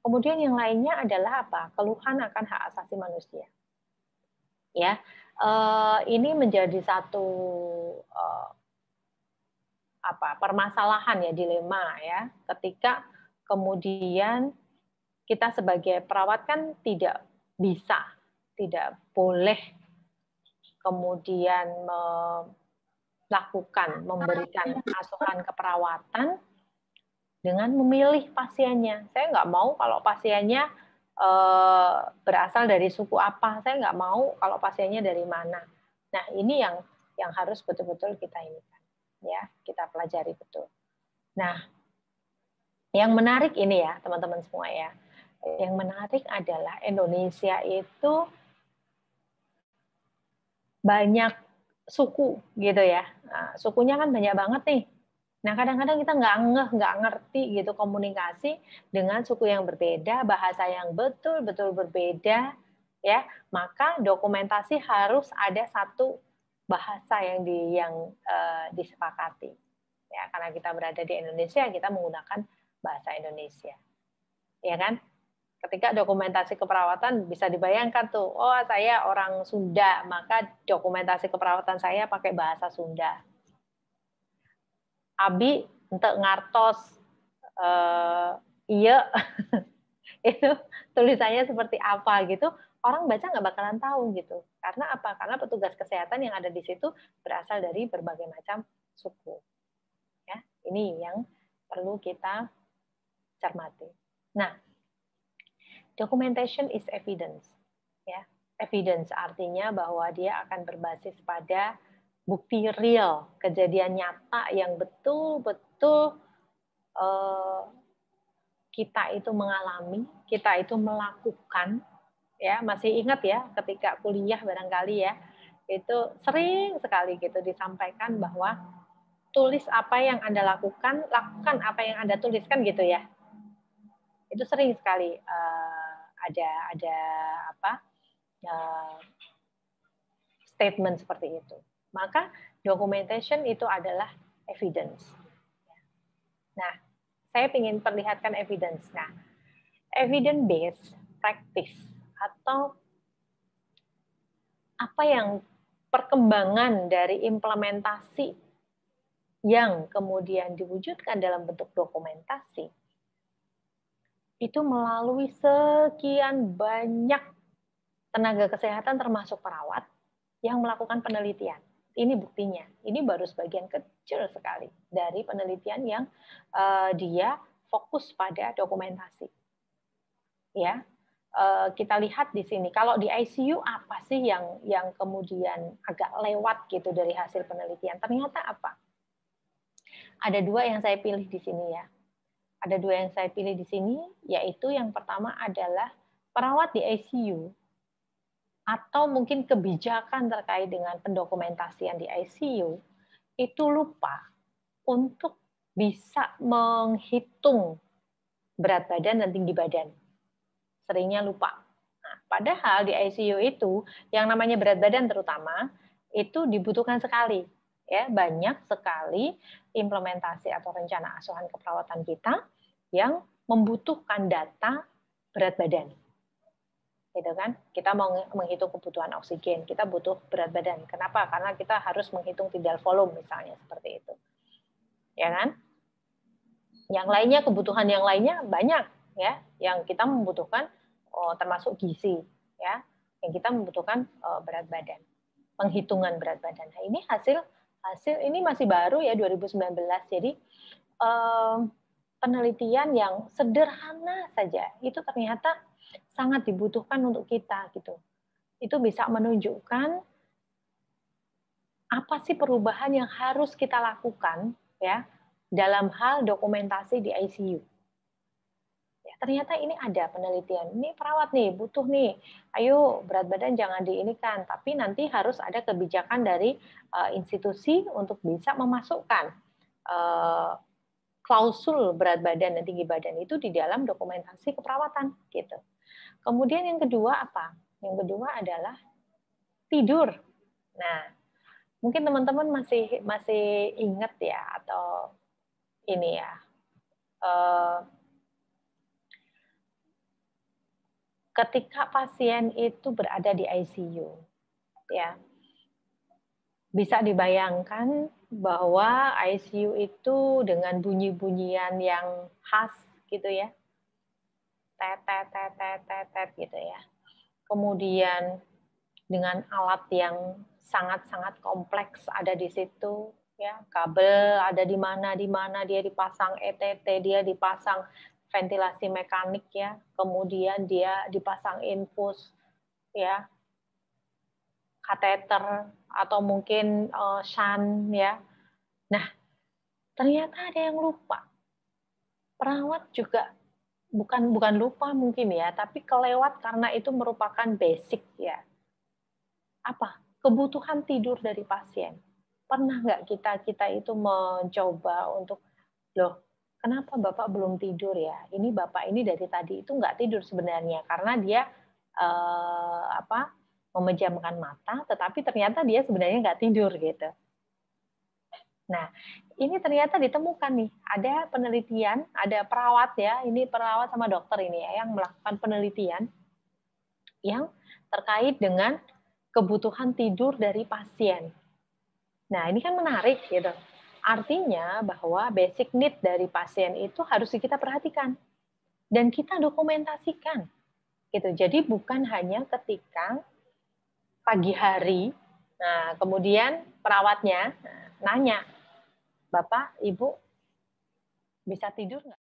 Kemudian yang lainnya adalah apa? Keluhan akan hak asasi manusia. Ya, uh, ini menjadi satu uh, apa permasalahan ya, dilema ya, ketika kemudian kita sebagai perawat kan tidak bisa, tidak boleh kemudian melakukan, memberikan asuhan keperawatan dengan memilih pasiennya. Saya nggak mau kalau pasiennya eh, berasal dari suku apa, saya nggak mau kalau pasiennya dari mana. Nah ini yang yang harus betul-betul kita ini ya, kita pelajari betul. Nah, yang menarik ini ya, teman-teman semua ya. Yang menarik adalah Indonesia itu banyak suku gitu ya. Nah, sukunya kan banyak banget nih. Nah, kadang-kadang kita nggak ngeh, nggak ngerti gitu komunikasi dengan suku yang berbeda, bahasa yang betul-betul berbeda ya. Maka dokumentasi harus ada satu bahasa yang di yang uh, disepakati ya, karena kita berada di Indonesia, kita menggunakan bahasa Indonesia ya kan. Ketika dokumentasi keperawatan bisa dibayangkan tuh, oh saya orang Sunda, maka dokumentasi keperawatan saya pakai bahasa Sunda. Abi untuk ngartos uh, iya itu tulisannya seperti apa gitu. Orang baca nggak bakalan tahu gitu. Karena apa? Karena petugas kesehatan yang ada di situ berasal dari berbagai macam suku. Ya, ini yang perlu kita cermati. Nah, documentation is evidence. Ya, evidence artinya bahwa dia akan berbasis pada bukti real, kejadian nyata yang betul-betul eh, kita itu mengalami, kita itu melakukan. Ya, masih ingat ya ketika kuliah barangkali ya, itu sering sekali gitu disampaikan bahwa tulis apa yang Anda lakukan, lakukan apa yang Anda tuliskan gitu ya. Itu sering sekali uh, ada ada apa uh, statement seperti itu. Maka documentation itu adalah evidence. Nah, saya ingin perlihatkan evidence. Nah, evidence based practice atau apa yang perkembangan dari implementasi yang kemudian diwujudkan dalam bentuk dokumentasi itu melalui sekian banyak tenaga kesehatan termasuk perawat yang melakukan penelitian. Ini buktinya. Ini baru sebagian kecil sekali dari penelitian yang uh, dia fokus pada dokumentasi. Ya. Kita lihat di sini, kalau di I C U apa sih yang yang kemudian agak lewat gitu dari hasil penelitian? Ternyata apa? Ada dua yang saya pilih di sini ya. Ada dua yang saya pilih di sini, yaitu yang pertama adalah perawat di I C U atau mungkin kebijakan terkait dengan pendokumentasian di I C U itu lupa untuk bisa menghitung berat badan dan tinggi badan. Seringnya lupa. Nah, padahal di I C U itu yang namanya berat badan terutama itu dibutuhkan sekali. Ya, banyak sekali implementasi atau rencana asuhan keperawatan kita yang membutuhkan data berat badan. Gitu kan? Kita mau menghitung kebutuhan oksigen, kita butuh berat badan. Kenapa? Karena kita harus menghitung tidal volume misalnya seperti itu. Ya kan? Yang lainnya, kebutuhan yang lainnya banyak ya, yang kita membutuhkan oh, termasuk gizi ya, yang kita membutuhkan oh, berat badan, penghitungan berat badan. Nah, ini hasil hasil ini masih baru ya dua ribu sembilan belas. Jadi eh, penelitian yang sederhana saja itu ternyata sangat dibutuhkan untuk kita gitu. Itu bisa menunjukkan apa sih perubahan yang harus kita lakukan ya dalam hal dokumentasi di I C U. Ya, ternyata ini ada penelitian. Ini perawat nih, butuh nih. Ayo berat badan jangan diinikan, tapi nanti harus ada kebijakan dari uh, institusi untuk bisa memasukkan uh, klausul berat badan dan tinggi badan itu di dalam dokumentasi keperawatan gitu. Kemudian yang kedua apa? Yang kedua adalah tidur. Nah, mungkin teman-teman masih masih ingat ya atau ini ya. Uh, ketika pasien itu berada di I C U, ya, bisa dibayangkan bahwa I C U itu dengan bunyi-bunyian yang khas gitu ya, tet tet tet tet tet tet gitu ya. Kemudian dengan alat yang sangat-sangat kompleks ada di situ, ya, kabel ada di mana di mana dia dipasang E T T, dia dipasang ventilasi mekanik ya, kemudian dia dipasang infus ya, kateter atau mungkin uh, shunt ya. Nah, ternyata ada yang lupa. Perawat juga bukan bukan lupa mungkin ya, tapi kelewat karena itu merupakan basic ya. Apa? Kebutuhan tidur dari pasien. Pernah nggak kita kita itu mencoba untuk, loh, kenapa Bapak belum tidur ya? Ini Bapak ini dari tadi itu nggak tidur sebenarnya karena dia eh, apa memejamkan mata, tetapi ternyata dia sebenarnya nggak tidur gitu. Nah, ini ternyata ditemukan nih, ada penelitian, ada perawat ya, ini perawat sama dokter ini ya yang melakukan penelitian yang terkait dengan kebutuhan tidur dari pasien. Nah, ini kan menarik gitu. Artinya bahwa basic need dari pasien itu harus kita perhatikan dan kita dokumentasikan. Gitu. Jadi bukan hanya ketika pagi hari, nah kemudian perawatnya nanya, Bapak, Ibu bisa tidur nggak?